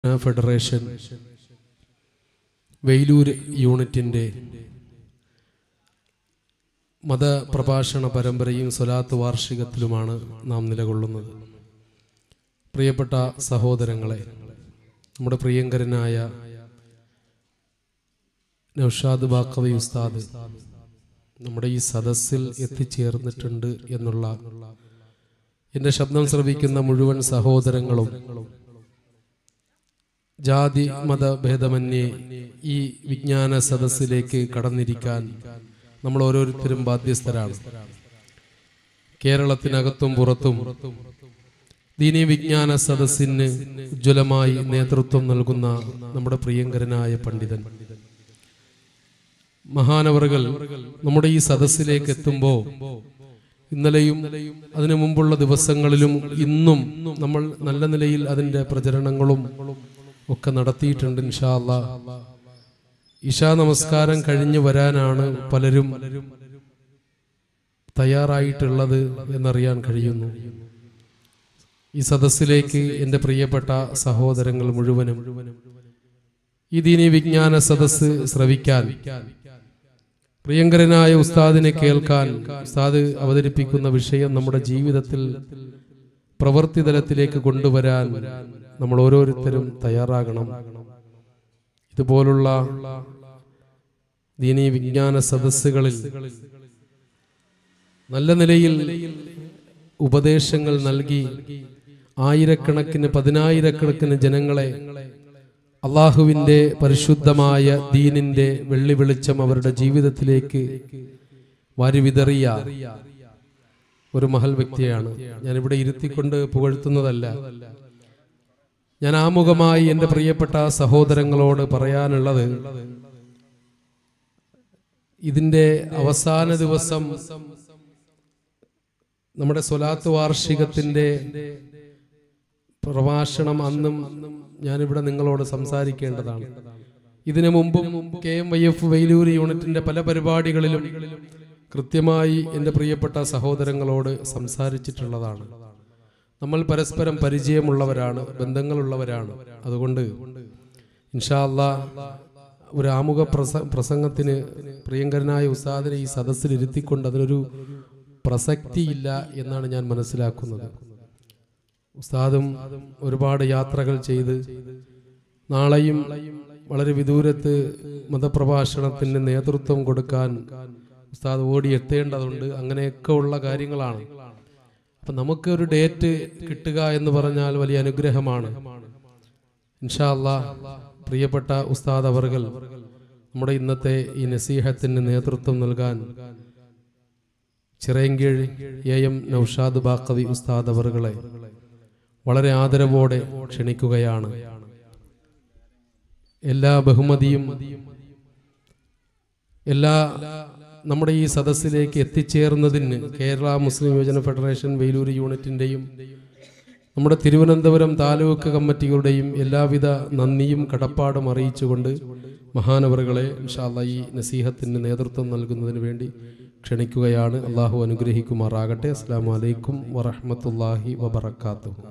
Federation Veiloor യൂണിറ്റിൻ്റെ മതപ്രഭാഷണ പരമ്പരയും സ്വലാത്ത് വാർഷികത്തിലുമാണ് നാം നിലകൊള്ളുന്നത്. പ്രിയപ്പെട്ട സഹോദരങ്ങളെ, നമ്മുടെ പ്രിയങ്കരനായ നൗഷാദ് ബാഖവി ഉസ്താദ് നമ്മുടെ ഈ സദസ്സിൽ എത്തിച്ചേർന്നിട്ടുണ്ട് എന്നുള്ള എൻ്റെ ശബ്ദം ശ്രവിക്കുന്ന മുഴുവൻ സഹോദരങ്ങളും ജാതി മതഭേദമന്യേ ഈ വിജ്ഞാന സദസ്സിലേക്ക് കടന്നിരിക്കാൻ നമ്മൾ ഓരോരുത്തരും ബാധ്യസ്ഥരാണ്. കേരളത്തിനകത്തും പുറത്തും ദീനീ വിജ്ഞാന സദസ്സിന് ഉജ്ജ്വലമായി നേതൃത്വം നൽകുന്ന നമ്മുടെ പ്രിയങ്കരനായ പണ്ഡിതൻ മഹാനവറുകൾ നമ്മുടെ ഈ സദസ്സിലേക്ക് എത്തുമ്പോൾ ഇന്നലെയും അതിനു മുമ്പുള്ള ദിവസങ്ങളിലും ഇന്നും നമ്മൾ നല്ല നിലയിൽ അതിൻ്റെ പ്രചരണങ്ങളും ഒക്കെ നടത്തിയിട്ടുണ്ട്. ഇൻഷാ അല്ലാഹ് ഇശാ നമസ്കാരം കഴിഞ്ഞു വരാനാണ് പലരും തയ്യാറായിട്ടുള്ളത് എന്നറിയാൻ കഴിയുന്നു. ഈ സദസ്സിലേക്ക് എൻ്റെ പ്രിയപ്പെട്ട സഹോദരങ്ങൾ മുഴുവനും ഈ ദീനീ വിജ്ഞാന സദസ്സ് ശ്രവിക്കാൻ, പ്രിയങ്കരനായ ഉസ്താദിനെ കേൾക്കാൻ, ഉസ്താദ് അവതരിപ്പിക്കുന്ന വിഷയം നമ്മുടെ ജീവിതത്തിൽ പ്രവൃത്തിതലത്തിലേക്ക് കൊണ്ടുവരാൻ നമ്മൾ ഓരോരുത്തരും തയ്യാറാകണം. ഇതുപോലുള്ള ദീനീ വിജ്ഞാന സദസ്സുകളിൽ നല്ല നിലയിൽ ഉപദേശങ്ങൾ നൽകി ആയിരക്കണക്കിന് പതിനായിരക്കണക്കിന് ജനങ്ങളെ അള്ളാഹുവിൻ്റെ പരിശുദ്ധമായ ദീനിന്റെ വെള്ളി വെളിച്ചം അവരുടെ ജീവിതത്തിലേക്ക് വാരിവിതറിയ ഒരു മഹൽ വ്യക്തിയാണ്. ഞാനിവിടെ ഇരുത്തിക്കൊണ്ട് പുകഴ്ത്തുന്നതല്ല. ഞാൻ ആമുഖമായി എൻ്റെ പ്രിയപ്പെട്ട സഹോദരങ്ങളോട് പറയാനുള്ളത്, ഇതിൻ്റെ അവസാന ദിവസം നമ്മുടെ സ്വലാത്ത് വാർഷികത്തിൻ്റെ പ്രഭാഷണം അന്നും ഞാനിവിടെ നിങ്ങളോട് സംസാരിക്കേണ്ടതാണ്. ഇതിനു മുമ്പും KMYF വെയിലൂർ യൂണിറ്റിന്റെ പല പരിപാടികളിലും കൃത്യമായി എൻ്റെ പ്രിയപ്പെട്ട സഹോദരങ്ങളോട് സംസാരിച്ചിട്ടുള്ളതാണ്. നമ്മൾ പരസ്പരം പരിചയമുള്ളവരാണ്, ബന്ധങ്ങളുള്ളവരാണ്. അതുകൊണ്ട് ഇൻഷാ അല്ലാഹ് ഒരു ആമുഖ പ്രസംഗത്തിന് പ്രിയങ്കരനായ ഉസ്താദിനെ ഈ സദസ്സിൽ ഇരുത്തിക്കൊണ്ട് അതിനൊരു പ്രസക്തിയില്ല എന്നാണ് ഞാൻ മനസ്സിലാക്കുന്നത്. ഉസ്താദും ഒരുപാട് യാത്രകൾ ചെയ്ത് നാളെയും വളരെ വിദൂരത്ത് മതപ്രഭാഷണത്തിന് നേതൃത്വം കൊടുക്കാൻ ഉസ്താദ് ഓടിയെത്തേണ്ടതുണ്ട്. അങ്ങനെയൊക്കെ ഉള്ള കാര്യങ്ങളാണ്. അപ്പം നമുക്ക് ഒരു ഡേറ്റ് കിട്ടുക എന്ന് പറഞ്ഞാൽ വലിയ അനുഗ്രഹമാണ്. ഇൻഷാ അല്ലാഹ് പ്രിയപ്പെട്ട ഉസ്താദ് അവർകൾ നമ്മുടെ ഇന്നത്തെ ഈ നസീഹത്തിന് നേതൃത്വം നൽകാൻ ചിറയൻകീഴ് AM നൗഷാദ് ബാഖവി ഉസ്താദ് അവർകളെ വളരെ ആദരവോടെ ക്ഷണിക്കുകയാണ്. എല്ലാ ബഹുമതിയും എല്ലാ നമ്മുടെ ഈ സദസ്സിലേക്ക് എത്തിച്ചേർന്നതിന് കേരള മുസ്ലിം യുവജന ഫെഡറേഷൻ വെയിലൂർ യൂണിറ്റിൻ്റെയും നമ്മുടെ തിരുവനന്തപുരം താലൂക്ക് കമ്മിറ്റികളുടെയും എല്ലാവിധ നന്ദിയും കടപ്പാടും അറിയിച്ചുകൊണ്ട് മഹാനവറുകളെ ഇൻഷാ അല്ലാഹ് ഈ നസീഹത്തിന് നേതൃത്വം നൽകുന്നതിന് വേണ്ടി ക്ഷണിക്കുകയാണ്. അള്ളാഹു അനുഗ്രഹിക്കുമാറാകട്ടെ. അസ്സലാമു അലൈക്കും വറഹ്മത്തുള്ളാഹി വബറകാതുഹു.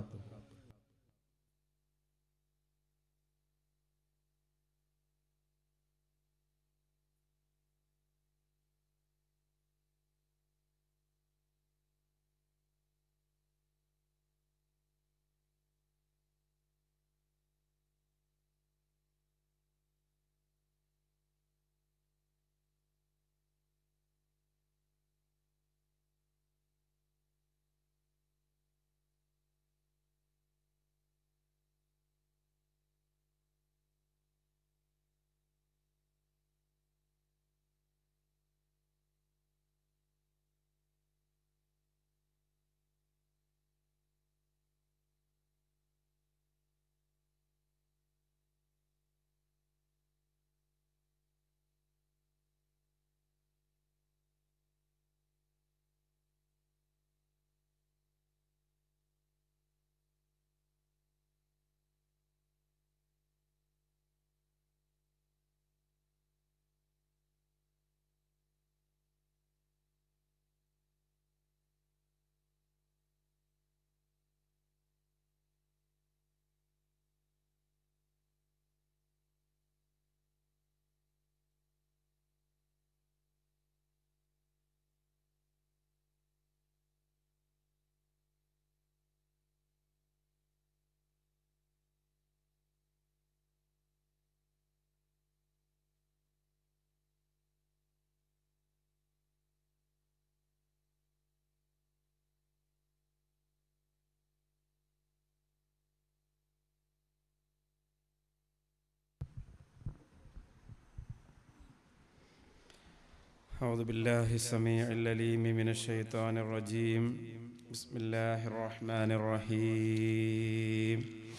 أعوذ بالله السميع العليم من الشيطان الرجيم بسم الله الرحمن الرحيم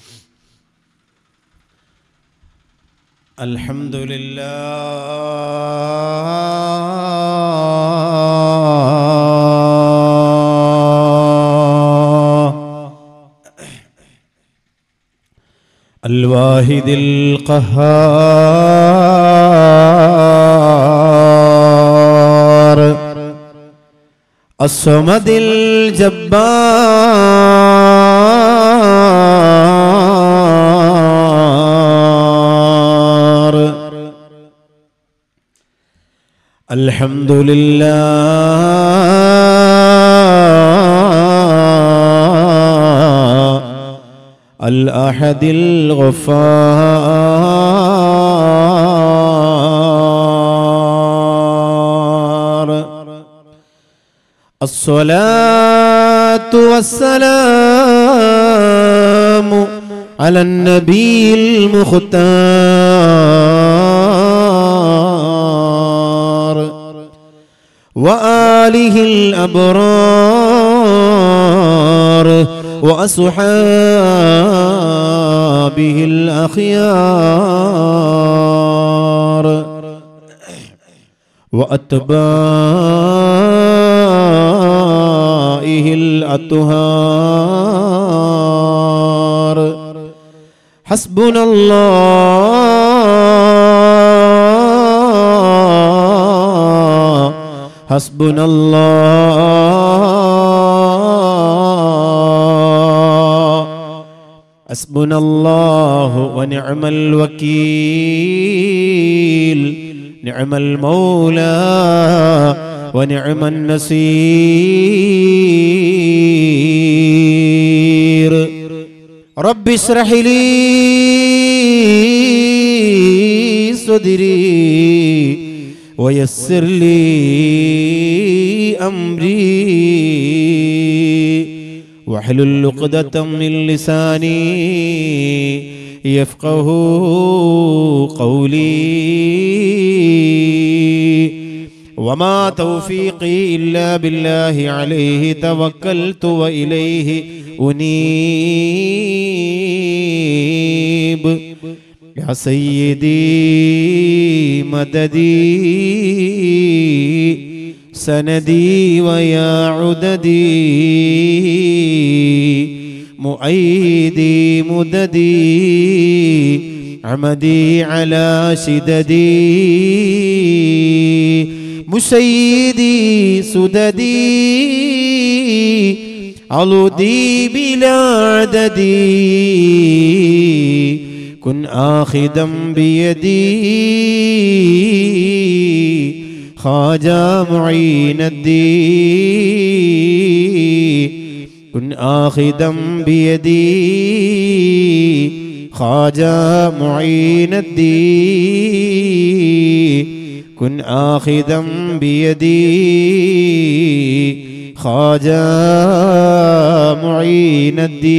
الحمد لله الواحد القهار الصمد الجبار الحمد لله الأحد الغفار الصلاة والسلام على النبي المختار وآله الأبرار وأصحابه الأخيار وأتباعه الأطهار حسبنا الله حسبنا الله حسبنا الله ونعم الوكيل نعم المولى ونعم النصير رب اشرح لي صدري ويسر لي أمري واحلل عقدة من لساني يفقه قولي وما توفيقي إلا بالله عليه توكلت وإليه أنيب يا سيدي مددي سندي ويا عددي مؤيدي مددي عمدي على شددي مسيدي سددي علودي بلا عددي كن آخذا بيدي خواجة معين الدين كن آخذا بيدي خواجة معين الدين كن آخذا بيدي خواجة معين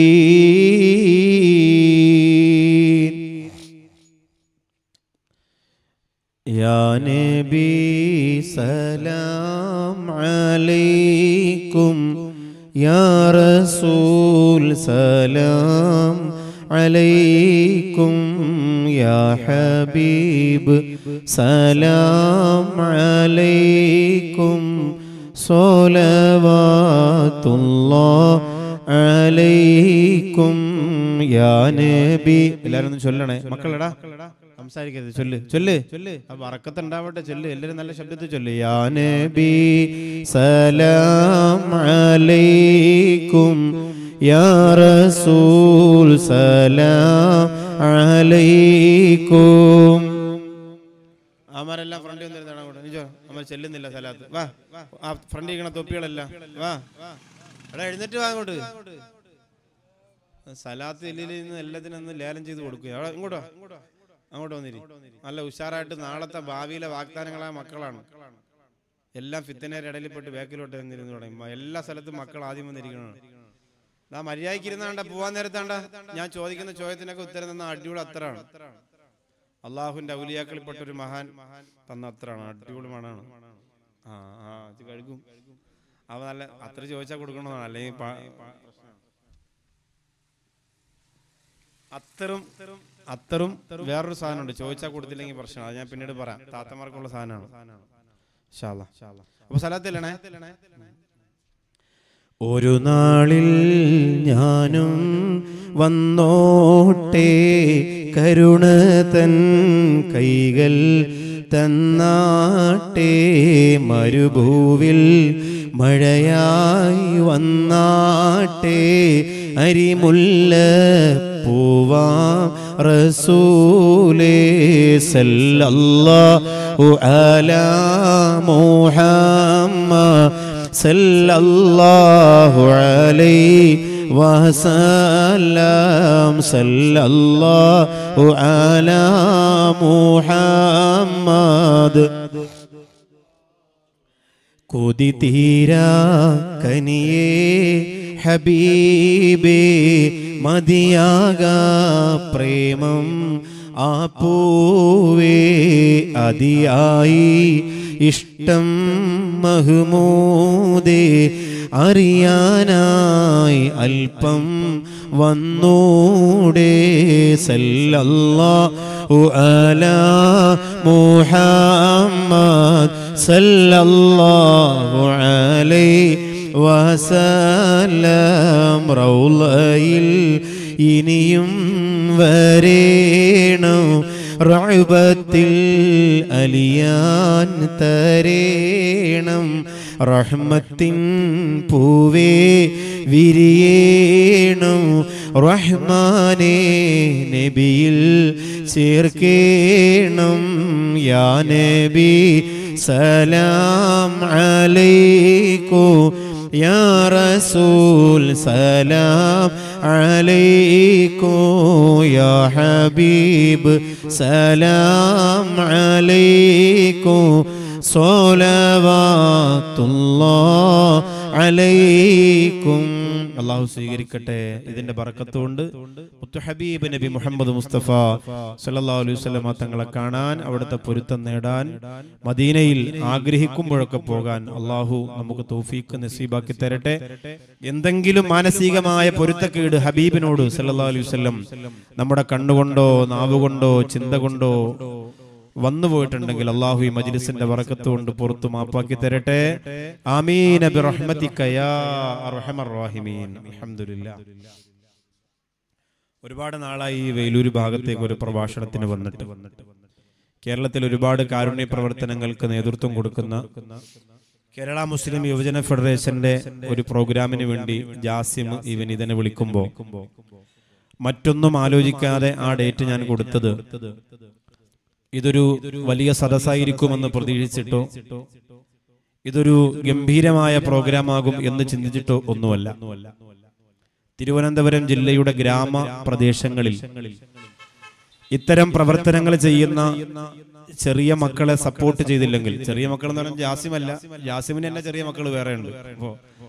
الدين يا نبي سلام عليكم يا رسول سلام عليكم يا حبيب سلام عليكم صلوات الله عليكم يا نبي എല്ലാവരും ചൊല്ലണേ മക്കളെടാ സംസാരിക്കരുത് ചൊല്ല് ചൊല്ല് ചൊല്ല് ബറക്കത്തുണ്ടാവട്ടെ ചൊല്ല് എല്ലാവരും നല്ല ശബ്ദത്തിൽ ചൊല്ല് യാ നബി സലാം അലൈക്കും യാ റസൂൽ സലാം അലൈക്കും അമരെല്ലാം ഫ്രണ്ടിൽ വന്നിരുന്നാണ് അങ്ങോട്ട് നിജോ അമർ ചെല്ലുന്നില്ല സലാത്ത് വാ ആ ഫ്രണ്ടിൽ ഇരിക്കണ തൊപ്പികളെല്ലാം വാ എടാ എഴുന്നേറ്റ് വാ അങ്ങോട്ട് സലാത്ത് എല്ലിൽ നിന്ന് എല്ലാത്തിനും ഒന്ന് ലേലം ചെയ്ത് കൊടുക്കുക ഇങ്ങോട്ടോ അങ്ങോട്ട് വന്നിരി നല്ല ഉഷാറായിട്ട് നാളത്തെ ഭാവിയിലെ വാഗ്ദാനങ്ങളായ മക്കളാണ് എല്ലാം ഫിത്തനയുടെ ഇടയിൽപ്പെട്ട് ബാക്കിലോട്ട് വന്നിരുന്നു തുടങ്ങി എല്ലാ സ്ഥലത്തും മക്കൾ ആദ്യം വന്നിരിക്കണം ആ മര്യാദയ്ക്ക് ഇരുന്നാണ്ട പോവാൻ നേരത്താണ്ട ഞാൻ ചോദിക്കുന്ന ചോദ്യത്തിനൊക്കെ ഉത്തരം തന്ന അടിപൊളി അത്രയാണ് അള്ളാഹുവിന്റെ ഔലിയാക്കളിൽപ്പെട്ട ഒരു മഹാൻ തന്ന അത്രയാണ് അടിപൊളി മണാണ് ഇത് കഴുകും. അവ നല്ല അത്ര ചോദിച്ചാൽ കൊടുക്കണമെന്നാണ്, അല്ലെങ്കിൽ അത്തറും വേറൊരു സാധനമുണ്ട്, ചോദിച്ചാൽ കൊടുത്തില്ലെങ്കിൽ പ്രശ്നമാണ്. അത് ഞാൻ പിന്നീട് പറയാം. താത്തമാർക്കുള്ള സാധനമാണ്. അപ്പൊ സലാത്തില്ലണേ. ഒരു നാളിൽ ഞാനും വന്നോട്ടെ, കരുണ തൻ കൈകൾ തന്നാട്ടെ, മരുഭൂവിൽ മഴയായി വന്നാട്ടെ, അരിമുല്ല പൂവാം റസൂലേ സല്ലല്ലാഹു അലാ മുഹമ്മദ് സല്ലല്ലാഹു അലൈഹി വസല്ലം, സല്ലല്ലാഹു അലാ മുഹമ്മദ്. കൊതി തീരാ കനിയേ ഹബീബേ, മതിയാകാ പ്രേമം ആ പൂവേ, അതിയായി ഇഷ്ടം മഹ്മൂദേ, അറിയാനായി അല്പം വന്നൂടെ, സല്ലല്ലാഹു അലാ മുഹമ്മദ് സല്ലല്ലാഹു അലൈഹി വസല്ലം. റൗളയിൽ ഇനിയും വരേണം, റഅബത്തിൽ അലിയാൻ തരേണം, റഹ്മത്തിൻ പൂവേ വിരിയേണം, റഹ്മാനേ നബിയിൽ ചേർക്കേണം. യാ നബി സലാം അലൈക്കും, യാ റസൂൽ സലാം അലൈക്കും, യാ ഹബീബ് സലാം അലൈക്കും, സ്വലവാത്തുല്ലാഹ് അലൈക്കും. അല്ലാഹു സ്വീകരിക്കട്ടെ. ഇതിന്റെ ബറക്കത്തുകൊണ്ട് മുത്തു ഹബീബ് നബി മുഹമ്മദ് മുസ്തഫ സല്ലല്ലാഹു അലൈഹി വസല്ലം തങ്ങളെ കാണാൻ, അവിടുത്തെ പൊരുത്തം നേടാൻ, മദീനയിൽ ആഗ്രഹിക്കുമ്പോഴൊക്കെ പോകാൻ അല്ലാഹു നമുക്ക് തൗഫീഖ് നസീബാക്കി തരട്ടെ. എന്തെങ്കിലും മാനസികമായ പൊരുത്തക്കേട് ഹബീബിനോട് സല്ലല്ലാഹു അലൈഹി വസല്ലം നമ്മുടെ കണ്ണുകൊണ്ടോ നാവുകൊണ്ടോ ചിന്ത കൊണ്ടോ വന്നു പോയിട്ടുണ്ടെങ്കിൽ അല്ലാഹു ഈ മജ്ലിസിന്റെ ബറക്കത്ത് കൊണ്ട് പുറത്തു മാപ്പാക്കി തരട്ടെ. ആമീൻ ബിറഹ്മതിക യാ അർഹമർ റഹീമീൻ. അൽഹംദുലില്ലാഹ്. ഒരുപാട് നാളായി ഈ വേലൂർ ഭാഗത്തേക്ക് ഒരു പ്രഭാഷണത്തിന് വന്നിട്ട് കേരളത്തിൽ ഒരുപാട് കാരുണ്യ പ്രവർത്തനങ്ങൾക്ക് നേതൃത്വം കൊടുക്കുന്ന കേരള മുസ്ലിം യുവജന ഫെഡറേഷന്റെ ഒരു പ്രോഗ്രാമിന് വേണ്ടി ജാസിം ഇവൻ ഇതിനെ വിളിക്കുമ്പോൾ മറ്റൊന്നും ആലോചിക്കാതെ ആ ഡേറ്റ് ഞാൻ കൊടുത്തത് ഇതൊരു വലിയ സദസ്സായിരിക്കുമെന്ന് പ്രതീക്ഷിച്ചിട്ടോ ഇതൊരു ഗംഭീരമായ പ്രോഗ്രാമാകും എന്ന് ചിന്തിച്ചിട്ടോ ഒന്നുമല്ല. തിരുവനന്തപുരം ജില്ലയുടെ ഗ്രാമ പ്രദേശങ്ങളിൽ ഇത്തരം പ്രവർത്തനങ്ങൾ ചെയ്യുന്ന ചെറിയ മക്കളെ സപ്പോർട്ട് ചെയ്തില്ലെങ്കിൽ, ചെറിയ മക്കൾ എന്ന് പറഞ്ഞാൽ ജാസിമല്ല, ജാസിമിന് തന്നെ ചെറിയ മക്കൾ വേറെ ഉണ്ട്, അപ്പോ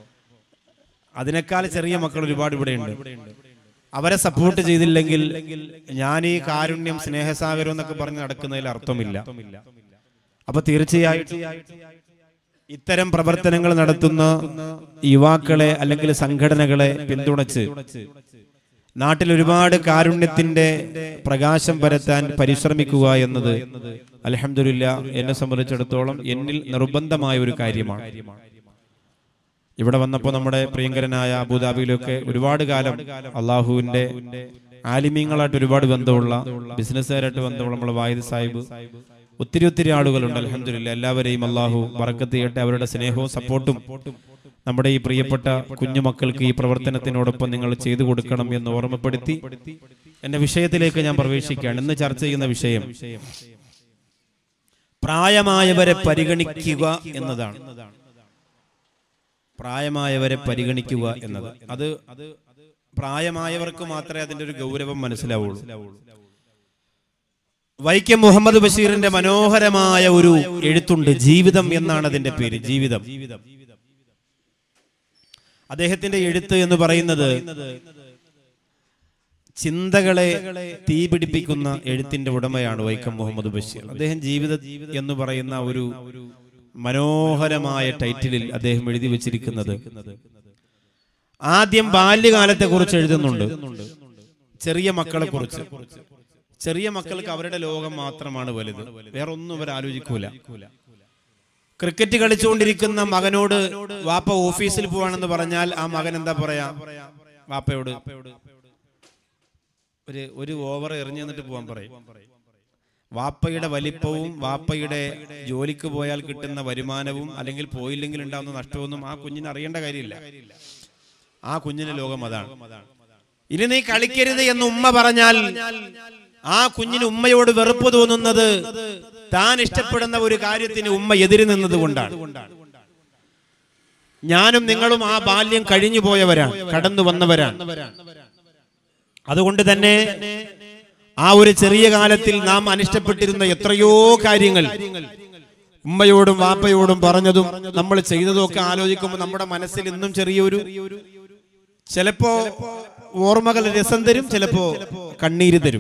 അതിനേക്കാൾ ചെറിയ മക്കൾ ഒരുപാട് ഇവിടെയുണ്ട്. അവരെ സപ്പോർട്ട് ചെയ്തില്ലെങ്കിൽ ഞാൻ ഈ കാരുണ്യം സ്നേഹസാഗരം എന്നൊക്കെ പറഞ്ഞ് നടക്കുന്നതിൽ അർത്ഥമില്ല. അപ്പൊ തീർച്ചയായിട്ടും ഇത്തരം പ്രവർത്തനങ്ങൾ നടത്തുന്ന യുവാക്കളെ അല്ലെങ്കിൽ സംഘടനകളെ പിന്തുണച്ച് നാട്ടിൽ ഒരുപാട് കാരുണ്യത്തിന്റെ പ്രകാശം പരത്താൻ പരിശ്രമിക്കുക എന്നത് അൽഹംദുലില്ലാഹ് എന്നെ സംബന്ധിച്ചിടത്തോളം എന്നിൽ നിർബന്ധമായ ഒരു കാര്യമാണ്. ഇവിടെ വന്നപ്പോൾ നമ്മുടെ പ്രിയങ്കരനായ അബുദാബിയിലൊക്കെ ഒരുപാട് കാലം അള്ളാഹുവിന്റെ ആലിമീങ്ങളായിട്ട് ഒരുപാട് ബന്ധമുള്ള, ബിസിനസ്സുകാരായിട്ട് ബന്ധമുള്ള നമ്മളെ വാഹിദ് സാഹിബ്, ഒത്തിരി ആളുകളുണ്ട്. അൽഹംദുലില്ലാഹ് എല്ലാവരെയും അള്ളാഹു ബറക്കത്ത് ചെയ്യട്ടെ. അവരുടെ സ്നേഹവും സപ്പോർട്ടും നമ്മുടെ ഈ പ്രിയപ്പെട്ട കുഞ്ഞുമക്കൾക്ക് ഈ പ്രവർത്തനത്തിനോടൊപ്പം നിങ്ങൾ ചെയ്തു കൊടുക്കണം എന്ന് ഓർമ്മപ്പെടുത്തി എന്റെ വിഷയത്തിലേക്ക് ഞാൻ പ്രവേശിക്കുകയാണ്. ഇന്ന് ചർച്ച ചെയ്യുന്ന വിഷയം പ്രായമായവരെ പരിഗണിക്കുക എന്നതാണ്. പ്രായമായവരെ പരിഗണിക്കുക എന്നത് അത് പ്രായമായവർക്ക് മാത്രമേ അതിന്റെ ഒരു ഗൗരവം മനസ്സിലാവുള്ളൂ. വൈക്കം മുഹമ്മദ് ബഷീറിന്റെ മനോഹരമായ ഒരു എഴുത്തുണ്ട്, ജീവിതം എന്നാണ് അതിന്റെ പേര്. ജീവിതം. അദ്ദേഹത്തിന്റെ എഴുത്ത് എന്ന് പറയുന്നത് ചിന്തകളെ തീപിടിപ്പിക്കുന്ന എഴുത്തിന്റെ ഉടമയാണ് വൈക്കം മുഹമ്മദ് ബഷീർ. അദ്ദേഹം ജീവിതം എന്ന് പറയുന്ന മനോഹരമായ ടൈറ്റിലിൽ അദ്ദേഹം എഴുതി വെച്ചിരിക്കുന്നത്. ആദ്യം ബാല്യകാലത്തെ കുറിച്ച് എഴുതുന്നുണ്ട്, ചെറിയ മക്കളെ കുറിച്ച്. ചെറിയ മക്കൾക്ക് അവരുടെ ലോകം മാത്രമാണ് വലുത്, വേറൊന്നും അവർ ആലോചിക്കൂല. ക്രിക്കറ്റ് കളിച്ചുകൊണ്ടിരിക്കുന്ന മകനോട് വാപ്പ ഓഫീസിൽ പോവാണെന്ന് പറഞ്ഞാൽ ആ മകൻ എന്താ പറയാ വാപ്പയോട്? ഒരു ഓവർ എറിഞ്ഞു തന്നിട്ട് പോവാൻ പറയും. വാപ്പയുടെ വലിപ്പവും വാപ്പയുടെ ജോലിക്ക് പോയാൽ കിട്ടുന്ന വരുമാനവും അല്ലെങ്കിൽ പോയില്ലെങ്കിൽ ഉണ്ടാകുന്ന നഷ്ടമൊന്നും ആ കുഞ്ഞിന് അറിയേണ്ട കാര്യമില്ല. ആ കുഞ്ഞിന്റെ ലോകം അതാണ്. ഇനി നീ കളിക്കരുത് എന്ന് ഉമ്മ പറഞ്ഞാൽ ആ കുഞ്ഞിന് ഉമ്മയോട് വെറുപ്പ് തോന്നുന്നത് താൻ ഇഷ്ടപ്പെടുന്ന ഒരു കാര്യത്തിന് ഉമ്മ എതിര് നിന്നത് കൊണ്ടാണ്. ഞാനും നിങ്ങളും ആ ബാല്യം കഴിഞ്ഞു പോയവരാണ്, കടന്നു വന്നവരാണ്. അതുകൊണ്ട് തന്നെ ആ ഒരു ചെറിയ കാലത്തിൽ നാം അനിഷ്ടപ്പെട്ടിരുന്ന എത്രയോ കാര്യങ്ങൾ ഉമ്മയോടും വാപ്പയോടും പറഞ്ഞതും നമ്മൾ ചെയ്തതും ഒക്കെ ആലോചിക്കുമ്പോൾ നമ്മുടെ മനസ്സിൽ ഇന്നും ചെറിയൊരു, ചിലപ്പോ ഓർമ്മകൾ രസം തരും, ചിലപ്പോ കണ്ണീര് തരും.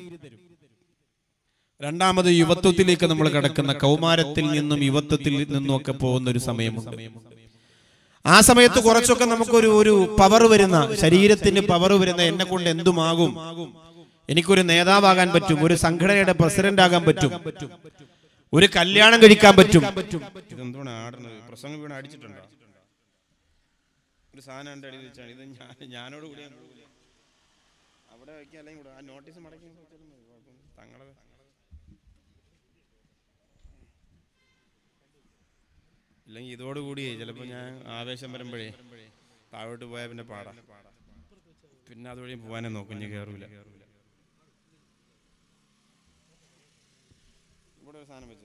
രണ്ടാമത് യുവത്വത്തിലേക്ക് നമ്മൾ കടക്കുന്ന, കൗമാരത്തിൽ നിന്നും യുവത്വത്തിൽ നിന്നും ഒക്കെ പോകുന്ന ഒരു സമയമുണ്ട്. ആ സമയത്ത് കുറച്ചൊക്കെ നമുക്കൊരു പവർ വരുന്ന, ശരീരത്തിന് പവർ വരുന്ന, എന്നെ കൊണ്ട് എന്തുമാകും, എനിക്കൊരു നേതാവാകാൻ പറ്റും, ഒരു സംഘടനയുടെ പ്രസിഡന്റ് ആകാൻ പറ്റും, ഒരു കല്യാണം കഴിക്കാൻ പറ്റും. ഇതെന്താണ് ആടുന്നത്? പ്രസംഗം വീണ് അടിച്ചിട്ടുണ്ടോ? ഒരു സാധനം എൻ്റെ അടിയിൽ വെച്ചാണ് ഇത്. ഞാനോട് കൂടി അവിടെ വയ്ക്കുക, അല്ലെങ്കിൽ കൂടെ ആ നോട്ടീസ് മടക്കി തങ്ങളെ ഇല്ലെങ്കിൽ ഇതോടുകൂടി ചിലപ്പോൾ ഞാൻ ആവേശം വരുമ്പോഴേ താഴോട്ട് പോയാൽ പിന്നെ പാടാം. പിന്നെ അതുവഴി പോകാനേ നോക്കും, ഞാൻ കയറൂല. ഇവിടെ ഒരു സാധനം വെച്ചു.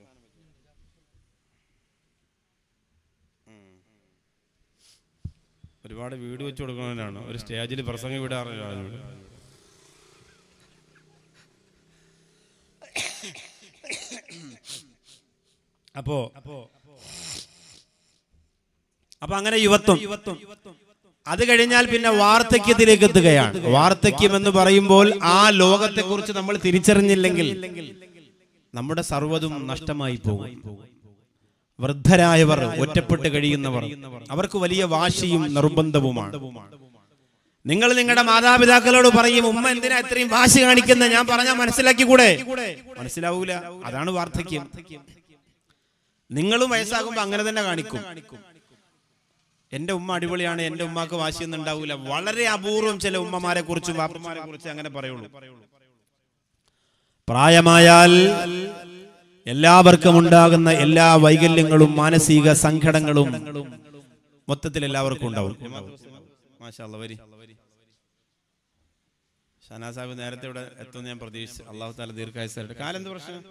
ഒരുപാട് വീട് വെച്ച് കൊടുക്കുന്നവരാണ്. ഒരു സ്റ്റേജിൽ പ്രസംഗം വിടാറില്ല. അപ്പൊ അങ്ങനെ യുവത്വം. അത് കഴിഞ്ഞാൽ പിന്നെ വാർദ്ധക്യത്തിലേക്ക് എത്തുകയാണ്. വാർദ്ധക്യം എന്ന് പറയുമ്പോൾ ആ ലോകത്തെ കുറിച്ച് നമ്മൾ തിരിച്ചറിഞ്ഞില്ലെങ്കിൽ നമ്മുടെ സർവ്വതും നഷ്ടമായി പോകും. വൃദ്ധരായവർ, ഒറ്റപ്പെട്ട് കഴിയുന്നവർ, അവർക്ക് വലിയ വാശിയും നിർബന്ധവുമാണ്. നിങ്ങൾ നിങ്ങളുടെ മാതാപിതാക്കളോട് പറയും, ഉമ്മ എന്തിനാ ഇത്രയും വാശി കാണിക്കുന്നത്, ഞാൻ പറഞ്ഞാൽ മനസ്സിലാക്കി കൂടെ? മനസ്സിലാവൂല. അതാണ് വാർദ്ധക്യം. നിങ്ങളും വയസ്സാകുമ്പോ അങ്ങനെ തന്നെ കാണിക്കും. എന്റെ ഉമ്മ അടിപൊളിയാണ്, എന്റെ ഉമ്മാക്ക് വാശിയൊന്നും ഉണ്ടാവൂല. വളരെ അപൂർവം ചില ഉമ്മമാരെ കുറിച്ചും വാപ്പമാരെ കുറിച്ചും അങ്ങനെ പറയുള്ളൂ. പ്രായമായാൽ എല്ലാവർക്കും ഉണ്ടാകുന്ന എല്ലാ വൈകല്യങ്ങളും മാനസിക സങ്കടങ്ങളും മൊത്തത്തിൽ എല്ലാവർക്കും ഉണ്ടാവും. മാഷാ അല്ലാഹ്, വരി. ഷനാ സാഹിബ് നേരത്തെ ഇവിടെ എത്തുമെന്ന് ഞാൻ പ്രതീക്ഷിച്ചു. അള്ളാഹു താല ദീർഘായുസ്സ് തരട്ടെ. കാലെന്ത് പ്രശ്നം?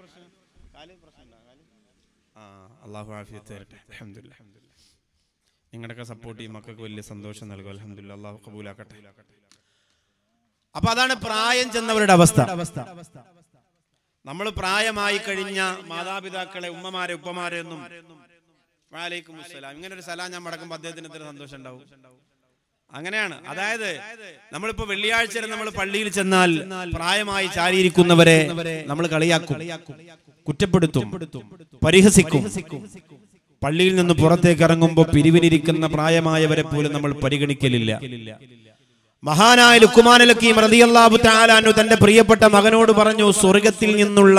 അള്ളാഹു ആഫിയത്ത് തരട്ടെ. അൽഹംദുലില്ലാഹ്. നിങ്ങളുടെയൊക്കെ സപ്പോർട്ട് ഈ മക്കൾക്ക് വലിയ സന്തോഷം നൽകും. അൽഹംദുലില്ലാഹ്, അള്ളാഹു കബൂലാക്കട്ടെ. അപ്പൊ അതാണ് പ്രായം ചെന്നവരുടെ അവസ്ഥ. നമ്മൾ പ്രായമായി കഴിഞ്ഞ മാതാപിതാക്കളെ, ഉമ്മമാരെ, ഉപ്പമാരെ ഒന്നും വഅലൈക്കും അസ്സലാം ഇങ്ങനെ ഒരു സലാം ഞാൻ മടക്കുമ്പോൾ അദ്ദേഹത്തിന് എത്ര സന്തോഷം ഉണ്ടാവും. അങ്ങനെയാണ്. അതായത് നമ്മളിപ്പോ വെള്ളിയാഴ്ച നമ്മൾ പള്ളിയിൽ ചെന്നാൽ പ്രായമായി ചാരിയിരിക്കുന്നവരെ നമ്മൾ കളിയാക്കും, കുറ്റപ്പെടുത്തും, പരിഹസിക്കും. പള്ളിയിൽ നിന്ന് പുറത്തേക്ക് ഇറങ്ങുമ്പോൾ പിരിവിനിരിക്കുന്ന പ്രായമായവരെ പോലും നമ്മൾ പരിഗണിക്കലില്ല. മഹാനായ ലുഖ്മാൻ ഹക്കീം റളിയല്ലാഹു തആല അൻഹു തന്റെ പ്രിയപ്പെട്ട മകനോട് പറഞ്ഞു, സ്വർഗ്ഗത്തിൽ നിന്നുള്ള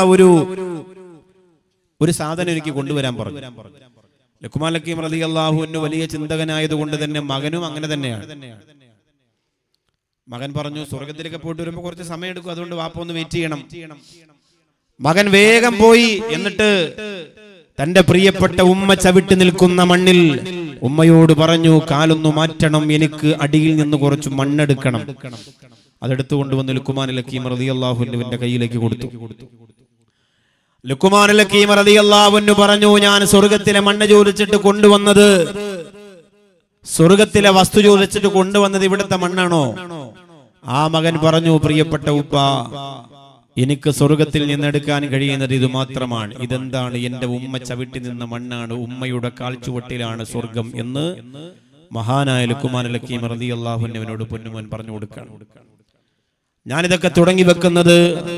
ഒരു സാധനം എനിക്ക് കൊണ്ടുവരാൻ പറഞ്ഞു. ലുഖ്മാൻ ഹക്കീം റളിയല്ലാഹു അൻഹു വലിയ ചിന്തകനായതുകൊണ്ട് തന്നെ മകനും അങ്ങനെ തന്നെയാണ്. മകൻ പറഞ്ഞു, സ്വർഗ്ഗത്തിലേക്ക് പോയിട്ട് വരുമ്പോൾ കുറച്ച് സമയം എടുക്കും, അതുകൊണ്ട് വാപ്പ ഒന്ന് വെയിറ്റ് ചെയ്യണം. മകൻ വേഗം പോയി. എന്നിട്ട് തന്റെ പ്രിയപ്പെട്ട ഉമ്മ ചവിട്ടി നിൽക്കുന്ന മണ്ണിൽ ഉമ്മയോട് പറഞ്ഞു, കാലൊന്നു മാറ്റണം, എനിക്ക് അടിയിൽ നിന്ന് കുറച്ച് മണ്ണെടുക്കണം. അതെടുത്തു കൊണ്ടുവന്ന് ലുഖ്മാൻ ഹക്കീം റളിയല്ലാഹു അൻഹുവിന്റെ കയ്യിലേക്ക് കൊടുത്തു. ലുഖ്മാൻ ഹക്കീം റളിയല്ലാഹു അൻഹു പറഞ്ഞു, ഞാൻ സ്വർഗ്ഗത്തിലെ മണ്ണ് ചോദിച്ചിട്ട് കൊണ്ടുവന്നത്, സ്വർഗ്ഗത്തിലെ വസ്തു ചോദിച്ചിട്ട് കൊണ്ടുവന്നത് ഇവിടുത്തെ മണ്ണാണോ? ആ മകൻ പറഞ്ഞു, പ്രിയപ്പെട്ട ഉപ്പ, എനിക്ക് സ്വർഗ്ഗത്തിൽ നിന്നെടുക്കാൻ കഴിയുന്നത് ഇത് മാത്രമാണ്. ഇതെന്താണ്? എന്റെ ഉമ്മ ചവിട്ടി നിന്ന മണ്ണാണ്, ഉമ്മയുടെ കാൽച്ചുവട്ടിലാണ് സ്വർഗം എന്ന് മഹാനായ ലുഖ്മാൻ ഹക്കീം റളിയല്ലാഹു അൻഹുവിനോട് പൊന്നുമോൻ പറഞ്ഞു കൊടുക്കണം. ഞാനിതൊക്കെ തുടങ്ങി വെക്കുന്നത്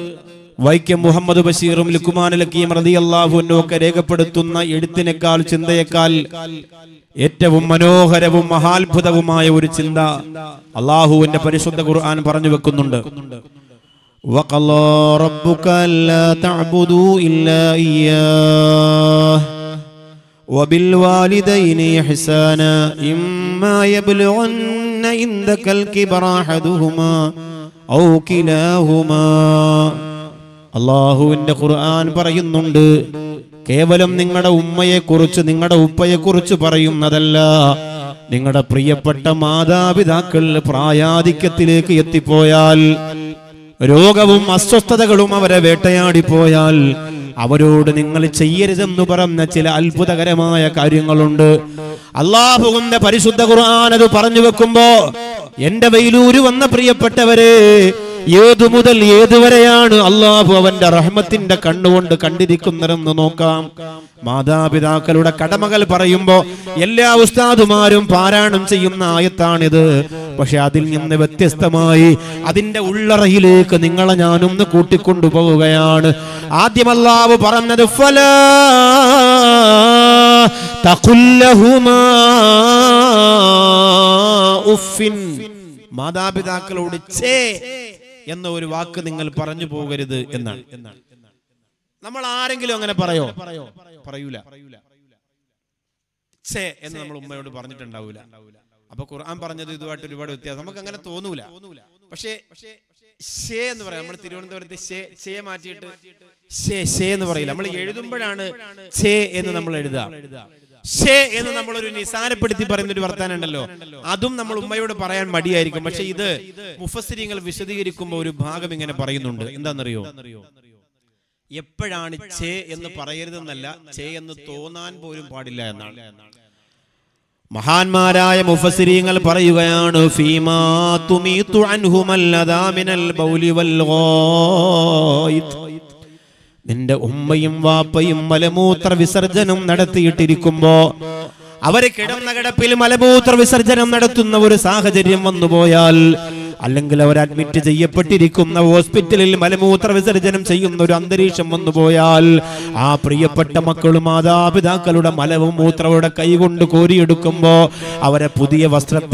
വൈക്കം മുഹമ്മദ് ബഷീറും ലുക്മാനുൽ ഹക്കീം റളിയല്ലാഹു അൻഹു ഒക്കെ രേഖപ്പെടുത്തുന്ന എഴുത്തിനേക്കാൾ ചിന്തയേക്കാൾ ഏറ്റവും മനോഹരവും മഹാത്ഭുതവുമായ ഒരു ചിന്ത അല്ലാഹുവിന്റെ പരിശുദ്ധ ഖുർആൻ പറഞ്ഞു വെക്കുന്നുണ്ട്. വഖല്ലാ റബ്ബുക അല്ലാ തഅബുദൂ ഇല്ലാ ഇയ്യാഹ് വബിൽ വാലിദൈനി ഇഹ്സാനാ ഇമ്മാ യബ്ലുഗന്ന ഇൻദകൽ കിബറ അഹദുഹുമാ ഔ കിലാഹുമാ. അല്ലാഹുവിന്റെ ഖുർആൻ പറയുന്നുണ്ട്, കേവലം നിങ്ങളുടെ ഉമ്മയെക്കുറിച്ച് നിങ്ങളുടെ ഉപ്പയെക്കുറിച്ച് പറയുന്നതല്ല, നിങ്ങളുടെ പ്രിയപ്പെട്ട മാതാപിതാക്കൾ പ്രായാധിക്യത്തിലേക്ക് എത്തിപ്പോയാൽ, രോഗവും അസ്വസ്ഥതകളും അവരെ വേട്ടയാടിപ്പോയാൽ അവരോട് നിങ്ങൾ ചെയ്യരുതെന്ന് പറഞ്ഞ ചില അത്ഭുതകരമായ കാര്യങ്ങളുണ്ട്. അല്ലാഹുവിന്റെ പരിശുദ്ധ ഖുർആൻ അത് പറഞ്ഞു വെക്കുമ്പോ എന്റെ വെയിലൂര് വന്ന പ്രിയപ്പെട്ടവരെ, ഏതു മുതൽ ഏതുവരെയാണ് അല്ലാഹു അവന്റെ റഹ്മത്തിന്റെ കണ്ണുകൊണ്ട് കണ്ടിരിക്കുന്നതെന്ന് നോക്കാം. മാതാപിതാക്കളുടെ കടമകൾ പറയുമ്പോ എല്ലാ ഉസ്താദുമാരും പാരായണം ചെയ്യുന്ന ആയത്താണിത്. പക്ഷെ അതിൽ നിന്ന് വ്യത്യസ്തമായി അതിന്റെ ഉള്ളറയിലേക്ക് നിങ്ങളെ ഞാനൊന്ന് കൂട്ടിക്കൊണ്ടുപോവുകയാണ്. ആദ്യം അല്ലാഹു പറഞ്ഞത് ഫലാ തഖുല്ലഹുമാ ഉഫിൻ, മാതാപിതാക്കളോട് ഛേ എന്ന ഒരു വാക്ക് നിങ്ങൾ പറഞ്ഞു പോകരുത് എന്നാണ്. നമ്മൾ ആരെങ്കിലും അങ്ങനെ പറയൂല. ഛേ എന്ന് നമ്മൾ ഉമ്മയോട് പറഞ്ഞിട്ടുണ്ടാവൂല. അപ്പൊ ഖുർആൻ പറഞ്ഞത് ഇതുമായിട്ട് ഒരുപാട് വ്യത്യാസം, നമുക്ക് അങ്ങനെ തോന്നൂല. പക്ഷേ ഷേ എന്ന് പറയാം. നമ്മൾ തിരുവനന്തപുരത്ത് ഷേ മാറ്റിയിട്ട് ഷേ എന്ന് പറയില്ല. നമ്മൾ എഴുതുമ്പോഴാണ് ഛേ എന്ന് നമ്മൾ എഴുതാം. ഷേ എന്ന് നമ്മളൊരു നിസാരപ്പെടുത്തി പറയുന്ന ഒരു വർത്താനം ഉണ്ടല്ലോ, അതും നമ്മൾ ഉമ്മയോട് പറയാൻ മടിയായിരിക്കും. പക്ഷെ ഇത് മുഫസ്സിരീങ്ങൾ വിശദീകരിക്കുമ്പോൾ ഒരു ഭാഗം ഇങ്ങനെ പറയുന്നുണ്ട്. എന്താണെന്നറിയോ? എപ്പോഴാണ് ഛേ എന്ന് പറയരുതെന്നല്ല, ഛേ എന്ന് തോന്നാൻ പോലും പാടില്ല എന്നാണ്. മഹാന്മാരായ മുഫസ്സിരീങ്ങൾ പറയുകയാണ്, ഫീമാ തുമീതു അൻഹുമൽ അദാ മിനൽ ബൗലി വൽ ഗായിത്, നിന്റെ ഉമ്മയും വാപ്പയും മലമൂത്ര വിസർജനം നടത്തിയിട്ടിരിക്കുമ്പോ, അവര് കിടന്ന കിടപ്പിൽ മലമൂത്ര വിസർജനം നടത്തുന്ന ഒരു സാഹചര്യം വന്നുപോയാൽ, അല്ലെങ്കിൽ അവർ അഡ്മിറ്റ് ചെയ്യപ്പെട്ടിരിക്കുന്ന ഹോസ്പിറ്റലിൽ മലമൂത്ര വിസർജനം ചെയ്യുന്ന ഒരു അന്തരീക്ഷം വന്നുപോയാൽ, ആ പ്രിയപ്പെട്ട മക്കളും മാതാപിതാക്കളുടെ മലവും മൂത്രയുടെ കൈകൊണ്ട് കോരിയെടുക്കുമ്പോ അവരെ പുതിയ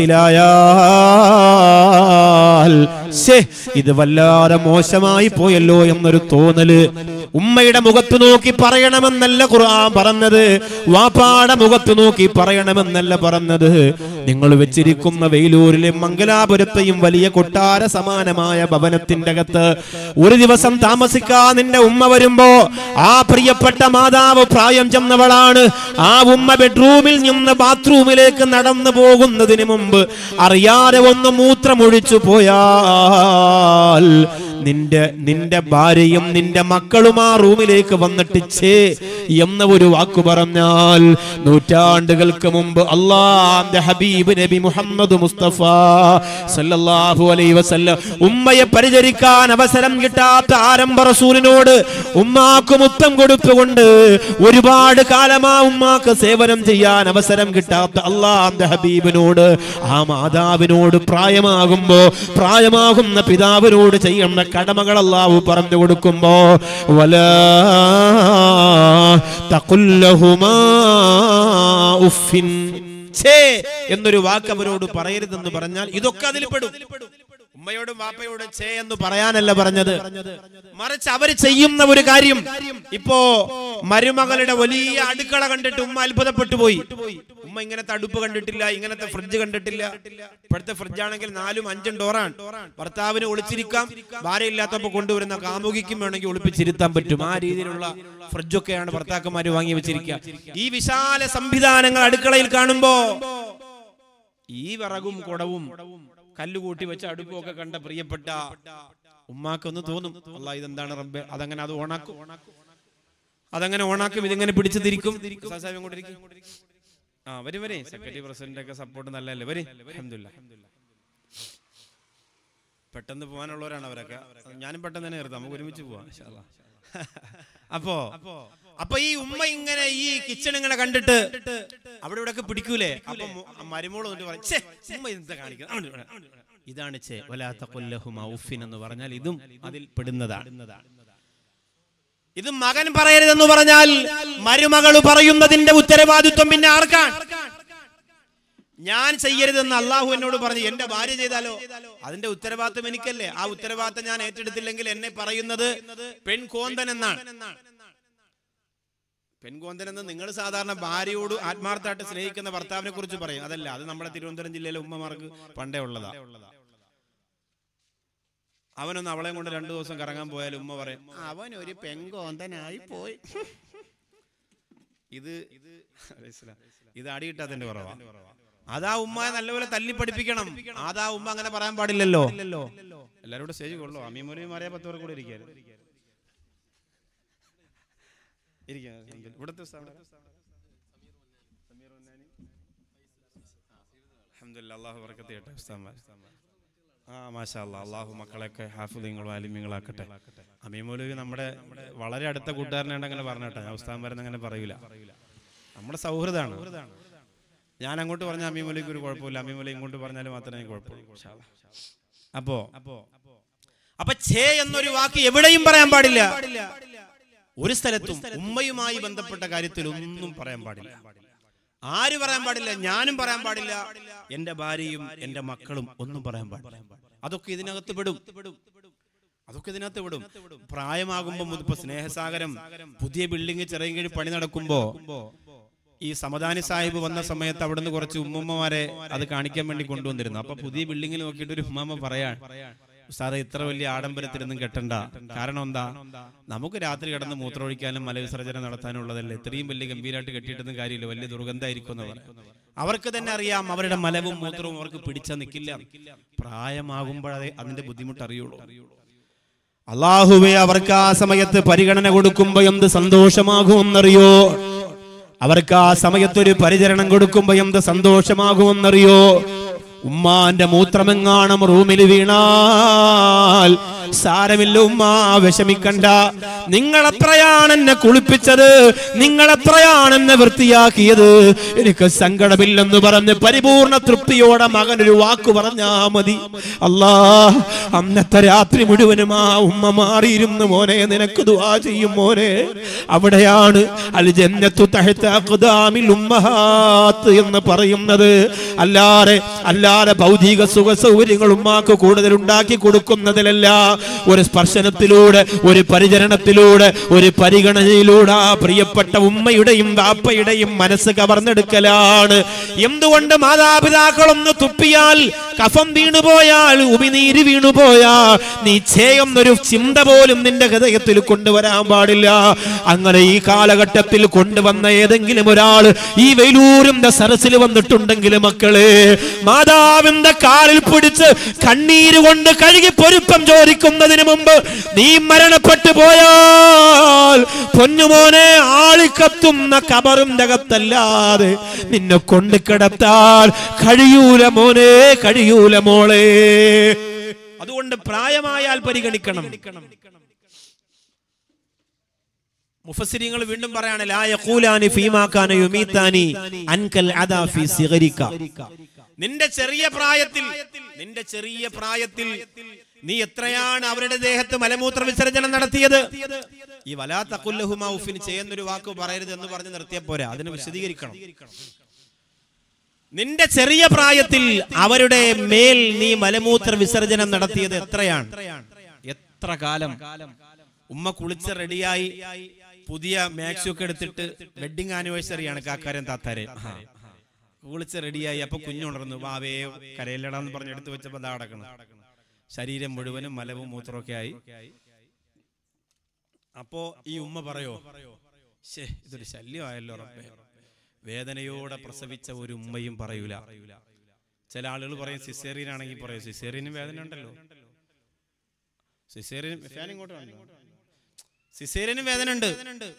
വസ്ത്രത്തിലായാൽ ഇത് വല്ലാതെ മോശമായി പോയല്ലോ എന്നൊരു തോന്നല്. ഉമ്മയുടെ മുഖത്ത് നോക്കി പറയണമെന്നല്ല ഖുർആൻ പറഞ്ഞത്, വാപ്പാടെ മുഖത്ത് നോക്കി പറയണമെന്നല്ല പറഞ്ഞത്. നിങ്ങൾ വെച്ചിരിക്കുന്ന വെയിലൂരിലെ മംഗലാപുരത്തെയും വലിയ കൊട്ടാര സമാനമായ ഭവനത്തിന്റെ അകത്ത് ഒരു ദിവസം താമസിക്കാൻ നിന്റെ ഉമ്മ വരുമ്പോ, ആ പ്രിയപ്പെട്ട മാതാവ് പ്രായം ചെന്നവളാണ്. ആ ഉമ്മ ബെഡ്റൂമിൽ നിന്ന് ബാത്റൂമിലേക്ക് നടന്നു പോകുന്നതിന് മുമ്പ് അറിയാതെ ഒന്ന് മൂത്രമൊഴിച്ചു പോയാൽ, നിന്റെ ഭാര്യയും നിന്റെ മക്കളും ആ റൂമിലേക്ക് വന്നിട്ട് ഛേ എന്ന ഒരു വാക്ക് പറഞ്ഞാൽ, നൂറ്റാണ്ടുകൾക്ക് മുമ്പ് അല്ലാഹുവിന്റെ ഹബീബ് നബി മുഹമ്മദ് മുസ്തഫ സല്ലല്ലാഹു അലൈഹി വസല്ലം ഉമ്മയെ പരിചരിക്കാൻ അവസരം കിട്ടാത്ത ആരംഭ റസൂലിനോട് ഉമ്മാക്ക് മുത്തം കൊടുത്തുകൊണ്ട് ഒരുപാട് കാലമാ ഉമ്മാക്ക് സേവനം ചെയ്യാൻ അവസരം കിട്ടാത്ത അല്ലാഹുവിന്റെ ഹബീബിനോട്, ആ മാതാവിനോട് പ്രായമാകുന്ന പിതാവിനോട് ചെയ്യുന്ന കടമകൾ അല്ലാഹു പറഞ്ഞു കൊടുക്കുമ്പോ, വലാ തഖുല്ലഹുമാ ഉഫിൻ, ഛേ എന്നൊരു വാക്ക് അവരോട് പറയരുതെന്ന് പറഞ്ഞാൽ ഇതൊക്കെ അതിൽ പെടും. ഉമ്മയോടും വാപ്പയോടും ഛേ എന്ന് പറയാനല്ല പറഞ്ഞത്, മറിച്ച് അവർ ചെയ്യുന്ന ഒരു കാര്യം. ഇപ്പോ മരുമകളുടെ വലിയ അടുക്കള കണ്ടിട്ട് ഉമ്മ അത്ഭുതപ്പെട്ടു പോയി. ഉമ്മ ഇങ്ങനത്തെ അടുപ്പ് കണ്ടിട്ടില്ല, ഇങ്ങനത്തെ ഫ്രിഡ്ജ് കണ്ടിട്ടില്ല. ഇപ്പോഴത്തെ ഫ്രിഡ്ജാണെങ്കിൽ 4ഉം 5ഉം ഡോറാണ്. ഭർത്താവിന് ഒളിച്ചിരിക്കാം, ഭാര്യ ഇല്ലാത്തപ്പോ കൊണ്ടുവരുന്ന കാമുകിക്കും വേണമെങ്കിൽ ഒളിപ്പിച്ചിരുത്താൻ പറ്റും. ആ രീതിയിലുള്ള ഫ്രിഡ്ജൊക്കെയാണ് ഭർത്താക്കന്മാര് വാങ്ങി വെച്ചിരിക്കുക. ഈ വിശാല സംവിധാനങ്ങൾ അടുക്കളയിൽ കാണുമ്പോ ഈ വിറകും കുടവും കല്ലുകൂട്ടി വെച്ച അടുപ്പൊക്കെ കണ്ട പ്രിയപ്പെട്ട ഉമ്മാക്കൊന്ന് തോന്നും, അല്ലാഹ് ഇതെന്താണ് റബ്ബേ, അതങ്ങനെ ഓണാക്കും, ഇതിങ്ങനെ പിടിച്ചു തിരിക്കും. ആ വരെ സെക്രട്ടറി പ്രസിഡന്റ് ഒക്കെ സപ്പോർട്ട് നല്ലല്ലേ, വരെ അൽഹംദുലില്ലാഹ്. പെട്ടെന്ന് പോകാനുള്ളവരാണ് അവരൊക്കെ, ഞാനും പെട്ടെന്ന് തന്നെ കരുതാം, നമുക്ക് ഒരുമിച്ച് പോവാം ഇൻഷാ അല്ലാഹ്. അപ്പൊ ഈ ഉമ്മ ഇങ്ങനെ ഈ കിച്ചൺ ഇങ്ങനെ കണ്ടിട്ട് അവിടെ ഇവിടെ ഒക്കെ പിടിക്കൂലേ. അപ്പൊ മരുമോള് വന്നിട്ട് പറയും, ഉമ്മ എന്താ കാണിക്കുന്നത്, ഇതാണ് ഛേ വലാ തഖുല്ലഹുമാ ഉഫിൻ എന്ന് പറഞ്ഞാൽ ഇതും അതിൽ പെടുന്നതാണ്. ഇത് മകൻ പറയരുതെന്ന് പറഞ്ഞാൽ മരുമകൾ പറയുന്നതിന്റെ ഉത്തരവാദിത്വം പിന്നെ ആർക്കാണ്? ഞാൻ ചെയ്യരുതെന്ന് അള്ളാഹു എന്നോട് പറഞ്ഞു, എന്റെ ഭാര്യ ചെയ്താലോ അതിന്റെ ഉത്തരവാദിത്വം എനിക്കല്ലേ? ആ ഉത്തരവാദിത്വം ഞാൻ ഏറ്റെടുത്തില്ലെങ്കിൽ എന്നെ പറയുന്നത് പെൺകോന്തൻ എന്നാണ്. പെൺകോന്തൻ എന്ന് നിങ്ങൾ സാധാരണ ഭാര്യയോട് ആത്മാർത്ഥമായിട്ട് സ്നേഹിക്കുന്ന ഭർത്താവിനെ കുറിച്ച് പറയും. അതല്ല, അത് നമ്മുടെ തിരുവനന്തപുരം ജില്ലയിലെ ഉമ്മമാർക്ക് പണ്ടേ ഉള്ളതാ. അവനൊന്ന് അവളെ കൊണ്ട് 2 ദിവസം കറങ്ങാൻ പോയാൽ ഉമ്മ പറയും, അവൻ ഒരു പെൺകോന്തനായി പോയി. ഇത് അടിയിട്ടതിന്റെ കുറവാ. അതാ ഉമ്മയെ നല്ലപോലെ തല്ലി പഠിപ്പിക്കണം. അതാ ഉമ്മ അങ്ങനെ പറയാൻ പാടില്ലല്ലോ. എല്ലാവരും സ്റ്റേജ് കൊള്ളോ, അമ്മീമോനെയും അറിയാൻ 10 പേർ കൂടെ ഇരിക്കാറ്. ഇവിടുത്തെ അല്ലാഹു ബർക്കത്ത് ചെയ്യട്ടെ. മാഷാ അല്ലാഹ്, അല്ലാഹു മക്കളെയൊക്കെ ഹാഫിളുകളും ആലിമീങ്ങളാക്കട്ടെ. അമീമൗലവി നമ്മുടെ വളരെ അടുത്ത കൂട്ടുകാരനായിട്ട് അങ്ങനെ പറഞ്ഞേട്ടെ. ഞാൻ ഉസ്താദന്മാരെന്ന് അങ്ങനെ പറയൂല, നമ്മുടെ സൗഹൃദമാണ്. ഞാൻ അങ്ങോട്ട് പറഞ്ഞ അമീമൗലവിക്ക് ഒരു കുഴപ്പമില്ല, അമീമൗലവി ഇങ്ങോട്ട് പറഞ്ഞാലും മാത്രമേ കുഴപ്പമില്ല. അപ്പൊ ഛേ എന്നൊരു വാക്ക് എവിടെയും പറയാൻ പാടില്ല. ഒരു സ്ഥലത്തും ഉമ്മയുമായി ബന്ധപ്പെട്ട കാര്യത്തിൽ ഒന്നും പറയാൻ പാടില്ല. ആര് പറയാൻ പാടില്ല? ഞാനും പറയാൻ പാടില്ല, എന്റെ ഭാര്യയും എന്റെ മക്കളും ഒന്നും പറയാൻ പാടില്ല. അതൊക്കെ ഇതിനകത്ത് പെടും. പ്രായമാകുമ്പോ ഇപ്പൊ സ്നേഹസാഗരം പുതിയ ബിൽഡിംഗ് ചെറിയ പണി നടക്കുമ്പോ ഈ സമദാനി സാഹിബ് വന്ന സമയത്ത് അവിടുന്ന് കുറച്ച് ഉമ്മമാരെ അത് കാണിക്കാൻ വേണ്ടി കൊണ്ടുവന്നിരുന്നു. അപ്പൊ പുതിയ ബിൽഡിങ്ങിൽ നോക്കിയിട്ട് ഒരു ഉമ്മാമ്മ പറയാൻ, ഉസ്താദേ ഇത്ര വലിയ ആഡംബരത്തിലൊന്നും കെട്ടണ്ട. കാരണം എന്താ, നമുക്ക് രാത്രി കിടന്ന് മൂത്രമൊഴിക്കാനും മലവിസർജനം നടത്താനും ഉള്ളതല്ലേ, ഇത്രയും വലിയ ഗംഭീരമായിട്ട് കെട്ടിയിട്ടൊന്നും കാര്യമില്ല, വലിയ ദുർഗന്ധമായിരിക്കും എന്ന് പറയാം. അവർക്ക് തന്നെ അറിയാം അവരുടെ മലവും മൂത്രവും അവർക്ക് പിടിച്ചാൽ നിൽക്കില്ല. പ്രായമാകുമ്പോഴേ അതിന്റെ ബുദ്ധിമുട്ട് അറിയുള്ളൂ. അള്ളാഹുവേ, അവർക്ക് ആ സമയത്ത് പരിഗണന കൊടുക്കുമ്പോ എന്ത് സന്തോഷമാകുമെന്നറിയോ? അവർക്ക് ആ സമയത്തൊരു പരിചരണം കൊടുക്കുമ്പോ എന്ത് സന്തോഷമാകുമെന്നറിയോ? ഉമ്മാന്റെ മൂത്രമെങ്ങാണം റൂമിൽ വീണാൽ സാരമില്ല ഉമ്മ, വിഷമിക്കണ്ട. നിങ്ങളെത്രയാണ് എന്നെ കുളിപ്പിച്ചത്, നിങ്ങളെത്രയാണ് എന്നെ വൃത്തിയാക്കിയത്, എനിക്ക് സങ്കടമില്ലെന്ന് പറഞ്ഞ് പരിപൂർണ തൃപ്തിയോടെ മകനൊരു വാക്ക് പറഞ്ഞാ മതി. അല്ലാ, അന്നത്തെ രാത്രി മുഴുവനും ആ ഉമ്മ മാറിയിരുന്നു മോനെ, നിനക്ക് ദുആ ചെയ്യും മോനെ. അവിടെയാണ് അൽ ജന്നത്തു തഹ്ത അഖ്ദാമിൽ ഉമ്മഹാത്ത് എന്ന് പറയുന്നത്. അല്ലാതെ ഭൗതിക സുഖ സൗകര്യങ്ങൾ ഉമ്മാക്ക് കൂടുതൽ ഉണ്ടാക്കി കൊടുക്കുന്നതിലല്ല, ഒരു സ്പർശനത്തിലൂടെ, ഒരു പരിചരണത്തിലൂടെ, ഒരു പരിഗണനയിലൂടെ ആ പ്രിയപ്പെട്ട ഉമ്മയുടെയും ബാപ്പയുടെയും മനസ്സ് കവർന്നെടുക്കലാണ്. എന്തുകൊണ്ട്? മാതാപിതാക്കളൊന്ന് തുപ്പിയാൽ, കഫം വീണുപോയാൽ, ഉമിനീര് വീണുപോയാൽ നീ ചെയ്യുന്നൊരു ചിന്ത പോലും നിന്റെ ഹൃദയത്തിൽ കൊണ്ടുവരാൻ പാടില്ല. അങ്ങനെ ഈ കാലഘട്ടത്തിൽ കൊണ്ടുവന്ന ഏതെങ്കിലും ഒരാൾ ഈ വെയിലൂരിന്റെ സരസിൽ വന്നിട്ടുണ്ടെങ്കിൽ മക്കളെ, മാതാവിന്റെ കാലിൽ പിടിച്ച് കണ്ണീര് കൊണ്ട് കഴുകി പൊരുപ്പം ചോദിക്കുന്നതിന് മുമ്പ് നീ മരണപ്പെട്ടു പോയാൽ പൊന്നുമോനെ, ആളിക്കത്തുന്ന കബറിന്റെ അകത്തല്ലാതെ നിന്നെ കൊണ്ട് കിടത്താൻ കഴിയൂല മോനെ, കഴിയൂല മോളെ. അതുകൊണ്ട് പ്രായമായാൽ പരിഗണിക്കണം. മുഫസ്സിരീങ്ങൾ വീണ്ടും പറയാണ്, ലാ യഖൂലാനി ഫീമാ കാന യുമീതാനി അൻകൽ അദാ ഫീ സിഗരിക. നിന്റെ ചെറിയ പ്രായത്തിൽ നീ എത്രയാണ് അവരുടെ ദേഹത്ത് മലമൂത്ര വിസർജനം നടത്തിയത്. ഈ വലാ തഖുൽ ലഹുമാ ഉഫിൻ ചെയ്യുന്നൊരു വാക്ക് പറയരുത് എന്ന് പറഞ്ഞ് നിർത്തിയ പോരാ, അതിനെ വിശദീകരിക്കണം. നിന്റെ ചെറിയ പ്രായത്തിൽ അവരുടെ മേൽ നീ മലമൂത്ര വിസർജനം നടത്തിയത് എത്രയാണ്? എത്ര കാലം? ഉമ്മ കുളിച്ച് റെഡിയായി പുതിയ മാക്സി ഒക്കെ എടുത്തിട്ട്, വെഡിങ് ആനിവേഴ്സറിയാണ് കാക്കാരൻ താത്താരെ, കുളിച്ച് റെഡിയായി. അപ്പൊ കുഞ്ഞുണർന്നു, വാവേ കരയിലടാന്ന് പറഞ്ഞ് എടുത്തു വെച്ചപ്പോ ദാ അടക്കണം. ശരീരം മുഴുവനും മലവും മൂത്രമൊക്കെ ആയി. അപ്പോ ഈ ഉമ്മ പറയോ, ശേ ഇതൊരു ശല്യമായല്ലോ റബ്ബേ. വേദനയോടെ പ്രസവിച്ച ഒരു ഉമ്മയും പറയൂല. ചില ആളുകൾ പറയും സിസേറിയൻ ആണെങ്കിൽ പറയും, സിസേറിയനും വേദന ഉണ്ടല്ലോ, സിസേറിയനും വേദന ഉണ്ട്.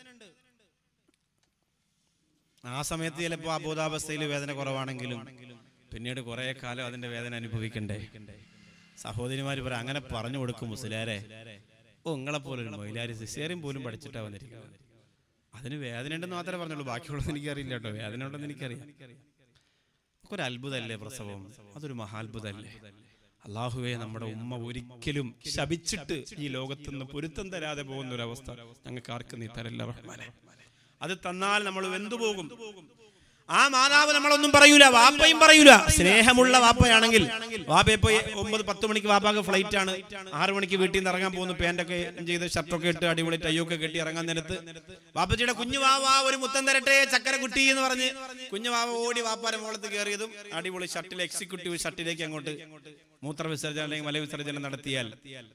ആ സമയത്ത് ചിലപ്പോ അബോധാവസ്ഥയിൽ വേദന കുറവാണെങ്കിലും പിന്നീട് കുറെ കാലം അതിന്റെ വേദന അനുഭവിക്കണ്ടേ. സഹോദരിമാര് പറയും, അങ്ങനെ പറഞ്ഞു കൊടുക്കും മുസ്ലിയാരെ, ഓ നിങ്ങളെ പോലൊരു മൊയിലാരി സിസേറിയൻ പോലും പഠിച്ചിട്ടാ വന്നിരിക്കുന്നത്, അതിന് വേദന ഉണ്ടെന്ന് മാത്രമേ പറഞ്ഞുള്ളൂ, ബാക്കിയുള്ളത് എനിക്കറിയില്ല കേട്ടോ, വേദന ഉണ്ടെന്ന് എനിക്കറിയാം. ഒരു അത്ഭുതമല്ലേ പ്രസവം? അതൊരു മഹാത്ഭുതമല്ലേ? അള്ളാഹുവേ, നമ്മുടെ ഉമ്മ ഒരിക്കലും ശപിച്ചിട്ട് ഈ ലോകത്ത് നിന്ന് പൊരുത്തം തരാതെ പോകുന്ന ഒരു അവസ്ഥ ഞങ്ങൾക്ക് ആർക്കും നീ തരല്ല റഹ്മാനെ. അത് തന്നാൽ നമ്മൾ വെന്തുപോകും. ആ മാതാവ് നമ്മളൊന്നും പറയൂല, വാപ്പയും പറയൂല. സ്നേഹമുള്ള വാപ്പയാണെങ്കിൽ വാപ്പ ഇപ്പൊ 9-10 മണിക്ക് വാപ്പാക്ക് ഫ്ലൈറ്റ് ആണ്, 6 മണിക്ക് വീട്ടിൽ നിന്ന് ഇറങ്ങാൻ പോകുന്നു, പാൻറ്റൊക്കെ ചെയ്ത് ഷർട്ടൊക്കെ ഇട്ട് അടിപൊളി ടൈയൊക്കെ കെട്ടി ഇറങ്ങാൻ നേരത്ത് വാപ്പച്ചിയുടെ കുഞ്ഞു വാവ ഒരു മുത്തം തരട്ടെ ചക്കര കുട്ടി എന്ന് പറഞ്ഞ് കുഞ്ഞു വാവ ഓടി വാപ്പാരെ മോളത്ത് കയറിയതും അടിപൊളി ഷർട്ടിൽ എക്സിക്യൂട്ടീവ് ഷർട്ടിലേക്ക് അങ്ങോട്ട് മൂത്രവിസർജനം അല്ലെങ്കിൽ മലവിസർജനം നടത്തിയാൽ,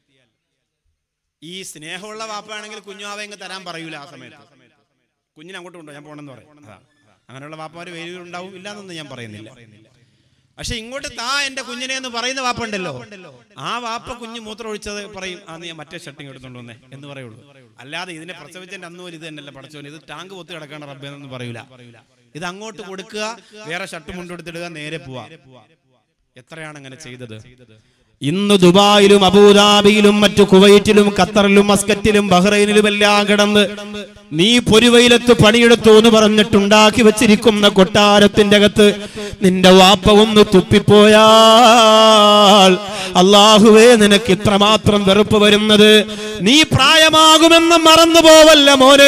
ഈ സ്നേഹമുള്ള വാപ്പയാണെങ്കിൽ കുഞ്ഞുവാവ ഇങ്ങ് തരാൻ പറയൂല. ആ സമയത്ത് കുഞ്ഞിനെ അങ്ങോട്ട് കൊണ്ടോ, ഞാൻ പോകണമെന്ന് പറയും. അങ്ങനെയുള്ള വാപ്പമാര് വേരുണ്ടാവും, ഇല്ലാന്നൊന്നും ഞാൻ പറയുന്നില്ല. പക്ഷെ ഇങ്ങോട്ട് താ എന്റെ കുഞ്ഞിനെ എന്ന് പറയുന്ന വാപ്പ ഉണ്ടല്ലോ, ആ വാപ്പ കുഞ്ഞ് മൂത്രം ഒഴിച്ചത് പറയും, ആ നീ മറ്റേ ഷർട്ടിങ് എടുത്തോണ്ട് വന്നേ എന്ന് പറയുള്ളൂ. അല്ലാതെ ഇതിനെ പ്രസവിച്ചതിന്റെ അന്നും ഇത് തന്നെയല്ല പഠിച്ചോന്, ഇത് ടാങ്ക് പൊത്തി കിടക്കാണ് റബ്ബേ എന്നൊന്നും പറയൂല. ഇത് അങ്ങോട്ട് കൊടുക്കുക, വേറെ ഷർട്ട് മുണ്ടെടുത്തിടുക, നേരെ പോവാ. എത്രയാണ് അങ്ങനെ ചെയ്തത്? ഇന്ന് ദുബായിലും അബുദാബിയിലും മറ്റു കുവൈറ്റിലും ഖത്തറിലും മസ്കറ്റിലും ബഹ്റൈനിലും എല്ലാം കിടന്ന് നീ പൊരുവയിലത്ത് പണിയെടുത്തു എന്ന് പറഞ്ഞിട്ടുണ്ടാക്കി വെച്ചിരിക്കുന്ന കൊട്ടാരത്തിന്റെ അകത്ത് നിന്റെ വാപ്പ ഒന്ന് തുപ്പിപ്പോയാൽ അല്ലാഹുവേ, നിനക്ക് ഇത്രമാത്രം വെറുപ്പ് വരുന്നത് നീ പ്രായമാകുമെന്ന് മറന്നു പോവല്ല മോനെ.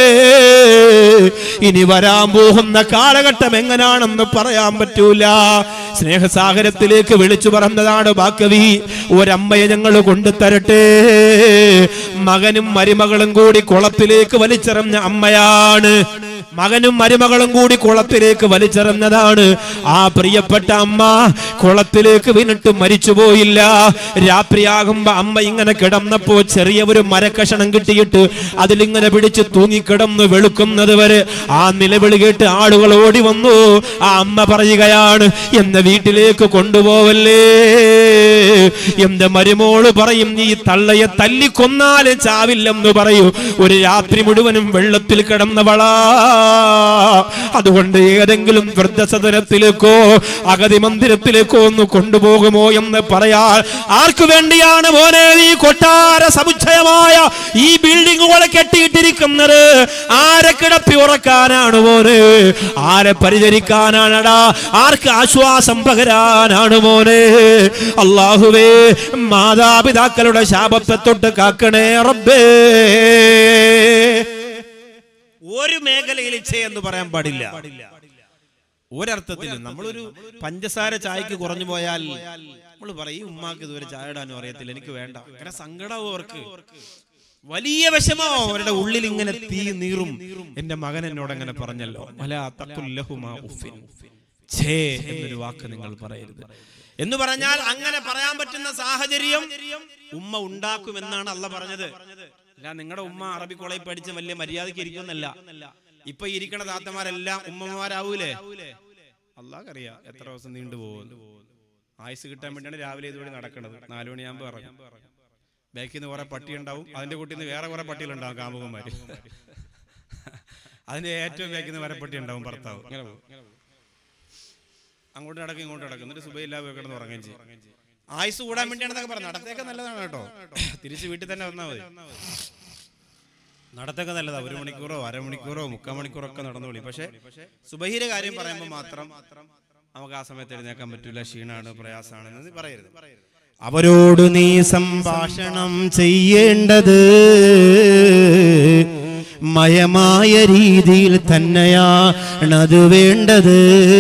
ഇനി വരാൻ പോകുന്ന കാലഘട്ടം എങ്ങനാണെന്ന് പറയാൻ പറ്റൂല. സ്നേഹസാഗരത്തിലേക്ക് വിളിച്ചു പറഞ്ഞതാണ് ബാക്കവി, ഒരമ്മയെ ഞങ്ങൾ കൊണ്ടുതരട്ടെ. മകനും മരുമകളും കൂടി കുളത്തിലേക്ക് വലിച്ചെറിഞ്ഞ അമ്മയാണ്. മകനും മരുമകളും കൂടി കുളത്തിലേക്ക് വലിച്ചെറിഞ്ഞതാണ്. ആ പ്രിയപ്പെട്ട അമ്മ കുളത്തിലേക്ക് വീണിട്ട് മരിച്ചുപോയില്ല. രാത്രിയാകുമ്പോ അമ്മ ഇങ്ങനെ കിടന്നപ്പോ ചെറിയ ഒരു മരക്കഷണം കിട്ടിയിട്ട് അതിലിങ്ങനെ പിടിച്ച് തൂങ്ങിക്കിടന്ന് വെളുക്കുന്നത് വരെ ആ നിലവിളി കേട്ട് ആളുകൾ ഓടി വന്നു. ആ അമ്മ പറയുകയാണ്, എന്നെ വീട്ടിലേക്ക് കൊണ്ടുപോവല്ലേ. എന്റെ മരുമോള് പറയും, നീ തള്ളയെ തല്ലിക്കൊന്നാലും ചാവില്ലെന്ന് പറയൂ. ഒരു രാത്രി മുഴുവനും വെള്ളത്തിൽ കിടന്നവളാ. അതുകൊണ്ട് ഏതെങ്കിലും വൃദ്ധസദനത്തിലേക്കോ അഗതി മന്ദിരത്തിലേക്കോ ഒന്ന് കൊണ്ടുപോകുമോ എന്ന് പറയാൻ ആർക്കു വേണ്ടിയാണ് മോനെ ഈ കൊട്ടാര സമുച്ചയമായ ഈ ബിൽഡിങ്ങുകളെ കെട്ടിയിട്ടിരിക്കുന്നത്? ആരെ കിടപ്പി ഉറക്കാനാണ് മോനെ? ആരെ പരിചരിക്കാനാണടാ? ആർക്ക് ആശ്വാസം പകരാനാണ് മോനെ? അല്ലാഹുവേ, മാതാപിതാക്കളുടെ ശാപത്തെ തൊട്ട് കാക്കണേ റബ്ബേ. ഒരു മേഖലയിൽ എന്ന് പറയാൻ പാടില്ല. ഒരർത്ഥത്തിൽ നമ്മളൊരു പഞ്ചസാര ചായക്ക് കുറഞ്ഞു പോയാൽ നമ്മൾ പറയും, ഉമ്മാക്ക് ഇതുവരെ ചായ ഇടാനും അറിയത്തില്ല, എനിക്ക് വേണ്ട. അങ്ങനെ സങ്കടവും അവർക്ക്, വലിയ വിഷമോ അവരുടെ ഉള്ളിൽ. ഇങ്ങനെ തീ നീറും. എന്റെ മകൻ എന്നോട് അങ്ങനെ പറഞ്ഞല്ലോ, എന്നൊരു വാക്ക് നിങ്ങൾ പറയരുത് എന്ന് പറഞ്ഞാൽ അങ്ങനെ പറയാൻ പറ്റുന്ന സാഹചര്യം ഉമ്മ ഉണ്ടാക്കുമെന്നാണ് അള്ളാഹ് പറഞ്ഞത്. അല്ല, നിങ്ങളുടെ ഉമ്മ അറബി കോളേജിൽ പഠിച്ച് വലിയ മര്യാദയ്ക്ക് ഇരിക്കുമെന്നല്ല. ഇപ്പൊ ഇരിക്കണ താത്തമാരെല്ലാം ഉമ്മമാരാവൂലേ? അള്ളാഹ്ക്കറിയാം എത്ര ദിവസം നീണ്ടു പോകുന്നു. ആയുസ് കിട്ടാൻ വേണ്ടിയാണ് രാവിലെ ഇതുവഴി നടക്കുന്നത്. 4 മണിയാകുമ്പോൾ ഇറങ്ങും. ബാക്കിൽ നിന്ന് കുറെ പട്ടി ഉണ്ടാവും, അതിന്റെ കൂട്ടിൽ നിന്ന് വേറെ കുറെ പട്ടികളുണ്ടാവും, കാമുകന്മാര്. അതിന്റെ ഏറ്റവും ബാക്കിൽ നിന്ന് വരപ്പട്ടി ഉണ്ടാവും, ഭർത്താവ്. ഇങ്ങനെ പോകും, അങ്ങോട്ട് നടക്കും ഇങ്ങോട്ട് നടക്കും, എന്നിട്ട് സുബൈല്ലാതെ കിടന്ന് ഉറങ്ങുകയും ചെയ്യും. ആയുസ് കൂടാൻ വേണ്ടിയാണെന്നൊക്കെ പറഞ്ഞു. നടത്തേക്ക് നല്ലതാണ് കേട്ടോ, തിരിച്ച് വീട്ടിൽ തന്നെ വന്നാൽ മതി. നടത്തൊക്കെ നല്ലതാ. 1 മണിക്കൂറോ 1/2 മണിക്കൂറോ 3/4 മണിക്കൂറോ ഒക്കെ നടന്നോളി. പക്ഷെ സുബഹിയുടെ കാര്യം പറയുമ്പോൾ മാത്രം നമുക്ക് ആ സമയത്ത് എഴുന്നേക്കാൻ പറ്റൂല, ക്ഷീണാണ്, പ്രയാസമാണെന്ന് പറയരുത്. അവരോട് നീ സംഭാഷണം ചെയ്യേണ്ടത് മയമായ രീതിയിൽ തന്നെയാണത് വേണ്ടത്.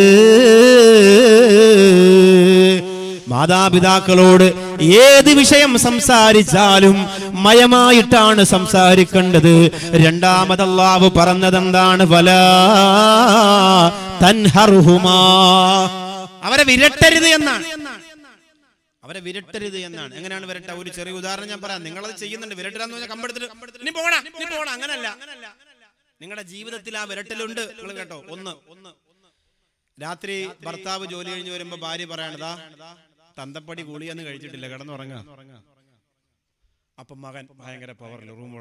മാതാപിതാക്കളോട് ഏത് വിഷയം സംസാരിച്ചാലും മയമായിട്ടാണ് സംസാരിക്കേണ്ടത്. രണ്ടാമത് അല്ലാഹു പറഞ്ഞതെന്താണ്? വലാ തൻഹർഹുമാ, അവരെ വിരട്ടരുത് എന്നാണ്. അവരെ വിരട്ടരുത് എന്നാണ്. എങ്ങനെയാണ് വിരട്ട? ഒരു ചെറിയ ഉദാഹരണം ഞാൻ പറയാം. നിങ്ങളത് ചെയ്യുന്നുണ്ട്. വിരട്ടരാന്ന് പറഞ്ഞാൽ കമ്പെടുത്തിട്ട് നീ പോകണ അങ്ങനല്ല. നിങ്ങളുടെ ജീവിതത്തിൽ ആ വിരട്ടലുണ്ട്. നിങ്ങൾ കേട്ടോ, ഒന്ന് രാത്രി ഭർത്താവ് ജോലി കഴിഞ്ഞ് വരുമ്പോ ഭാര്യ പറയണതാ, തന്തപ്പടി ഗുളിയൊന്നും കഴിച്ചിട്ടില്ല, കിടന്നുറങ്ങ. അപ്പൊ മകൻ ഭയങ്കര പവറിൽ റൂം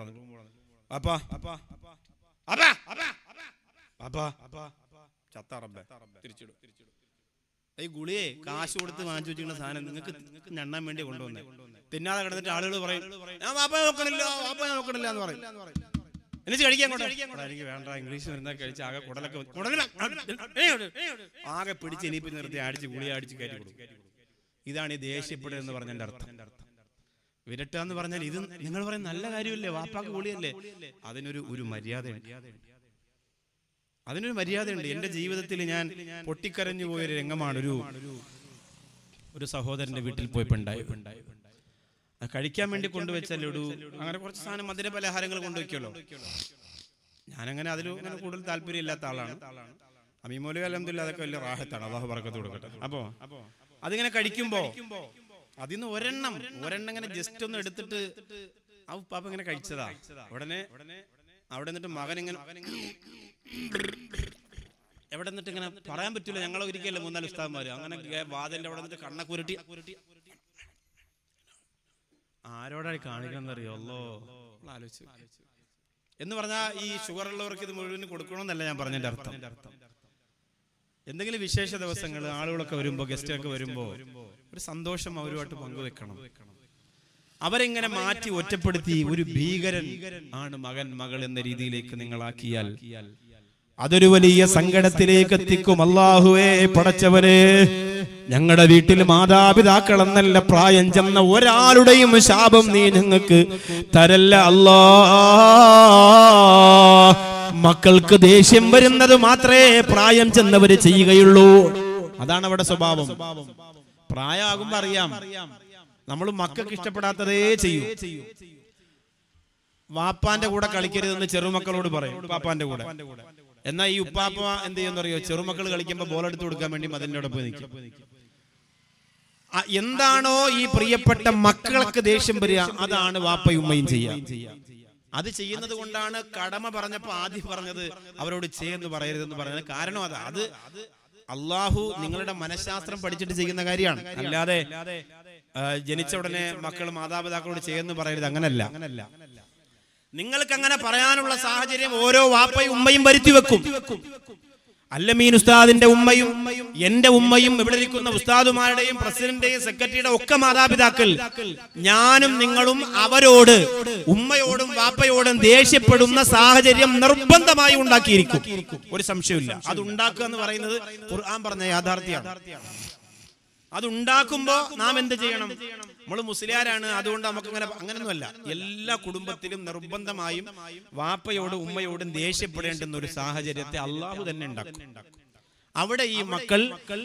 തിരിച്ചിടും. ഈ ഗുളിയെ കാശ് കൊടുത്ത് വാങ്ങിച്ചു വെച്ചിരിക്കുന്ന സാധനം നിങ്ങൾക്ക് ഞണ്ണാൻ വേണ്ടി കൊണ്ടുവന്നേ. തിന്നാതെ കിടന്നിട്ട് ആളുകൾ പറയും, ഞാൻ വാപ്പയെ നോക്കണില്ല എന്ന് പറയും. എനിക്ക് കഴിക്കാൻ എനിക്ക് വേണ്ട, ഇംഗ്ലീഷ് വരുന്ന കഴിച്ച് ആകെ ആകെ പിടിച്ച് ഇനിയിപ്പി നിർത്തി അടിച്ച് ഗുളിയെ അടിച്ച് കയറ്റി കൊടുക്കും. ഇതാണ് ഈ ദേഷ്യപ്പെടുക എന്ന് പറഞ്ഞതിന്റെ അർത്ഥം. വിരട്ടുക എന്ന് പറഞ്ഞാൽ ഇത് നിങ്ങൾ പറയുന്ന നല്ല കാര്യമല്ലേ, വാപ്പാക്ക് കൂടിയല്ലേ, അതിനൊരു മര്യാദയുണ്ട്. അതിനൊരു മര്യാദയുണ്ട്. എൻ്റെ ജീവിതത്തിൽ ഞാൻ പൊട്ടിക്കരഞ്ഞു പോയൊരു രംഗമാണ്. ഒരു സഹോദരന്റെ വീട്ടിൽ പോയപ്പോൾ ഉണ്ടായി. കഴിക്കാൻ വേണ്ടി കൊണ്ടുവച്ച ലഡു, അങ്ങനെ കുറച്ച് സാധനം മധുര പലഹാരങ്ങൾ കൊണ്ടുവയ്ക്കുമല്ലോ. ഞാനങ്ങനെ അങ്ങനെ കൂടുതൽ താല്പര്യം ഇല്ലാത്ത ആളാണ്. അമീമോലി അൽഹംദുലില്ലാഹ് അതൊക്കെ വലിയ റാഹത്താണ്, അല്ലാഹു ബറക്കത്ത് കൊടുക്കട്ടെ. അപ്പോ അതിങ്ങനെ കഴിക്കുമ്പോ അതിന്ന് ഒരെണ്ണം ഇങ്ങനെ ജസ്റ്റ് ഒന്ന് എടുത്തിട്ട് ആ ഉപ്പാപ്പ ഇങ്ങനെ കഴിച്ചതാ. ഉടനെ അവിടെ നിന്നിട്ട് മകൻ ഇങ്ങനെ എവിടെ നിന്നിട്ട് ഇങ്ങനെ പറയാൻ പറ്റൂല. ഞങ്ങൾ ഒരിക്കലും 3-4 ഉസ്താദന്മാര് അങ്ങനെ വാതിലിന്റെ അവിടെ നിന്നിട്ട് കണ്ണക്കുരുട്ടി ആരോടായി കാണിക്കണമെന്നറിയോ? അല്ലോ ആലോചിച്ചു എന്ന് പറഞ്ഞാൽ ഈ ഷുഗർ ഉള്ളവർക്ക് ഇത് മുഴുവൻ കൊടുക്കണമെന്നല്ല ഞാൻ പറഞ്ഞതിന്റെ അർത്ഥം. എന്തെങ്കിലും വിശേഷ ദിവസങ്ങൾ ആളുകളൊക്കെ വരുമ്പോ, ഗസ്റ്റുകളൊക്കെ വരുമ്പോ ഒരു സന്തോഷം അവരുമായിട്ട് പങ്കുവെക്കണം. അവരെങ്ങനെ മാറ്റി ഒറ്റപ്പെടുത്തി ഒരു ഭീകരൻ ആണ് മകൻ മകൾ എന്ന രീതിയിലേക്ക് നിങ്ങളാക്കിയാൽ അതൊരു വലിയ സങ്കടത്തിലേക്ക് എത്തിക്കും. അല്ലാഹുവേ പടച്ചവനെ, ഞങ്ങളുടെ വീട്ടിൽ മാതാപിതാക്കൾ എന്നല്ല പ്രായം ചെന്ന ഒരാളുടെയും ശാപം നീ ഞങ്ങൾക്ക് തരല്ല അല്ലാ. മക്കൾക്ക് ദേഷ്യം വരുന്നത് മാത്രമേ പ്രായം ചെന്നവര് ചെയ്യുകയുള്ളൂ. അതാണ് അവിടെ സ്വഭാവം. പ്രായമാകുമ്പോ അറിയാം നമ്മൾ മക്കൾക്ക് ഇഷ്ടപ്പെടാത്തതേ ചെയ്യൂ. വാപ്പാന്റെ കൂടെ കളിക്കരുതെന്ന് ചെറുമക്കളോട് പറയും, ഉപ്പാപ്പാന്റെ കൂടെ. എന്നാൽ ഈ ഉപ്പാപ്പ എന്ത് ചെയ്യുന്നറിയോ? ചെറുമക്കൾ കളിക്കുമ്പോ ബോൾ എടുത്തു കൊടുക്കാൻ വേണ്ടി അതിനോടൊപ്പം നിൽക്കും. എന്താണോ ഈ പ്രിയപ്പെട്ട മക്കൾക്ക് ദേഷ്യം വരിക, അതാണ് വാപ്പയും ഉമ്മയും ചെയ്യുക. അത് ചെയ്യുന്നത് കൊണ്ടാണ് കടമ പറഞ്ഞപ്പോ ആദ്യം പറഞ്ഞത് അവരോട് ചെയ്യുന്നു പറയരുതെന്ന് പറയുന്നത്. കാരണം അത് അള്ളാഹു നിങ്ങളുടെ മനഃശാസ്ത്രം പഠിച്ചിട്ട് ചെയ്യുന്ന കാര്യമാണ്. അല്ലാതെ ജനിച്ച ഉടനെ മക്കൾ മാതാപിതാക്കളോട് ചെയ്യുന്നു പറയരുത്, അങ്ങനല്ല. നിങ്ങൾക്ക് അങ്ങനെ പറയാനുള്ള സാഹചര്യം ഓരോ വാപ്പയും ഉമ്മയും വരുത്തി വെക്കും. അല്ലമീൻ ഉസ്താദിന്റെ ഉമ്മയും എന്റെ ഉമ്മയും ഇവിടെ ഇരിക്കുന്ന ഉസ്താദുമാരുടെയും പ്രസിഡന്റിന്റെയും സെക്രട്ടറിയുടെ ഒക്കെ മാതാപിതാക്കൾ, ഞാനും നിങ്ങളും അവരോട് ഉമ്മയോടും വാപ്പയോടും ദേഷ്യപ്പെടുന്ന സാഹചര്യം നിർബന്ധമായി ഉണ്ടാക്കിയിരിക്കും. ഒരു സംശയമില്ല. അത് ഉണ്ടാക്കുക എന്ന് പറയുന്നത് ഖുർആൻ പറഞ്ഞ യാഥാർത്ഥ്യമാണ്. അതുണ്ടാക്കുമ്പോ നാം എന്ത് ചെയ്യണം? നമ്മൾ മുസ്ലിയാരാണ്, അതുകൊണ്ട് നമുക്ക് അങ്ങനൊന്നുമല്ല. എല്ലാ കുടുംബത്തിലും നിർബന്ധമായും വാപ്പയോടും ഉമ്മയോടും ദേഷ്യപ്പെടേണ്ടുന്ന ഒരു സാഹചര്യത്തെ അള്ളാഹു തന്നെ ഉണ്ടാക്കും. അവിടെ ഈ മക്കൾ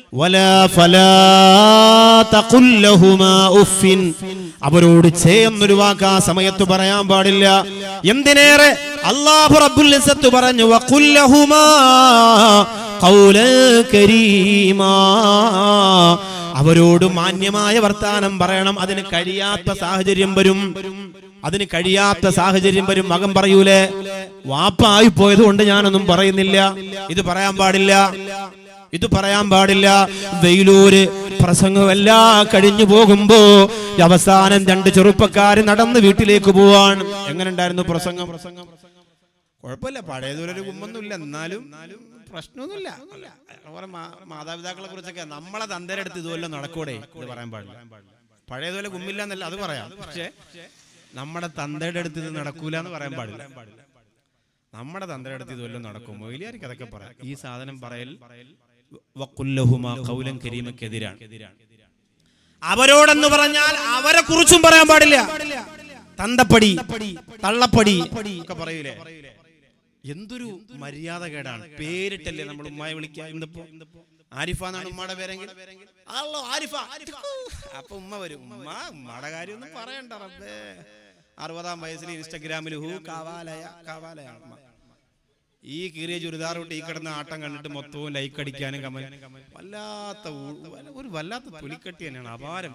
അവരോട് ചെയ്യുന്നൊരു വാക്ക് ആ സമയത്ത് പറയാൻ പാടില്ല. എന്തിനേറെ അല്ലാഹു റബ്ബുൽ ഇസ്സത്ത് പറഞ്ഞു, വഖുല്ലഹുമാ ഖൗലൻ കരീമാ, അവരോട് മാന്യമായ വർത്താനം പറയണം. അതിന് കഴിയാത്ത സാഹചര്യം വരും. മകൻ പറയൂലേ, വാപ്പായി പോയത് കൊണ്ട് ഞാനൊന്നും പറയുന്നില്ല, ഇത് പറയാൻ പാടില്ല. വെയിലൂര് പ്രസംഗമെല്ലാം കഴിഞ്ഞു പോകുമ്പോ അവസാനം 2 ചെറുപ്പക്കാര് നടന്ന് വീട്ടിലേക്ക് പോവാൻ. എങ്ങനെ ഉണ്ടായിരുന്നു പ്രസംഗം? കുഴപ്പമില്ല, പഴയതൊരു കുമ്പൊന്നുമില്ല, എന്നാലും പ്രശ്നമൊന്നുമില്ല. മാതാപിതാക്കളെ കുറിച്ചൊക്കെ നമ്മളെ തന്തരെടുത്ത് ഇതുവല്ലോ നടക്കൂടെ ഇത് പറയാൻ പാടില്ല. പഴയതുപോലെ കുമ്മില്ല എന്നല്ല, അത് പറയാം. പക്ഷെ നമ്മുടെ തന്തയുടെ അടുത്ത് ഇത് നടക്കൂല എന്ന് പറയാൻ പാടില്ല. നമ്മുടെ തന്തയുടെ അടുത്ത് ഇതുവല്ലോ നടക്കും. മൊയിലിയാർക്ക് അതൊക്കെ പറയാം. ഈ സാധനം പറയൽ വഖുല്ലഹുമാ ഖൗലൻ കരീമക്കെതിരാണ്. അവരോടെന്ന് പറഞ്ഞാൽ അവരെ കുറിച്ചും പറയാൻ പാടില്ല. തന്തപ്പടി, തള്ളപ്പടി ഒക്കെ പറയൂലേ, എന്തൊരു മര്യാദ കേടാണ്. പേരിട്ടല്ലേ നമ്മൾ ഉമ്മയെ വിളിക്കുക. ഇന്നിപ്പോ ആരിഫ എന്നാണ് ഉമ്മയുടെ പേരെങ്കിൽ ആരിഫ, അപ്പൊ ഉമ്മ വരും. ഉമ്മയുടെ കാര്യം ഒന്നും പറയണ്ട റബ്ബേ. 60-ാം വയസ്സിൽ ഇൻസ്റ്റഗ്രാമിൽ കാവാലയാണ്. ഈ കീറിയ ചുരിദാറോട്ട് ഈ കിടന്ന ആട്ടം കണ്ടിട്ട് മൊത്തവും ലൈക്ക് അടിക്കാനും വല്ലാത്ത തൊലിക്കട്ടി തന്നെയാണ്. അപാരം.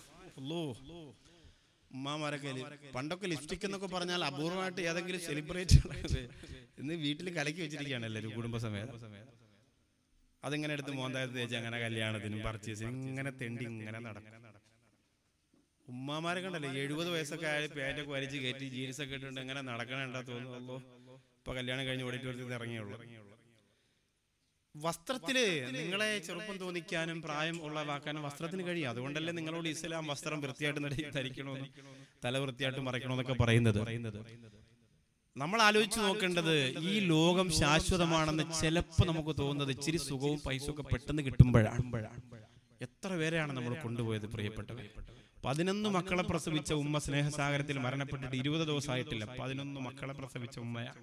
ഉമ്മാമാരൊക്കെ പണ്ടൊക്കെ ലിപ്സ്റ്റിക് എന്നൊക്കെ പറഞ്ഞാൽ അപൂർവമായിട്ട് ഏതെങ്കിലും സെലിബ്രേറ്റ് ഇന്ന് വീട്ടിൽ കലക്കി വെച്ചിരിക്കുകയാണ് എല്ലാവരും കുടുംബസമേതം. അതിങ്ങനെ എടുത്ത് മോന്തായത്ത് തേച്ച് അങ്ങനെ കല്യാണത്തിനും പർച്ചേസിനും ഇങ്ങനെ തെണ്ടി ഇങ്ങനെ നടക്കും. ഉമ്മാമാരെ കണ്ടല്ലേ 70 വയസ്സൊക്കെ ആയ പേറ്റൊക്കെ വലിച്ച് കയറ്റി ജീൻസൊക്കെ ഇട്ടുണ്ട് ഇങ്ങനെ നടക്കണേണ്ടാ തോന്നുന്നു. ഇപ്പൊ കല്യാണം കഴിഞ്ഞ് ഓഡിറ്റോറിയത്തിൽ ഇറങ്ങിയുള്ളൂ. വസ്ത്രത്തില് നിങ്ങളെ ചെറുപ്പം തോന്നിക്കാനും പ്രായം ഉള്ളവാക്കാനും വസ്ത്രത്തിന് കഴിയും. അതുകൊണ്ടല്ലേ നിങ്ങളോട് ഇസ്ലാം വസ്ത്രം വൃത്തിയായിട്ട് ധരിക്കണമെന്നും തല വൃത്തിയായിട്ട് മറയ്ക്കണമെന്നൊക്കെ പറയുന്നത്. നമ്മൾ ആലോചിച്ച് നോക്കേണ്ടത്, ഈ ലോകം ശാശ്വതമാണെന്ന് ചിലപ്പോൾ നമുക്ക് തോന്നുന്നത് ഇച്ചിരി സുഖവും പൈസയൊക്കെ പെട്ടെന്ന് കിട്ടുമ്പോഴാണ്. എത്ര പേരെയാണ് നമ്മൾ കൊണ്ടുപോയത് പ്രിയപ്പെട്ടവർ? 11 മക്കളെ പ്രസവിച്ച ഉമ്മ സ്നേഹസാഗരത്തിൽ മരണപ്പെട്ടിട്ട് 20 ദിവസമായിട്ടില്ല. 11 മക്കളെ പ്രസവിച്ച ഉമ്മയാണ്.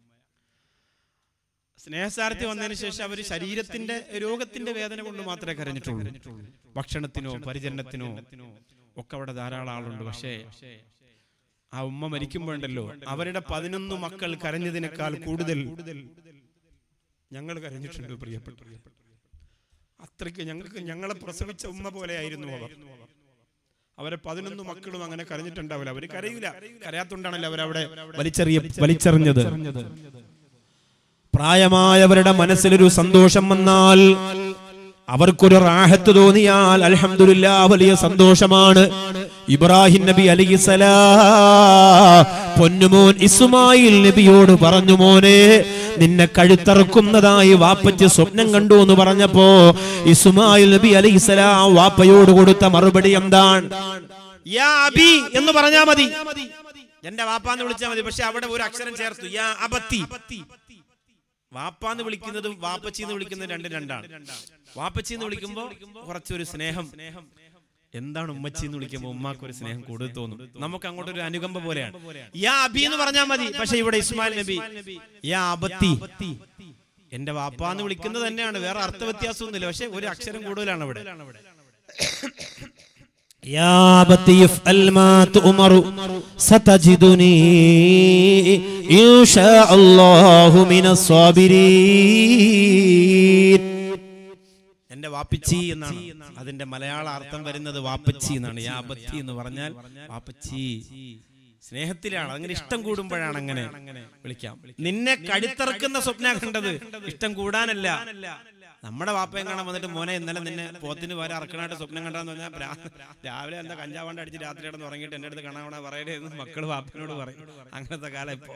സ്നേഹസാരത്തിൽ വന്നതിന് ശേഷം അവർ ശരീരത്തിന്റെ രോഗത്തിന്റെ വേദന കൊണ്ട് മാത്രമേ കരഞ്ഞിട്ടുള്ളൂ. ഭക്ഷണത്തിനോ പരിചരണത്തിനോ ഒക്കെ അവിടെ ധാരാളം ആളുണ്ട്. പക്ഷേ ആ ഉമ്മ മരിക്കുമ്പോണ്ടല്ലോ അവരുടെ 11 മക്കൾ കരഞ്ഞതിനേക്കാൾ കൂടുതൽ ഞങ്ങൾ കരഞ്ഞിട്ടുണ്ട് പ്രിയപ്പെട്ട. അത്രയ്ക്ക് ഞങ്ങളെ പ്രസവിച്ച ഉമ്മ പോലെ ആയിരുന്നു അവർ. അവരെ 11 മക്കളും അങ്ങനെ കരഞ്ഞിട്ടുണ്ടാവില്ല. അവര് കരയില്ല. കരയാത്തോണ്ടാണല്ലോ അവരവിടെ വലിച്ചെറിഞ്ഞത്. പ്രായമായവരുടെ മനസ്സിലൊരു സന്തോഷം വന്നാൽ, അവർക്കൊരു റാഹത്ത് തോന്നിയാൽ അൽഹംദുലില്ലാ വലിയ സന്തോഷമാണ്. ഇബ്രാഹിം നബി അലൈഹിസ്സലാം പൊന്നുമോൻ ഇസ്മായിൽ നബിയോട് പറഞ്ഞു, മോനെ നിന്നെ കഴുത്തറുക്കുന്നതായി വാപ്പച്ച് സ്വപ്നം കണ്ടു എന്ന് പറഞ്ഞപ്പോ ഇസ്മായിൽ നബി അലൈഹിസ്സലാം വാപ്പയോട് കൊടുത്ത മറുപടി എന്താണ്? യാ അബി എന്ന് പറഞ്ഞാ മതി, എന്റെ വാപ്പാന്ന് വിളിച്ചാൽ മതി. പക്ഷെ അവിടെ ഒരു അക്ഷരം ചേർത്തു, യാ അബത്തി. വാപ്പാന്ന് വിളിക്കുന്നതും വാപ്പച്ചിന്ന് വിളിക്കുന്നതും രണ്ടാണ്. വാപ്പച്ചിന്ന് വിളിക്കുമ്പോ കുറച്ചൊരു സ്നേഹം, എന്താണ് ഉമ്മച്ചി എന്ന് വിളിക്കുമ്പോൾ ഉമ്മാക്ക് ഒരു സ്നേഹം കൂടുതൽ തോന്നും. നമുക്ക് അങ്ങോട്ട് ഒരു അനുകമ്പ പോലെയാണ്. യാ അബി എന്ന് പറഞ്ഞാൽ മതി. പക്ഷെ ഇവിടെ ഇസ്മായിൽ നബി യാ അബത്തി, എന്റെ വാപ്പാന്ന് വിളിക്കുന്നത് തന്നെയാണ്, വേറെ അർത്ഥ വ്യത്യാസമൊന്നുമില്ല. പക്ഷെ ഒരു അക്ഷരം കൂടുതലാണ് അവിടെ. യാ അബത്തി ഇഫ്അൽ മാ തുഅമറു സതജിദുനി ഇൻഷാ അല്ലാഹു മിനസ് സാബിരീൻ. എന്റെ വാപ്പച്ചി എന്നാണ് അതിന്റെ മലയാള അർത്ഥം വരുന്നത്. വാപ്പച്ചി എന്നാണ്. യാ അബത്തി എന്ന് പറഞ്ഞാൽ വാപ്പച്ചി, സ്നേഹത്തിലാണ്. അങ്ങനെ ഇഷ്ടം കൂടുമ്പോഴാണ് അങ്ങനെ വിളിക്കാം. നിന്നെ കഴുത്തറക്കുന്ന സ്വപ്നം കണ്ടത് ഇഷ്ടം കൂടാനല്ല. നമ്മുടെ വാപ്പയും കാണാൻ വന്നിട്ട്, മോനെ ഇന്നലെ നിന്നെ പോത്തിന് വരെ അറക്കണായിട്ട് സ്വപ്നം കണ്ടാന്ന് പറഞ്ഞാൽ രാവിലെ എന്താ കഞ്ചാവണ്ട് അടിച്ച് രാത്രി കിടന്ന് ഉറങ്ങിയിട്ട് എന്റെ അടുത്ത് കാണാൻ പറയണേ എന്ന് മക്കള് വാപ്പനോട് പറയും. അങ്ങനത്തെ കാലം ഇപ്പൊ.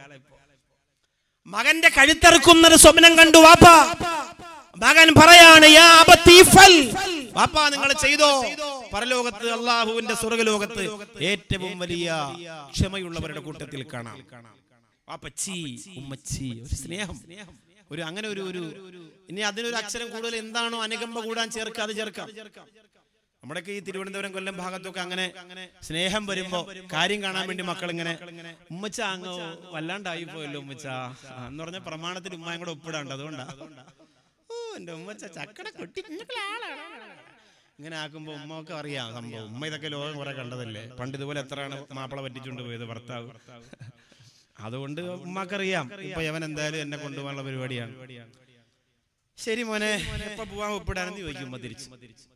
മകന്റെ കഴുത്തറക്കുന്നത് സ്വപ്നം കണ്ടു വാപ്പ. മകൻ പറയാണ്, യാ അബത്തി ഫൽ, വാപ്പ നിങ്ങൾ ചെയ്തോ. പരലോകത്ത് അള്ളാഹുവിന്റെ സ്വർഗ്ഗലോകത്ത് ഏറ്റവും വലിയ ക്ഷമയുള്ളവരുടെ കൂട്ടത്തിൽ കാണാം. വാപ്പച്ചി, ഉമ്മച്ചി, ഒരു സ്നേഹം, ഒരു അങ്ങനെ ഒരു ഇനി അതിനൊരു അക്ഷരം കൂടുതൽ എന്താണോ അനുകമ്പ കൂടാൻ ചേർക്കാം, അത് ചേർക്കാം. നമ്മുടെയൊക്കെ ഈ തിരുവനന്തപുരം കൊല്ലം ഭാഗത്തൊക്കെ അങ്ങനെ സ്നേഹം വരുമ്പോ കാര്യം കാണാൻ വേണ്ടി മക്കൾ ഇങ്ങനെ, ഉമ്മച്ച അങ്ങ് വല്ലാണ്ടായി പോയല്ലോ ഉമ്മച്ച എന്ന് പറഞ്ഞ പ്രമാണത്തിൽ ഉമ്മയും കൂടെ ഒപ്പിടാണ്ട്. അതുകൊണ്ടാ എന്റെ ഉമ്മച്ച ചക്കട കൊട്ടി ഇങ്ങനെ ആക്കുമ്പോ ഉമ്മക്ക് അറിയാം സംഭവം. ഉമ്മ ഇതൊക്കെ ലോകം കുറെ കണ്ടതല്ലേ. പണ്ട് ഇതുപോലെ എത്രയാണ് മാപ്പിള പറ്റിച്ചുകൊണ്ട് പോയത് ഭർത്താവ്. അതുകൊണ്ട് ഉമ്മക്കറിയാം ഇപ്പൊ യവൻ എന്തായാലും എന്നെ കൊണ്ടുപോകാനുള്ള പരിപാടിയാണ്. ശരി മോനെ എപ്പോ പോവാൻ ഒപ്പിടാനെന്ന് ചോദിക്കുമ്പോ തിരിച്ചു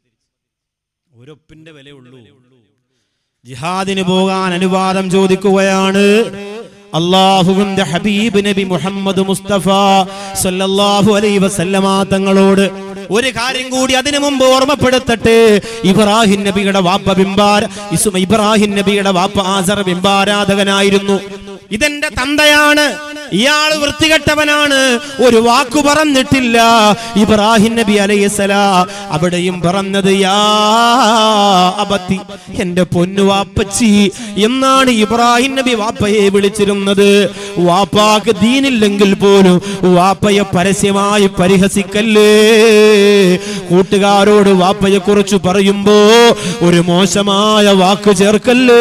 ഒരൊപ്പിന്റെ വിലയുള്ളൂ. ജിഹാദിന് പോകാൻ അനുവാദം ചോദിക്കുകയാണ്. അല്ലാഹുവിന്റെ ഹബീബ് നബി മുഹമ്മദ് മുസ്തഫ സല്ലല്ലാഹു അലൈഹി വസല്ലമ തങ്ങളോട് ഒരു കാര്യം കൂടി അതിനു മുമ്പ് ഓർമ്മപ്പെടുത്തട്ടെ. ഇബ്രാഹിം നബിയുടെ വാപ്പ ഇബ്രാഹിം നബിയുടെ വാപ്പ ആസർ ബിംബാരാധകനായിരുന്നു. ഇതെന്റെ തന്തയാണ്, ഇയാൾ വൃത്തികെട്ടവനാണ്, ഒരു വാക്കു പറഞ്ഞിട്ടില്ല. ഇബ്രാഹിം നബി അലൈഹിസ്സലാം അവിടെയും പറഞ്ഞത് യാ അബത്തി, എന്റെ പൊന്നു വാപ്പച്ചി എന്നാണ് ഇബ്രാഹിം നബി വാപ്പയെ വിളിച്ചിരുന്നത്. വാപ്പാക്ക് ദീനില്ലെങ്കിൽ പോലും വാപ്പയെ പരസ്യമായി പരിഹസിക്കല്ലേ. കൂട്ടുകാരോട് വാപ്പയെ കുറിച്ച് പറയുമ്പോ ഒരു മോശമായ വാക്ക് ചേർക്കല്ലേ.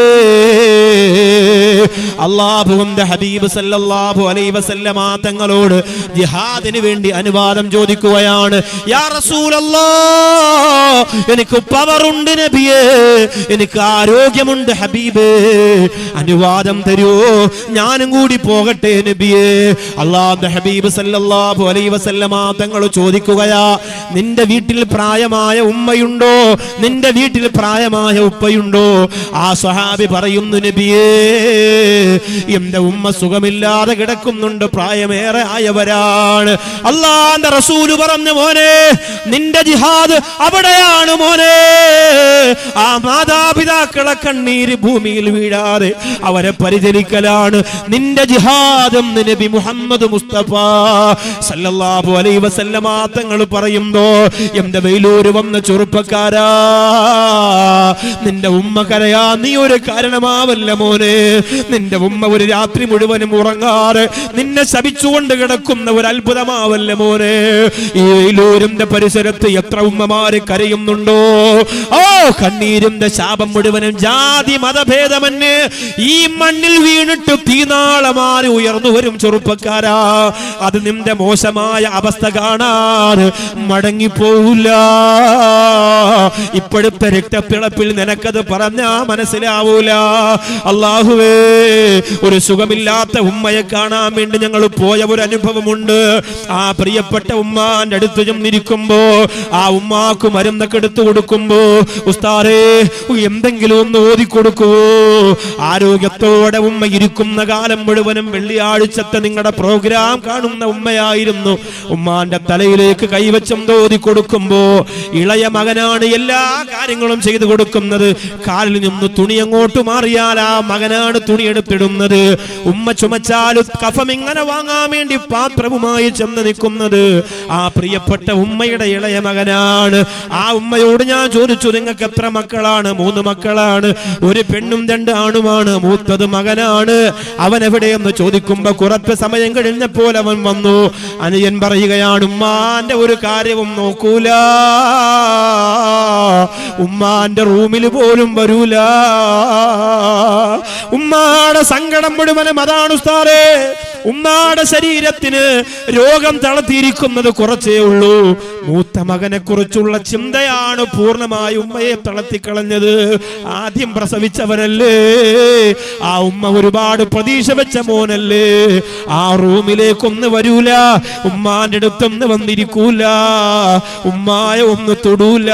അല്ലാഹുവിന്റെ ഹബീബ് സല്ലല്ലാഹു അലൈഹി വസല്ലമ തങ്ങളോട് ജിഹാദിന് വേണ്ടി അനുവാദം ചോദിക്കുകയാണ്. യാ റസൂലല്ലാഹ്, എനിക്ക് പവറുണ്ട് നബിയേ, എനിക്ക് ആരോഗ്യമുണ്ട് ഹബീബേ, അനുവാദം തരുമോ, ഞാനും കൂടി പോകട്ടെ നബിയേ. അല്ലാഹുവിന്റെ ഹബീബ് സല്ലല്ലാഹു അലൈഹി വസല്ലമ തങ്ങൾ ചോദിക്കുകയാ, നിന്റെ വീട്ടിൽ പ്രായമായ ഉമ്മയുണ്ടോ, നിന്റെ വീട്ടിൽ പ്രായമായ ഉപ്പയുണ്ടോ? ആ സ്വഹാബി പറയുന്നു, നബിയേ എന്റെ ഉമ്മ സുഖമില്ലാതെ കിടക്കുന്നുണ്ട്, പ്രായമേറെ ആയവരാണ്. അല്ലാഹുവിന്റെ റസൂൽ പറഞ്ഞു, മോനെ നിന്റെ ജിഹാദ് അവിടെയാണ് മോനെ. ആ മാതാപിതാക്കളെ കണ്ണീര് ഭൂമിയിൽ വീഴാതെ അവരെ പരിചരിക്കലാണ് നിന്റെ ജിഹാദം. നബി മുഹമ്മദ് മുസ്തഫ സല്ലല്ലാഹു അലൈഹി വസല്ലമ തങ്ങൾ പറയുന്നു, എന്റെ വെയിലൂര് വന്ന ചെറുപ്പക്കാരാ, നിന്റെ ഉമ്മ കരയാ നീ ഒരു കാരണമാവല്ല മോനെ. നിന്റെ ഉമ്മ ഒരു രാത്രി മുഴുവനും ഉറങ്ങാറ് നിന്നെ ശപിച്ചുകൊണ്ട് കിടക്കുന്ന ഒരു അത്ഭുതമാവല്ലേ മോനെ. ഈ വെയിലൂരിന്റെ പരിസരത്ത് എത്ര ഉമ്മമാര് കരയുന്നുണ്ടോ. ഓ കണ്ണീരിന്റെ ശാപം മുഴുവനും ജാതി മതഭേദമന്യേ ഈ മണ്ണിൽ വീണിട്ട് തീനാളമാരി ഉയർന്നു വരും ചെറുപ്പക്കാരാ. അത് നിന്റെ മോശമായ അവസ്ഥ കാണാൻ മടങ്ങിപ്പോവില്ല. ഇപ്പോഴത്തെ രക്തപ്പിളപ്പിൽ നിനക്കത് പറഞ്ഞാ മനസ്സിലാവൂല. അല്ലാഹുവേ, ഒരു സുഖമില്ലാത്ത ഉമ്മയെ കാണാൻ വേണ്ടി ഞങ്ങൾ പോയ ഒരു അനുഭവമുണ്ട്. ആ പ്രിയപ്പെട്ട ഉമ്മാന്റെ അടുത്ത് ചെന്നിരിക്കുമ്പോ ആ ഉമ്മാക്ക് മരുന്നൊക്കെ എടുത്തു കൊടുക്കുമ്പോ ഉസ്താദേ എന്തെങ്കിലും ഒന്ന് ഓതിക്കൊടുക്കുവോ. ആരോഗ്യത്തോടെ ഉമ്മ ഇരിക്കുന്ന കാലം മുഴുവനും വെള്ളിയാഴ്ചത്തെ നിങ്ങളുടെ പ്രോഗ്രാം കാണുന്ന ഉമ്മയായിരുന്നു. ഉമ്മാന്റെ തലയിലേക്ക് കൈവച്ചം ഓതി കൊടുക്കുമ്പോ ഇളയ മകനാണ് എല്ലാ കാര്യങ്ങളും ചെയ്തു കൊടുക്കുന്നത്. കാലിൽ നിന്ന് തുണി അങ്ങോട്ട് മാറിയാൽ ആ മകനാണ് തുണി എടുത്തിടുന്നത്. ഉമ്മ ചുമച്ചാലും കഫം ഇങ്ങനെ വാങ്ങാൻ വേണ്ടി പാത്രവുമായി ചെന്ന് നിൽക്കുന്നത് ആ പ്രിയപ്പെട്ട ഉമ്മയുടെ ഇളയ മകനാണ്. ആ ഉമ്മയോട് ഞാൻ ചോദിച്ചു, നിങ്ങൾക്ക് എത്ര മക്കളാണ്? 3 മക്കളാണ്, ഒരു പെണ്ണും 2 ആണുമാണ്. മൂത്തത് മകനാണ്. അവൻ എവിടെയെന്ന് ചോദിക്കുമ്പോ കുറച്ച് സമയം കഴിഞ്ഞപ്പോൾ അവൻ വന്നു. അനുജൻ പറയുകയാണ്, ഉമ്മാന്റെ ഒരു കാര്യവും നോക്കൂല, ഉമ്മാന്റെ റൂമിൽ പോലും വരൂല. ഉമ്മാടെ സങ്കടം മുഴുവനും അതാണ് ഉസ്താദേ. ഉമ്മാടെ ശരീരത്തിന് രോഗം തളർത്തിയിരിക്കുന്നത് കുറച്ചേ ഉള്ളൂ. മൂത്ത മകനെ കുറിച്ചുള്ള ചിന്തയാണ് പൂർണ്ണമായി ഉമ്മയെ തളർത്തിക്കളഞ്ഞത്. ആദ്യം പ്രസവിച്ചവനല്ലേ, ആ ഉമ്മ ഒരുപാട് പ്രതീക്ഷ വെച്ച മോനല്ലേ. ആ റൂമിലേക്കൊന്ന് വരൂല, ഉമ്മാന്റെ അടുത്തൊന്ന് വന്നിരിക്കൂല, ഉമ്മായ ഒന്ന് തൊടൂല.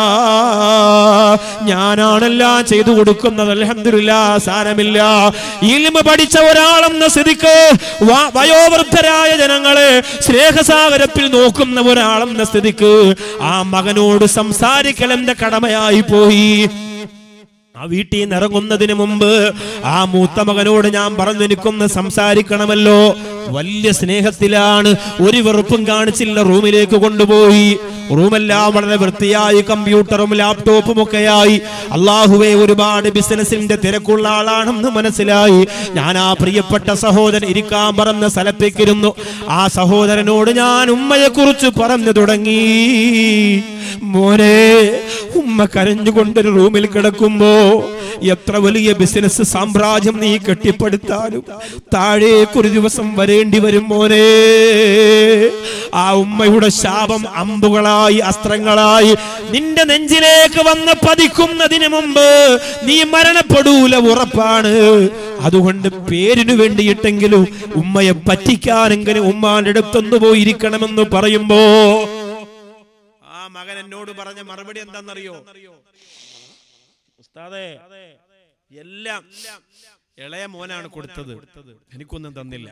ഞാനാണെല്ലാം ചെയ്തു കൊടുക്കുന്നത്, അൽഹംദുലില്ലാഹ്, സാരമില്ല. ഇൽമ പഠിച്ച ഒരാളെന്ന സ്ഥിതിക്ക്, വയോവൃദ്ധരായ ജനങ്ങളെ സ്നേഹസാഗരത്തിൽ നോക്കുന്ന ഒരാളെന്ന സ്ഥിതിക്ക് ആ മകനോട് സംസാരിക്കൽ എന്റെ കടമയായി പോയി. ആ വീട്ടിൽ നിന്ന് ഇറങ്ങുന്നതിന് മുമ്പ് ആ മൂത്ത മകനോട് ഞാൻ പറഞ്ഞു, എനിക്കൊന്ന് സംസാരിക്കണമല്ലോ. വലിയ സ്നേഹത്തിലാണ്, ഒരു വെറുപ്പും കാണിച്ചില്ല. റൂമിലേക്ക് കൊണ്ടുപോയി. റൂമെല്ലാം വളരെ വൃത്തിയായി, കമ്പ്യൂട്ടറും ലാപ്ടോപ്പും ഒക്കെയായി. അല്ലാഹുവേ, ഒരുപാട് ബിസിനസിന്റെ തിരക്കുള്ള ആളാണെന്ന് മനസ്സിലായി. ഞാൻ ആ പ്രിയപ്പെട്ട സഹോദരൻ ഇരിക്കാൻ പറഞ്ഞ സ്ഥലത്തേക്കിരുന്നു. ആ സഹോദരനോട് ഞാൻ ഉമ്മയെ കുറിച്ച് പറഞ്ഞു തുടങ്ങി. മോനെ, ഉമ്മ കരഞ്ഞുകൊണ്ടൊരു റൂമിൽ കിടക്കുമ്പോ എത്ര വലിയ ബിസിനസ് സാമ്രാജ്യം നീ കെട്ടിപ്പടുത്താലും താഴേക്കൊരു ദിവസം വരേണ്ടി വരും മോനെ. ആ ഉമ്മയുടെ ശാപം അമ്പുകളായി, അസ്ത്രങ്ങളായി നിന്റെ നെഞ്ചിലേക്ക് വന്ന് പതിക്കുന്നതിന് മുമ്പ് നീ മരണപ്പെടൂല, ഉറപ്പാണ്. അതുകൊണ്ട് പേരിനു വേണ്ടിയിട്ടെങ്കിലും ഉമ്മയെ പറ്റിക്കാനെങ്കിലും ഉമ്മാന്റെ അടുത്തൊന്നു പോയിരിക്കണമെന്ന് പറയുമ്പോ ആ മകൻ എന്നോട് പറഞ്ഞ മറുപടി എന്താണെന്നറിയോ? ഉസ്താദേ, എല്ലാം ഇളയ മോനാണ് കൊടുത്തത്, എനിക്കൊന്നും തന്നില്ല.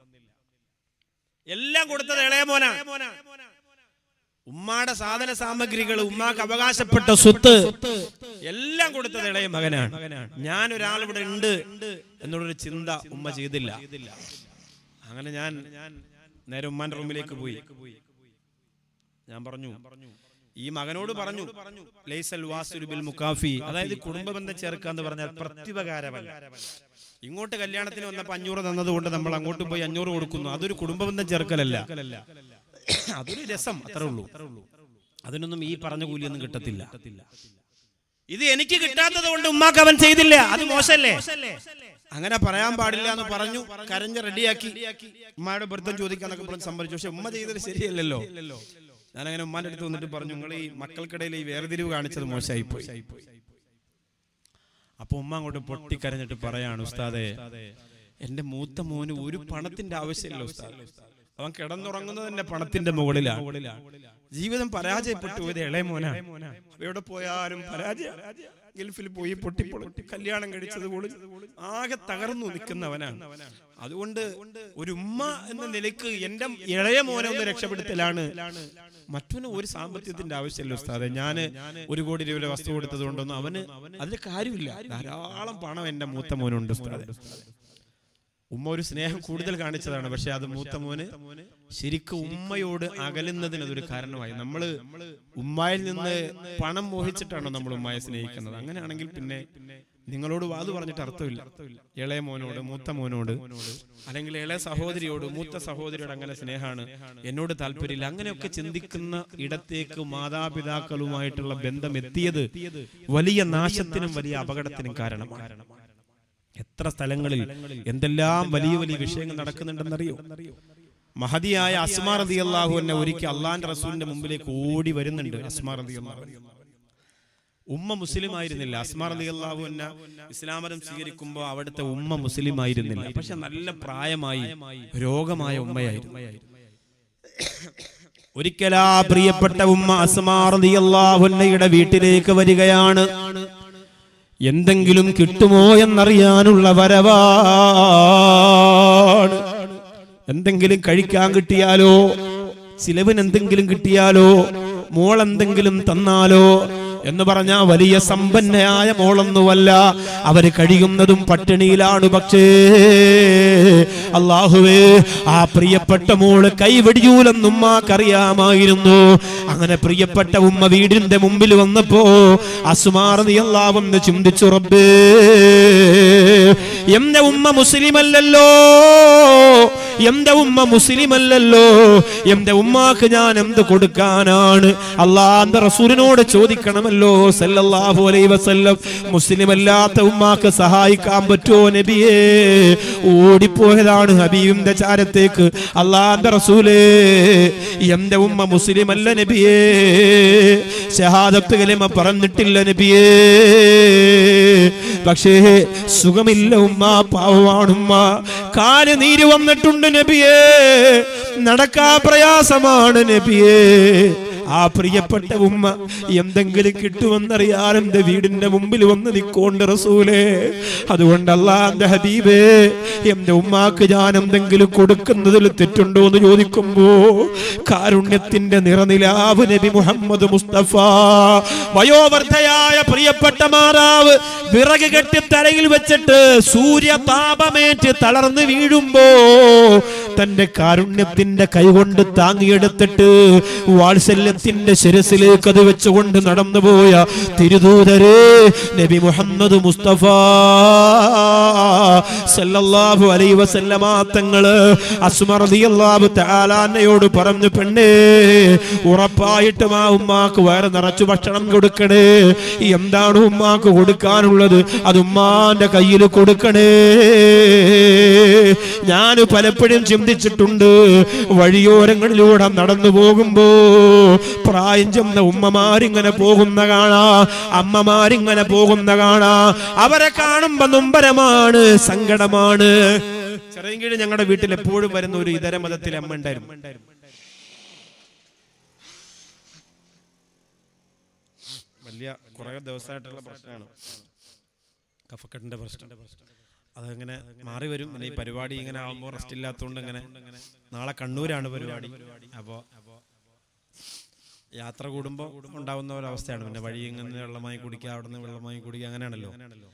എല്ലാം കൊടുത്തത് ഇളയ മോനാണ്. ഉമ്മാടെ സാധന സാമഗ്രികൾ, ഉമ്മാക്ക് അവകാശപ്പെട്ട സ്വത്ത് എല്ലാം കൊടുത്തത് ഇളയ മകനാണ്. ഞാൻ ഒരാൾ ഇവിടെ ഉണ്ട് എന്നുള്ളൊരു ചിന്ത ഉമ്മ ചെയ്തില്ല. അങ്ങനെ ഞാൻ നേരെ ഉമ്മാന്റെ റൂമിലേക്ക് പോയി. ഞാൻ പറഞ്ഞു, ഈ മകനോട് പറഞ്ഞു, ലൈസൽ വാസിലു ബിൽ മുകാഫി, അതായത് കുടുംബ ബന്ധം ചേർക്കുക എന്ന് പറഞ്ഞാൽ പ്രത്യുപകാരമല്ല. ഇങ്ങോട്ട് കല്യാണത്തിന് വന്നപ്പോ 500 തന്നതുകൊണ്ട് നമ്മൾ അങ്ങോട്ട് പോയി 500 കൊടുക്കുന്നു, അതൊരു കുടുംബ ബന്ധം ചേർക്കലല്ല, അതൊരു രസം, അത്രേ ഉള്ളൂ. അതിനൊന്നും ഈ പറഞ്ഞ കൂലിയൊന്നും കിട്ടത്തില്ല. ഇത് എനിക്ക് കിട്ടാത്തത് കൊണ്ട് ഉമ്മാക്ക് അവൻ ചെയ്തില്ല, അത് മോശല്ലേ, അങ്ങനെ പറയാൻ പാടില്ല എന്ന് പറഞ്ഞു. കരഞ്ഞ് റെഡിയാക്കി ഉമ്മയുടെ പൊരുത്തം ചോദിക്കാന്നൊക്കെ പറഞ്ഞ് സമ്മതിച്ചു. പക്ഷെ ഉമ്മ ചെയ്തത് ശരിയല്ലല്ലോ. ഞാനങ്ങനെ ഉമ്മാന്റെ അടുത്ത് വന്നിട്ട് പറഞ്ഞു, നിങ്ങൾ ഈ മക്കൾക്കിടയിൽ ഈ വേർതിരിവ് കാണിച്ചത് മോശമായി പോയി. അപ്പൊ ഉമ്മ അങ്ങോട്ട് പൊട്ടിക്കരഞ്ഞിട്ട് പറയാണ്, ഉസ്താദേ, എന്റെ മൂത്ത മോന് ഒരു പണത്തിന്റെ ആവശ്യമില്ല ഉസ്താദ്, അവൻ കിടന്നുറങ്ങുന്നത് എന്റെ പണത്തിന്റെ മുകളിലാണ്. ജീവിതം പരാജയപ്പെട്ടു പോയത് ഇളയ മോനാണ്. എവിടെ പോയാലും പരാജയം. ഗൾഫിൽ പോയി പൊട്ടിപ്പൊളി, കല്യാണം കഴിച്ചത് ആകെ തകർന്നു നിൽക്കുന്നവനാണ്. അതുകൊണ്ട് ഒരു ഉമ്മ എന്ന നിലയ്ക്ക് എന്റെ ഇളയ മോനെ ഒന്ന് രക്ഷപ്പെടുത്തലാണ്. മറ്റൊന്ന് ഒരു സാമ്പത്തികത്തിന്റെ ആവശ്യമില്ല ഉസ്താദെ. ഞാന് 1 കോടി രൂപയുടെ വസ്തു കൊടുത്തത് കൊണ്ടൊന്നും അവന് അതിന് കാര്യമില്ല. ധാരാളം പണം എന്റെ മൂത്ത മോനുണ്ട് ഉസ്താദെ. ഉമ്മ ഒരു സ്നേഹം കൂടുതൽ കാണിച്ചതാണ്. പക്ഷെ അത് മൂത്ത മോന് ശരിക്കും ഉമ്മയോട് അകലുന്നതിന് അതൊരു കാരണമായി. നമ്മള് ഉമ്മയിൽ നിന്ന് പണം മോഹിച്ചിട്ടാണോ നമ്മൾ ഉമ്മയെ സ്നേഹിക്കുന്നത്? അങ്ങനെയാണെങ്കിൽ പിന്നെ നിങ്ങളോട് വാത് പറഞ്ഞിട്ട് അർത്ഥമില്ല. ഇളയ മോനോട്, മൂത്ത മോനോട്, അല്ലെങ്കിൽ ഇളയ സഹോദരിയോട്, മൂത്ത സഹോദരിയോട് അങ്ങനെ സ്നേഹമാണ്, എന്നോട് താല്പര്യമില്ല, അങ്ങനെയൊക്കെ ചിന്തിക്കുന്ന ഇടത്തേക്ക് മാതാപിതാക്കളുമായിട്ടുള്ള ബന്ധം എത്തിയത് വലിയ നാശത്തിനും വലിയ അപകടത്തിനും കാരണമാണ്. എത്ര സ്ഥലങ്ങളിൽ എന്തെല്ലാം വലിയ വലിയ വിഷയങ്ങൾ നടക്കുന്നുണ്ടെന്നറിയോ? മഹദിയായ അസ്മാ റളിയല്ലാഹു അൻഹ ഒരിക്കൽ അള്ളാന്റെ റസൂലിന്റെ മുമ്പിലേക്ക് ഓടി വരുന്നുണ്ട്. അസ്മാ റളിയല്ലാഹു അൻഹ ഉമ്മ മുസ്ലിം ആയിരുന്നില്ല. അസ്മാ റളിയല്ലാഹു അൻഹ ഇസ്ലാം മതം സ്വീകരിക്കുമ്പോൾ അവിടുത്തെ ഉമ്മ മുസ്ലിം ആയിരുന്നില്ല. പക്ഷെ നല്ല പ്രായമായി രോഗമായ ഉമ്മയായിരുന്നു. ഒരിക്കലാ പ്രിയപ്പെട്ട ഉമ്മ അസ്മാ റളിയല്ലാഹു അൻഹയുടെ വീട്ടിലേക്ക് വരികയാണ്. എന്തെങ്കിലും കിട്ടുമോ എന്നറിയാനുള്ള വരവാണ്. എന്തെങ്കിലും കഴിക്കാൻ കിട്ടിയാലോ, ചിലവിന് എന്തെങ്കിലും കിട്ടിയാലോ, മോൾ എന്തെങ്കിലും തന്നാലോ എന്ന് പറഞ്ഞാ വലിയ സമ്പന്നയായ മോളൊന്നുമല്ല, അവര് കഴിയുന്നതും പട്ടിണിയിലാണ്. പക്ഷേ അല്ലാഹുവേ, ആ പ്രിയപ്പെട്ട മോള് കൈവടിയൂലെന്ന് ഉമ്മാക്കറിയാമായിരുന്നു. അങ്ങനെ പ്രിയപ്പെട്ട ഉമ്മ വീടിന്റെ മുമ്പിൽ വന്നപ്പോ അസ്മാ റളിയല്ലാഹു അൻഹ ചിന്തിച്ചു, റബ്ബേ, എന്റെ ഉമ്മ മുസ്ലിമല്ലല്ലോ, എന്റെ ഉമ്മ മുസ്ലിമല്ലല്ലോ, എന്റെ ഉമ്മാക്ക് ഞാൻ എന്ത് കൊടുക്കാനാണ്? അല്ലാഹുവിന്റെ റസൂലിനോട് ചോദിക്കണമല്ലോ സല്ലല്ലാഹു അലൈഹി വസല്ലം, മുസ്ലിം അല്ലാത്ത ഉമ്മാക്ക് സഹായിക്കാൻ പറ്റുമോ നബിയേ? ഓടിപ്പോയതാണ് ഹബീബിന്റെ ചാരത്തേക്ക്. അല്ലാഹുവിന്റെ റസൂലേ, എന്റെ ഉമ്മ മുസ്ലിം അല്ല നബിയേ, ഷഹാദത്ത് കലിമ പറഞ്ഞിട്ടില്ല നബിയേ, പക്ഷേ സുഖമില്ല ഉമ്മ, പാവമാണുമ്മ, കാല് നീര് വന്നിട്ടുണ്ട് നബിയേ, നടക്കാൻ പ്രയാസമാണ് നബിയേ. ആ പ്രിയപ്പെട്ട ഉമ്മ എന്തെങ്കിലും കിട്ടുമെന്നറിയാൻ എന്റെ വീടിന്റെ മുമ്പിൽ വന്ന് നിൽക്കോണ്ട് റസൂലേ. അതുകൊണ്ട് അല്ലാഹുവിന്റെ ഹബീബേ, എന്റെ ഉമ്മാക്ക് ഞാൻ എന്തെങ്കിലും കൊടുക്കുന്നതിൽ തെറ്റുണ്ടോ എന്ന് ചോദിക്കുമ്പോ കാരുണ്യത്തിന്റെ നിറനിലാവ് നബി മുഹമ്മദ് മുസ്തഫ, വയോവർദ്ധയായ പ്രിയപ്പെട്ട മാതാവ് വിറക് കെട്ടി തലയിൽ വെച്ചിട്ട് സൂര്യതാപമേറ്റ് തളർന്ന് വീഴുമ്പോ തന്റെ കാരുണ്യത്തിന്റെ കൈകൊണ്ട് താങ്ങിയെടുത്തിട്ട് വാത്സല്യത്തിന്റെ ശിരസിലേക്ക് അത് വെച്ചുകൊണ്ട് നടന്നുപോയ തിരുദൂതരേ നബി മുഹമ്മദ് മുസ്തഫ സല്ലല്ലാഹു അലൈഹി വസല്ലമ തങ്ങള് അസ്മാ റളിയല്ലാഹു തആല അൻഹയോട് പറഞ്ഞു, പെണ്ണേ, ഉറപ്പായിട്ടും ആ ഉമ്മാക്ക് വയറ് നിറച്ചു ഭക്ഷണം കൊടുക്കണേ. എന്താണ് ഉമ്മാക്ക് കൊടുക്കാനുള്ളത്? അത് ഉമ്മാന്റെ കയ്യിൽ കൊടുക്കണേ. ഞാൻ പലപ്പോഴും ചിന്തിച്ചിട്ടുണ്ട്, വഴിയോരങ്ങളിലൂടെ നടന്നു പോകുമ്പോ പ്രായം ചെന്ന ഉമ്മമാരിങ്ങനെ പോകുന്ന കാണാ, അമ്മമാരിങ്ങനെ പോകുന്ന കാണാ. അവരെ കാണുമ്പോ നൊമ്പരമാണ്, സങ്കടമാണ്. ചെറിയങ്കീഴ് ഞങ്ങളുടെ വീട്ടിൽ എപ്പോഴും വരുന്ന ഒരു ഇതര മതത്തിലെ അമ്മ ഉണ്ടായിരുന്നു. വലിയ കുറെ ദിവസമായിട്ടുള്ള പ്രശ്നമാണ്, കഫക്കെട്ടിന്റെ പ്രശ്നം. അതങ്ങനെ മാറി വരും. പിന്നെ ഈ പരിപാടി ഇങ്ങനെ ആവുമ്പോൾ റെസ്റ്റ് ഇല്ലാത്തതുകൊണ്ട് ഇങ്ങനെ നാളെ കണ്ണൂരാണ് പരിപാടി. അപ്പോൾ യാത്ര കൂടുമ്പോൾ ഉണ്ടാവുന്ന ഒരവസ്ഥയാണ്. പിന്നെ വഴി ഇങ്ങനെ വെള്ളമായി കുടിക്കുക, അവിടെ നിന്ന് വെള്ളമായി കുടിക്കുക, അങ്ങനെയാണല്ലോ.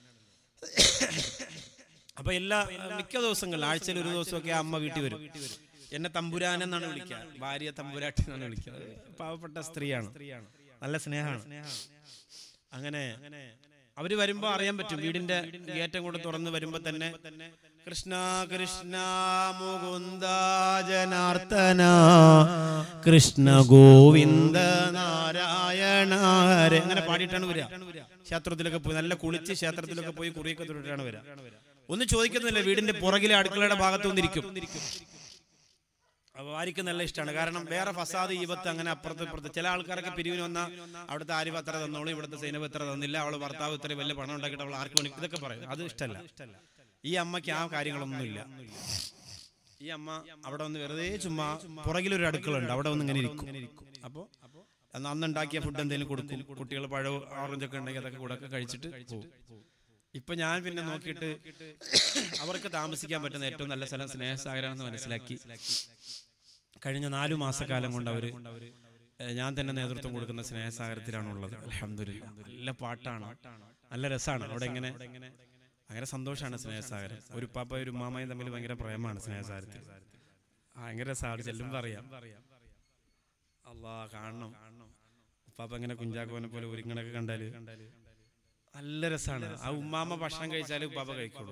അപ്പൊ മിക്ക ദിവസങ്ങളിൽ ആഴ്ചയിൽ ഒരു ദിവസമൊക്കെ അമ്മ വീട്ടിൽ വരും. എന്നെ തമ്പുരാൻ എന്നാണ് വിളിക്കുക, ഭാര്യ തമ്പുരാട്ടി എന്നാണ് വിളിക്കുക. പാവപ്പെട്ട സ്ത്രീയാണ്, നല്ല സ്നേഹമാണ്. അങ്ങനെ അവര് വരുമ്പോ അറിയാൻ പറ്റും, വീടിന്റെ ഗേറ്റം കൂടെ തുറന്ന് വരുമ്പോ തന്നെ കൃഷ്ണ കൃഷ്ണ മുകുന്ദ ജനാർദ്ദന കൃഷ്ണ ഗോവിന്ദ നാരായണ ഹരേ അങ്ങനെ പാടിയിട്ടാണ് വരിക. ക്ഷേത്രത്തിലൊക്കെ പോയി നല്ല കുളിച്ച് ക്ഷേത്രത്തിലൊക്കെ പോയി കുറിയൊക്കെ തൊട്ടിട്ടാണ് വരിക. ഒന്നും ചോദിക്കുന്നില്ല, വീടിന്റെ പുറകിലെ അടുക്കളയുടെ ഭാഗത്ത് വന്നിരിക്കും. അപ്പൊ ആർക്ക് നല്ല ഇഷ്ടമാണ്. കാരണം വേറെ ഫസാദ് ഈപത്ത് അങ്ങനെ അപ്പുറത്ത് ഇപ്പുറത്ത് ചില ആൾക്കാരൊക്കെ പിരിവിന് വന്നാൽ അവിടുത്തെ ആരിഫ് അത്ര തന്നോളൂ, ഇവിടുത്തെ സൈനബ് എത്ര തന്നില്ല, അവള് ഭർത്താവ് ഇത്ര വലിയ പണം ഉണ്ടാക്കിയിട്ട് അവൾ ആർക്ക് വേണ്ടി ഇതൊക്കെ പറയും. അത് ഇഷ്ടമല്ല. ഈ അമ്മയ്ക്ക് ആ കാര്യങ്ങളൊന്നുമില്ല. ഈ അമ്മ അവിടെ വന്ന് വെറുതെ ചുമ്മാ പുറകിലൊരു അടുക്കളുണ്ട്, അവിടെ വന്ന് ഇങ്ങനെ ഇരിക്കും. അപ്പോൾ അന്നുണ്ടാക്കിയ ഫുഡ് എന്തെങ്കിലും കൊടുക്കും. കുട്ടികൾ പഴവും ഓറഞ്ചൊക്കെ ഉണ്ടെങ്കിൽ അതൊക്കെ കൂടെ ഒക്കെ കഴിച്ചിട്ട് പോകും. ഇപ്പൊ ഞാൻ പിന്നെ നോക്കിയിട്ട് അവർക്ക് താമസിക്കാൻ പറ്റുന്ന ഏറ്റവും നല്ല സ്ഥലം സ്നേഹസാഗരാണെന്ന് മനസ്സിലാക്കി. കഴിഞ്ഞ 4 മാസക്കാലം കൊണ്ട് ഞാൻ തന്നെ നേതൃത്വം കൊടുക്കുന്ന സ്നേഹസാഗരത്തിലാണുള്ളത്. അൽഹംദുലില്ലാ. നല്ല പാട്ടാണ്, നല്ല രസമാണ്. അവിടെ ഇങ്ങനെ ഭയങ്കര സന്തോഷമാണ് സ്നേഹസാഗരം. ഒരു ഉപ്പാപ്പ ഒരു ഉമ്മാമയും തമ്മിൽ ഭയങ്കര പ്രേമമാണ് സ്നേഹസാഗരത്തിൽ. ഭയങ്കര രസമാണ്, ചെല്ലുമ്പോൾ അറിയാം. അള്ളാ കാണണം. ഉപ്പാപ്പ ഇങ്ങനെ കുഞ്ചാക്കോനെ പോലെ ഒരുങ്ങണൊക്കെ കണ്ടാല് നല്ല രസമാണ്. ആ ഉമ്മാമ്മ ഭക്ഷണം കഴിച്ചാലും ഉപ്പാപ്പ കഴിക്കുള്ളൂ.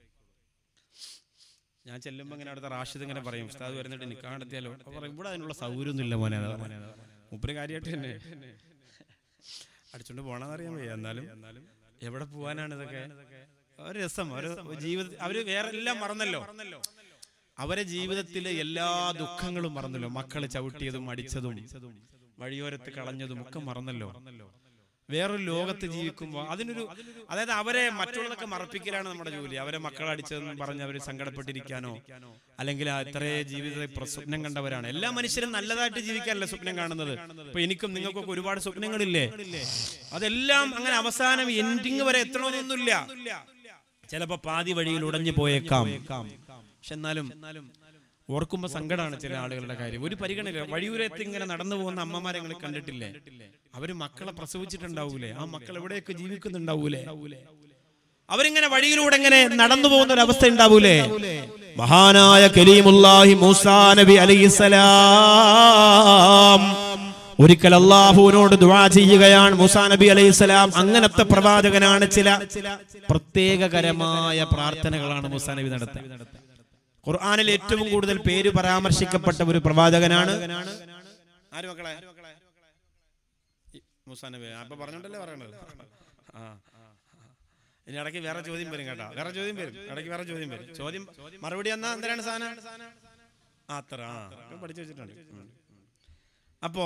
ഞാൻ ചെല്ലുമ്പോൾ ഇങ്ങനെ അവിടുത്തെ റാഷിദ് ഇങ്ങനെ പറയും, ഉസ്താദ് വരുന്നിട്ട് നിൽക്കാൻ നടത്തിയാലോ? പറയും ഇവിടെ അതിനുള്ള സൗകര്യമൊന്നും ഇല്ല മോനെ. മുപ്പര് കാര്യമായിട്ട് തന്നെ അടിച്ചോണ്ട് പോകണമെന്നറിയാൻ വയ്യ. എന്നാലും എവിടെ പോവാനാണ് ഇതൊക്കെ? ഒരു രസം, ഒരു ജീവിത അവര് വേറെ എല്ലാം മറന്നല്ലോ. അവരെ ജീവിതത്തിലെ എല്ലാ ദുഃഖങ്ങളും മറന്നല്ലോ. മക്കള് ചവിട്ടിയതും അടിച്ചതും വഴിയോരത്ത് കളഞ്ഞതും ഒക്കെ മറന്നല്ലോ. വേറൊരു ലോകത്ത് ജീവിക്കുമ്പോൾ അതായത് അവരെ മറ്റുള്ളതൊക്കെ മറപ്പിക്കലാണ് നമ്മുടെ ജോലി. അവരെ മക്കളെ അടിച്ചതെന്ന് പറഞ്ഞ് അവർ സങ്കടപ്പെട്ടിരിക്കാനോ അല്ലെങ്കിൽ അത്രേ ജീവിതത്തെ സ്വപ്നം കണ്ടവരാണ്. എല്ലാ മനുഷ്യരും നല്ലതായിട്ട് ജീവിക്കാനല്ല സ്വപ്നം കാണുന്നത്. ഇപ്പൊ എനിക്കും നിങ്ങൾക്കൊക്കെ ഒരുപാട് സ്വപ്നങ്ങളില്ലേ? അതെല്ലാം അങ്ങനെ അവസാനം എൻഡിങ് വരെ എത്തണമെന്നൊന്നുമില്ല. ചിലപ്പോ പാതി വഴിയിൽ ഉടഞ്ഞു പോയേക്കാം. പക്ഷെ എന്നാലും ഓർക്കുമ്പോ സങ്കടമാണ് ചില ആളുകളുടെ കാര്യം. ഒരു പരിഗണന. വഴിയൂരത്ത് ഇങ്ങനെ നടന്നു പോകുന്ന അമ്മമാരെ നിങ്ങൾ കണ്ടിട്ടില്ലേ? അവര് മക്കളെ പ്രസവിച്ചിട്ടുണ്ടാവൂലേ? ആ മക്കൾ എവിടെയൊക്കെ ജീവിക്കുന്നുണ്ടാവൂലേ? അവരിങ്ങനെ വഴിയിലൂടെ ഇങ്ങനെ നടന്നു പോകുന്ന ഒരു അവസ്ഥ ഉണ്ടാവൂലേ? മഹാനായ കലീമുല്ലാഹി മൂസാ നബി അലൈഹിസ്സലാം ഒരിക്കൽ അല്ലാഹുവിനോട് ദുആ ചെയ്യുകയാണ്. മൂസാ നബി അലൈഹിസ്സലാം അങ്ങനത്തെ പ്രവാചകനാണ്. ചില പ്രത്യേകകരമായ പ്രാർത്ഥനകളാണ് മൂസാ നബി നടത്തുക. ഖുർആനിൽ ഏറ്റവും കൂടുതൽ പേര് പരാമർശിക്കപ്പെട്ട ഒരു പ്രവാചകനാണ്. ആര് മക്കളെ? മൂസാ നബി. അപ്പൊ പറഞ്ഞോണ്ടല്ലേ പറയണത്. ഇനി ഇടയ്ക്ക് വേറെ ചോദ്യം വരും കേട്ടോ. വേറെ ചോദ്യം വരും, ഇടയ്ക്ക് വേറെ ചോദ്യം വരും. ചോദ്യം മറുപടി എന്നാ എന്തിനാണ് സാധനം? അത്ര പഠിച്ചു വെച്ചിട്ടുണ്ട്. അപ്പോ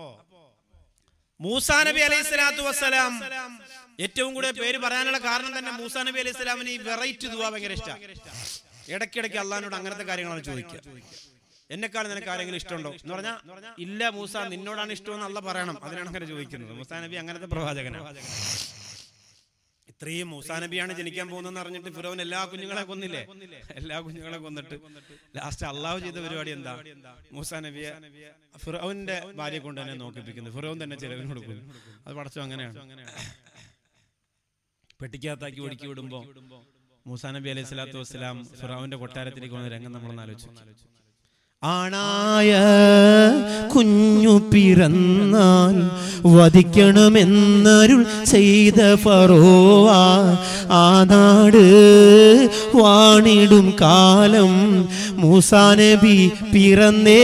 മൂസാ നബി അലൈഹി സ്വലാത്തു വസ്സലാം ഏറ്റവും കൂടുതൽ പേര് പറയാനുള്ള കാരണം തന്നെ മൂസാ നബി അലൈഹി സ്വലാമിന് ഈ വെറൈറ്റി ദുആ ഭയങ്കര ഇഷ്ടമാണ്. ഇടയ്ക്കിടയ്ക്ക് അള്ളാഹിനോട് അങ്ങനത്തെ കാര്യങ്ങളാണ് ചോദിക്കുക. എന്നെക്കാൾ നിനക്ക് ആരെങ്കിലും ഇഷ്ടമുണ്ടോ എന്ന് പറഞ്ഞാൽ ഇല്ല മൂസ, നിന്നോടാണ് ഇഷ്ടമെന്ന് അള്ളാഹ് പറയണം. അതിനാണ് അങ്ങനെ ചോദിക്കുന്നത്. മൂസാ നബി അങ്ങനത്തെ പ്രവാചകനാണ്. ഇത്രയും മൂസാ നബിയാണ് ജനിക്കാൻ പോകുന്നതെന്ന് അറിഞ്ഞിട്ട് ഫിറൗൻ എല്ലാ കുഞ്ഞുങ്ങളെ കൊന്നില്ലേ? എല്ലാ കുഞ്ഞുങ്ങളെ കൊന്നിട്ട് ലാസ്റ്റ് അള്ളാഹു ചെയ്ത പരിപാടി എന്താ? മൂസാ നബിയെ ഫിറൗന്റെ ഭാര്യയെ കൊണ്ട് തന്നെ നോക്കിപ്പിക്കുന്നത്. ഫിറൗൻ തന്നെ ചെലവിന് കൊടുക്കുന്നു. അത് പടച്ചു അങ്ങനെയാണ്. പെട്ടിക്കകത്താക്കി ഒടുക്കി വിടുമ്പോ മൂസാ നബി അലൈഹി സ്വലാത്തു വസ്സലാം ഫിറൗന്റെ കൊട്ടാരത്തിലേക്ക് വന്ന രംഗം നമ്മളൊന്ന് ആലോചിച്ചു. ആണായ കുഞ്ഞു പിറന്നാൽ വധിക്കണമെന്നരുൾ ചെയ്ത ഫറോവ ആ നാട് വാണിടും കാലം മൂസാ നബി പിറന്നേ.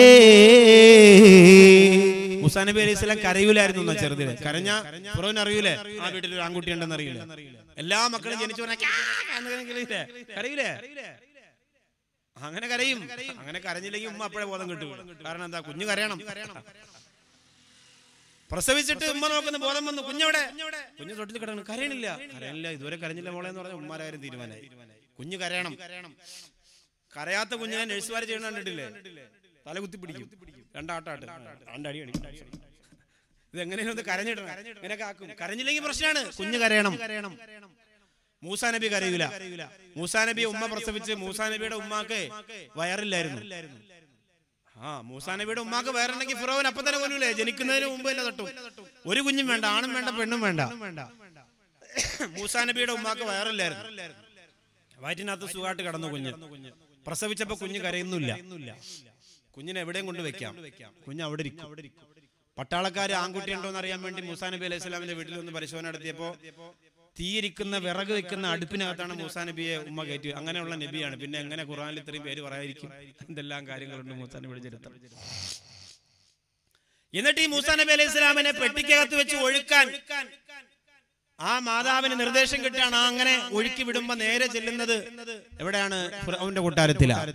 മൂസാ നബി അലൈഹി സ്വലാം കരയൂലായിരുന്നു ചെറുതിന്. കരഞ്ഞ ഫിറൗൻ അറിയൂലേ ആ വീട്ടിൽ ഒരു ആൺകുട്ടി ഉണ്ടെന്ന് അറിയില്ല. എല്ലാ മക്കളും ജനിച്ചു കരയൂലേ? അങ്ങനെ കരയും. അങ്ങനെ കരഞ്ഞില്ലെങ്കിൽ ഉമ്മ അപ്പോഴേ ബോധം കിട്ടും. കാരണം എന്താ? കുഞ്ഞു കരയണം. പ്രസവിച്ചിട്ട് ഉമ്മ നോക്കുന്ന ബോധം വന്നു. കുഞ്ഞവിടെ? കുഞ്ഞു തൊട്ടിൽ കിടക്കണം. കരയണില്ല. ഇതുവരെ കരഞ്ഞില്ല മോളെ എന്ന് പറഞ്ഞ ഉമ്മാരെ കാര്യം തീരുമാനമായി. കുഞ്ഞു കരയണം. കരയാത്ത കുഞ്ഞിനെ നഴ്സുമാർ ചെയ്യണ കണ്ടിട്ടില്ലേ? തല കുത്തി പിടിക്കും. രണ്ടാട്ടാട്ട് രണ്ടടി അടി. ഇതെങ്ങനെയാണ് കരഞ്ഞിടണം? ഇങ്ങനെയൊക്കെ ആക്കും. കരഞ്ഞില്ലെങ്കിൽ പ്രശ്നമാണ്. കുഞ്ഞു കരയണം. മൂസാ നബി കരയൂല. മൂസാ നബിയെ ഉമ്മ പ്രസവിച്ച് മൂസാ നബിയുടെ ഉമ്മാക്ക് വയറില്ലായിരുന്നു. മൂസാ നബിയുടെ ഉമ്മാക്ക് വയറുണ്ടെങ്കിൽ ഫിറൗൻ അപ്പം തന്നെ കൊല്ലൂലേ? ജനിക്കുന്നതിന് മുമ്പ് തന്നെ തട്ടും. ഒരു കുഞ്ഞും വേണ്ട, ആണും വേണ്ട, പെണ്ണും വേണ്ട. മൂസാ നബിയുടെ ഉമ്മാക്ക് വയറില്ലായിരുന്നു. വയറ്റിനകത്ത് സുഖമായിട്ട് കടന്നു കുഞ്ഞ്. പ്രസവിച്ചപ്പോ കുഞ്ഞ് കരയുന്നില്ല. കുഞ്ഞിനെ എവിടെയും കൊണ്ട് വെക്കാം. കുഞ്ഞ് അവിടെ ഇരിക്കും. പട്ടാളക്കാര് ആൺകുട്ടി ഉണ്ടോ എന്ന് അറിയാൻ വേണ്ടി മൂസാ നബി അലൈഹി സ്വലാമിന്റെ വീട്ടിൽ ഒന്ന് പരിശോധന നടത്തിയപ്പോ തീയിരിക്കുന്ന വിറക് വെക്കുന്ന അടുപ്പിനകത്താണ് മൂസാ നബിയെ ഉമ്മ കയറ്റി. അങ്ങനെയുള്ള നബിയാണ്. പിന്നെ എങ്ങനെ ഖുർആനിൽ ഇത്രയും പേര് പറയാതിരിക്കും? എന്തെല്ലാം കാര്യങ്ങളുണ്ട് മൂസാ നബിയുടെ ചരിത്രം. എന്നിട്ട് ഈ മൂസാ നബി അലൈഹി സ്വലാമിനെ പെട്ടിക്കകത്ത് വെച്ച് ഒഴുക്കാൻ ആ മാതാവിന് നിർദ്ദേശം കിട്ടുകയാണ്. അങ്ങനെ ഒഴുക്കി വിടുമ്പോ നേരെ ചെല്ലുന്നത് എവിടെയാണ്? ഫിറഔന്റെ കൊട്ടാരത്തിലാണ്.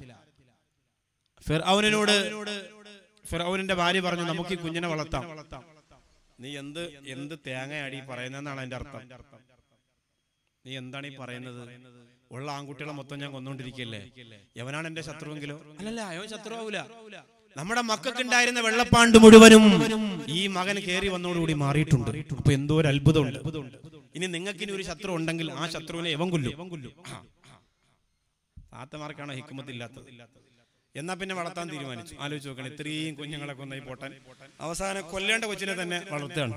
ഫിറഔനിന്റെ ഭാര്യ പറഞ്ഞു, നമുക്ക് ഈ കുഞ്ഞിനെ വളർത്താം. നീ എന്ത് തേങ്ങയാടി പറയുന്നതെന്നാണ് അതിന്റെ അർത്ഥം. നീ എന്താണ് ഈ പറയുന്നത്? ഉള്ള ആൺകുട്ടികളെ മൊത്തം ഞാൻ കൊന്നുകൊണ്ടിരിക്കല്ലേ? എവനാണ് എന്റെ ശത്രുവെങ്കിലോ? അല്ലല്ല, അവൻ ശത്രു ആവൂല. നമ്മുടെ മക്കൾക്കുണ്ടായിരുന്ന വെള്ളപ്പാണ്ട് മുഴുവനും ഈ മകൻ കയറി വന്നോടുകൂടി മാറിയിട്ടുണ്ട്. അപ്പൊ എന്തോ ഒരു അത്ഭുതമുണ്ട്. ഇനി നിങ്ങൾക്ക് ഇനി ഒരു ശത്രു ഉണ്ടെങ്കിൽ ആ ശത്രുവിനെ എവൻ കൊല്ലും. താത്തമാർക്കാണ് ഹിക്മത്തില്ലാത്തത്. എന്നാ പിന്നെ വളർത്താൻ തീരുമാനിച്ചു. ആലോചിച്ച് നോക്കണം, ഇത്രയും കുഞ്ഞുങ്ങളെ കൊന്നായി പോട്ടാൻ അവസാനം കൊല്ലേണ്ട കൊച്ചിനെ തന്നെ വളർത്തുകയാണ്.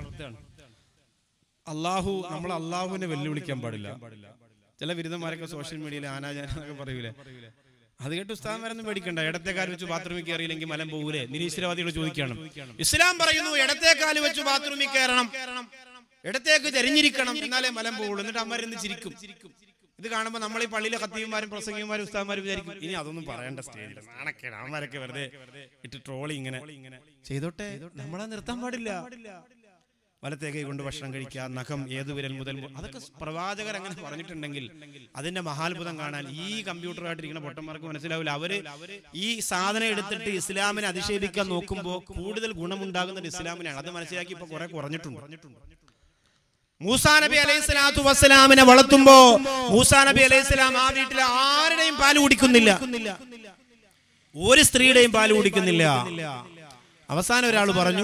നമ്മൾ അള്ളാഹുവിനെ വെല്ലുവിളിക്കാൻ പാടില്ല. ചില ബിരുദന്മാരൊക്കെ സോഷ്യൽ മീഡിയയിൽ ആനാചാരൊക്കെ പറയൂലേ, അത് കേട്ട് ഉസ്താദ് വരൊന്നും പേടിക്കണ്ട. ഇടത്തേക്കാൽ വെച്ച് ബാത്റൂമിൽ കയറിയില്ലെങ്കിൽ മലം പോകൂലേ? നിരീശ്വരവാദികൾ ചോദിക്കണം. ഇസ്ലാം പറയുന്നു ഇടത്തേക്കാൽ വെച്ച് ബാത്റൂമിൽ കയറണം. ഇടത്തേക്ക് ചരിഞ്ഞിരിക്കണം, എന്നാലേ മലം പോകുള്ളൂ. എന്നിട്ട് അമ്മമാരെന്ന് ചിരിക്കും. ഇത് കാണുമ്പോൾ നമ്മൾ ഈ പള്ളിയിലെ ഖത്തീബുമാരും പ്രസംഗിമാരും ഉസ്താദ്മാരും വിചാരിക്കും ഇനി അതൊന്നും പറയേണ്ട സ്റ്റേജിൽ നാണക്കേട്, അവന്മാരൊക്കെ വെറുതെ ഇട്ട് ട്രോളി ഇങ്ങനെ ചെയ്തോട്ടെ, നമ്മളെ നിർത്താൻ പാടില്ല. വലത്തേക്ക് കൊണ്ട് ഭക്ഷണം കഴിക്കുക, നഖം ഏതു വിരൽ മുതൽ, അതൊക്കെ പ്രവാചകർ അങ്ങനെ പറഞ്ഞിട്ടുണ്ടെങ്കിൽ അതിന്റെ മഹാത്ഭുതം കാണാൻ ഈ കമ്പ്യൂട്ടറായിട്ടിരിക്കുന്ന പൊട്ടന്മാർക്ക് മനസ്സിലാവില്ല. അവര് ഈ സാധനം എടുത്തിട്ട് ഇസ്ലാമിനെ അധിക്ഷേപിക്കാൻ നോക്കുമ്പോൾ കൂടുതൽ ഗുണമുണ്ടാകുന്നത് ഇസ്ലാമിനാണ്. അത് മനസ്സിലാക്കി ഇപ്പൊ കുറെ കുറഞ്ഞിട്ടുണ്ട്. മൂസാ നബി അലൈഹി സ്വലാത്തു വസ്സലാമിനെ വളർത്തുമ്പോ മൂസാ നബി അലൈഹി സ്വലാം ആ വീട്ടിലെ ആരുടെയും പാല് കുടിക്കുന്നില്ല, ഒരു സ്ത്രീയുടെയും പാല് കുടിക്കുന്നില്ല. അവസാനം ഒരാൾ പറഞ്ഞു,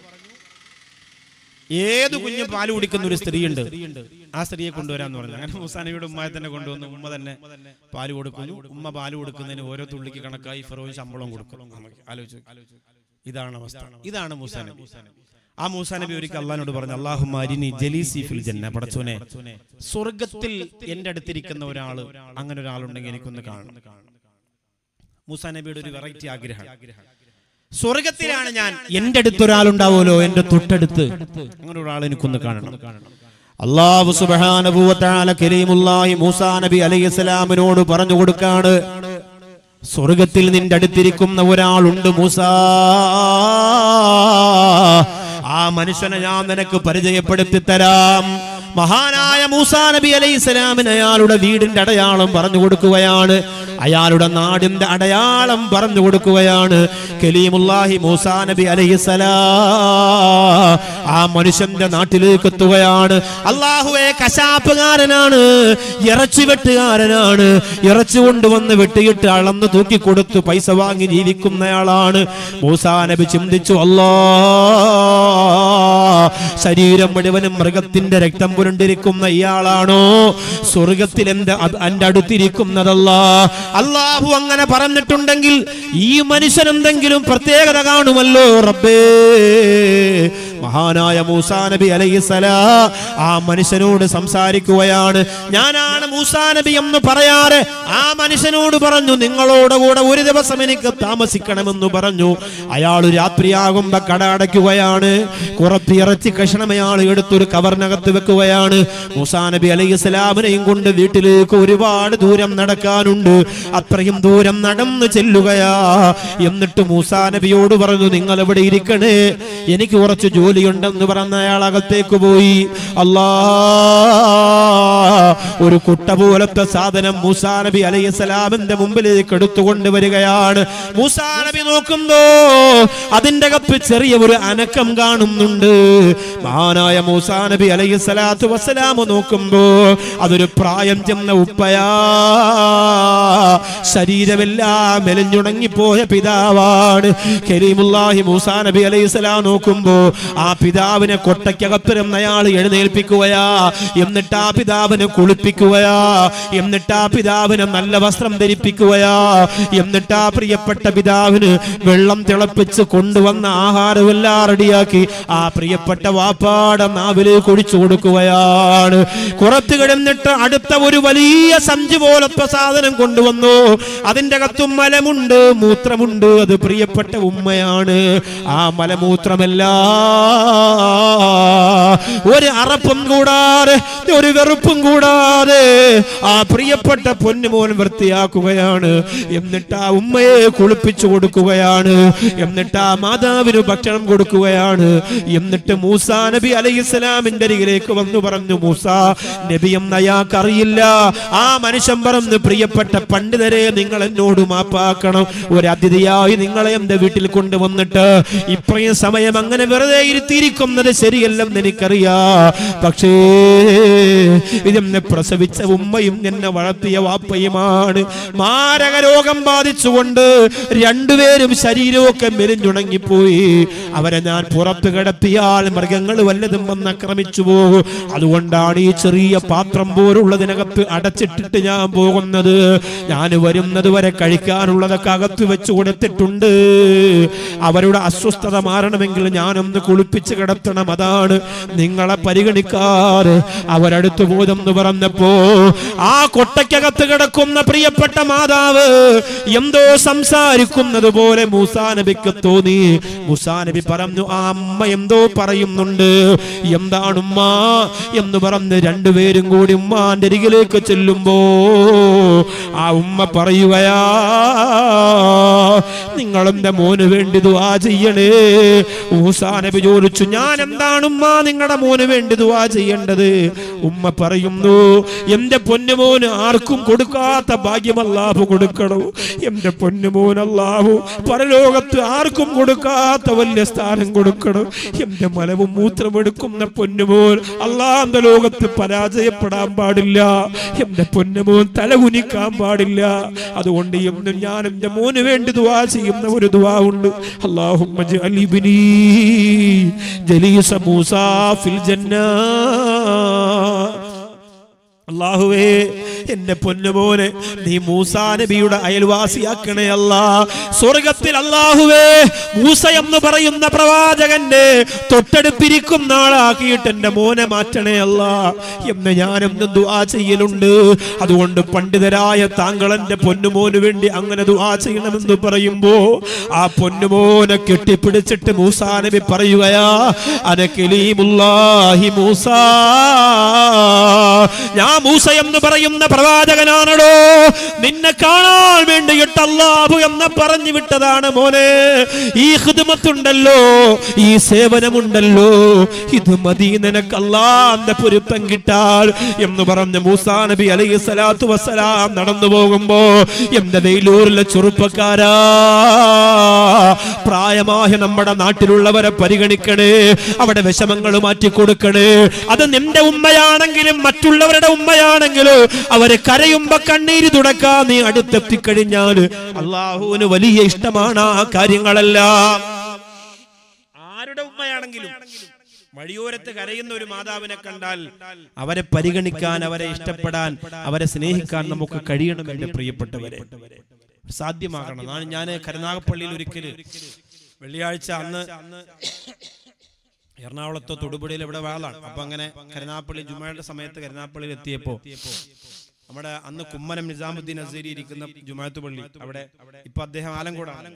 ഏത് കുഞ്ഞു പാല് കുടിക്കുന്ന ഒരു സ്ത്രീയുണ്ട്, ആ സ്ത്രീയെ കൊണ്ടുവരാന്ന് പറഞ്ഞു. അങ്ങനെ മൂസാ നബിയുടെ ഉമ്മയെ തന്നെ കൊണ്ടുവന്നു. ഉമ്മ തന്നെ പാല് കൊടുക്കുന്നു. ഉമ്മ പാല് കൊടുക്കുന്നതിന് ഓരോ തുള്ളിക്ക് കണക്കായി ഫറോൻ ശമ്പളം കൊടുക്കും. ആലോചിച്ചു, ഇതാണ് അവസ്ഥ. ഇതാണ് മൂസാ നബി. ആ മൂസാ നബി ഒരിക്കൽ അള്ളാഹിനോട് പറഞ്ഞു, അല്ലാഹുമ്മ അരിനി ജലീസി ഫിൽ ജന്ന, പടച്ചോനെ സ്വർഗ്ഗത്തിൽ എന്റെ അടുത്തിരിക്കുന്ന ഒരാള്, അങ്ങനെ ഒരാളുണ്ടെങ്കിൽ എനിക്കൊന്ന് കാണണം. മൂസാ നബിയുടെ ഒരു വെറൈറ്റി ആഗ്രഹം, സ്വർഗത്തിലാണ് ഞാൻ, എന്റെ അടുത്ത് ഒരാളുണ്ടാവുമല്ലോ, എന്റെ തൊട്ടടുത്ത്, അങ്ങനെ ഒരാൾ എനിക്കൊന്ന് കാണണം. അല്ലാഹു സുബ്ഹാനഹു വ തആല കരീമുല്ലാഹി മൂസാ നബി അലൈഹിസ്സലാമിനോട് പറഞ്ഞു കൊടുക്കാണ്, സ്വർഗത്തിൽ നിന്റെ അടുത്തിരിക്കുന്ന ഒരാളുണ്ട് മൂസാ, ആ മനുഷ്യനെ ഞാൻ നിനക്ക് പരിചയപ്പെടുത്തി തരാം. മഹാനായ മൂസാ നബി അലൈഹിസ്സലാമിന് അയാളുടെ വീടിന്റെ അടയാളം പറഞ്ഞു കൊടുക്കുകയാണ്, അയാളുടെ നാടിന്റെ അടയാളം പറഞ്ഞു കൊടുക്കുകയാണ്. കലീമുല്ലാഹി മൂസാ നബി അലൈഹിസ്സലാം ആ മനുഷ്യന്റെ നാട്ടിലേക്ക് എത്തുകയാണ്. അല്ലാഹുവേ, കശാപ്പുകാരനാണ്, ഇറച്ചി വെട്ടുകാരനാണ്, ഇറച്ചി കൊണ്ടുവന്ന് വെട്ടിയിട്ട് അളന്ന് തൂക്കി കൊടുത്ത് പൈസ വാങ്ങി ജീവിക്കുന്നയാളാണ്. മൂസാ നബി ചിന്തിച്ചു, അല്ലാ, ശരീരം മുഴുവനും മൃഗത്തിന്റെ രക്തം പുരണ്ടിരിക്കുന്ന ഇയാളാണോ സ്വർഗത്തിൽ എന്റെ അടുത്തിരിക്കുന്നതല്ല? അല്ലാഹു അങ്ങനെ പറഞ്ഞിട്ടുണ്ടെങ്കിൽ ഈ മനുഷ്യൻ എന്തെങ്കിലും പ്രത്യേകത കാണുമല്ലോ റബ്ബേ. മഹാനായ മൂസാ നബി അലൈഹിസ്സലാം ആ മനുഷ്യനോട് സംസാരിക്കുകയാണ്. ഞാനാണ് മൂസാ നബി എന്ന് പറയാറ് ആ മനുഷ്യനോട് പറഞ്ഞു, നിങ്ങളോട് കൂടെ ഒരു ദിവസം എനിക്ക് താമസിക്കണമെന്ന് പറഞ്ഞു. അയാൾ രാത്രിയാകുമ്പോ കട അടയ്ക്കുകയാണ്. കുറച്ച് ഇറച്ചി കഷ്ണം അയാൾ എടുത്തൊരു കവറിനകത്ത് വെക്കുകയാണ്. മൂസാ നബി അലൈഹിസ്സലാമിനെയും കൊണ്ട് വീട്ടിലേക്ക് ഒരുപാട് ദൂരം നടക്കാനുണ്ട്. അത്രയും ദൂരം നടന്നു ചെല്ലുകയാ. എന്നിട്ട് മൂസാ നബിയോട് പറഞ്ഞു, നിങ്ങൾ എവിടെ ഇരിക്കണേ, എനിക്ക് കുറച്ച് ജോലിയുണ്ടെന്ന് പറഞ്ഞ അയാൾ അകത്തേക്ക് പോയി. അല്ലാ, ഒരു കുട്ട പോലത്തെ സാധനം മൂസാ നബി അലൈഹിസ്സലാമിന്റെ മുമ്പിലേക്ക് എടുത്തുകൊണ്ട് വരികയാണ്. മൂസാ നബി നോക്കുമ്പോ അതിന്റെ അകത്ത് ചെറിയ ഒരു അനക്കം കാണുന്നുണ്ട്. മഹാനായ മൂസാ നബി അലൈഹിസ്സലാത്തു വസ്സലാം നോക്കുമ്പോ അതൊരു പ്രായം ചെന്ന ഉപ്പയാ. ശരീരമെല്ലാം മെലിഞ്ഞുണങ്ങിപ്പോയ പിതാവാണ്. കരീമുല്ലാഹി മൂസാ നബി അലൈഹിസ്സലാം നോക്കുമ്പോ ആ പിതാവിനെ കൊട്ടയ്ക്കകത്തിരുന്ന് അയാൾ എഴുന്നേൽപ്പിക്കുകയാ. എന്നിട്ട് ആ പിതാവിനെ കുളിപ്പിക്കുകയാ. എന്നിട്ട് ആ പിതാവിനെ നല്ല വസ്ത്രം ധരിപ്പിക്കുകയാ. എന്നിട്ട് ആ പ്രിയപ്പെട്ട പിതാവിന് വെള്ളം തിളപ്പിച്ച് കൊണ്ടുവന്ന ആഹാരമെല്ലാം റെഡിയാക്കി ആ പ്രിയപ്പെട്ട വാപ്പാടെ നാവിലേക്ക് ഒഴിച്ചു കൊടുക്കുകയാണ്. കുറത്ത് കിടന്നിട്ട് അടുത്ത ഒരു വലിയ സഞ്ചി പോലത്തെ സാധനം കൊണ്ടുവന്നു. അതിന്റെ അകത്തും മലമുണ്ട്, മൂത്രമുണ്ട്. അത് പ്രിയപ്പെട്ട ഉമ്മയാണ്. ആ മലമൂത്രമല്ല ഒരു അറപ്പും കൂടാതെ, ഒരു വെറുപ്പും കൂടാതെ ആ പ്രിയപ്പെട്ട പൊന്നുമോൻ വൃത്തിയാക്കുകയാണ്. എന്നിട്ട് ആ ഉമ്മയെ കുളിപ്പിച്ചു കൊടുക്കുകയാണ്. എന്നിട്ട് ആ മാതാവിന് ഭക്ഷണം കൊടുക്കുകയാണ്. എന്നിട്ട് മൂസാ നബി അലൈഹിസ്സലാമിന്റെ അരികിലേക്ക് വന്നു പറഞ്ഞു, മൂസാ നബി എന്ന് അയാൾക്കറിയില്ല. ആ മനുഷ്യൻ പറഞ്ഞു, പ്രിയപ്പെട്ട പണ്ഡിതരെ, നിങ്ങൾ എന്നോട് മാപ്പാക്കണം. ഒരു അതിഥിയായി നിങ്ങളെ എന്റെ വീട്ടിൽ കൊണ്ടുവന്നിട്ട് ഇത്രയും സമയം അങ്ങനെ വെറുതെ ഇരുത്തിയിരിക്കുന്നത് ശരിയല്ലെന്ന് എനിക്കറിയാ. പക്ഷേ ഇതെന്നെ പ്രസവിച്ച ഉമ്മയും എന്നെ വളർത്തിയ വാപ്പയുമാണ്. മാരക രോഗം ബാധിച്ചുകൊണ്ട് രണ്ടുപേരും ശരീരമൊക്കെ മെലിഞ്ഞുണങ്ങിപ്പോയി. അവരെ ഞാൻ പുറത്ത് കിടത്തിയാൽ മൃഗങ്ങൾ വല്ലതും വന്ന് ആക്രമിച്ചു പോകും. അതുകൊണ്ടാണ് ഈ ചെറിയ പാത്രം പോലുള്ളതിനകത്ത് അടച്ചിട്ടിട്ട് ഞാൻ പോകുന്നത്. ഞാൻ വരുന്നത് വരെ കഴിക്കാനുള്ളതൊക്കെ അകത്ത് വെച്ച് കൊടുത്തിട്ടുണ്ട്. അവരുടെ അസ്വസ്ഥത മാറണമെങ്കിൽ ഞാനൊന്ന് കുളിപ്പിച്ചു കുളിപ്പിച്ച് കിടത്തണം. അതാണ് നിങ്ങളെ പരിഗണിക്കാറ് അവരടുത്ത് പോതെന്ന് പറഞ്ഞപ്പോ ആ കൊട്ടയ്ക്കകത്ത് കിടക്കുന്ന പ്രിയപ്പെട്ട മാതാവ് എന്തോ സംസാരിക്കുന്നത് പോലെ മൂസാ നബിക്ക് തോന്നി. മൂസാ നബി പറഞ്ഞു, ആ അമ്മ എന്തോ പറയുന്നുണ്ട്, എന്താണ് ഉമ്മ എന്ന് പറഞ്ഞ് രണ്ടുപേരും കൂടി ഉമ്മാന്റെ അരികിലേക്ക് ചെല്ലുമ്പോ ആ ഉമ്മ പറയുകയാ, നിങ്ങളെന്റെ മോന് വേണ്ടി ദുആ ചെയ്യണേ. മൂസാ നബി ചോദിച്ചു, ഞാൻ എന്താണ് ഉമ്മ നിങ്ങളുടെ മോന് വേണ്ടി ദുആ ചെയ്യേണ്ടത്? ഉമ്മ പറയുന്നു, എന്റെ പൊന്നുമോന് ആർക്കും കൊടുക്കാത്ത ഭാഗ്യം അല്ലാഹു കൊടുക്കണം. എന്റെ പൊന്നുമോൻ അല്ലാഹു പരലോകത്ത് ആർക്കും കൊടുക്കാത്ത വലിയ സ്ഥാനം കൊടുക്കണം. എന്റെ മലവും മൂത്രമെടുക്കുന്ന പൊന്നുമോൻ അല്ലാഹുവിന്റെ ലോകത്ത് പരാജയപ്പെടാൻ പാടില്ല. എന്റെ പൊന്നുമോൻ തലകുനിക്കാൻ പാടില്ല. അതുകൊണ്ട് എന്നും ഞാൻ എന്റെ മോന് വേണ്ടി ദുആ ചെയ്യുന്ന ഒരു ദുആ ഉണ്ട്. അല്ലാഹുമ്മ ജഅൽ ഇബ്നീ ജലീസ മൂസാ ഫിൽ ജന്നാ. അല്ലാഹുവേ, എന്റെ പൊന്നുമോനെ നീ മൂസാ നബിയുടെ അയൽവാസിയാക്കണേ അല്ലാ. സ്വർഗത്തിൽ അല്ലാഹുവേ മൂസ എന്ന് പറയുന്ന പ്രവാചകന്റെ തൊട്ടടുപ്പിരിക്കുന്ന ആളാക്കിയിട്ട് എന്റെ മോനെ മാറ്റണേ അല്ലാ എന്ന് ഞാനെന്നും ദുആ ചെയ്യലുണ്ട്. അതുകൊണ്ട് പണ്ഡിതരായ താങ്കൾ എന്റെ പൊന്നുമോന് വേണ്ടി അങ്ങനെ ദുആ ചെയ്യണമെന്ന് പറയുമ്പോ ആ പൊന്നുമോനെ കെട്ടിപ്പിടിച്ചിട്ട് മൂസാ നബി പറയുകയാ, അന കലീമുല്ലാഹി മൂസാ, ഞാൻ മൂസ എന്ന് പറയുന്ന പ്രവാചകനാണല്ലോ, നിന്നെ കാണാൻ വേണ്ടിയിട്ട് അല്ലാഹു എന്ന് പറഞ്ഞു വിട്ടതാണ് മോനെ. ഈ ഖിദ്മത്തുണ്ടല്ലോ, ഈ സേവനമുണ്ടല്ലോ, ഇത് മതി നിനക്ക് അല്ലാഹുവിന്റെ പൊരുത്തം കിട്ടാൻ എന്ന് പറഞ്ഞ് മൂസാ നബി അലൈഹി സ്വലാത്തു വസ്സലാം നടന്നു പോകുമ്പോ, എന്റെ വെയിലൂരിലെ ചെറുപ്പക്കാരാ, പ്രായമായ നമ്മുടെ നാട്ടിലുള്ളവരെ പരിഗണിക്കണേ, അവിടെ വിഷമങ്ങൾ മാറ്റിക്കൊടുക്കണേ. അത് നിന്റെ ഉമ്മയാണെങ്കിലും മറ്റുള്ളവരുടെ ഉമ്മയാണെങ്കിലും അവരെ കരയുമ്പോ കണ്ണീര് തുടക്കാൻ നീ അടുത്തെത്തിക്കഴിഞ്ഞാൽ അല്ലാഹുവിന് വലിയ ഇഷ്ടമാണ് ആ കാര്യങ്ങളെല്ലാം. ആരുടെ ഉമ്മയാണെങ്കിലും വഴിയോരത്ത് കരയുന്ന ഒരു മാതാവിനെ കണ്ടാൽ അവരെ പരിഗണിക്കാൻ, അവരെ ഇഷ്ടപ്പെടാൻ, അവരെ സ്നേഹിക്കാൻ നമുക്ക് കഴിയണം എന്റെ പ്രിയപ്പെട്ടവരെ. സാധ്യമാകണം. ഞാൻ കരുനാഗപ്പള്ളിയിൽ ഒരിക്കല് വെള്ളിയാഴ്ച അന്ന് എറണാകുളത്തോ തൊടുപുഴയിൽ എവിടെ വാളാണ്. അപ്പൊ അങ്ങനെ കരുനാഗപ്പള്ളി ജുമയുടെ സമയത്ത് കരുനാഗപ്പള്ളിയിൽ എത്തിയപ്പോ നമ്മുടെ അന്ന് കുമ്മനം നിസാമുദ്ദീൻ അസീരി ഇരിക്കുന്ന ജുമാഅത്ത് പള്ളി, അവിടെ ഇപ്പൊ അദ്ദേഹം ആലങ്കോടാണ്.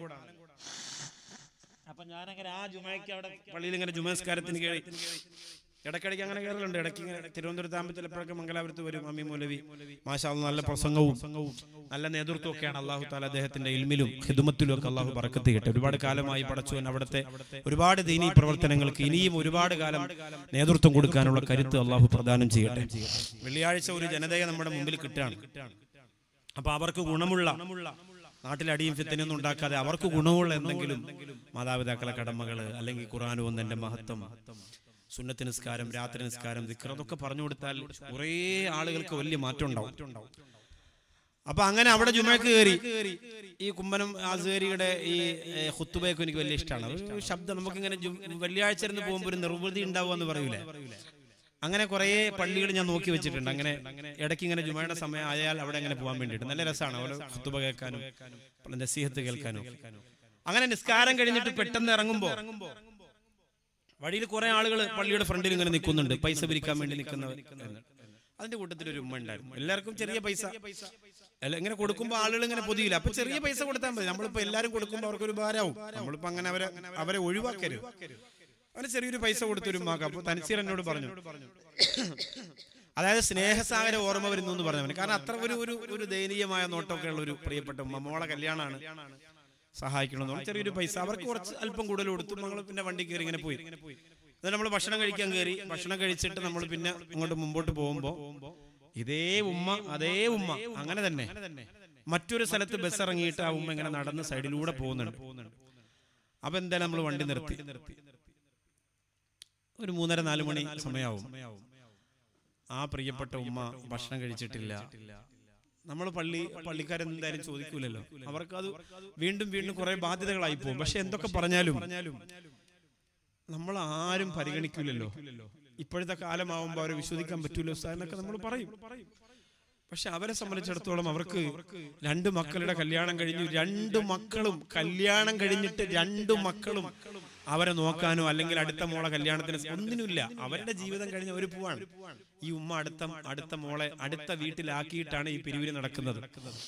അപ്പൊ ഞാനങ്ങനെ ആ ജുമയ്ക്ക് അവിടെ പള്ളിയിൽ ഇങ്ങനെ ജുമസ്കാരത്തിന് കയറി ഇടയ്ക്കിടയ്ക്ക് അങ്ങനെ കയറലുണ്ട്. ഇടയ്ക്ക് ഇങ്ങനെ തിരുവനന്തപുരത്ത് ആകുമ്പോൾ ചിലപ്പോഴൊക്കെ മംഗലാപുരത്ത് വരും അമീ മൗലവി. മാഷാ അല്ലാഹ് നല്ല പ്രസംഗവും നല്ല നേതൃത്വം ഒക്കെയാണ്. അല്ലാഹു തആല അദ്ദേഹത്തിന്റെ ഇൽമിലും ഖിദ്മത്തിലും ഒക്കെ അല്ലാഹു ബറക്കത്ത് ചെയ്യട്ടെ. ഒരുപാട് കാലമായി പടച്ചവൻ അവിടുത്തെ ഒരുപാട് ദീനീ പ്രവർത്തനങ്ങൾക്ക് ഇനിയും ഒരുപാട് കാലം നേതൃത്വം കൊടുക്കാനുള്ള കരുത്ത് അല്ലാഹു പ്രദാനം ചെയ്യട്ടെ. വെള്ളിയാഴ്ച ഒരു ജനതയെ നമ്മുടെ മുമ്പിൽ കിട്ടുകയാണ്. അപ്പൊ അവർക്ക് ഗുണമുള്ള, നാട്ടിലടിയും ഫിത്തനൊന്നും ഉണ്ടാക്കാതെ അവർക്ക് ഗുണമുള്ള എന്തെങ്കിലും മാതാപിതാക്കളെ കടമകള്, അല്ലെങ്കിൽ ഖുർആൻ ഒന്നെന്റെ മഹത്വം, സുന്നത്ത് നിസ്കാരം, രാത്രി നിസ്കാരം, ദിക്ർ, അതൊക്കെ പറഞ്ഞു കൊടുത്താൽ കുറേ ആളുകൾക്ക് വലിയ മാറ്റം ഉണ്ടാവും. അപ്പൊ അങ്ങനെ അവിടെ ജുമയ്ക്ക് കയറി ഈ കുമ്മനം ആസ്വരിയുടെ ഈ ഖുത്തുബയൊക്കെ എനിക്ക് വലിയ ഇഷ്ടമാണ്. ശബ്ദം നമുക്കിങ്ങനെ വെള്ളിയാഴ്ച ഇരുന്ന് പോകുമ്പോൾ ഒരു നിർവൃതി ഉണ്ടാവുക എന്ന് പറയൂലേ, അങ്ങനെ കുറേ പള്ളികൾ ഞാൻ നോക്കി വെച്ചിട്ടുണ്ട്. അങ്ങനെ ഇടയ്ക്ക് ഇങ്ങനെ ജുമയുടെ സമയം ആയാൽ അവിടെ അങ്ങനെ പോകാൻ വേണ്ടിയിട്ട് നല്ല രസമാണ്. അവിടെ ഖുത്തുബ കേൾക്കാനും നസീഹത്ത് കേൾക്കാനും. അങ്ങനെ നിസ്കാരം കഴിഞ്ഞിട്ട് പെട്ടെന്ന് ഇറങ്ങുമ്പോ വഴിയിൽ കുറെ ആളുകൾ പള്ളിയുടെ ഫ്രണ്ടിൽ ഇങ്ങനെ നിൽക്കുന്നുണ്ട്, പൈസ പിരിക്കാൻ വേണ്ടി നിൽക്കുന്നവർ. അതിന്റെ കൂട്ടത്തിൽ ഒരു ഉമ്മ ഉണ്ടായിരുന്നു. എല്ലാവർക്കും ചെറിയ പൈസ അല്ല ഇങ്ങനെ കൊടുക്കുമ്പോൾ ആളുകൾ ഇങ്ങനെ പൊതിയില്ല. അപ്പൊ ചെറിയ പൈസ കൊടുത്താൽ മതി. നമ്മളിപ്പോ എല്ലാവരും കൊടുക്കുമ്പോൾ അവർക്കൊരു ഭാരമാവും. നമ്മളിപ്പോ അങ്ങനെ അവരെ ഒഴിവാക്കരുത്. അവന് ചെറിയൊരു പൈസ കൊടുത്തൊരു ഉമ്മാക്ക്. അപ്പൊ തൻസീർ എന്നോട് പറഞ്ഞു, അതായത് സ്നേഹസാഗര ഓർമ്മ വരുന്നു എന്ന് പറഞ്ഞവന്. കാരണം അത്ര ഒരു ദയനീയമായ നോട്ടമൊക്കെ ഉള്ള ഒരു പ്രിയപ്പെട്ട ഉമ്മ, മോളെ കല്യാണമാണ്, സഹായിക്കണമെന്ന് ചെറിയൊരു പൈസ അവർക്ക് കുറച്ച് അല്പം കൂടുതൽ കൊടുത്തു. നമ്മൾ പിന്നെ വണ്ടി കയറി ഇങ്ങനെ പോയി. എന്നിട്ട് നമ്മൾ ഭക്ഷണം കഴിക്കാൻ കയറി. ഭക്ഷണം കഴിച്ചിട്ട് നമ്മൾ പിന്നെ അങ്ങോട്ട് മുമ്പോട്ട് പോകുമ്പോ ഇതേ ഉമ്മ, അതേ ഉമ്മ അങ്ങനെ തന്നെ മറ്റൊരു സ്ഥലത്ത് ബസ് ഇറങ്ങിയിട്ട് ആ ഉമ്മ ഇങ്ങനെ നടന്ന് സൈഡിലൂടെ പോകുന്നുണ്ട്. അപ്പൊ എന്തായാലും നമ്മൾ വണ്ടി നിർത്തി. ഒരു 3:30-4 മണി സമയമാവും. ആ പ്രിയപ്പെട്ട ഉമ്മ ഭക്ഷണം കഴിച്ചിട്ടില്ല. നമ്മൾ പള്ളിക്കാരെന്തായാലും ചോദിക്കൂലല്ലോ, അവർക്ക് അത് വീണ്ടും വീണ്ടും കുറെ ബാധ്യതകളായി പോകും. പക്ഷെ എന്തൊക്കെ പറഞ്ഞാലും നമ്മൾ ആരും പരിഗണിക്കൂലല്ലോ. ഇപ്പോഴത്തെ കാലമാവുമ്പോൾ അവരെ വിശ്വസിക്കാൻ പറ്റൂലോ എന്നൊക്കെ നമ്മൾ പറയും. പക്ഷെ അവരെ സംബന്ധിച്ചിടത്തോളം അവർക്ക് 2 മക്കളുടെ കല്യാണം കഴിഞ്ഞു. 2 മക്കളും കല്യാണം കഴിഞ്ഞിട്ട് 2 മക്കളും അവരെ നോക്കാനോ അല്ലെങ്കിൽ അടുത്ത മോളെ കല്യാണത്തിന് ഒന്നിനുമില്ല. അവരുടെ ജീവിതം കഴിഞ്ഞ് അവർ പോവാണ്. ഈ ഉമ്മ അടുത്ത മോളെ അടുത്ത വീട്ടിലാക്കിയിട്ടാണ് ഈ പിരിവിന് നടക്കുന്നത്.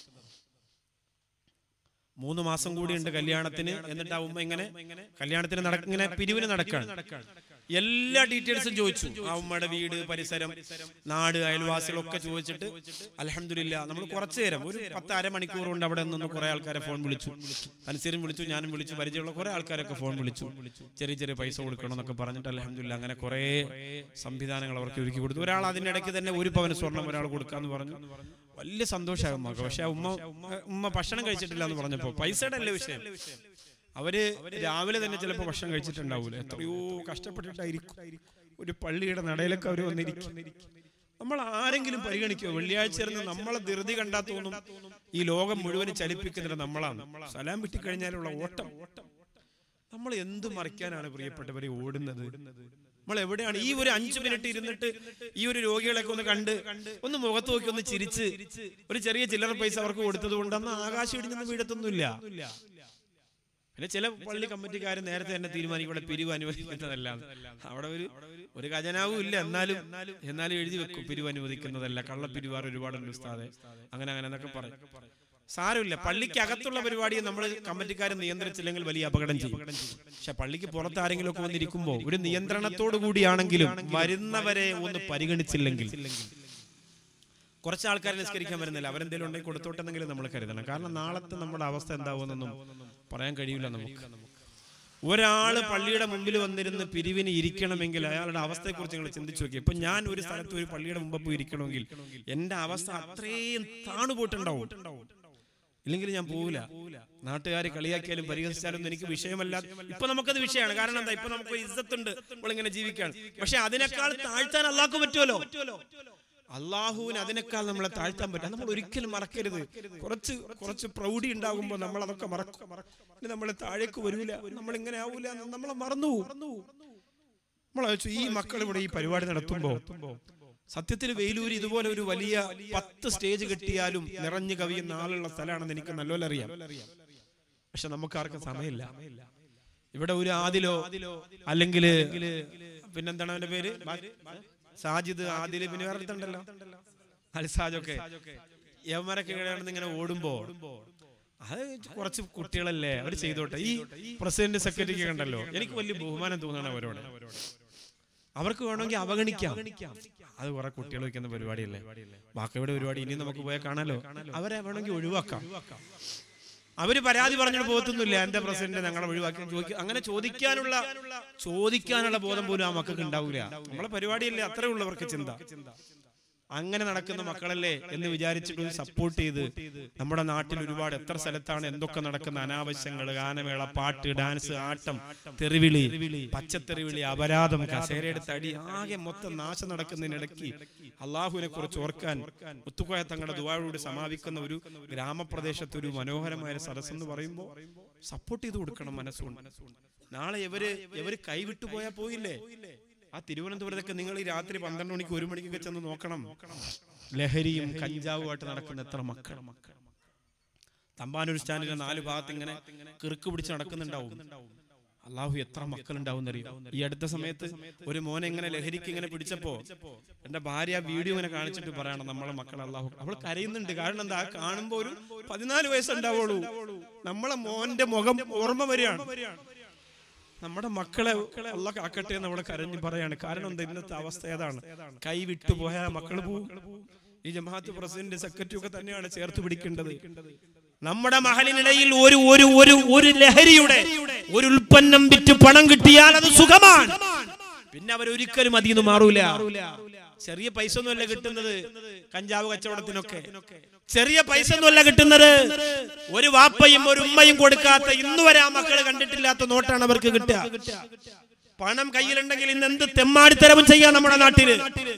3 മാസം കൂടി ഉണ്ട് കല്യാണത്തിന്. എന്നിട്ട് ആ ഉമ്മ ഇങ്ങനെ കല്യാണത്തിന് ഇങ്ങനെ പിരിവിന് നടക്കാണ്. എല്ലാ ഡീറ്റെയിൽസും ചോദിച്ചു. ആ ഉമ്മയുടെ വീട്, പരിസരം, നാട്, അയൽവാസികളൊക്കെ ചോദിച്ചിട്ട് അൽഹംദുലില്ലാ നമ്മൾ കുറച്ചു നേരം ഒരു 10 അരമണിക്കൂർ കൊണ്ട് അവിടെ നിന്ന് കുറെ ആൾക്കാരെ ഫോൺ വിളിച്ചു. അനുസരിച്ചും വിളിച്ചു, ഞാനും വിളിച്ചു, പരിചയമുള്ള കുറെ ആൾക്കാരൊക്കെ ഫോൺ വിളിച്ചു. ചെറിയ പൈസ കൊടുക്കണം എന്നൊക്കെ പറഞ്ഞിട്ട് അൽഹംദുലില്ലാ അങ്ങനെ കുറെ സംവിധാനങ്ങൾ അവർക്ക് ഒരുക്കി കൊടുത്തു. ഒരാൾ അതിന്റെ ഇടയ്ക്ക് തന്നെ 1 പവൻ സ്വർണം ഒരാൾ കൊടുക്കാന്ന് പറഞ്ഞു. വലിയ സന്തോഷമായി ഉമ്മക്ക്. പക്ഷെ ഉമ്മ ഭക്ഷണം കഴിച്ചിട്ടില്ല എന്ന് പറഞ്ഞപ്പോ പൈസയുടെ അല്ലേ വിഷയം. അവര് രാവിലെ തന്നെ ചിലപ്പോൾ ഭക്ഷണം കഴിച്ചിട്ടുണ്ടാവൂല. എത്രയോ കഷ്ടപ്പെട്ടിട്ടായിരിക്കും ഒരു പള്ളിയുടെ നടയിലൊക്കെ അവർ വന്നിരിക്കും. നമ്മൾ ആരെങ്കിലും പരിഗണിക്കുമോ? വെള്ളിയാഴ്ച ഇരുന്ന് നമ്മളെ ധൃതി കണ്ടാ തോന്നും ഈ ലോകം മുഴുവനും ചലിപ്പിക്കുന്നത് നമ്മളാണ്. സലാം വിട്ടിക്കഴിഞ്ഞാലുള്ള ഓട്ടം. നമ്മൾ എന്ത് മറിക്കാനാണ് പ്രിയപ്പെട്ടവരെ ഓടുന്നത്? നമ്മൾ എവിടെയാണ്? ഈ ഒരു 5 മിനിറ്റ് ഇരുന്നിട്ട് ഈ ഒരു രോഗികളൊക്കെ ഒന്ന് കണ്ട് ഒന്ന് മുഖത്ത് നോക്കി ഒന്ന് ചിരിച്ച് ഒരു ചെറിയ ചില്ലറ പൈസ അവർക്ക് കൊടുത്തത് കൊണ്ട് അന്ന് ആകാശം ഇടിഞ്ഞൊന്നും വീഴത്തൊന്നുമില്ല. പിന്നെ ചില പള്ളി കമ്മിറ്റിക്കാർ നേരത്തെ തന്നെ തീരുമാനിക്കും ഇവിടെ പിരിവ് അനുവദിക്കുന്നതല്ല. അവിടെ ഒരു ഖജനാവും ഇല്ല, എന്നാലും എഴുതി വെക്കും പിരിവ് അനുവദിക്കുന്നതല്ല, കള്ളപ്പിരിവാർ ഒരുപാടുണ്ട് ഉസ്താദെ, അങ്ങനെ എന്നൊക്കെ പറയും. സാരമില്ല, പള്ളിക്ക് അകത്തുള്ള പരിപാടിയെ നമ്മൾ കമ്മിറ്റിക്കാരെ നിയന്ത്രിച്ചില്ലെങ്കിൽ വലിയ അപകടം ചെയ്യും. പക്ഷെ പള്ളിക്ക് പുറത്ത് ആരെങ്കിലും ഒക്കെ വന്നിരിക്കുമ്പോൾ ഒരു നിയന്ത്രണത്തോടു കൂടിയാണെങ്കിലും വരുന്നവരെ ഒന്ന് പരിഗണിച്ചില്ലെങ്കിൽ, കുറച്ച് ആൾക്കാരെ നിസ്കരിക്കാൻ വരുന്നില്ല, അവരെന്തെങ്കിലും ഉണ്ടെങ്കിൽ കൊടുത്തോട്ടെന്നെങ്കിലും നമ്മൾ കരുതണം. കാരണം നാളത്തെ നമ്മുടെ അവസ്ഥ എന്താവുമെന്നൊന്നും പറയാൻ കഴിയില്ല നമുക്ക്. ഒരാള് പള്ളിയുടെ മുമ്പിൽ വന്നിരുന്ന് പിരിവിന് ഇരിക്കണമെങ്കിൽ അയാളുടെ അവസ്ഥയെക്കുറിച്ച് നിങ്ങൾ ചിന്തിച്ചു നോക്കി. ഇപ്പൊ ഞാൻ ഒരു സ്ഥലത്ത് ഒരു പള്ളിയുടെ മുമ്പ് പോയി ഇരിക്കണമെങ്കിൽ എന്റെ അവസ്ഥ അത്രയും താണുപോയിട്ടുണ്ടാവും. ഇല്ലെങ്കിൽ ഞാൻ പോവില്ല. നാട്ടുകാരെ കളിയാക്കിയാലും പരിഹസിച്ചാലും എനിക്ക് വിഷയമല്ല. ഇപ്പൊ നമുക്കത് വിഷയമാണ്. കാരണം എന്താ? ഇപ്പൊ നമുക്ക് ഇസ്സത്തുണ്ട്, നമ്മളിങ്ങനെ ജീവിക്കാണ്. പക്ഷെ അതിനേക്കാൾ താഴ്ത്താൻ അള്ളാഹ്ക്ക് പറ്റുമല്ലോ. അള്ളാഹുവിന് അതിനേക്കാൾ നമ്മളെ താഴ്ത്താൻ പറ്റാം. നമ്മൾ ഒരിക്കലും മറക്കരുത്. കുറച്ച് പ്രൗഢി ഉണ്ടാകുമ്പോൾ നമ്മൾ അതൊക്കെ മറക്കും. നമ്മളെ താഴേക്ക് വരൂല, നമ്മളിങ്ങനെ ആവൂല, നമ്മളെ മറന്നു. ഈ മക്കൾ ഇവിടെ ഈ പരിപാടി നടത്തുമ്പോ സത്യത്തിൽ വെയിലൂര് ഇതുപോലെ ഒരു വലിയ 10 സ്റ്റേജ് കിട്ടിയാലും നിറഞ്ഞു കവിയുന്ന ആളുള്ള സ്ഥലമാണെന്ന് എനിക്ക് നല്ലോണം അറിയാം. പക്ഷെ നമുക്കാർക്കും സമയമില്ല. ഇവിടെ ഒരു ആദിലോ അല്ലെങ്കിൽ പിന്നെന്താണ് അവന്റെ പേര്, സാജിദ്, ആദില്, പിന്നെ വേറെ അടുത്തുണ്ടല്ലോ അൽസാജൊക്കെ, യവന്മാരൊക്കെ ഇങ്ങനെ ഓടുമ്പോ അത് കുറച്ച് കുട്ടികളല്ലേ, അവർ ചെയ്തോട്ടെ. ഈ പ്രസിഡന്റ് സെക്രട്ടറിക്ക് കണ്ടല്ലോ, എനിക്ക് വലിയ ബഹുമാനം തോന്നണം അവരോട്. അവർക്ക് വേണമെങ്കിൽ അവഗണിക്കാം. അത് കുറെ കുട്ടികൾ വയ്ക്കുന്ന പരിപാടിയല്ലേ, ബാക്കിയുടെ പരിപാടി ഇനി നമുക്ക് പോയാൽ കാണാലോ. അവരെ വേണമെങ്കിൽ ഒഴിവാക്കാം. അവര് പരാതി പറഞ്ഞിട്ട് പോകത്തൊന്നുമില്ല, എന്റെ പ്രസിഡന്റ് ഞങ്ങളെ ഒഴിവാക്കി. അങ്ങനെ ചോദിക്കാനുള്ള ബോധം പോലും ആ മക്കൾക്ക് ഉണ്ടാവില്ല. നമ്മളെ പരിപാടിയല്ലേ, അത്രേ ഉള്ളവർക്ക് ചിന്ത. അങ്ങനെ നടക്കുന്ന മക്കളല്ലേ എന്ന് വിചാരിച്ചിട്ട് സപ്പോർട്ട് ചെയ്ത് നമ്മുടെ നാട്ടിൽ ഒരുപാട് എത്ര സ്ഥലത്താണ് എന്തൊക്കെ നടക്കുന്ന അനാവശ്യങ്ങൾ, ഗാനമേള, പാട്ട്, ഡാൻസ്, ആട്ടം, തെറിവിളി, പച്ചത്തെറിവിളി, അപരാധം, കസേരയുടെ തടി, ആകെ മൊത്തം നാശം നടക്കുന്നതിനിടയ്ക്ക് അള്ളാഹുവിനെ കുറിച്ച് ഓർക്കാൻ മുത്തുക്കോയ തങ്ങളുടെ ദുആയോട് സമാപിക്കുന്ന ഒരു ഗ്രാമപ്രദേശത്ത് ഒരു മനോഹരമായ സദസ്സ് എന്ന് പറയുമ്പോൾ സപ്പോർട്ട് ചെയ്ത് കൊടുക്കണം മനസ്സുകൊണ്ട്. നാളെ ഇവര് കൈവിട്ടു പോയാൽ പോയില്ലേ. ആ തിരുവനന്തപുരത്തൊക്കെ നിങ്ങൾ ഈ രാത്രി 12 മണിക്ക് 1 മണിക്കൊക്കെ ചെന്ന് നോക്കണം, ലഹരിയും കഞ്ചാവുമായിട്ട് നടക്കുന്ന എത്ര മക്കൾ. തമ്പാനൂർ സ്റ്റാൻഡിന്റെ 4 ഭാഗത്ത് ഇങ്ങനെ കിറുക്ക് പിടിച്ച് നടക്കുന്നുണ്ടാവും. അള്ളാഹു എത്ര മക്കളുണ്ടാവും എന്നറിയാം. ഈ അടുത്ത സമയത്ത് ഒരു മോനെ ഇങ്ങനെ ലഹരിക്ക് ഇങ്ങനെ പിടിച്ചപ്പോ എന്റെ ഭാര്യ വീഡിയോ ഇങ്ങനെ കാണിച്ചിട്ട് പറയണം, നമ്മളെ മക്കൾ അള്ളാഹു, അവൾ കരയുന്നുണ്ട്. കാരണം എന്താ, കാണുമ്പോ ഒരു 14 വയസ്സുണ്ടാവുള്ളൂ, നമ്മളെ മോന്റെ മുഖം ഓർമ്മ വരികയാണ്. നമ്മുടെ മക്കളെ അള്ളാഹ് കാക്കട്ടെ എന്ന് അവിടെ കരഞ്ഞു പറയാണ്. കാരണം എന്താ, ഇന്നത്തെ അവസ്ഥ ഏതാണ്? കൈ വിട്ടുപോയാൽ മക്കൾ പോവും. ഈ ജമാഅത്ത് പ്രസിഡന്റ് സെക്രട്ടറി ഒക്കെ തന്നെയാണ് ചേർത്ത് പിടിക്കേണ്ടത്. നമ്മുടെ മഹലിനിടയിൽ ഒരു ലഹരിയുടെ ഒരു ഉൽപ്പന്നം വിറ്റ് പണം കിട്ടിയാൽ അത് സുഖമാണ്. പിന്നെ അവരൊരിക്കലും അതിൽ നിന്ന് മാറൂല. ചെറിയ പൈസ ഒന്നുമല്ല കിട്ടുന്നത് കഞ്ചാവ് കച്ചവടത്തിനൊക്കെ. ചെറിയ പൈസ ഒന്നുമല്ല കിട്ടുന്നത്. ഒരു വാപ്പയും ഒരു ഉമ്മയും കൊടുക്കാത്ത, ഇന്നുവരെ ആ മക്കള് കണ്ടിട്ടില്ലാത്ത നോട്ടാണ് അവർക്ക് കിട്ടുക. പണം കയ്യിലുണ്ടെങ്കിൽ ഇന്ന് എന്ത് തെമ്മാടിത്തരവും ചെയ്യാം. നമ്മുടെ നാട്ടില്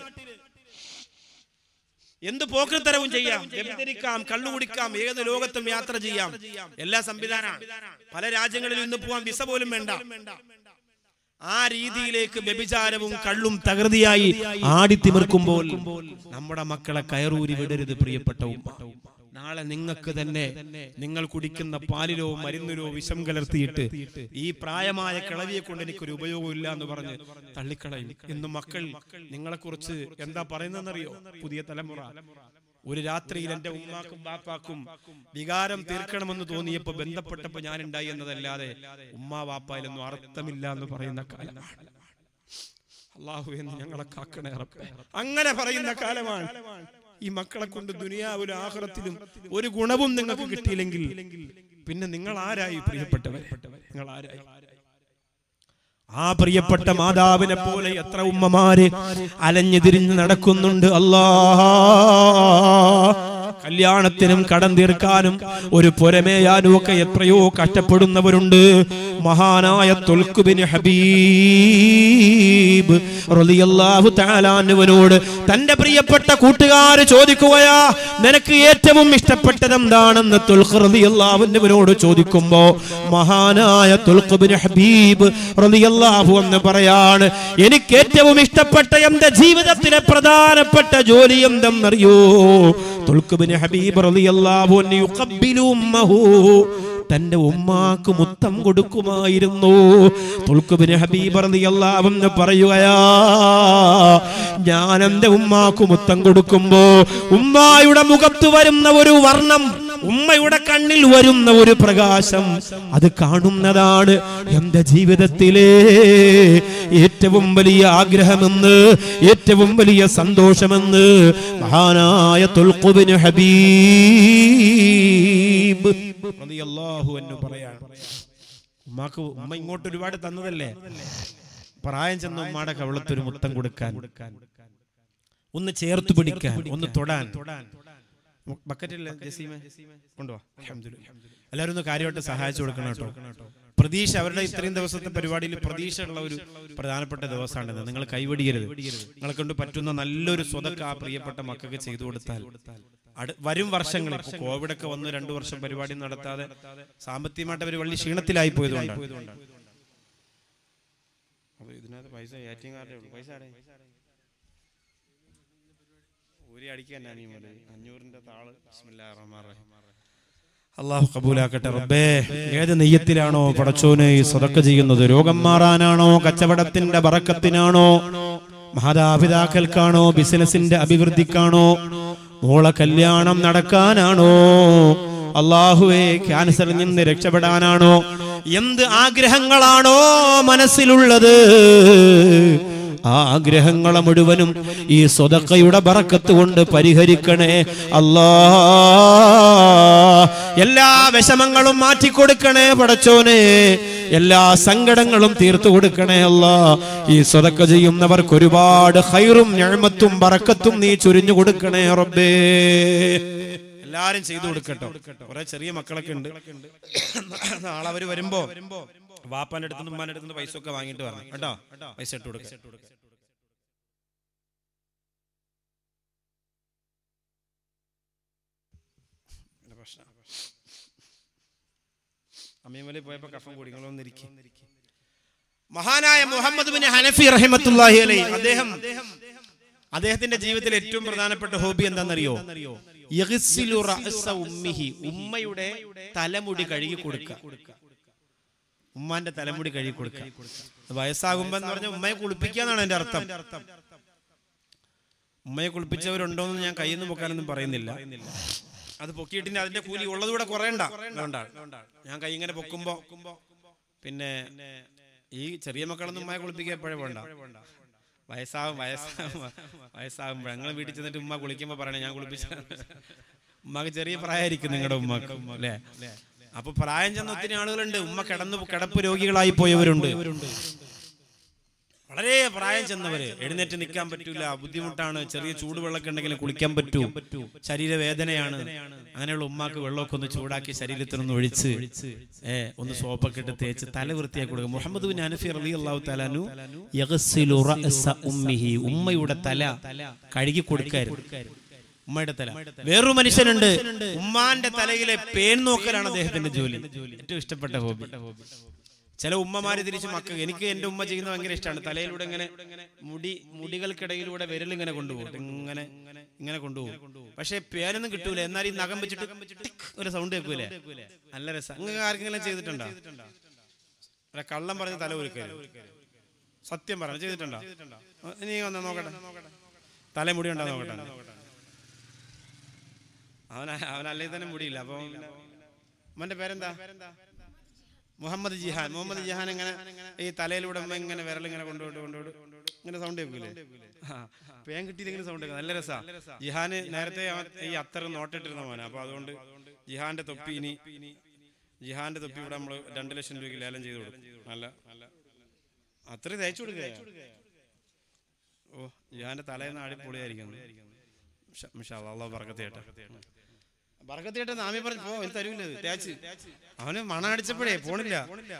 എന്ത് പോക്കൃത്തരവും ചെയ്യാം, വ്യഭിചരിക്കാം, കള്ളു കുടിക്കാം, ഏത് ലോകത്തും യാത്ര ചെയ്യാം. എല്ലാ സംവിധാനമാണ്. പല രാജ്യങ്ങളിലും ഇന്ന് പോവാൻ വിസ പോലും വേണ്ട. ആ രീതിയിലേക്ക് വ്യഭിചാരവും കള്ളും തകൃതിയായി ആടിത്തിമിർക്കുമ്പോൾ നമ്മുടെ മക്കളെ കയറൂരി വിടരുത് പ്രിയപ്പെട്ട ഉമ്മ. നാളെ നിങ്ങൾക്ക് തന്നെ നിങ്ങൾ കുടിക്കുന്ന പാലിലോ മരുന്നിലോ വിഷം കലർത്തിയിട്ട് ഈ പ്രായമായ കിളവിയെ കൊണ്ട് എനിക്കൊരു ഉപയോഗമില്ല എന്ന് പറഞ്ഞ് തള്ളിക്കളയും. ഇന്ന് മക്കൾ നിങ്ങളെക്കുറിച്ച് എന്താ പറയുന്നതെന്നറിയോ? പുതിയ തലമുറ ഒരു രാത്രിയിൽ എന്റെ ഉമ്മാക്കും ബാപ്പാക്കും വികാരം തീർക്കണമെന്ന് തോന്നിയപ്പോ ബന്ധപ്പെട്ടപ്പോ ഞാൻ ഉണ്ടായി എന്നതല്ലാതെ ഉമ്മാ ബാപ്പായിലൊന്നും അർത്ഥമില്ല എന്ന് പറയുന്ന കാലമാണ്. അല്ലാഹുവേ ഞങ്ങളെ കാക്കണേ റബ്ബേ. അങ്ങനെ പറയുന്ന കാലമാണ്. ഈ മക്കളെ കൊണ്ട് ദുനിയാവിലും ആഖിറത്തിലും ഒരു ഗുണവും നിങ്ങൾക്ക് കിട്ടിയില്ലെങ്കിൽ പിന്നെ നിങ്ങൾ ആരായി പ്രിയപ്പെട്ടവർ? നിങ്ങൾ ആരായി? ആ പ്രിയപ്പെട്ട മാതാവിനെ പോലെ എത്ര ഉമ്മമാര് അലഞ്ഞു തിരിഞ്ഞ് നടക്കുന്നുണ്ട്. അല്ലാഹ് കല്യാണത്തിനും കടം തീർക്കാനും ഒരു പുരമേയാനും ഒക്കെ എത്രയോ കഷ്ടപ്പെടുന്നവരുണ്ട്. മഹാനായ തുൽഖ് ബിൻ ഹബീബ് റളിയല്ലാഹു തആല അൻഹുവിനോട് തന്റെ പ്രിയപ്പെട്ട കൂട്ടുകാർ ചോദിക്കുകയാ, നിനക്ക് ഏറ്റവും ഇഷ്ടപ്പെട്ടത് എന്താണെന്ന് തുൽഖ് റളിയല്ലാഹു അൻഹുവിനോട് ചോദിക്കുമ്പോ മഹാനായ തുൽഖ് ബിൻ ഹബീബ് റളിയല്ലാഹു അൻഹു പറയാണ്, എനിക്ക് ഏറ്റവും ഇഷ്ടപ്പെട്ട എന്റെ ജീവിതത്തിലെ പ്രധാനപ്പെട്ട ജോലി എന്തെന്നറിയോ? തുൽഖ് ബിൻ ഹബീബ് റളിയല്ലാഹു അൻഹു യുഖബ്ബിലു ഉമ്മഹു, തന്റെ ഉമ്മാക്ക് മുത്തം കൊടുക്കുമായിരുന്നു. തുൽഖ് ബിൻ ഹബീബ് റളിയല്ലാഹു അൻഹു പറയുകയാ, ഞാൻ എന്റെ ഉമ്മാക്ക് മുത്തം കൊടുക്കുമ്പോ ഉമ്മായുടെ മുഖത്ത് വരുന്ന ഒരു വർണ്ണം, ഉമ്മയുടെ കണ്ണിൽ വരുന്ന ഒരു പ്രകാശം, അത് കാണുന്നതാണ് എന്റെ ജീവിതത്തിലെ ഏറ്റവും വലിയ ആഗ്രഹമെന്ന്, ഏറ്റവും വലിയ സന്തോഷമെന്ന് മഹാനായ തുൽഖ് ബിൻ ഹബീബ് റളിയല്ലാഹു അൻഹു പറയാണ്. ഉമ്മാക്ക് ഉമ്മ ഇങ്ങോട്ട് ഒരുപാട് തന്നതല്ലേ, പ്രായം ചെന്ന ഉമ്മാടെ കവിളത്തൊരു മുത്തം കൊടുക്കാൻ, ഒന്ന് ചേർത്ത് പിടിക്കാൻ, ഒന്ന് തൊടാൻ. ബക്കറ്റില്ല ജസീമേ, കൊണ്ടുവാ. അൽഹംദുലില്ലാഹ്. എല്ലാവരും ഒന്ന് കാര്യമായിട്ട് സഹായിച്ചു കൊടുക്കണം കേട്ടോ. പ്രതീക്ഷ, അവരുടെ ഇത്രയും ദിവസത്തെ പരിപാടിയിൽ പ്രതീക്ഷ ഉള്ള ഒരു പ്രധാനപ്പെട്ട ദിവസമാണിത്. നിങ്ങൾ കൈവടിയരുത്. നിങ്ങളെ കൊണ്ട് പറ്റുന്ന നല്ലൊരു സ്വതക്ക ആ പ്രിയപ്പെട്ട മക്കൾക്ക് ചെയ്തു കൊടുത്താൽ വരും വർഷങ്ങളിൽ, ഇപ്പൊ കോവിഡ് ഒക്കെ വന്ന് 2 വർഷം പരിപാടി നടത്താതെ സാമ്പത്തികമായിട്ട് അവർ വലിയ ക്ഷീണത്തിലായി പോയതുകൊണ്ടാണ്. ഇതിനകത്ത് പൈസ പൈസ അല്ലാഹു കബൂലാക്കട്ടെ റബ്ബേ. ഏത് നെയ്യത്തിലാണോ പടച്ചോനെ ഈ സദഖ ചെയ്യുന്നത്? രോഗം മാറാനാണോ? കച്ചവടത്തിന്റെ ബറക്കത്തിനാണോ? മാതാപിതാക്കൾക്കാണോ? ബിസിനസിന്റെ അഭിവൃദ്ധിക്കാണോ? മോളെ കല്യാണം നടക്കാനാണോ? അല്ലാഹുവേ ക്യാൻസറിൽ നിന്ന് രക്ഷപ്പെടാനാണോ? എന്ത് ആഗ്രഹങ്ങളാണോ മനസ്സിലുള്ളത്, ആ ആഗ്രഹങ്ങളെ മുഴുവനും ഈ സ്വതക്കയുടെ ബറക്കത്ത് കൊണ്ട് പരിഹരിക്കണേ അല്ലാഹ്. എല്ലാ വിഷമങ്ങളും മാറ്റിക്കൊടുക്കണേ പടച്ചോനെ, എല്ലാ സങ്കടങ്ങളും തീർത്തു കൊടുക്കണേ അല്ലാഹ്. ഈ സ്വതക്ക ചെയ്യുന്നവർക്ക് ഒരുപാട് ഖൈറും നിഅമത്തും ബറക്കത്തും നീ ചൊരിഞ്ഞു കൊടുക്കണേ റബ്ബേ. എല്ലാരും ചെയ്തു കൊടുക്കട്ടോ. കുറെ ചെറിയ മക്കളൊക്കെ ഉണ്ട്. നാളെ അവര് വരുമ്പോ വാപ്പാന്റെ അടുത്തുനിന്ന് ഉമ്മാന്റെ അടുത്തുനിന്ന് പൈസ ഒക്കെ വാങ്ങിട്ട് വരണം കേട്ടോ. പൈസ ഇട്ട് കൊടുക്ക. അമ്മീമലി പോയപ്പോ കഫം കൂടി, നിങ്ങളൊന്നിരിക്കും. മഹാനായ മുഹമ്മദ് ബിൻ ഹനഫി റഹിമത്തുള്ളാഹി അലൈഹി, അദ്ദേഹത്തിന്റെ ജീവിതത്തിലെ ഏറ്റവും പ്രധാനപ്പെട്ട ഹോബി എന്താണെന്നറിയോ? യഗ്സിലു റഅസ ഉമ്മിഹി, ഉമ്മയുടെ തലമുടി കഴുകി കൊടുക്കുക. ഉമ്മാന്റെ തലമുടി കഴുകി കൊടുക്കുക. വയസ്സാകുമ്പോ എന്ന് പറഞ്ഞാൽ ഉമ്മയെ കുളിപ്പിക്കുക എന്നാണ് എന്റെ അർത്ഥം. ഉമ്മയെ കുളിപ്പിച്ചവരുണ്ടോന്ന് ഞാൻ കയ്യിൽ നിന്ന് പൊക്കാനൊന്നും പറയുന്നില്ല. അത് പൊക്കിയിട്ടിന് അതിന്റെ കൂലി ഉള്ളതുകൂടെ കുറയണ്ട. ഞാൻ കൈ ഇങ്ങനെ പൊക്കുമ്പോ പിന്നെ ഈ ചെറിയ മക്കളൊന്നും ഉമ്മയെ കുളിപ്പിക്കുക എപ്പോഴും വേണ്ട. വയസ്സാകുമ്പോ ഞങ്ങൾ വീട്ടിൽ ചെന്നിട്ട് ഉമ്മ കുളിക്കുമ്പോ പറയണേ ഞാൻ കുളിപ്പിച്ച. ഉമ്മക്ക് ചെറിയ പ്രായമായിരിക്കും നിങ്ങളുടെ ഉമ്മക്ക് അല്ലേ? അപ്പൊ പ്രായം ചെന്ന ഒത്തിരി ആളുകളുണ്ട്. ഉമ്മ കിടപ്പ് രോഗികളായി പോയവരുണ്ട്. വളരെ പ്രായം ചെന്നവര്, എഴുന്നേറ്റ് നിൽക്കാൻ പറ്റൂല, ബുദ്ധിമുട്ടാണ്, ചെറിയ ചൂടുവെള്ളമൊക്കെ ഉണ്ടെങ്കിൽ കുളിക്കാൻ പറ്റൂ, ശരീരവേദനയാണ്. അങ്ങനെയുള്ള ഉമ്മാക്ക് വെള്ളമൊക്കെ ഒന്ന് ചൂടാക്കി ശരീരത്തിനൊന്ന് ഒഴിച്ച് ഒന്ന് സോപ്പൊക്കെ ഇട്ട് തേച്ച് തല വൃത്തിയാക്കി കൊടുക്കും. മുഹമ്മദ് ബിൻ ഹനഫി റളിയല്ലാഹു തആല അൻഹു യഗ്സിലു റഅസ ഉമ്മിഹി, ഉമ്മയുടെ തല കഴുകി കൊടുക്കായിരുന്നു. ഉമ്മയുടെ തല. വേറൊരു മനുഷ്യനുണ്ട്, ഉമ്മാന്റെ തലയിലെ പേൻ നോക്കലാണ് അദ്ദേഹത്തിന്റെ ജോലി, ഏറ്റവും ഇഷ്ടപ്പെട്ട ഹോബി. ചില ഉമ്മമാര് തിരിച്ച് മക്കൾ, എനിക്ക് എന്റെ ഉമ്മ ചെയ്യുന്നത് ഭയങ്കര ഇഷ്ടമാണ്. തലയിലൂടെ ഇങ്ങനെ മുടികൾക്കിടയിലൂടെ വിരലിങ്ങനെ കൊണ്ടുപോകും, ഇങ്ങനെ കൊണ്ടുപോകും. പക്ഷെ പേനൊന്നും കിട്ടൂല. എന്നാൽ ഈ നഖം വെച്ചിട്ട് ഒരു സൗണ്ട് കേൾക്കൂലേ, നല്ല രസം. അങ്ങനെ ആർക്കെങ്കിലും ചെയ്തിട്ടുണ്ടോ? കള്ളം പറഞ്ഞ് തല ഒരുക്കല്, സത്യം പറഞ്ഞു ചെയ്തിട്ടുണ്ടോ? നീ വന്നാ നോക്കട്ടെ, തലമുടി ഉണ്ടോ നോക്കട്ടെ. അവനല്ലേ തന്നെ മുടിയില്ല. അപ്പൊ അവന്റെ പേരെന്താ? മുഹമ്മദ് ജിഹാൻ. മുഹമ്മദ് ജിഹാൻ ഇങ്ങനെ ഈ തലയിലൂടെ ഇങ്ങനെ വിരലിങ്ങനെ കൊണ്ടുപോട്ട് ഇങ്ങനെ സൗണ്ട് കേൾക്കൂലേ? പേൻ കിട്ടിയില്ലെങ്കിലും സൗണ്ട് കേൾക്കും, നല്ല രസാ. ജിഹാന് നേരത്തെ ഈ അത്തർ നോട്ടിട്ടിരുന്ന മോനെ. അപ്പൊ അതുകൊണ്ട് ജിഹാന്റെ തൊപ്പി ഇവിടെ നമ്മൾ 2 ലക്ഷം രൂപയ്ക്ക് ലേലം ചെയ്ത് കൊടുക്കും. നല്ല അത്ര തയ്ച്ചു കൊടുക്കുക. ഓ, ജിഹാന്റെ തലേന്ന് അടിപൊളിയായിരിക്കും. അള്ളാഹു ബർക്കത്ത് ചെയ്യട്ടെ. നാമി പറഞ്ഞു പോ, തരൂല തേച്ച്. അവന് മണം അടിച്ചപ്പോഴേ പോണില്ല.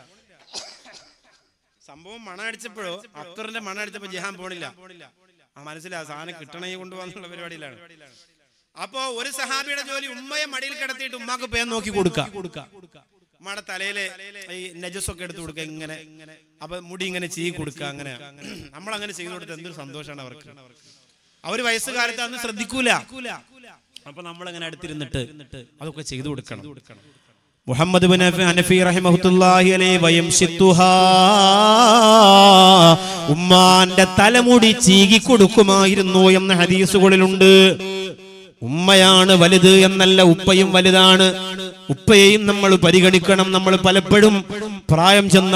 സംഭവം മണം അടിച്ചപ്പോഴോ, അത്തറിന്റെ മണം അടിച്ചപ്പോ ജിഹാൻ പോണില്ല. ആ മനസ്സിലാ സാധനം കിട്ടണേ കൊണ്ടുപോകാന്നുള്ള പരിപാടിയിലാണ്. അപ്പോ ഒരു സഹാബിയുടെ ജോലി ഉമ്മയെ മടിയിൽ കിടത്തിയിട്ട് ഉമ്മാക്ക് പേൻ നോക്കി കൊടുക്കാം. ഉമ്മയുടെ തലയിലെ ഈ നജസൊക്കെ എടുത്തു കൊടുക്കുക ഇങ്ങനെ. അപ്പൊ മുടി ഇങ്ങനെ ചെയ്യി കൊടുക്കുക. അങ്ങനെ നമ്മളങ്ങനെ ചെയ്തു കൊടുത്ത് എന്തൊരു സന്തോഷമാണ് അവർക്ക്. അവര് വയസ്സുകാലത്ത് അന്ന് ശ്രദ്ധിക്കൂല. അപ്പൊ നമ്മളങ്ങനെ അടുത്തിരുന്നിട്ട് അതൊക്കെ ചെയ്തു കൊടുക്കണം. മുഹമ്മദ് ബിൻ ഹനഫി റഹിമഹുല്ലാഹി അലൈഹി വയംശിത്തുഹാ, ഉമ്മാന്റെ തലമുടി ചീകി കൊടുക്കുമായിരുന്നു എന്ന ഹദീസുകളിലുണ്ട്. ഉമ്മയാണ് വലുത് എന്നല്ല, ഉപ്പയും വലുതാണ്. ഉപ്പയെയും നമ്മൾ പരിഗണിക്കണം. നമ്മൾ പലപ്പോഴും പ്രായം ചെന്ന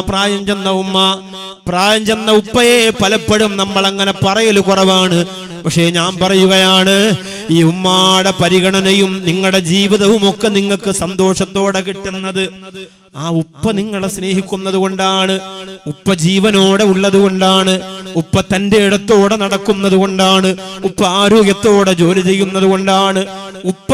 ഉപ്പയെ പലപ്പോഴും നമ്മൾ അങ്ങനെ പറയല് കുറവാണ്. പക്ഷേ ഞാൻ പറയുകയാണ്, ഈ ഉമ്മാടെ പരിഗണനയും നിങ്ങളുടെ ജീവിതവും ഒക്കെ നിങ്ങൾക്ക് സന്തോഷത്തോടെ കിട്ടുന്നത് ആ ഉപ്പ നിങ്ങളെ സ്നേഹിക്കുന്നത് കൊണ്ടാണ്. ഉപ്പ ജീവനോടെ ഉള്ളത് കൊണ്ടാണ്. ഉപ്പ തന്റെ ഇടത്തോടെ നടക്കുന്നത് കൊണ്ടാണ്. ഉപ്പ ആരോഗ്യത്തോടെ ജോലി ചെയ്യുന്നത് കൊണ്ടാണ്. ഉപ്പ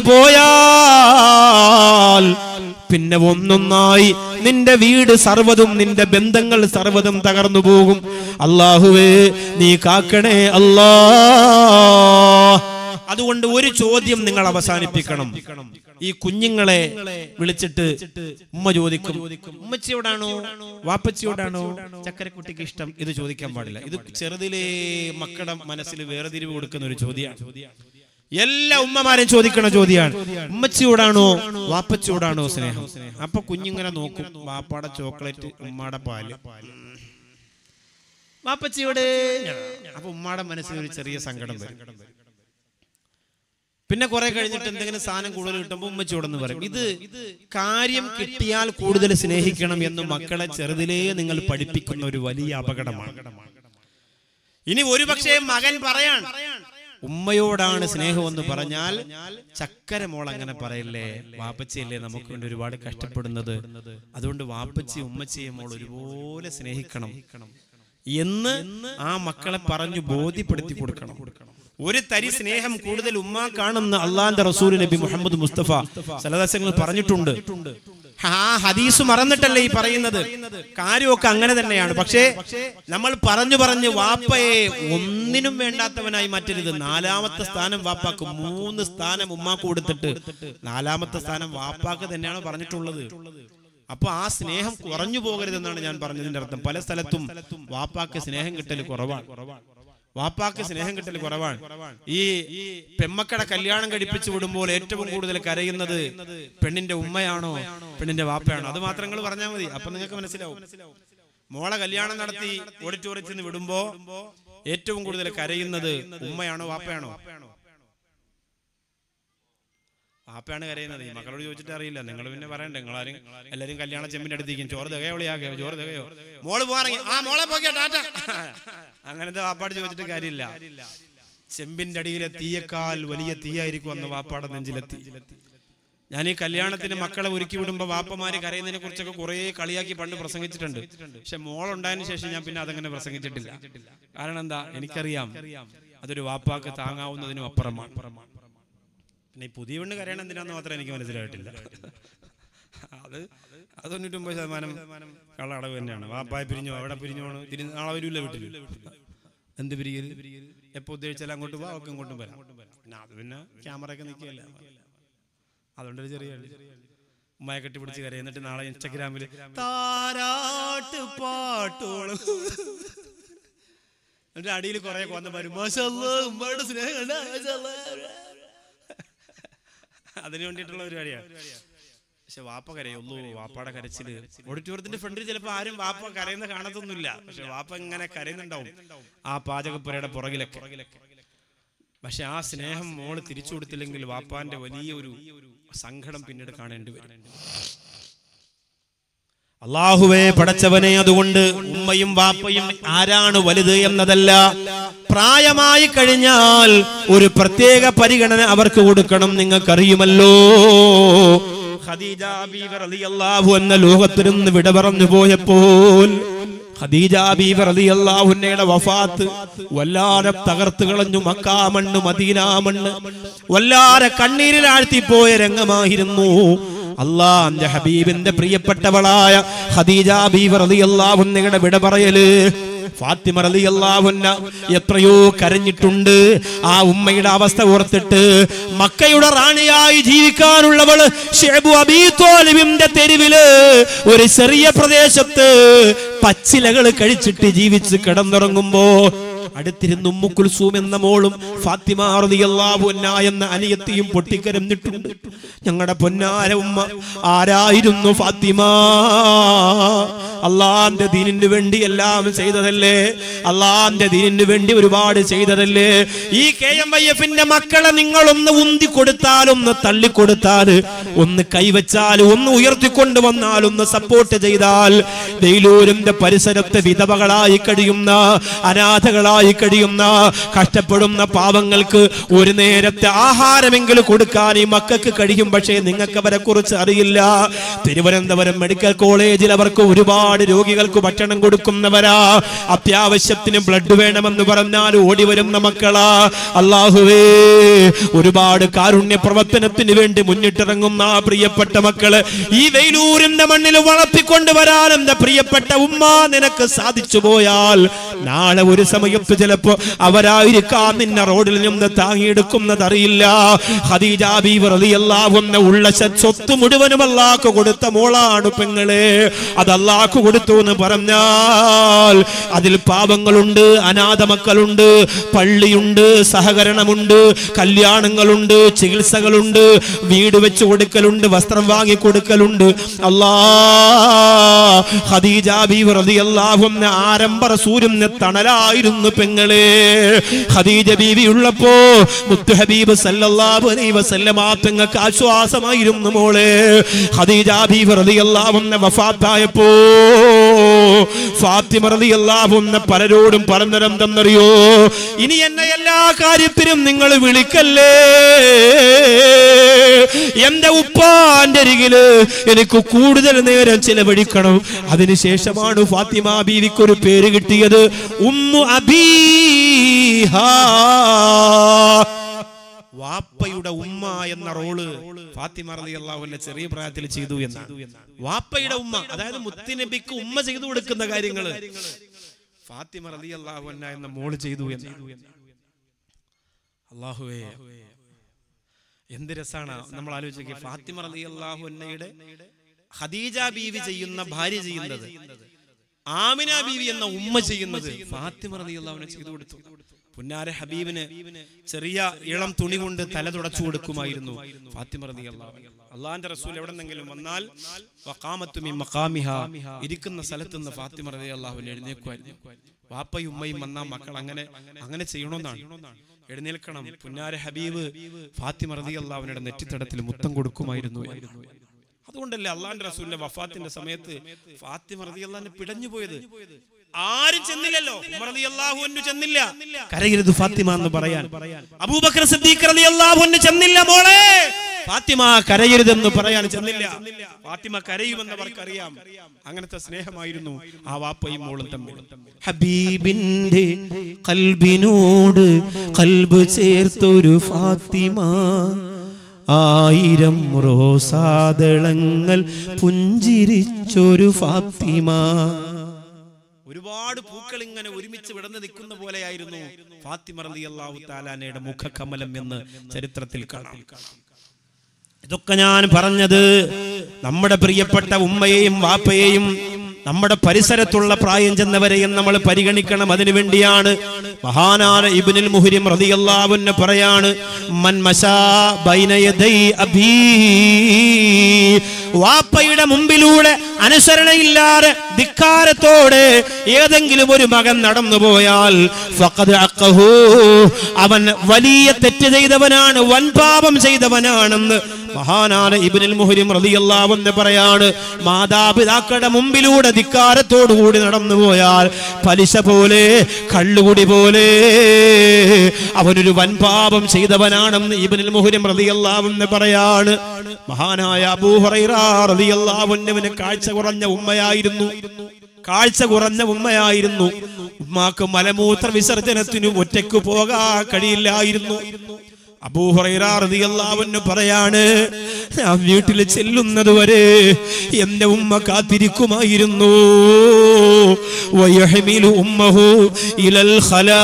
വീണുപോയാൽ പിന്നെ ഒന്നൊന്നായി നിന്റെ വീട് സർവ്വതും, നിന്റെ ബന്ധങ്ങൾ സർവ്വതും തകർന്നു പോകും. അല്ലാഹുവേ നീ കാക്കണേ അല്ലാ. അതുകൊണ്ട് ഒരു ചോദ്യം നിങ്ങൾ അവസാനിപ്പിക്കണം. ഈ കുഞ്ഞുങ്ങളെ വിളിച്ചിട്ട് ഉമ്മ ചോദിക്കും, ഉമ്മച്ചിയോടാണോ വാപ്പച്ചിയോടാണോ ചക്കരക്കുട്ടിക്ക് ഇഷ്ടം? ഇത് ചോദിക്കാൻ പാടില്ല. ഇത് ചെറുതിലേ മക്കളുടെ മനസ്സിൽ വേർതിരിവ് കൊടുക്കുന്ന ഒരു ചോദ്യമാണ്. എല്ലാ ഉമ്മമാരും ചോദിക്കണ ചോദ്യമാണ്, ഉമ്മച്ചിയോടാണോ വാപ്പച്ചിയോടാണോ സ്നേഹം? അപ്പൊ കുഞ്ഞിങ്ങനെ നോക്കും, വാപ്പാടെ ചോക്ലേറ്റ്, ഉമ്മാടെ പാല്, വാപ്പച്ചിയോട്. അപ്പൊ ഉമ്മാടെ മനസ്സിൽ ഒരു ചെറിയ സങ്കടം വരും. പിന്നെ കുറെ കഴിഞ്ഞിട്ട് എന്തെങ്കിലും സാധനം കൂടുതൽ കിട്ടുമ്പോൾ ഉമ്മച്ചിയോടെന്ന് പറയും. ഇത് കാര്യം കിട്ടിയാൽ കൂടുതൽ സ്നേഹിക്കണം എന്ന് മക്കളെ ചെറുതിലേ നിങ്ങൾ പഠിപ്പിക്കുന്ന ഒരു വലിയ അപകടമാണ്. ഇനി ഒരുപക്ഷെ മകൻ പറയാൻ ഉമ്മയോടാണ് സ്നേഹം എന്ന് പറഞ്ഞാൽ, ചക്കര മോൾ അങ്ങനെ പറയല്ലേ, വാപ്പച്ചിയല്ലേ നമുക്ക് വേണ്ടി ഒരുപാട് കഷ്ടപ്പെടുന്നത്, അതുകൊണ്ട് വാപ്പച്ചി ഉമ്മച്ചിയെ മോൾ ഒരുപോലെ സ്നേഹിക്കണം എന്ന് ആ മക്കളെ പറഞ്ഞു ബോധ്യപ്പെടുത്തി കൊടുക്കണം. ഒരു തരി സ്നേഹം കൂടുതൽ ഉമ്മാക്കാണെന്ന് അള്ളാന്റെ റസൂൽ നബി മുഹമ്മദ് മുസ്തഫ സല്ലല്ലാഹു അലൈഹി വസല്ലം പറഞ്ഞിട്ടുണ്ട്. ആ ഹദീസ് മറന്നിട്ടല്ലേ ഈ പറയുന്നത്. കാര്യമൊക്കെ അങ്ങനെ തന്നെയാണ്. പക്ഷേ നമ്മൾ പറഞ്ഞു വാപ്പയെ ഒന്നിനും വേണ്ടാത്തവനായി മാറ്റരുത്. 4ാമത്തെ സ്ഥാനം വാപ്പാക്ക്, 3 സ്ഥാനം ഉമ്മാക്ക് കൊടുത്തിട്ട് 4ാമത്തെ സ്ഥാനം വാപ്പാക്ക് തന്നെയാണ് പറഞ്ഞിട്ടുള്ളത്. അപ്പൊ ആ സ്നേഹം കുറഞ്ഞു പോകരുതെന്നാണ് ഞാൻ പറഞ്ഞതിന്റെ അർത്ഥം. പല സ്ഥലത്തും വാപ്പാക്ക് സ്നേഹം കിട്ടൽ കുറവാണ്. ഈ പെമ്മക്കടെ കല്യാണം കഴിപ്പിച്ചു വിടുമ്പോൾ ഏറ്റവും കൂടുതൽ കരയുന്നത് പെണ്ണിന്റെ ഉമ്മയാണോ പെണ്ണിന്റെ വാപ്പയാണോ? അത് മാത്രം നിങ്ങൾ പറഞ്ഞാൽ മതി, അപ്പൊ നിങ്ങൾക്ക് മനസ്സിലാവും. മോളെ കല്യാണം നടത്തി ഓഡിറ്റോറിയത്തിൽ നിന്ന് വിടുമ്പോ ഏറ്റവും കൂടുതൽ കരയുന്നത് ഉമ്മയാണോ വാപ്പയാണോ? വാപ്പയാണ് കരയുന്നത്. ഈ മക്കളോട് ചോദിച്ചിട്ട് അറിയില്ല. നിങ്ങൾ പിന്നെ പറയണ്ടേ, നിങ്ങളാരും എല്ലാരും കല്യാണ ചെമ്പിന്റെ അടുത്തേക്കും ചോറ് തികയോ മോള് പോകാറങ്ങി, ആ മോളെ പോക്കിയോ ടാറ്റ, അങ്ങനത്തെ വാപ്പാട് ചോദിച്ചിട്ട് കാര്യമില്ല. ചെമ്പിന്റെ അടിയിലെ തീയേക്കാൾ വലിയ തീയായിരിക്കും അന്ന് വാപ്പാടെ നെഞ്ചിലെത്തി. ഞാൻ ഈ കല്യാണത്തിന് മക്കളെ ഒരുക്കി വിടുമ്പോ വാപ്പമാര് കരയുന്നതിനെ കുറിച്ചൊക്കെ കുറെ കളിയാക്കി പണ്ട് പ്രസംഗിച്ചിട്ടുണ്ട്. പക്ഷെ മോളുണ്ടായതിനു ശേഷം ഞാൻ പിന്നെ അതങ്ങനെ പ്രസംഗിച്ചിട്ടില്ല. കാരണം എന്താ, എനിക്കറിയാം അതൊരു വാപ്പാക്ക് താങ്ങാവുന്നതിനും അപ്പുറമാണ്. പിന്നെ ഈ പുതിയ പെണ്ണ് കരയണം എന്തിനാന്ന് മാത്രം എനിക്ക് മനസ്സിലായിട്ടില്ല. അത് 99% കള്ള അടവ് തന്നെയാണ്. വാപ്പായ പിരിഞ്ഞു, അവിടെ പിരിഞ്ഞു പോകണം, നാളെ വരില്ല വീട്ടിൽ. എന്ത് പിരിയൽ? എപ്പോ ഉദ്ദേശിച്ചാലും അങ്ങോട്ട് പോവാം, അവർക്ക് ഇങ്ങോട്ടും വരാം. പിന്നെ അത് പിന്നെ ക്യാമറ ഒക്കെ നിൽക്കുകയല്ല, അതുകൊണ്ടൊരു ചെറിയ ഉമ്മയെ കെട്ടിപ്പിടിച്ച് കരയും. എന്നിട്ട് നാളെ ഇൻസ്റ്റഗ്രാമിൽ താരാട്ട് പാട്ടോളം എന്നിട്ട് അടിയിൽ കുറെ കൊന്നമാരും ഉമ്മയുടെ സ്നേഹം അതിനു വേണ്ടിയിട്ടുള്ള പരിപാടിയാണ്. പക്ഷെ വാപ്പ കരയുള്ളൂ. വാപ്പയുടെ കരച്ചില് ഓഡിറ്റോറിയത്തിന്റെ ഫ്രണ്ടിൽ ചിലപ്പോൾ ആരും വാപ്പ കരയുന്ന കാണത്തൊന്നുമില്ല. പക്ഷെ വാപ്പ ഇങ്ങനെ കരയുന്നുണ്ടാവും ആ പാചകപ്പുരയുടെ പുറകിലൊക്കെ. പക്ഷെ ആ സ്നേഹം മോള് തിരിച്ചു കൊടുത്തില്ലെങ്കിൽ വാപ്പാന്റെ വലിയൊരു സങ്കടം പിന്നീട് കാണേണ്ടി വരും. അല്ലാഹുവേ പടച്ചവനെ, അതുകൊണ്ട് ഉമ്മയും വാപ്പയും ആരാണ് വലുത് എന്നതല്ല, പ്രായമായി കഴിഞ്ഞാൽ ഒരു പ്രത്യേക പരിഗണന അവർക്ക് കൊടുക്കണം. നിങ്ങൾക്കറിയുമല്ലോ, ഖദീജ ബീവി റളിയല്ലാഹു അൻഹ ലോകത്തിൽ നിന്ന് വിട പറഞ്ഞു പോയപ്പോൾ ഖദീജ ബീവി റളിയല്ലാഹു അൻഹയുടെ വഫാത്ത് വല്ലാതെ തകർത്ത് കളഞ്ഞു. മക്കാ മണ്ണ്, മദീന മണ്ണ് വല്ലാതെ കണ്ണീരിലാഴ്ത്തിപ്പോയ രംഗമായിരുന്നു. അല്ലാഹുവിന്റെ ഹബീബിന്റെ പ്രിയപ്പെട്ടവളായ ഖദീജ ബീവി റളിയല്ലാഹു അൻഹയുടെ വിട പറയല് ഫാത്തിമ റളിയല്ലാഹു അൻഹ എത്രയോ കരഞ്ഞിട്ടുണ്ട്. ആ ഉമ്മയുടെ അവസ്ഥ ഓർത്തിട്ട് മക്കയുടെ റാണിയായി ജീവിക്കാനുള്ളവള് ശൈബു അബീ ത്വാലിബിന്റെ തെരുവില് ഒരു ചെറിയ പ്രദേശത്ത് പച്ചിലകൾ കഴിച്ചിട്ട് ജീവിച്ച് കിടന്നുറങ്ങുമ്പോ അടുത്തിരുന്ന് ഉമ്മു കുൽസൂം എന്ന മോളും ഫാത്തിമ റളിയല്ലാഹു അൻഹ എന്ന അനിയത്തിയും പൊട്ടിക്കരഞ്ഞിട്ടുണ്ട്. ഞങ്ങളുടെ പൊന്നാര ഉമ്മ ആരായിരുന്നു ഫാത്തിമ? അള്ളാന്റെ ദീനിന് വേണ്ടി എല്ലാം ചെയ്തതല്ലേ, അള്ളാന്റെ ദീനിന് വേണ്ടി ഒരുപാട് ചെയ്തതല്ലേ. ഈ KMYF-ന്റെ മക്കളെ നിങ്ങളൊന്ന് ഉന്തി കൊടുത്താൽ, ഒന്ന് തള്ളിക്കൊടുത്താൽ, ഒന്ന് കൈവച്ചാൽ, ഒന്ന് ഉയർത്തിക്കൊണ്ടുവന്നാൽ, ഒന്ന് സപ്പോർട്ട് ചെയ്താൽ ബെയിലൂരിന്റെ പരിസരത്ത് വിധവകളായി കഴിയുന്ന, അനാഥകളായി കഴിയുന്ന, കഷ്ടപ്പെടുന്ന പാവങ്ങൾക്ക് ഒരു നേരത്തെ ആഹാരമെങ്കിലും കൊടുക്കാൻ ഈ മക്കൾക്ക് കഴിയും. പക്ഷേ നിങ്ങൾക്ക് അവരെ കുറിച്ച് അറിയില്ല. തിരുവനന്തപുരം മെഡിക്കൽ കോളേജിൽ അവർക്ക് ഒരുപാട് രോഗികൾക്ക് ഭക്ഷണം കൊടുക്കുന്നവരാ. അത്യാവശ്യത്തിന് ബ്ലഡ് വേണമെന്ന് പറഞ്ഞാൽ ഓടി വരുന്ന മക്കളാ. അല്ലാഹുവേ, ഒരുപാട് കാരുണ്യ പ്രവർത്തനത്തിന് വേണ്ടി മുന്നിട്ടിറങ്ങുന്ന പ്രിയപ്പെട്ട മക്കള് ഈ വെയിലൂരിന്റെ മണ്ണിൽ വളർത്തിക്കൊണ്ടുവരാൻ എന്റെ പ്രിയപ്പെട്ട ഉമ്മ നിനക്ക് സാധിച്ചു പോയാൽ നാളെ ഒരു സമയത്ത് ചിലപ്പോ അവരായിരിക്കാം നിന്നെ റോഡിൽ നിന്ന് താങ്ങിയെടുക്കുന്നത് അറിയില്ല. ഖദീജ ബീവി റളിയല്ലാഹു അൻഹ ഉള്ള സ്വത്ത് മുഴുവനും അല്ലാഹു കൊടുത്ത മോളാണ് പെങ്ങളെ. അത് അല്ലാഹു കൊടുത്തു എന്ന് പറഞ്ഞാൽ അതിൽ പാവങ്ങളുണ്ട്, അനാഥ മക്കളുണ്ട്, പള്ളിയുണ്ട്, സഹകരണമുണ്ട്, കല്യാണങ്ങളുണ്ട്, ചികിത്സകളുണ്ട്, വീട് വെച്ച് കൊടുക്കലുണ്ട്, വസ്ത്രം വാങ്ങി കൊടുക്കലുണ്ട്. ഖദീജ ബീവി റളിയല്ലാഹു അൻഹ ആരംഭ റസൂലിന്റെ തണലായിരുന്നു പെങ്ങളെ. ഖദീജ ബീവി ഉള്ളപ്പോ മുത്ത് ഹബീബ് സല്ലല്ലാഹു അലൈഹി വസല്ലമ തങ്ങൾക്ക് ആശ്വാസമായിരുന്നു മോളെ. ഖദീജ ബീവി റളിയല്ലാഹു അൻഹ വഫാത്തായപ്പോ ഫാത്തിമ റളിയല്ലാഹു അൻഹ പലരോടും പറഞ്ഞതെന്തെന്നറിയോ? ഇനി എന്നെ എല്ലാ കാര്യത്തിനും നിങ്ങൾ വിളിക്കല്ലേ, എന്റെ ഉപ്പാന്റെ അരികില് എനിക്ക് കൂടുതൽ നേരം ചിലവഴിക്കണം. അതിനുശേഷമാണ് ഫാത്തിമ ബീവിക്ക് ഒരു പേര് കിട്ടിയത്, ഉമ്മു അബീഹാ. വാപ്പയുടെ ഉമ്മ എന്ന റോള് ഫാത്തിമ റളിയല്ലാഹു അൻഹ ചെറിയ പ്രായത്തിൽ ചെയ്തു എന്നാണ്. വാപ്പയുടെ ഉമ്മ, അതായത് മുത്തുനബിക്ക് ഉമ്മ ചെയ്തു കൊടുക്കുന്ന കാര്യങ്ങള് ഫാത്തിമ റളിയല്ലാഹു അൻഹ എന്ന മോള് ചെയ്തു എന്നാണ്. അല്ലാഹുവേ, എന്ത് രസാണ് നമ്മൾ ആലോചിക്കുക. ഫാത്തിമ റളിയല്ലാഹു അൻഹയുടെ ഖദീജ ബീവി ചെയ്യുന്ന, ഭാര്യ ചെയ്യുന്നത്, ആമിന ബീവി എന്ന ഉമ്മ ചെയ്യുന്നത് ഫാത്തിമ റളിയല്ലാഹു അൻഹ ചെയ്തു കൊടുത്തു. പുന്നാര ഹബീബിന് ചെറിയ ഇളം തുണി കൊണ്ട് തല തുടച്ചു കൊടുക്കുമായിരുന്നു ഫാത്തിമ റളിയല്ലാഹു അൻഹ. അള്ളാന്റെ റസൂൽ എവിടെന്നെങ്കിലും വന്നാൽ വഖാമത്തു മിൻ മഖാമിഹാ, ഇരിക്കുന്ന സ്ഥലത്ത് നിന്ന് ഫാത്തിമ റളിയല്ലാഹു അൻഹ എഴുന്നേൽക്കുമായിരുന്നു. വാപ്പയും ഉമ്മയും വന്നാൽ മക്കൾ അങ്ങനെ ചെയ്യണമെന്നാണ്, എഴുന്നേൽക്കണം. പുന്നാര ഹബീബ് ഫാത്തിമ റളിയല്ലാഹു അൻഹയുടെ നെറ്റിത്തടത്തിൽ മുത്തം കൊടുക്കുമായിരുന്നു. അതുകൊണ്ടല്ലേ അള്ളാന്റെ റസൂലിന്റെ വഫാത്തിന്റെ സമയത്ത് ഫാത്തിമ റളിയല്ലാഹു അൻഹ പിടഞ്ഞു പോയത്. ആരും ചെന്നില്ലല്ലോ, ഉമർ റളിയല്ലാഹു അൻഹു ചെന്നില്ല, കരയരുത് ഫാത്തിമ എന്ന് പറയാൻ. അബൂബക്കർ സിദ്ദീഖ് റളിയല്ലാഹു അൻഹു ചെന്നില്ല, മോളെ ഫാത്തിമ കരയരുതെന്ന് പറയാൻ ചെന്നില്ല. ഫാത്തിമ കരയുമെന്ന് അവർക്കറിയാം. അങ്ങനത്തെ സ്നേഹമായിരുന്നു ആ വാപ്പയും മോളും തമ്മിൽ. ഹബീബിന്റെ ഖൽബിനോട് ഖൽബ് ചേർത്തൊരു ഫാത്തിമ, 1000 റോസാദളങ്ങൾ പുഞ്ചിരിച്ചൊരു ഫാത്തിമ. ഒരുപാട് പൂക്കൾ ഇങ്ങനെ ഒരുമിച്ച് വിടന്ന് നിൽക്കുന്ന പോലെയായിരുന്നു ഫാത്തിമ റളിയല്ലാഹു തആല അൻഹയുടെ മുഖകമലം എന്ന് ചരിത്രത്തിൽ കാണാം. ഇതൊക്കെ ഞാൻ പറഞ്ഞത് നമ്മുടെ പ്രിയപ്പെട്ട ഉമ്മയെയും വാപ്പയെയും നമ്മുടെ പരിസരത്തുള്ള പ്രായം ചെന്നവരെയും നമ്മൾ പരിഗണിക്കണം. അതിനു വേണ്ടിയാണ് മഹാനായ ഇബ്നുൽ മുഹ്രിം റളിയല്ലാഹു അൻഹു പറയാണ്, മൻ മശാ ബൈന യദൈ അബീ, വാപ്പയുടെ മുമ്പിലൂടെ അനുസരണയില്ലാതെ ധിക്കാരത്തോടെ ഏതെങ്കിലും ഒരു മകൻ നടന്നു പോയാൽ ഫഖദ് അഖഹു, അവൻ വലിയ തെറ്റ് ചെയ്തവനാണ്, വൻപാപം ചെയ്തവനാണെന്ന് മഹാനായ ഇബ്നുൽ മുഹ്രിം റളിയല്ലാഹു അൻഹു പറയാണ്. മാതാപിതാക്കളുടെ മുമ്പിലൂടെ ധിക്കാരത്തോടുകൂടി നടന്നു പോയാൽ പലിശ പോലെ, കള്ളുകുടി പോലെ അവനൊരു വൻപാപം ചെയ്തവനാണെന്ന് ഇബ്നുൽ മുഹ്രിം റളിയല്ലാഹു അൻഹു പറയാണ്. മഹാനായ അബൂ ഹുറൈറ റളിയല്ലാഹു അൻഹുവിന് കാഴ്ച കുറഞ്ഞ ഉമ്മയായിരുന്നു. ഉമ്മാക്ക് മലമൂത്ര വിസർജനത്തിന് ഒറ്റയ്ക്ക് പോകാൻ കഴിയില്ലായിരുന്നു. അബൂ ഹുറൈറ റളിയല്ലാഹു അൻഹു പറയാണ്, ഞാൻ വീട്ടിൽ ചെല്ലുന്നത് വരെ എന്റെ ഉമ്മ കാത്തിരിക്കുമായിരുന്നു. വയഹ്മിലു ഉമ്മഹു ഇലൽ ഖലാ,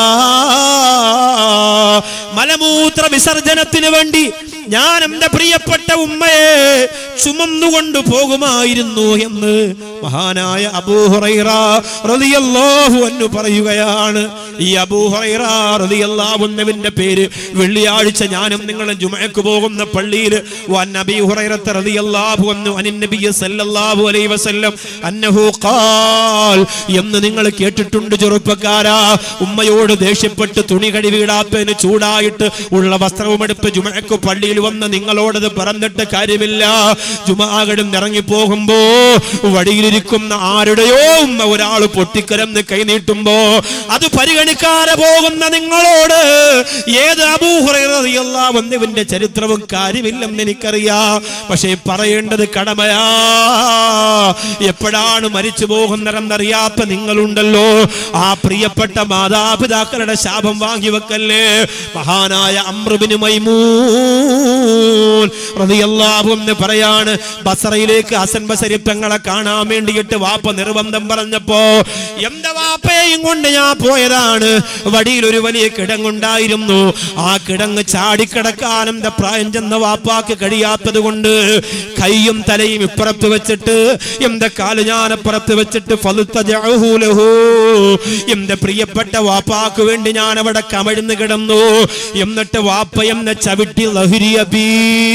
മലമൂത്ര വിസർജനത്തിന് വേണ്ടി ഞാൻ എന്റെ പ്രിയപ്പെട്ട ഉമ്മയെ ചുമന്നുകൊണ്ട് പോകുമായിരുന്നു എന്ന് മഹാനായ അബൂ ഹുറൈറ റളിയല്ലാഹു അൻഹു പറയുകയാണ്. ഈ അബൂ ഹുറൈറ റളിയല്ലാഹു അൻഹുവിന്റെ പേര് വെള്ളിയാഴ്ച ഞാനും നിങ്ങളും ജുമഅക്ക് പോകുന്ന പള്ളിയിൽ വൻ അബീ ഹുറൈറ റളിയല്ലാഹു അൻഹു അനിൻ നബി സല്ലല്ലാഹു അലൈഹി വസല്ലം അന്നഹു ഖാൽ എന്ന് നിങ്ങൾ കേട്ടിട്ടുണ്ട് ചെറുപ്പക്കാരാ. ഉമ്മയോട് ദേഷ്യപ്പെട്ട് തുണി കഴുകിയിടാത്തതിന് ചൂടായിട്ട് ഉള്ള വസ്ത്രവുമെടുത്ത് ജുമഅക്ക് പള്ളിയിൽ വന്ന് നിങ്ങളോടത് പറഞ്ഞിട്ട് കാര്യമില്ല. ജുമാ കഴിഞ്ഞ് ഇറങ്ങി പോകുമ്പോ വടിയിലിരിക്കുന്ന ആരുടെയോ ഉമ്മ ഒരാൾ പൊട്ടിക്കരന്ന് കൈനീട്ടുമ്പോ അത് പരിഗണിക്കാതെ പോകുന്ന നിങ്ങളോട് ഏത് അബൂ ഹുറൈറ റളിയല്ലാഹു അൻഹുവിന്റെ ചരിത്രവും കാര്യമില്ലെന്ന് എനിക്കറിയാം. പക്ഷേ പറയേണ്ടത് കടമയാ. എപ്പോഴാണ് മരിച്ചു പോകുന്നതെന്നറിയാത്ത നിങ്ങളുണ്ടല്ലോ, ആ പ്രിയപ്പെട്ട മാതാപിതാക്കളുടെ ശാപം വാങ്ങി വെക്കല്ലേ. മഹാനായ അംർ ഇബ്നു മൈമൂൻ റളിയല്ലാഹു അൻഹു പറയാണ്, ബസറയിലേക്ക് ഹസൻ ബസരി പെങ്ങളെ കാണാൻ വേണ്ടിയിട്ട് വാപ്പ നിർബന്ധം പറഞ്ഞപ്പോ എന്റെ വാപ്പയെയും കൊണ്ട് ഞാൻ പോയതാണ്. വടിയിൽ ഒരു വലിയ കിടങ്ങുണ്ടായിരുന്നു. ആ കിടങ്ങ് ചാടിക്കിടക്കാൻ എന്റെ പ്രായം ചെന്ന വാപ്പാക്ക് കഴിയാത്തത് കൊണ്ട് കൈയും തലയും ഇപ്പുറത്ത് വെച്ചിട്ട് എന്റെ കാല് ഞാനപ്പുറത്ത് വെച്ചിട്ട് ഫൽതജഉഹു ലഹു, എന്റെ പ്രിയപ്പെട്ട വാപ്പാക്ക് വേണ്ടി ഞാൻ അവിടെ കമഴ്ന്ന് കിടന്നു. എന്നിട്ട് വാപ്പ എന്നെ ചവിട്ടി ലഹരി അബീ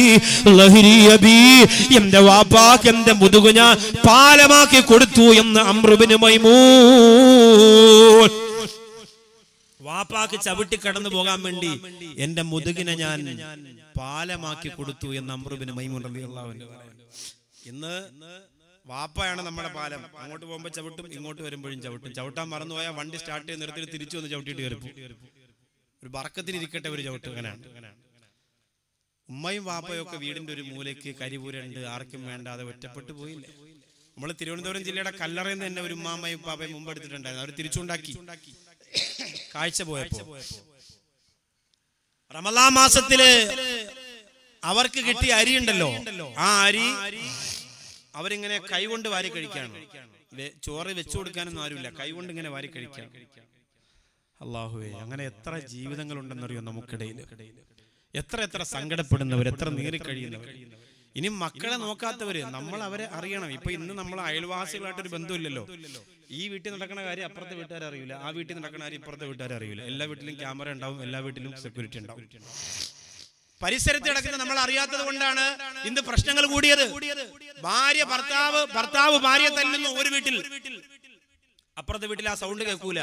എന്റെ വാപ്പാക്ക് എന്റെ മുതുകു ഞാൻ പാലമാക്കി കൊടുത്തു എന്ന് അംർ ഇബ്നു മൈമൂൻ. വാപ്പാക്ക് ചവിട്ടി കടന്നു പോകാൻ വേണ്ടി എന്റെ മുതുകിനെ ഞാൻ പാലമാക്കി കൊടുത്തു എന്ന് അംർ ഇബ്നു മൈമൂൻ റളിയല്ലാഹു അൻഹു. ഇന്ന് വാപ്പയാണ് നമ്മുടെ പാലം. അങ്ങോട്ട് പോകുമ്പോൾ ചവിട്ടും, ഇങ്ങോട്ട് വരുമ്പോഴും ചവിട്ടും. ചവിട്ടാൻ മറന്നുപോയാൽ വണ്ടി സ്റ്റാർട്ട് ചെയ്ത് നിർത്തിയിട്ട് തിരിച്ചു വന്ന് ചവിട്ടിയിട്ട് കയറിപ്പോ. ഒരു ബർക്കത്തിനിരിക്കട്ടെ ഒരു ചവിട്ട്. അങ്ങനെയാണ്. ഉമ്മയും വാപ്പയും ഒക്കെ വീടിന്റെ ഒരു മൂലയ്ക്ക് കരിപൂരുണ്ട്, ആർക്കും വേണ്ടാതെ ഒറ്റപ്പെട്ടു പോയില്ല. നമ്മൾ തിരുവനന്തപുരം ജില്ലയുടെ കല്ലറയിൽ നിന്ന് തന്നെ ഒരു ഉമ്മാമ്മയും ഉപ്പാപ്പയും മുമ്പ് എടുത്തിട്ടുണ്ടായിരുന്നു. അവർ തിരിച്ചുണ്ടാക്കി കാഴ്ച പോയപ്പോ റമളാൻ മാസത്തില് അവർക്ക് കിട്ടിയ അരി ഉണ്ടല്ലോ, ആ അരി അവരിങ്ങനെ കൈകൊണ്ട് വാരി കഴിക്കാണ്. ചോറ് വെച്ചു കൊടുക്കാനൊന്നും ആരുമില്ല, കൈകൊണ്ട് ഇങ്ങനെ വാരി കഴിക്കാൻ. അല്ലാഹുവേ, അങ്ങനെ എത്ര ജീവിതങ്ങളുണ്ടെന്നറിയോ നമുക്കിടയിൽ. എത്ര സങ്കടപ്പെടുന്നവർ, എത്ര നീറിക്കഴിയുന്നവർ. ഇനി മക്കളെ നോക്കാത്തവര്, നമ്മൾ അവരെ അറിയണം. ഇപ്പൊ ഇന്ന് നമ്മൾ അയൽവാസികളായിട്ടൊരു ബന്ധമില്ലല്ലോ. ഈ വീട്ടിൽ നടക്കുന്ന കാര്യം അപ്പുറത്തെ വീട്ടുകാരെ അറിയില്ല, ആ വീട്ടിൽ നടക്കുന്ന കാര്യം ഇപ്പുറത്തെ വീട്ടുകാരെ അറിയില്ല. എല്ലാ വീട്ടിലും ക്യാമറ ഉണ്ടാവും, എല്ലാ വീട്ടിലും സെക്യൂരിറ്റി ഉണ്ടാവും. പരിസരത്ത് കിടക്കുന്ന നമ്മൾ അറിയാത്തത് കൊണ്ടാണ് ഇന്ന് പ്രശ്നങ്ങൾ കൂടിയത്. ഭാര്യ ഭർത്താവ് ഭാര്യ തല്ലുന്നു ഒരു വീട്ടിൽ, അപ്പുറത്തെ വീട്ടിൽ ആ സൗണ്ട് കേൾക്കൂല.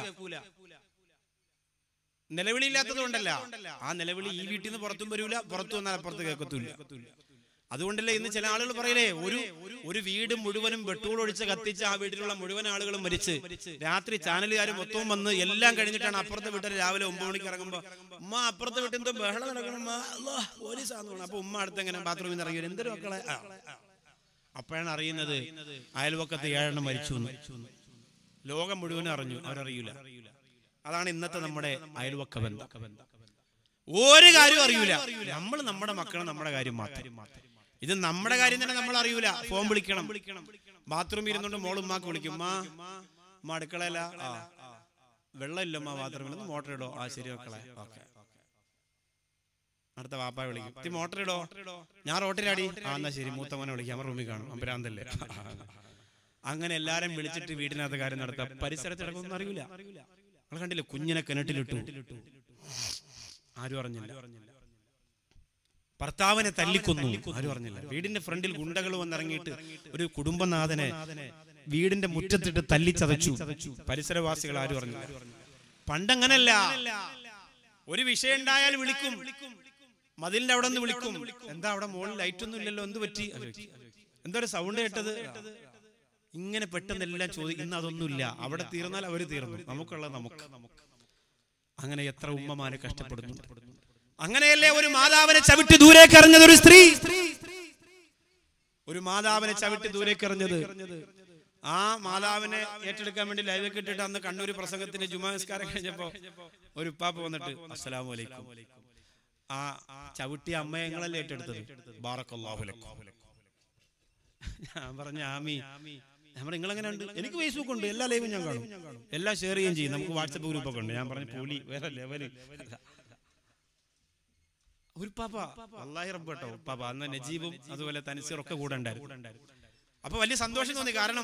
നിലവിളി ഇല്ലാത്തത് കൊണ്ടല്ല, ആ നിലവിളി ഈ വീട്ടിൽ നിന്ന് പുറത്തും വരൂല, പുറത്തു വന്നാൽ അപ്പുറത്ത് കേൾക്കത്തൂല്ല. അതുകൊണ്ടല്ലേ ഇന്ന് ചില ആളുകൾ പറയലേ, ഒരു വീട് മുഴുവനും പെട്രോൾ ഒഴിച്ച് കത്തിച്ച് ആ വീട്ടിലുള്ള മുഴുവൻ ആളുകളും മരിച്ച് രാത്രി ചാനലുകാർ മൊത്തവും വന്ന് എല്ലാം കഴിഞ്ഞിട്ടാണ് അപ്പുറത്തെ വീട്ടിൽ രാവിലെ 9 മണിക്ക് ഇറങ്ങുമ്പോ ഉമ്മ അപ്പുറത്തെ വീട്ടിൽ എന്തോ ബഹളം നടക്കണം, പോലീസാന്ന് തോന്നുന്നു. അപ്പൊ ഉമ്മ അടുത്ത് എങ്ങനെ ബാത്റൂമിൽ നിന്ന് ഇറങ്ങി എന്തൊരു മക്കളെ. അപ്പോഴാണ് അറിയുന്നത് അയൽവക്കത്ത് 7 എണ്ണം മരിച്ചു എന്ന്. ലോകം മുഴുവനും അറിഞ്ഞു, അവരറിയൂല. അതാണ് ഇന്നത്തെ നമ്മുടെ അയൽവക്ക ബന്ധം. ഒരു കാര്യവും അറിയൂല. നമ്മൾ നമ്മുടെ മക്കളെ നമ്മുടെ കാര്യം മാത്രം. ഇത് നമ്മുടെ കാര്യം തന്നെ നമ്മൾ അറിയൂല. ഫോൺ വിളിക്കണം, ബാത്റൂമിൽ ഇരുന്നുകൊണ്ട് മോളുമ്മാക്ക് വിളിക്കും, ഉമ്മ അടുക്കളയല്ല, വെള്ളം ഇല്ലമ്മ ബാത്റൂമിൽ നിന്ന് മോട്ടർ ഇടോ, ആ ശരി മക്കളെ, ഓക്കെ. അടുത്ത വാപ്പായെ വിളിക്കും, മോട്ടർ ഇടോ, ഞാൻ റോട്ടിലാടി. ആ എന്നാ ശരി, മൂത്തമ്മനെ വിളിക്കാം, അവൻ റൂമിൽ കാണും, അമ്പരാന്തല്ലേ. അങ്ങനെ എല്ലാരും വിളിച്ചിട്ട് വീടിനകത്ത് കാര്യം നടത്താം. പരിസരത്ത് കിടക്കൊന്നും അറിയില്ല. നമ്മൾ കണ്ടില്ലേ, കുഞ്ഞിനെ കിണറ്റിലിട്ടു, ആരും അറിഞ്ഞില്ല. ഭർത്താവിനെ തല്ലിക്കൊന്നു, ആരും അറിഞ്ഞില്ല. വീടിന്റെ ഫ്രണ്ടിൽ ഗുണ്ടകൾ വന്നിറങ്ങിയിട്ട് ഒരു കുടുംബനാഥനെ വീടിന്റെ മുറ്റത്തിട്ട് തല്ലിച്ചതച്ചു. പരിസരവാസികൾ ആരും അറിഞ്ഞില്ല. പണ്ടങ്ങനല്ല, ഒരു വിഷയം ഉണ്ടായാൽ വിളിക്കും, മതിലിന്റെ അവിടെ നിന്ന് വിളിക്കും. എന്താ അവിടെ മുകളിൽ ലൈറ്റ് ഒന്നും ഇല്ലല്ലോ, എന്ത് പറ്റി, എന്താ ഒരു സൗണ്ട് കേട്ടത്, ഇങ്ങനെ പെട്ടെന്ന് എല്ലാം ചോദിക്കും. ഇന്ന് അതൊന്നുമില്ല, അവിടെ തീർന്നാൽ അവര് തീർന്നു, നമുക്കുള്ളത് നമുക്ക്. അങ്ങനെ എത്ര ഉമ്മമാര് കഷ്ടപ്പെടുന്നു. അങ്ങനെയല്ലേ ഒരു മാതാവിനെ ചവിട്ടി ദൂരേക്ക് എറിഞ്ഞത് ഒരു സ്ത്രീ, ഒരു മാതാവിനെ ചവിട്ടി ദൂരേക്ക് എറിഞ്ഞത്. ആ മാതാവിനെ ഏറ്റെടുക്കാൻ വേണ്ടി ലൈവൊക്കെ ഇട്ടിട്ട് അന്ന് കണ്ണൂർ പ്രസംഗത്തിന് ജുമാ നിസ്കാരം കഴിഞ്ഞപ്പോ ഒരു ഉപ്പാപ്പ വന്നിട്ട് അസ്സലാമു അലൈക്കും, ആ ചവിട്ടിയ അമ്മയങ്ങളല്ലേ ഏറ്റെടുത്തത്, ബാറക്കല്ലാഹു ലക്കും. ഞാൻ പറഞ്ഞ ആമി, നമ്മൾ നിങ്ങളെങ്ങനെ ഉണ്ട്, എനിക്ക് ഫേസ്ബുക്ക് ഉണ്ട്, എല്ലാ ലൈവും ഞാൻ കാണും, എല്ലാം ഷെയർ ചെയ്യുകയും ചെയ്യും, നമുക്ക് വാട്സപ്പ് ഗ്രൂപ്പൊക്കെ ഉണ്ട്. ഞാൻ പറഞ്ഞ പോലി വേറെ ലെവല്. ഒരു പാപ്പ അല്ലാഹി റബ്ബ് കേട്ടോ, പാപ്പ അന്ന് നജീബും അതുപോലെ തൻസീറൊക്കെ കൂടെ ഉണ്ടായിരുന്നു. അപ്പൊ വലിയ സന്തോഷം തോന്നി. കാരണം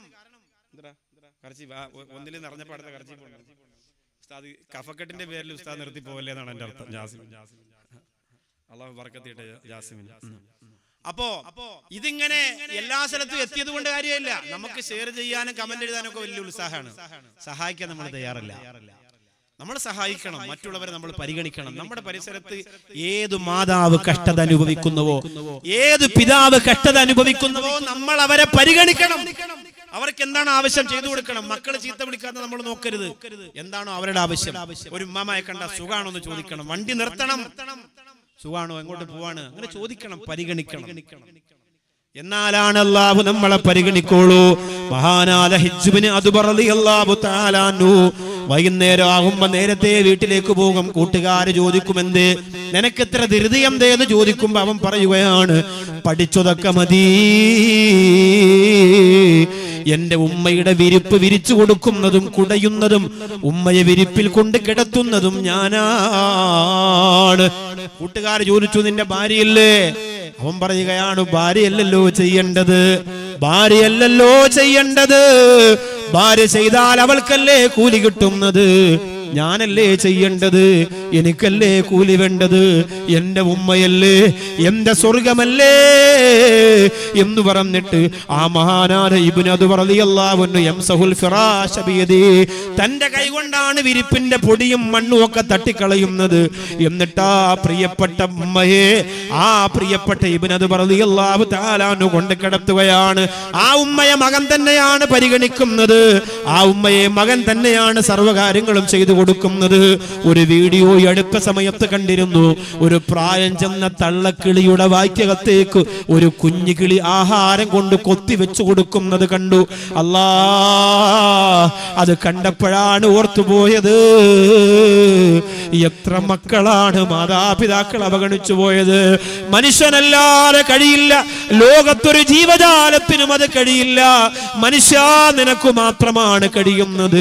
ഒന്നിലും നിറഞ്ഞപ്പോ അടുത്ത കറച്ചി ഉസ്താദ് കഫക്കെട്ടിന്റെ പേരിൽ ഉസ്താദ് നിർത്തി പോവല്ലേ എന്നാണ് എന്റെ അർത്ഥം. ജാസിമിൻ, അള്ളാഹു ബർക്കത്തിയിട്ട് ജാസിമിൻ. അപ്പോ ഇതിങ്ങനെ എല്ലാ സ്ഥലത്തും എത്തിയത് കൊണ്ട് കാര്യമില്ല. നമുക്ക് ഷെയർ ചെയ്യാനും കമന്റ് എഴുതാനും ഒക്കെ വലിയ ഉത്സാഹമാണ്. സഹായിക്കാൻ നമ്മൾ തയ്യാറല്ല. നമ്മൾ സഹായിക്കണം, മറ്റുള്ളവരെ നമ്മൾ പരിഗണിക്കണം. നമ്മുടെ പരിസരത്ത് ഏത് മാതാവ് കഷ്ടത അനുഭവിക്കുന്നുവോ, ഏത് പിതാവ് കഷ്ടത അനുഭവിക്കുന്നുവോ, നമ്മൾ അവരെ പരിഗണിക്കണം. അവർക്ക് എന്താണ് ആവശ്യം ചെയ്തു കൊടുക്കണം. മക്കള് ചീത്ത വിളിക്കാതെ നമ്മൾ നോക്കരുത്. എന്താണോ അവരുടെ ആവശ്യം. ഒരു ഉമ്മയെ കണ്ട സുഖാണോ എന്ന് ചോദിക്കണം. വണ്ടി നിർത്തണം, സുഖാണോ, എങ്ങോട്ട് പോവാണ്, അങ്ങനെ ചോദിക്കണം, പരിഗണിക്കണം. എന്നാലാണ് അല്ലാഹു നമ്മളെ പരിഗണിക്കോളൂ. മഹാനായ ഹിജ്ബിന് അദ്ബർ റളിയല്ലാഹു തആല അൻഹു വൈകുന്നേരം ആകുമ്പോ നേരത്തെ വീട്ടിലേക്ക് പോകും. കൂട്ടുകാര് ചോദിക്കുമെന്ത്, നിനക്ക് എത്ര ധൃതി എന്തേന്ന് ചോദിക്കുമ്പോ അവൻ പറയുകയാണ്, പഠിച്ചതൊക്കെ മതി, എന്റെ ഉമ്മയുടെ വിരിപ്പ് വിരിച്ചു കൊടുക്കുന്നതും കുടയുന്നതും ഉമ്മയെ വിരിപ്പിൽ കൊണ്ട് കിടത്തുന്നതും ഞാനാണ്. കൂട്ടുകാർ ചോദിച്ചു, നിന്റെ ഭാര്യയല്ലേ? അവൻ പറയുകയാണ്, ഭാര്യയല്ലല്ലോ ചെയ്യേണ്ടത്, ഭാര്യയല്ലല്ലോ ചെയ്യേണ്ടത്, ഭാര്യ ചെയ്താൽ അവൾക്കല്ലേ കൂലി കിട്ടുന്നത്, ഞാനല്ലേ ചെയ്യേണ്ടത്, എനിക്കല്ലേ കൂലി വേണ്ടത്, എന്റെ ഉമ്മയല്ലേ, എന്റെ സ്വർഗമല്ലേ എന്ന് പറഞ്ഞിട്ട് ആ മഹാനായ ഇബ്നു അദ്ബർ റളിയല്ലാഹു അൻഹു യംസഹുൽ ഫിറാശ ബിയദി, തന്റെ കൈകൊണ്ടാണ് വിരിപ്പിന്റെ പൊടിയും മണ്ണും ഒക്കെ തട്ടിക്കളയുന്നത്. എന്നിട്ട് ആ പ്രിയപ്പെട്ട ഉമ്മയെ, ആ പ്രിയപ്പെട്ട ഇബ്നു അദ്ബർ റളിയല്ലാഹു തആല അൻഹു കൊണ്ട് കിടത്തുകയാണ്. ആ ഉമ്മയെ മകൻ തന്നെയാണ് പരിഗണിക്കുന്നത്, ആ ഉമ്മയെ മകൻ തന്നെയാണ് സർവ്വകാര്യങ്ങളും ചെയ്തു കൊടുക്കുന്നത്. ഒരു വീഡിയോ അടുത്ത സമയത്ത് കണ്ടിരുന്നു. ഒരു പ്രായം ചെന്ന തള്ളക്കിളിയുടെ വായ്ക്കകത്തേക്ക് ഒരു കുഞ്ഞു കിളി ആഹാരം കൊണ്ട് കൊത്തി വെച്ചു കൊടുക്കുന്നത് കണ്ടു. അല്ലാ, അത് കണ്ടപ്പോഴാണ് ഓർത്തുപോയത്, എത്ര മക്കളാണ് മാതാപിതാക്കൾ അവഗണിച്ചു പോയത്. മനുഷ്യനല്ലാതെ കഴിയില്ല, ലോകത്തൊരു ജീവജാലത്തിനും അത് കഴിയില്ല. മനുഷ്യ, നിനക്ക് മാത്രമാണ് കഴിയുന്നത്.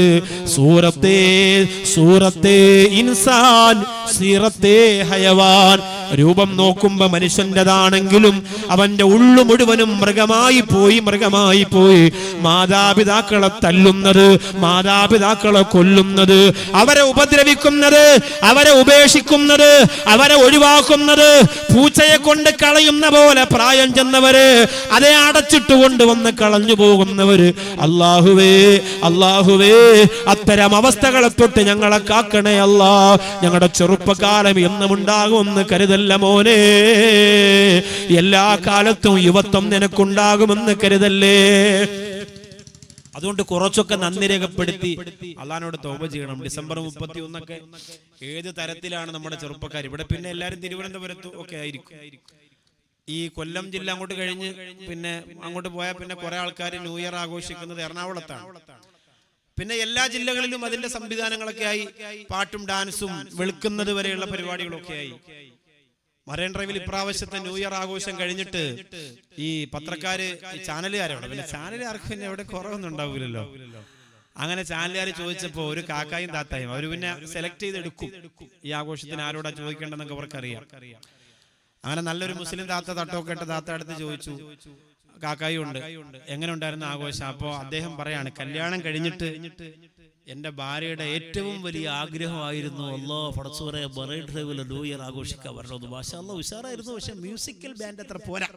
സൂറത്തെ ഇൻസാൻ, സീറത്തെ ഹയവാൻ. രൂപം നോക്കുമ്പോ മനുഷ്യന്റേതാണെങ്കിലും അവന്റെ ഉള്ളു മുഴുവനും മൃഗമായി പോയി. മാതാപിതാക്കളെ തല്ലുന്നത്, മാതാപിതാക്കളെ കൊല്ലുന്നത്, അവരെ ഉപദ്രവിക്കുന്നത്, അവരെ ഉപേക്ഷിക്കുന്നത്, അവരെ ഒഴിവാക്കുന്നത്, പൂച്ചയെ കൊണ്ട് കളയുന്ന പോലെ പ്രായം ചെന്നവര് അതേ അടച്ചിട്ട് കൊണ്ടുവന്ന് കളഞ്ഞു പോകുന്നവര്. അല്ലാഹുവേ, അല്ലാഹുവേ, അത്തരം അവസ്ഥകളെ തൊട്ട് ഞങ്ങളെ കാക്കണേ അല്ലാ. ഞങ്ങളുടെ ചെറുപ്പകാലം എന്നും ഉണ്ടാകുമെന്ന് കരുതല്ല മോനെ, എല്ലാ കാലത്തും യുവത്വം നിനക്കുണ്ടാകുമെന്ന് കരുതല്ലേ. അതുകൊണ്ട് കുറച്ചൊക്കെ നന്ദി രേഖപ്പെടുത്തി അള്ളാഹിനോട് തൗബ ചെയ്യണം. ഡിസംബർ 31 ഏത് തരത്തിലാണ് നമ്മുടെ ചെറുപ്പക്കാർ? ഇവിടെ പിന്നെ എല്ലാവരും തിരുവനന്തപുരത്തും ഒക്കെ ആയിരിക്കും. ഈ കൊല്ലം ജില്ല അങ്ങോട്ട് കഴിഞ്ഞ് പിന്നെ അങ്ങോട്ട് പോയാൽ പിന്നെ കുറെ ആൾക്കാർ ന്യൂ ഇയർ ആഘോഷിക്കുന്നത് എറണാകുളത്താണ്. പിന്നെ എല്ലാ ജില്ലകളിലും അതിന്റെ സംവിധാനങ്ങളൊക്കെ ആയി, പാട്ടും ഡാൻസും വെളുക്കുന്നത് വരെയുള്ള പരിപാടികളൊക്കെ ആയി. മറൈൻ ഡ്രൈവിൽ ഇപ്രാവശ്യത്തെ ന്യൂ ഇയർ ആഘോഷം കഴിഞ്ഞിട്ട് ഈ പത്രക്കാര്, ഈ ചാനലുകാരവിടെ, പിന്നെ ചാനലുകാർക്ക് പിന്നെ എവിടെ കുറവൊന്നും ഉണ്ടാവില്ലല്ലോ. അങ്ങനെ ചാനലുകാർ ചോദിച്ചപ്പോൾ ഒരു കാക്കായും താത്തായും അവർ പിന്നെ സെലക്ട് ചെയ്തെടുക്കും ഈ ആഘോഷത്തിന് ആരോടാ ചോദിക്കേണ്ടെന്നൊക്കെ അവർക്കറിയാം. അങ്ങനെ നല്ലൊരു മുസ്ലിം താത്ത തട്ടൊക്കെ ഇട്ട താത്ത അടുത്ത് ചോദിച്ചു, കാക്കായും ഉണ്ട്, എങ്ങനെ ഉണ്ടായിരുന്ന ആഘോഷം? അപ്പോൾ അദ്ദേഹം പറയാണ്, കല്യാണം കഴിഞ്ഞിട്ട് എന്റെ ഭാര്യയുടെ ഏറ്റവും വലിയ ആഗ്രഹമായിരുന്നു അല്ലാഹ് പടച്ചോനെ ബറൈഡ് ഡ്രൈവിൽ ന്യൂ ഇയർ ആഘോഷിക്കാൻ വരണമെന്ന്. മാഷാ അല്ലാഹ് ഉഷാറായിരുന്നു, പക്ഷെ മ്യൂസിക്കൽ ബാൻഡ് അത്ര പോരാ.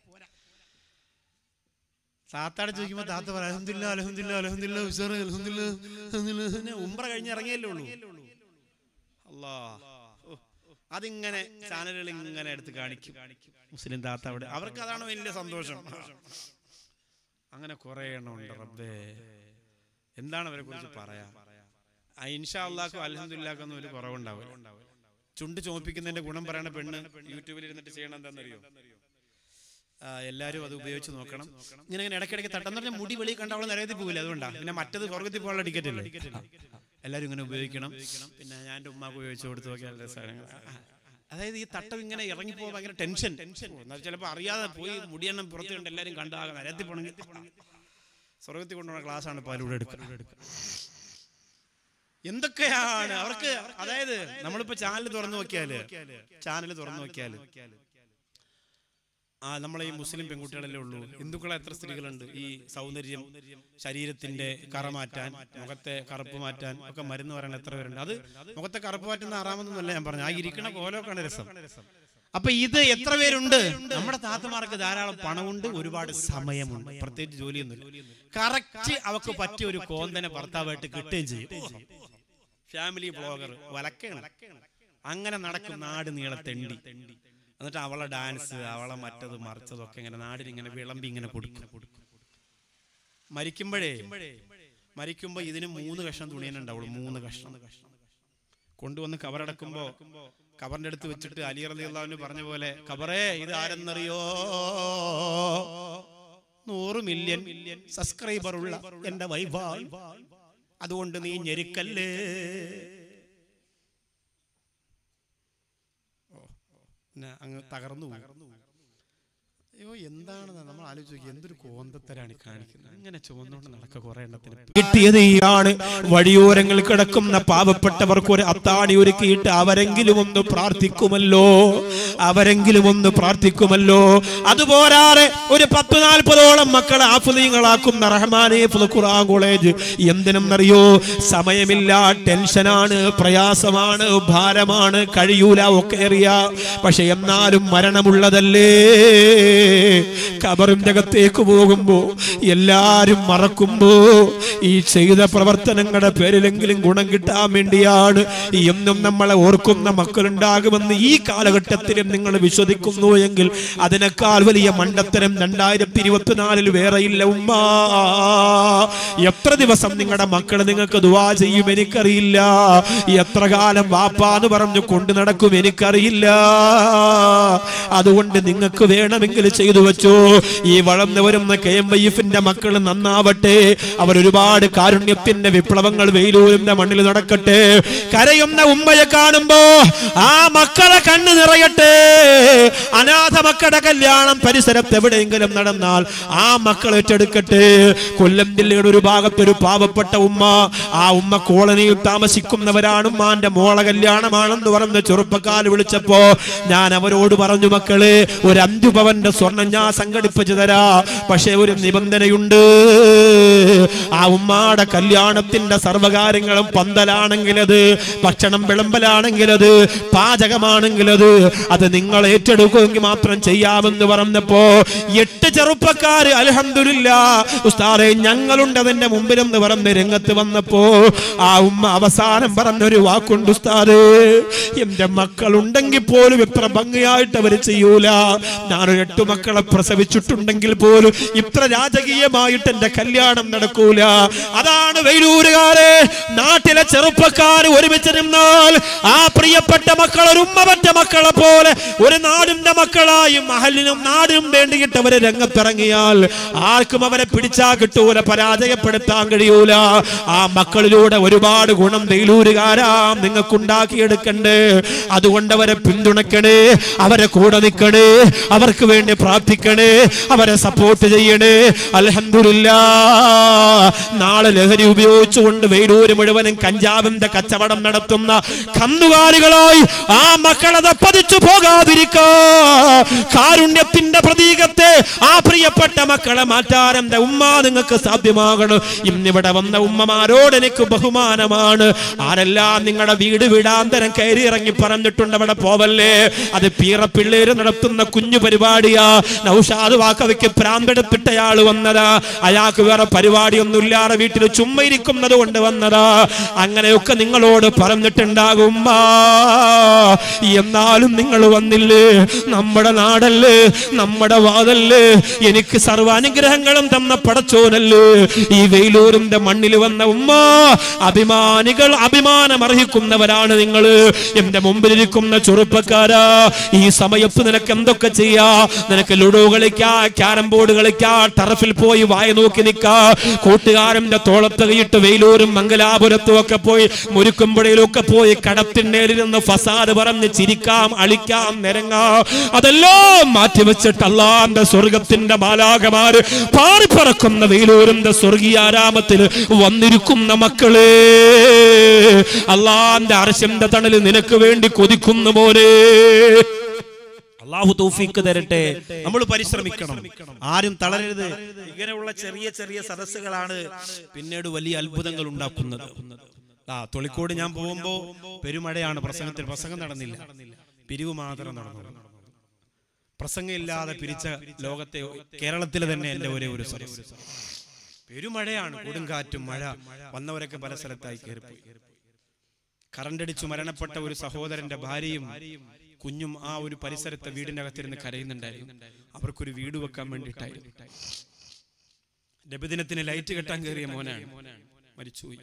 താത്താടെ ചോദിക്കുമ്പോ താത്ത പറയാം അൽഹംദുലില്ലാ അൽഹംദുലില്ലാ അൽഹംദുലില്ലാ ഉഷാറ് അൽഹംദുലില്ലാ. ഉംറ കഴിഞ്ഞ് ഇറങ്ങിയല്ലേ ഉള്ളൂ. അല്ലാഹ് അതിങ്ങനെ ചാനലുകൾ ഇങ്ങനെ എടുത്ത് കാണിക്കും മുസ്ലിം താത്ത അവിടെ. അവർക്ക് അതാണ് വലിയ സന്തോഷം. അങ്ങനെ കുറെ എണ്ണം ഉണ്ട്. റബ്ബേ, എന്താണ് അവരെ കുറിച്ച് പറയാ? ഇൻഷാ അല്ലാഹു അൽഹംദുലില്ലാഹ് ഒരു കുറവുണ്ടാവില്ല. ചുണ്ട് ചോപ്പിക്കുന്നതിന്റെ ഗുണം പറയണ പെണ്ണ് യൂട്യൂബിൽ ഇരുന്നിട്ട് ചെയ്യണം എന്താണെന്നറിയോ? എല്ലാവരും അത് ഉപയോഗിച്ച് നോക്കണം. ഇങ്ങനെ ഇടയ്ക്കിടയ്ക്ക് തട്ടെന്ന് പറഞ്ഞാൽ മുടി വെളി കണ്ട അവളെ നിരയത്തിൽ പോകില്ല, അതുകൊണ്ടാണ്. പിന്നെ മറ്റത് സ്വർഗത്തിൽ പോകാനുള്ള ടിക്കറ്റ് അല്ലേ, എല്ലാവരും ഇങ്ങനെ ഉപയോഗിക്കണം. പിന്നെ ഞാൻ എൻ്റെ ഉമ്മാക്ക് ഉപയോഗിച്ച് കൊടുത്തു നോക്കിയാൽ രസമാണ്. അതായത് ഈ തട്ടം ഇങ്ങനെ ഇറങ്ങിപ്പോ ഭയങ്കര ടെൻഷൻ. ചിലപ്പോൾ അറിയാതെ പോയി മുടിയെണ്ണം പുറത്ത് കണ്ട് എല്ലാവരും കണ്ടാകാം നിരയത്തിൽ പോകണമെങ്കിൽ സ്വർഗത്തിൽ കൊണ്ടുപോകുന്ന ക്ലാസ്സാണ് ഇപ്പോൾ അതിലൂടെ എടുക്കുക. എന്തൊക്കെയാണ് അവർക്ക്. അതായത് നമ്മളിപ്പോ ചാനൽ തുറന്നു നോക്കിയാല് നമ്മളെ ഈ മുസ്ലിം പെൺകുട്ടികളല്ലേ ഉള്ളൂ. ഹിന്ദുക്കളെ എത്ര സ്ത്രീകളുണ്ട്? ഈ സൗന്ദര്യം, ശരീരത്തിന്റെ കറ മാറ്റാൻ, മുഖത്തെ കറുപ്പ് മാറ്റാൻ ഒക്കെ മരുന്ന് പറയാൻ എത്ര പേരുണ്ട്? അത് മുഖത്തെ കറുപ്പ് മാറ്റുന്ന ആറാമെന്നല്ല ഞാൻ പറഞ്ഞു, ആ ഇരിക്കണ കോലമൊക്കെയാണ് രസം. അപ്പൊ ഇത് എത്ര പേരുണ്ട്? നമ്മുടെ താത്തമാർക്ക് ധാരാളം പണമുണ്ട്, ഒരുപാട് സമയമുണ്ട്, പ്രത്യേകിച്ച് ജോലിയൊന്നുമില്ല. കറക്റ്റ് അവക്ക് പറ്റിയ ഒരു കോന്തനെ ഭർത്താവായിട്ട് കിട്ടുകയും ചെയ്യും. ഫാമിലി ബ്ലോഗർ വലക്കാണ്. അങ്ങനെ നടക്കും നാട് നീളെ തെണ്ടി. എന്നിട്ട് അവളെ ഡാൻസ്, അവളെ മറ്റത് മറിച്ചതൊക്കെ ഇങ്ങനെ നാടിനിങ്ങനെ വിളമ്പി ഇങ്ങനെ കൊടുക്കും. മരിക്കുമ്പോ ഇതിന് 3 കഷ്ണം തുണിയനുണ്ടാവുള്ളൂ. 3 കഷ്ണം കൊണ്ടുവന്ന് കബറടക്കുമ്പോ കബറിന്റെ അടുത്ത് വെച്ചിട്ട് അലി റളിയല്ലാഹു അൻഹു പറഞ്ഞ പോലെ, കബറേ ഇത് ആരെന്നറിയോ? 100 മില്യൺ സബ്സ്ക്രൈബർ ഉള്ള എന്റെ വൈഫാണ്, അതുകൊണ്ട് നീ ഞെരുക്കല്ലേ. അങ്ങ് തകർന്നു. അയ്യോ, എന്താണ് നമ്മൾ ആലോചിക്കുക, എന്തൊരു കോന്തത്തരാണ് കാണിക്കുന്നത്. ഇങ്ങനെ ചുവന്നുകൊണ്ട് നടക്കുക കുറെ എണ്ണത്തിന്. കിട്ടിയത് ഈയാണ്. വഴിയോരങ്ങൾ കിടക്കുന്ന പാവപ്പെട്ടവർക്ക് ഒരു അത്താണി ഒരുക്കിയിട്ട് അവരെങ്കിലും ഒന്ന് പ്രാർത്ഥിക്കുമല്ലോ. അതുപോരാതെ ഒരു 10-40ഓളം മക്കളെ ആഫ്ളീങ്ങളാക്കുന്ന റഹ്മാനെ ഖുർആൻ കോളേജ് എന്തിനെന്നറിയോ? സമയമില്ല, ടെൻഷനാണ്, പ്രയാസമാണ്, ഭാരമാണ്, കഴിയൂല ഒക്കെ അറിയാം. പക്ഷെ എന്നാലും മരണമുള്ളതല്ലേ. ഖബറിന്റെ അകത്തേക്ക് പോകുമ്പോ എല്ലാരും മറക്കുമ്പോ ഈ ചെയ്ത പ്രവർത്തനങ്ങളുടെ പേരിലെങ്കിലും ഗുണം കിട്ടാൻ വേണ്ടിയാണ് എന്നും നമ്മളെ ഓർക്കുന്ന മക്കളുണ്ടാകുമെന്ന് ഈ കാലഘട്ടത്തിലും നിങ്ങൾ വിശ്വസിക്കുന്നു എങ്കിൽ അതിനേക്കാൾ വലിയ മണ്ടത്തരം 2024 വേറെയില്ല ഉമ്മ. എത്ര ദിവസം നിങ്ങളുടെ മക്കൾ നിങ്ങൾക്ക് ദുആ ചെയ്യും എനിക്കറിയില്ല. എത്ര കാലം വാപ്പാന്ന് പറഞ്ഞു കൊണ്ടു നടക്കും എനിക്കറിയില്ല. അതുകൊണ്ട് നിങ്ങൾക്ക് വേണമെങ്കിൽ ചെയ്തു വെച്ചോ. ഈ വളർന്നു വരുന്ന KMYF-ന്റെ മക്കൾ നന്നാവട്ടെ. അവരൊരുപാട് കാരുണ്യത്തിന്റെ വിപ്ലവങ്ങൾ വെയിലൂരിന്റെ മണ്ണിൽ നടക്കട്ടെ. കരയുന്ന ഉമ്മയെ കാണുമ്പോ ആ മക്കളെ കണ്ണു നിറയട്ടെ. അനാഥ മക്കളുടെ കല്യാണം പരിസരത്ത് എവിടെയെങ്കിലും നടന്നാൽ ആ മക്കൾ ഏറ്റെടുക്കട്ടെ. കൊല്ലം ജില്ലയുടെ ഒരു ഭാഗത്തൊരു പാവപ്പെട്ട ഉമ്മ, ആ ഉമ്മ കോളനിയിൽ താമസിക്കുന്നവരാണ്. ഉമ്മാന്റെ മോളെ കല്യാണമാണെന്ന് പറഞ്ഞ് ചെറുപ്പക്കാർ വിളിച്ചപ്പോ ഞാൻ അവരോട് പറഞ്ഞു, മക്കളെ ഒരു 5 പവന്റെ സ്വർണം ഞാൻ സംഘടിപ്പിച്ചു തരാ, പക്ഷെ ഒരു നിബന്ധനയുണ്ട്. ആ ഉമ്മാടെ കല്യാണത്തിന്റെ സർവകാര്യങ്ങളും പന്തലാണെങ്കിലത്, ഭക്ഷണം വിളമ്പലാണെങ്കിലത്, പാചകമാണെങ്കിലത്, അത് നിങ്ങൾ ഏറ്റെടുക്കുമെങ്കിൽ മാത്രം ചെയ്യാമെന്ന് പറഞ്ഞപ്പോ 8 ചെറുപ്പക്കാര് അൽഹംദുലില്ലാഹ് ഉസ്താദേ ഞങ്ങളുണ്ട് അതിന്റെ മുമ്പിലെന്ന് പറഞ്ഞ് രംഗത്ത് വന്നപ്പോ ആ ഉമ്മ അവസാനം പറഞ്ഞൊരു വാക്കുണ്ട്, ഉസ്താദേ എന്റെ മക്കളുണ്ടെങ്കിൽ പോലും ഇത്ര ഭംഗിയായിട്ട് അവര് ചെയ്യൂല. ഞാനൊരു 8 മക്കളെ പ്രസവിച്ചിട്ടുണ്ടെങ്കിൽ പോലും ഇത്ര രാജകീയമായിട്ട് എന്റെ കല്യാണം നടക്കൂല. അതാണ് വെയിലൂരുകാരെ, നാട്ടിലെ ചെറുപ്പക്കാർ ഒരുമിച്ച് നിന്നാൽ ആ പ്രിയപ്പെട്ട മക്കൾ ഒരു ഉമ്മപ്പെട്ട മക്കളെ പോലെ ഒരു നാടിന്റെ മക്കളായും മഹലിനും നാടിനും വേണ്ടിയിട്ട് അവര് രംഗത്തിറങ്ങിയാൽ ആർക്കും അവരെ പിടിച്ചാ കിട്ടൂല, പരാജയപ്പെടുത്താൻ കഴിയൂല. ആ മക്കളിലൂടെ ഒരുപാട് ഗുണം വെയിലൂരുകാരാ നിങ്ങൾക്കുണ്ടാക്കിയെടുക്കണ്ടേ. അതുകൊണ്ട് അവരെ പിന്തുണക്കണേ, അവരെ കൂടെ നിൽക്കണേ, അവർക്ക് വേണ്ടി പ്രാർത്ഥിക്കണേ, അവരെ സപ്പോർട്ട് ചെയ്യണേ. അൽഹംദുലില്ലാഹ് നാളെ ലഹരി ഉപയോഗിച്ചുകൊണ്ട് വെയിലൂര് മുഴുവനും കഞ്ചാവിന്റെ കച്ചവടം നടത്തുന്ന കന്നുകാലികളായി ആ മക്കളത് പതിച്ചു പോകാതിരിക്കാ കാരുണ്യത്തിന്റെ പ്രതീകത്തെ ആ പ്രിയപ്പെട്ട മക്കളെ മാറ്റാൻ എന്റെ ഉമ്മ നിങ്ങൾക്ക് സാധ്യമാകണം. ഇന്നിവിടെ വന്ന ഉമ്മമാരോട് എനിക്ക് ബഹുമാനമാണ്. ആരെല്ലാം നിങ്ങളുടെ വീട് വീടാന്തരം കയറി ഇറങ്ങി പറഞ്ഞിട്ടുണ്ട് അവിടെ പോവല്ലേ, അത് പീറപ്പിള്ളേര് നടത്തുന്ന കുഞ്ഞു പരിപാടിയാ. നൗഷാദ് വാക്കവയ്ക്ക് പ്രാന്തെടുത്തിട്ടയാൾ വന്നതാ. അയാൾക്ക് വേറെ പരിപാടിയൊന്നുമില്ലാതെ വീട്ടിൽ ചുമ്മാ ഇരിക്കുന്നത് കൊണ്ട് വന്നതാ. അങ്ങനെയൊക്കെ നിങ്ങളോട് പറഞ്ഞിട്ടുണ്ടാകും. എന്നാലും നിങ്ങൾ വന്നില്ലേ? നമ്മുടെ നാടല്ലേ, നമ്മുടെ വാദല്ലേ, എനിക്ക് സർവാനുഗ്രഹങ്ങളും തന്ന പടച്ചോനല്ലേ. ഈ വെയിലൂരിന്റെ മണ്ണിൽ വന്ന ഉമ്മ അഭിമാനികൾ, അഭിമാനം അർഹിക്കുന്നവരാണ് നിങ്ങൾ. എന്റെ മുമ്പിലിരിക്കുന്ന ചെറുപ്പക്കാരാ, ഈ സമയത്ത് നിനക്ക് എന്തൊക്കെ ചെയ്യാ? നിനക്ക് ലുഡോ കളിക്കാ, ക്യാരം ബോർഡ് കളിക്കാ, ടർഫിൽ പോയി വായ നോക്കി നിൽക്കാ, കൂട്ടുകാരന്റെ തോളത്ത് കൈയിട്ട് വെയിലൂരും മംഗലാപുരത്തും ഒക്കെ പോയി മുരുക്കുമ്പുഴയിലൊക്കെ പോയി കടത്തിണ്ടേലിരുന്ന് ഫസാദ് പറഞ്ഞ് ചിരിക്കാം, അളിക്കാം, നിരങ്ങാം. അതെല്ലാം മാറ്റിവെച്ചിട്ട് അല്ലാന്റെ സ്വർഗത്തിന്റെ മാലാഖമാര് പാറിപ്പറക്കുന്ന വെയിലൂരിന്റെ സ്വർഗീയാരാമത്തിൽ വന്നിരിക്കുന്ന മക്കളെ, അല്ലാന്റെ അർശിന്റെ തണല് നിനക്ക് വേണ്ടി കൊതിക്കുന്ന പോലെ. അല്ലാഹു തൗഫീഖ് തരട്ടെ. നമ്മൾ പരിശ്രമിക്കണം, ആരും തളരരുത്. ഇങ്ങനെയുള്ള ചെറിയ ചെറിയ സദസ്സുകളാണ് പിന്നീട് വലിയ അത്ഭുതങ്ങൾ ഉണ്ടാക്കുന്നത്. തൊളിക്കോട് ഞാൻ പോകുമ്പോ പെരുമഴയാണ്, പ്രസംഗം നടന്നില്ല, പിരിവ് മാത്രം നടന്നു. പ്രസംഗമില്ലാതെ പിരിച്ച ലോകത്തെ, കേരളത്തിലെ തന്നെ എന്റെ ഒരേ ഒരു സദസ്സ്. പെരുമഴയാണ്, കൊടുങ്കാറ്റും മഴ, വന്നവരൊക്കെ പല സ്ഥലത്തായി കയറിപ്പോയി. കറണ്ടടിച്ചു മരണപ്പെട്ട ഒരു സഹോദരന്റെ ഭാര്യയും കുഞ്ഞും ആ ഒരു പരിസരത്തെ വീടിനകത്തിരുന്ന് കരയുന്നുണ്ടായിരുന്നു. അവർക്കൊരു വീട് വെക്കാൻ വേണ്ടിയിട്ടായിരുന്നു. നബിദിനത്തിന് ലൈറ്റ് കെട്ടാൻ കയറിയ മോനാണ്, മരിച്ചുപോയി.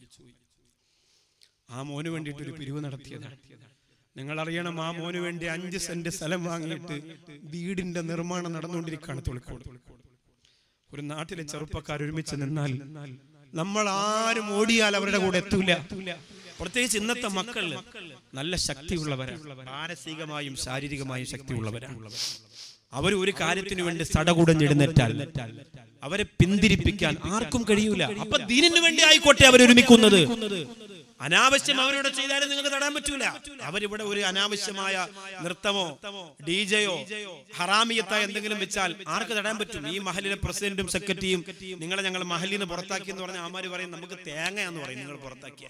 ആ മോന് വേണ്ടിയിട്ട് ഒരു പിരിവ് നടത്തിയതാണ്. നിങ്ങൾ അറിയണം, ആ മോന് വേണ്ടി 5 സെന്റ് സ്ഥലം വാങ്ങിയിട്ട് വീടിന്റെ നിർമ്മാണം നടന്നുകൊണ്ടിരിക്കുകയാണ് തൊളിക്കോട്. ഒരു നാട്ടിലെ ചെറുപ്പക്കാർ ഒരുമിച്ച് നിന്നാൽ നമ്മൾ ആരും ഓടിയാൽ അവരുടെ കൂടെ എത്തൂല. പ്രത്യേകിച്ച് ഇന്നത്തെ മക്കൾ നല്ല ശക്തിയുള്ളവരാണ്, മാനസികമായും ശാരീരികമായും ശക്തിയുള്ളവരാണ്. അവർ ഒരു കാര്യത്തിനു വേണ്ടി സടകുടഞ്ഞെഴുന്നേറ്റാൽ അവരെ പിന്തിരിപ്പിക്കാൻ ആർക്കും കഴിയൂല. അപ്പൊ ദീനിനു വേണ്ടി ആയിക്കോട്ടെ അവർ ഒരുമിക്കുന്നത്. അനാവശ്യം അവരോട് ചെയ്താലും നിങ്ങൾക്ക് തടാൻ പറ്റൂല. അവരിവിടെ ഒരു അനാവശ്യമായ നൃത്തമോ ഡിജെയോ ഹറാമിയത്തായ എന്തെങ്കിലും വെച്ചാൽ ആർക്ക് തടാൻ പറ്റും? ഈ മഹലിലെ പ്രസിഡന്റും സെക്രട്ടറിയും നിങ്ങളെ ഞങ്ങൾ മഹലിൽ നിന്ന് പുറത്താക്കി എന്ന് പറഞ്ഞാൽ ആമാര് പറയും നമുക്ക് തേങ്ങയാന്ന് പറയും നിങ്ങൾ പുറത്താക്കിയ.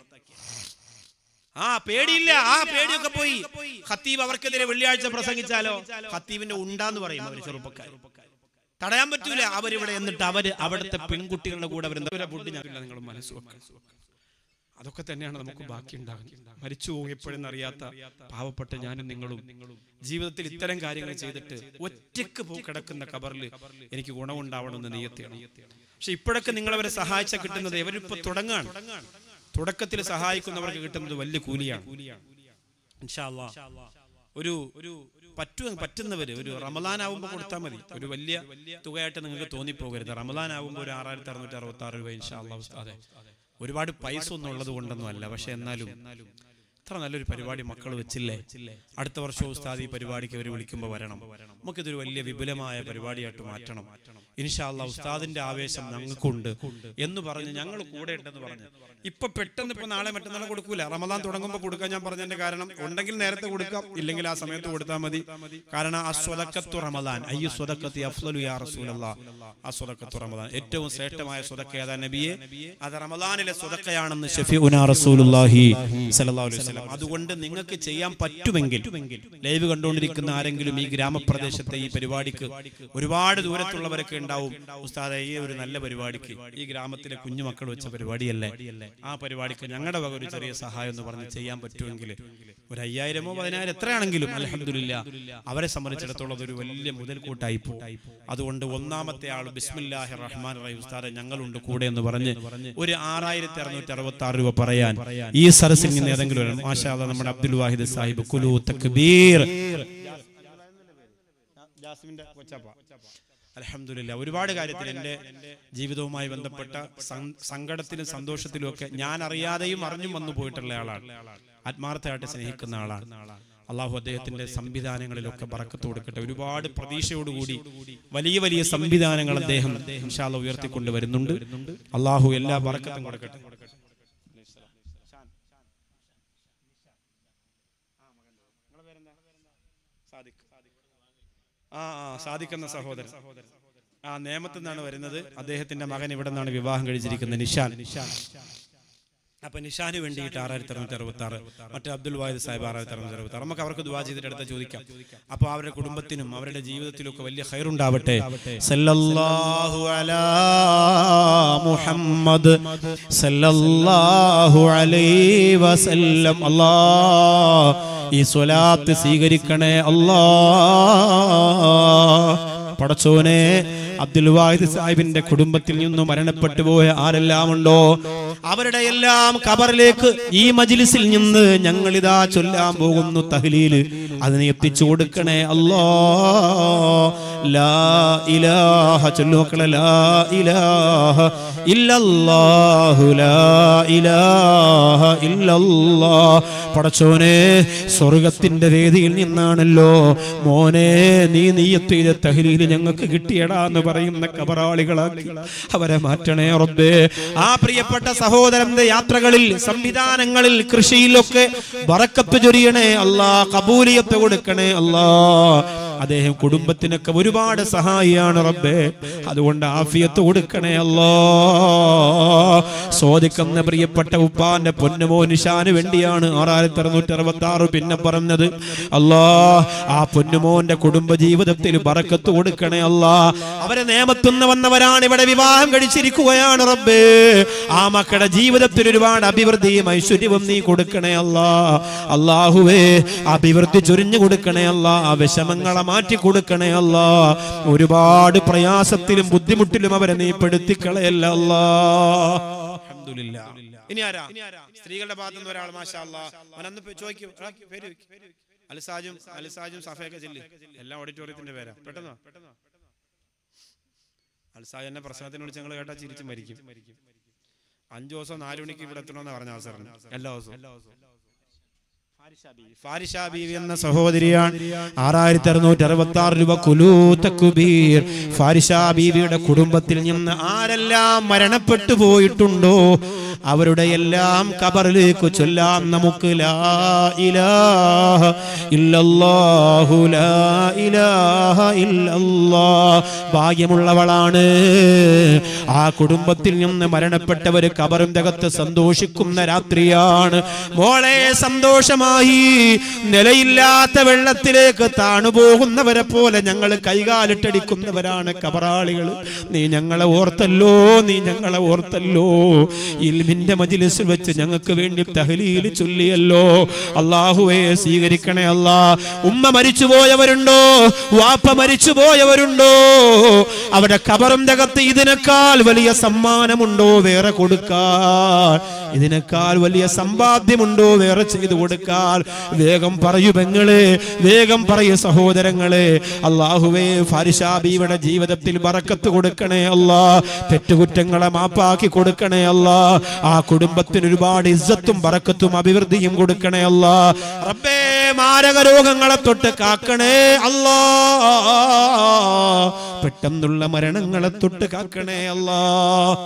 ആ പേടിയില്ല, ആ പേടിയൊക്കെ പോയി. ഖത്തീബ് അവർക്കെതിരെ വെള്ളിയാഴ്ച പ്രസംഗിച്ചാലോ ഖത്തീബിന്റെ ഉണ്ടാന്ന് പറയും അവർ ചെറുപ്പക്കാർ. തടയാൻ പറ്റൂല. അവരിവിടെ എന്നിട്ട് അവര് അവിടുത്തെ പെൺകുട്ടികളുടെ കൂടെ അവർ ഫുഡ് ഞാനില്ല, നിങ്ങൾ മനസ്സുവെക്കുക. അതൊക്കെ തന്നെയാണ് നമുക്ക് ബാക്കി ഉണ്ടാകുന്നത്. മരിച്ചു പോയപ്പോഴെന്നറിയാത്ത പാവപ്പെട്ട ഞാനും നിങ്ങളും ജീവിതത്തിൽ ഇത്തരം കാര്യങ്ങൾ ചെയ്തിട്ട് ഒറ്റയ്ക്ക് കിടക്കുന്ന ഖബറിൽ എനിക്ക് ഗുണമുണ്ടാവണമെന്ന് നിയത്തിയാണ്. പക്ഷെ ഇപ്പോഴൊക്കെ നിങ്ങളവരെ സഹായിച്ച കിട്ടുന്നത് ഇവരിപ്പോ തുടങ്ങാണ്. തുടക്കത്തിൽ സഹായിക്കുന്നവർക്ക് കിട്ടുന്നത് വലിയ കൂലിയാണ്. ഇൻഷാ അല്ലാഹ് ഒരു പറ്റുന്നവര് ഒരു റമദാൻ ആവുമ്പോൾ കൊടുത്താൽ മതി. ഒരു വലിയ തുകയായിട്ട് നിങ്ങൾക്ക് തോന്നിപ്പോകരുത്. റമദാൻ ആവുമ്പോൾ ഒരു 6666 രൂപ ഇൻഷാ അല്ലാഹ് ഉസ്താദേ. ഒരുപാട് പൈസ ഒന്നും ഉള്ളത് കൊണ്ടൊന്നും അല്ല, പക്ഷെ എന്നാലും ഇത്ര നല്ലൊരു പരിപാടി മക്കൾ വെച്ചില്ലേ. അടുത്ത വർഷം ഉസ്താദ് ഈ പരിപാടിക്ക് അവർ വിളിക്കുമ്പോൾ വരണം. നമുക്കിതൊരു വലിയ വിപുലമായ പരിപാടിയായിട്ട് മാറ്റണം ഇൻഷാ അല്ലാഹ്. ഉസ്താദിന്റെ ആവേശം ഞങ്ങൾക്കുണ്ട് എന്ന് പറഞ്ഞ് ഞങ്ങൾ കൂടെ ഉണ്ടെന്ന് പറഞ്ഞ് ഇപ്പൊ പെട്ടെന്ന് ഇപ്പൊ നാളെ മറ്റന്നാളെ കൊടുക്കൂല. റമദാൻ തുടങ്ങുമ്പോൾ കൊടുക്കാൻ ഞാൻ പറഞ്ഞതിന്റെ കാരണം ഉണ്ടെങ്കിൽ നേരത്തെ കൊടുക്കാം, ഇല്ലെങ്കിൽ ആ സമയത്ത് കൊടുത്താൽ മതി. കാരണം അസ്വദഖത്തു റമദാൻ അയ്യു സ്വദഖത്തി അഫ്ളലു യാ റസൂലല്ലാഹ്. അസ്വദഖത്തു റമദാൻ ഏറ്റവും ശ്രേഷ്ഠമായ സ്വദഖ ഏതാ നബിയെ? അത് റമദാനിലെ സ്വദഖയാണെന്ന് ശഫീഉനാ റസൂലുള്ളാഹി സ്വല്ലല്ലാഹു അലൈഹി വസല്ലം. അതുകൊണ്ട് നിങ്ങൾക്ക് ചെയ്യാൻ പറ്റുമെങ്കിൽ ലൈവ് കണ്ടുകൊണ്ടിരിക്കുന്ന ആരെങ്കിലും ഈ ഗ്രാമപ്രദേശത്തെ ഈ പരിപാടിക്ക്, ഒരുപാട് ദൂരത്തുള്ളവരൊക്കെ ഉണ്ടാവും, ഉസ്താദേ ഈ ഒരു നല്ല പരിപാടിക്ക്, ഈ ഗ്രാമത്തിലെ കുഞ്ഞുമക്കൾ വെച്ച പരിപാടിയല്ലേ, ആ പരിപാടിക്ക് ഞങ്ങളുടെ വക ഒരു ചെറിയ സഹായം എന്ന് പറഞ്ഞ് ചെയ്യാൻ പറ്റുമെങ്കിൽ ഒരു 5000 10,000 എത്രയാണെങ്കിലും അൽഹംദുലില്ലാഹ് അവരെ സംബന്ധിച്ചിടത്തോളം അതൊരു വലിയ മുതൽക്കൂട്ടായി പോകും. അതുകൊണ്ട് ഒന്നാമത്തെ ആൾ ബിസ്മില്ലാഹിർ റഹ്മാനിർ റഹീം ഉസ്താദേ ഞങ്ങളുണ്ട് കൂടെ എന്ന് പറഞ്ഞ് ഒരു 6666 രൂപ പറയാൻ ഈ സദസ്സിൽ നിന്ന് ഏതെങ്കിലും മാഷാ അല്ലാഹ് നമ്മുടെ അബ്ദുൽ വാഹിദ് സാഹിബ് കുലു തക്ബീർ അൽഹംദുലില്ലാഹ്. ഒരുപാട് കാര്യത്തിൽ എൻ്റെ ജീവിതവുമായി ബന്ധപ്പെട്ട സങ്കടത്തിലും സന്തോഷത്തിലും ഒക്കെ ഞാൻ അറിയാതെയും അറിഞ്ഞും വന്നു പോയിട്ടുള്ള ആളാണ്. ആത്മാർത്ഥമായിട്ട് സ്നേഹിക്കുന്ന ആളാണ്. അള്ളാഹു അദ്ദേഹത്തിന്റെ സംവിധാനങ്ങളിലൊക്കെ ബറക്കത്ത് കൊടുക്കട്ടെ. ഒരുപാട് പ്രതീക്ഷയോടുകൂടി വലിയ വലിയ സംവിധാനങ്ങൾ അദ്ദേഹം ഇൻഷാ അല്ലാഹ് ഉയർത്തിക്കൊണ്ട് വരുന്നുണ്ട്. അള്ളാഹു എല്ലാ ബറക്കത്തും കൊടുക്കട്ടെ. സാദിഖ് എന്ന സഹോദരൻ നേമത്തു നിന്നാണ് വരുന്നത്. അദ്ദേഹത്തിന്റെ മകൻ ഇവിടെ നിന്നാണ് വിവാഹം കഴിച്ചിരിക്കുന്നത്, നിഷാൻ. അപ്പൊ നിഷാന് വേണ്ടിയിട്ട് 6666, മറ്റേ അബ്ദുൽ വാഹിദ് സാഹിബ് 6666. നമുക്ക് അവർക്ക് ദുആ ചെയ്തിട്ട് അടുത്ത ചോദിക്കാം. അപ്പൊ അവരുടെ കുടുംബത്തിനും അവരുടെ ജീവിതത്തിലൊക്കെ വലിയ ഖൈറുണ്ടാവട്ടെ. സല്ലല്ലാഹു അലാ മുഹമ്മദ് സല്ലല്ലാഹു അലൈഹി വസല്ലം. അല്ലാഹ് ഈ സ്വലാത്ത് സ്വീകരിക്കണേ അല്ലാഹ്. പടച്ചോനെ, അബ്ദുൽ വാഹിദ് സാഹിബിന്റെ കുടുംബത്തിൽ നിന്നും മരണപ്പെട്ടു പോയ ആരെല്ലാം ഉണ്ടോ അവരുടെ എല്ലാം ഖബറിലേക്ക് ഈ മജ്ലിസിൽ നിന്ന് ഞങ്ങൾ ഇതാ ചൊല്ലാൻ പോകുന്നു തഹ്ലീൽ, അതിനെ എത്തിച്ചു കൊടുക്കണേ അല്ലാഹ്. ലാ ഇലാഹ ചൊല്ലു മക്കളെ, ലാ ഇലാഹ ഇല്ലല്ലാഹു ലാ ഇലാഹ ഇല്ലല്ലാഹ്. പടച്ചോനെ, സ്വർഗത്തിന്റെ വേദിയിൽ നിന്നാണല്ലോ മോനെ നീ നിയ്യത്ത് ചെയ്ത തഹ്ലീൽ ഞങ്ങൾക്ക് കിട്ടിയടാ എന്ന് പറയുന്ന ഖബറാളികളാക്കി അവരെ മാറ്റണേ റബ്ബേ. ആ പ്രിയപ്പെട്ട സഹോദരന്റെ യാത്രകളിൽ, സംവിധാനങ്ങളിൽ, കൃഷിയിലൊക്കെ ബറക്കത്ത് ചൊരിയണേ അല്ലാഹ്. ഖബൂലിയത്ത് കൊടുക്കണേ അല്ലാഹ്. അദ്ദേഹം കുടുംബത്തിനൊക്കെ ഒരുപാട് സഹായിയാണ് റബ്ബേ, അതുകൊണ്ട് ആഫിയത്ത് കൊടുക്കണേ അല്ലാഹ്. ചോദിക്കുന്ന പ്രിയപ്പെട്ട ഉപ്പാന്റെ പൊന്നുമോ നിഷാന് വേണ്ടിയാണ് 6666 പിന്നെ പറഞ്ഞത്. അല്ലാഹ് ആ പൊന്നുമോന്റെ കുടുംബ ജീവിതത്തിൽ ബറക്കത്ത് കൊടുക്കണേ അല്ലാഹ്. അവരെ നേമത്തുനിന്ന് വന്നവരാണ്, ഇവിടെ വിവാഹം കഴിച്ചിരിക്കുകയാണ് റബ്ബേ. ആ മക്കളുടെ ജീവിതത്തിൽ ഒരുപാട് അഭിവൃദ്ധിയും ഐശ്വര്യവും നീ കൊടുക്കണേ അല്ലാഹ്. അല്ലാഹുവേ, അഭിവൃദ്ധി ചൊരിഞ്ഞു കൊടുക്കണേ അല്ലാഹ്. ആ വിഷമങ്ങളെ മാറ്റി കൊടുക്കണേ അല്ലാഹ്. ഒരുപാട് പ്രയാസത്തിലും ബുദ്ധിമുട്ടിലും അവരെ നീ പെടുത്തിക്കളയല്ല അല്ലാഹ്. അൽഹംദുലില്ലാഹ്. ഇനി ആരാ? സ്ത്രീകളുടെ ഭാഗത്തു നിന്ന് ഒരാൾ മാഷാ അല്ലാഹ്. അവനന്ന് ചോദിക്കും, അൽസാജും സഫയൊക്കെ ചെല്ലി. എല്ലാം ഓഡിറ്റോറിയത്തിന്റെ പേരാ. പെട്ടെന്ന് അൽസാജ് എന്നെ പ്രശ്നത്തിന് വിളിച്ച് ഞങ്ങൾ കേട്ടാ ചിരിച്ചു മരിക്കും. 5 ദിവസം 4 മണിക്ക് ഇവിടെ എത്തണമെന്ന് പറഞ്ഞ അവസരം എല്ലാ ദിവസവും. ഫാരിഷ ബീവി എന്ന സഹോദരിയാണ്. 6666 രൂപ കുലൂ തക്ബീർ. ഫാരിഷ ബീവിയുടെ കുടുംബത്തിൽ നിന്ന് ആരെല്ലാം മരണപ്പെട്ടു പോയിട്ടുണ്ടോ അവരുടെ എല്ലാം ഖബറിലേക്ക് ചൊല്ലാം നമുക്ക്. ലാ ഇലാഹ ഇല്ലല്ലാഹു ലാ ഇലാഹ ഇല്ലല്ലാഹ്. ഭാഗ്യമുള്ളവളാണ് ആ കുടുംബത്തിൽ നിന്ന് മരണപ്പെട്ടവർ ഖബറിന്റെ അകത്ത് സന്തോഷിക്കുന്ന രാത്രിയാണ്. മോളെ, സന്തോഷമായി നിലയില്ലാത്ത വെള്ളത്തിലേക്ക് താണുപോകുന്നവരെ പോലെ ഞങ്ങൾ കൈകാലിട്ടടിക്കുന്നവരാണ് ഖബറാളികൾ. നീ ഞങ്ങളെ ഓർത്തല്ലോ, നീ ഞങ്ങളെ ഓർത്തല്ലോ. ഇൽമിന്റെ മജ്ലിസിൽ വെച്ച് ഞങ്ങൾക്ക് വേണ്ടി തഹ്ലീൽ ചൊല്ലിയല്ലോ. അല്ലാഹുവേ, സ്വീകരിക്കണേ അല്ലാഹ്. ഉമ്മ മരിച്ചുപോയവരുണ്ടോ? വാപ്പ മരിച്ചുപോയവരുണ്ടോ? അവിടെ ഖബറിന്റെ അകത്ത് ഇതിനേക്കാൾ വലിയ സമ്മാനമുണ്ടോ വേറെ കൊടുക്കാൻ? ഇതിനേക്കാൾ വലിയ സമ്പാദ്യമുണ്ടോ വേറെ ചെയ്തു കൊടുക്കാൻ? വേഗം പറയൂ പെങ്ങളെ, വേഗം പറയൂ സഹോദരങ്ങളെ. അല്ലാഹുവേ, ഫാരിഷ ബീവിയുടെ ജീവിതത്തിൽ ബറക്കത്ത് കൊടുക്കണേ അല്ലാഹ്. തെറ്റുകുറ്റങ്ങളെ മാപ്പാക്കി കൊടുക്കണേ അല്ലാഹ്. ആ കുടുംബത്തിന് ഒരുപാട് ഇസ്സത്തും ബറക്കത്തും അഭിവൃദ്ധിയും കൊടുക്കണേ അല്ലാഹ്. റബ്ബേ, മാരക രോഗങ്ങളെ തൊട്ട് കാക്കണേ അല്ലാഹ്. പെട്ടെന്നുള്ള മരണങ്ങളെ തൊട്ട് കാക്കണേ അല്ലാഹ്.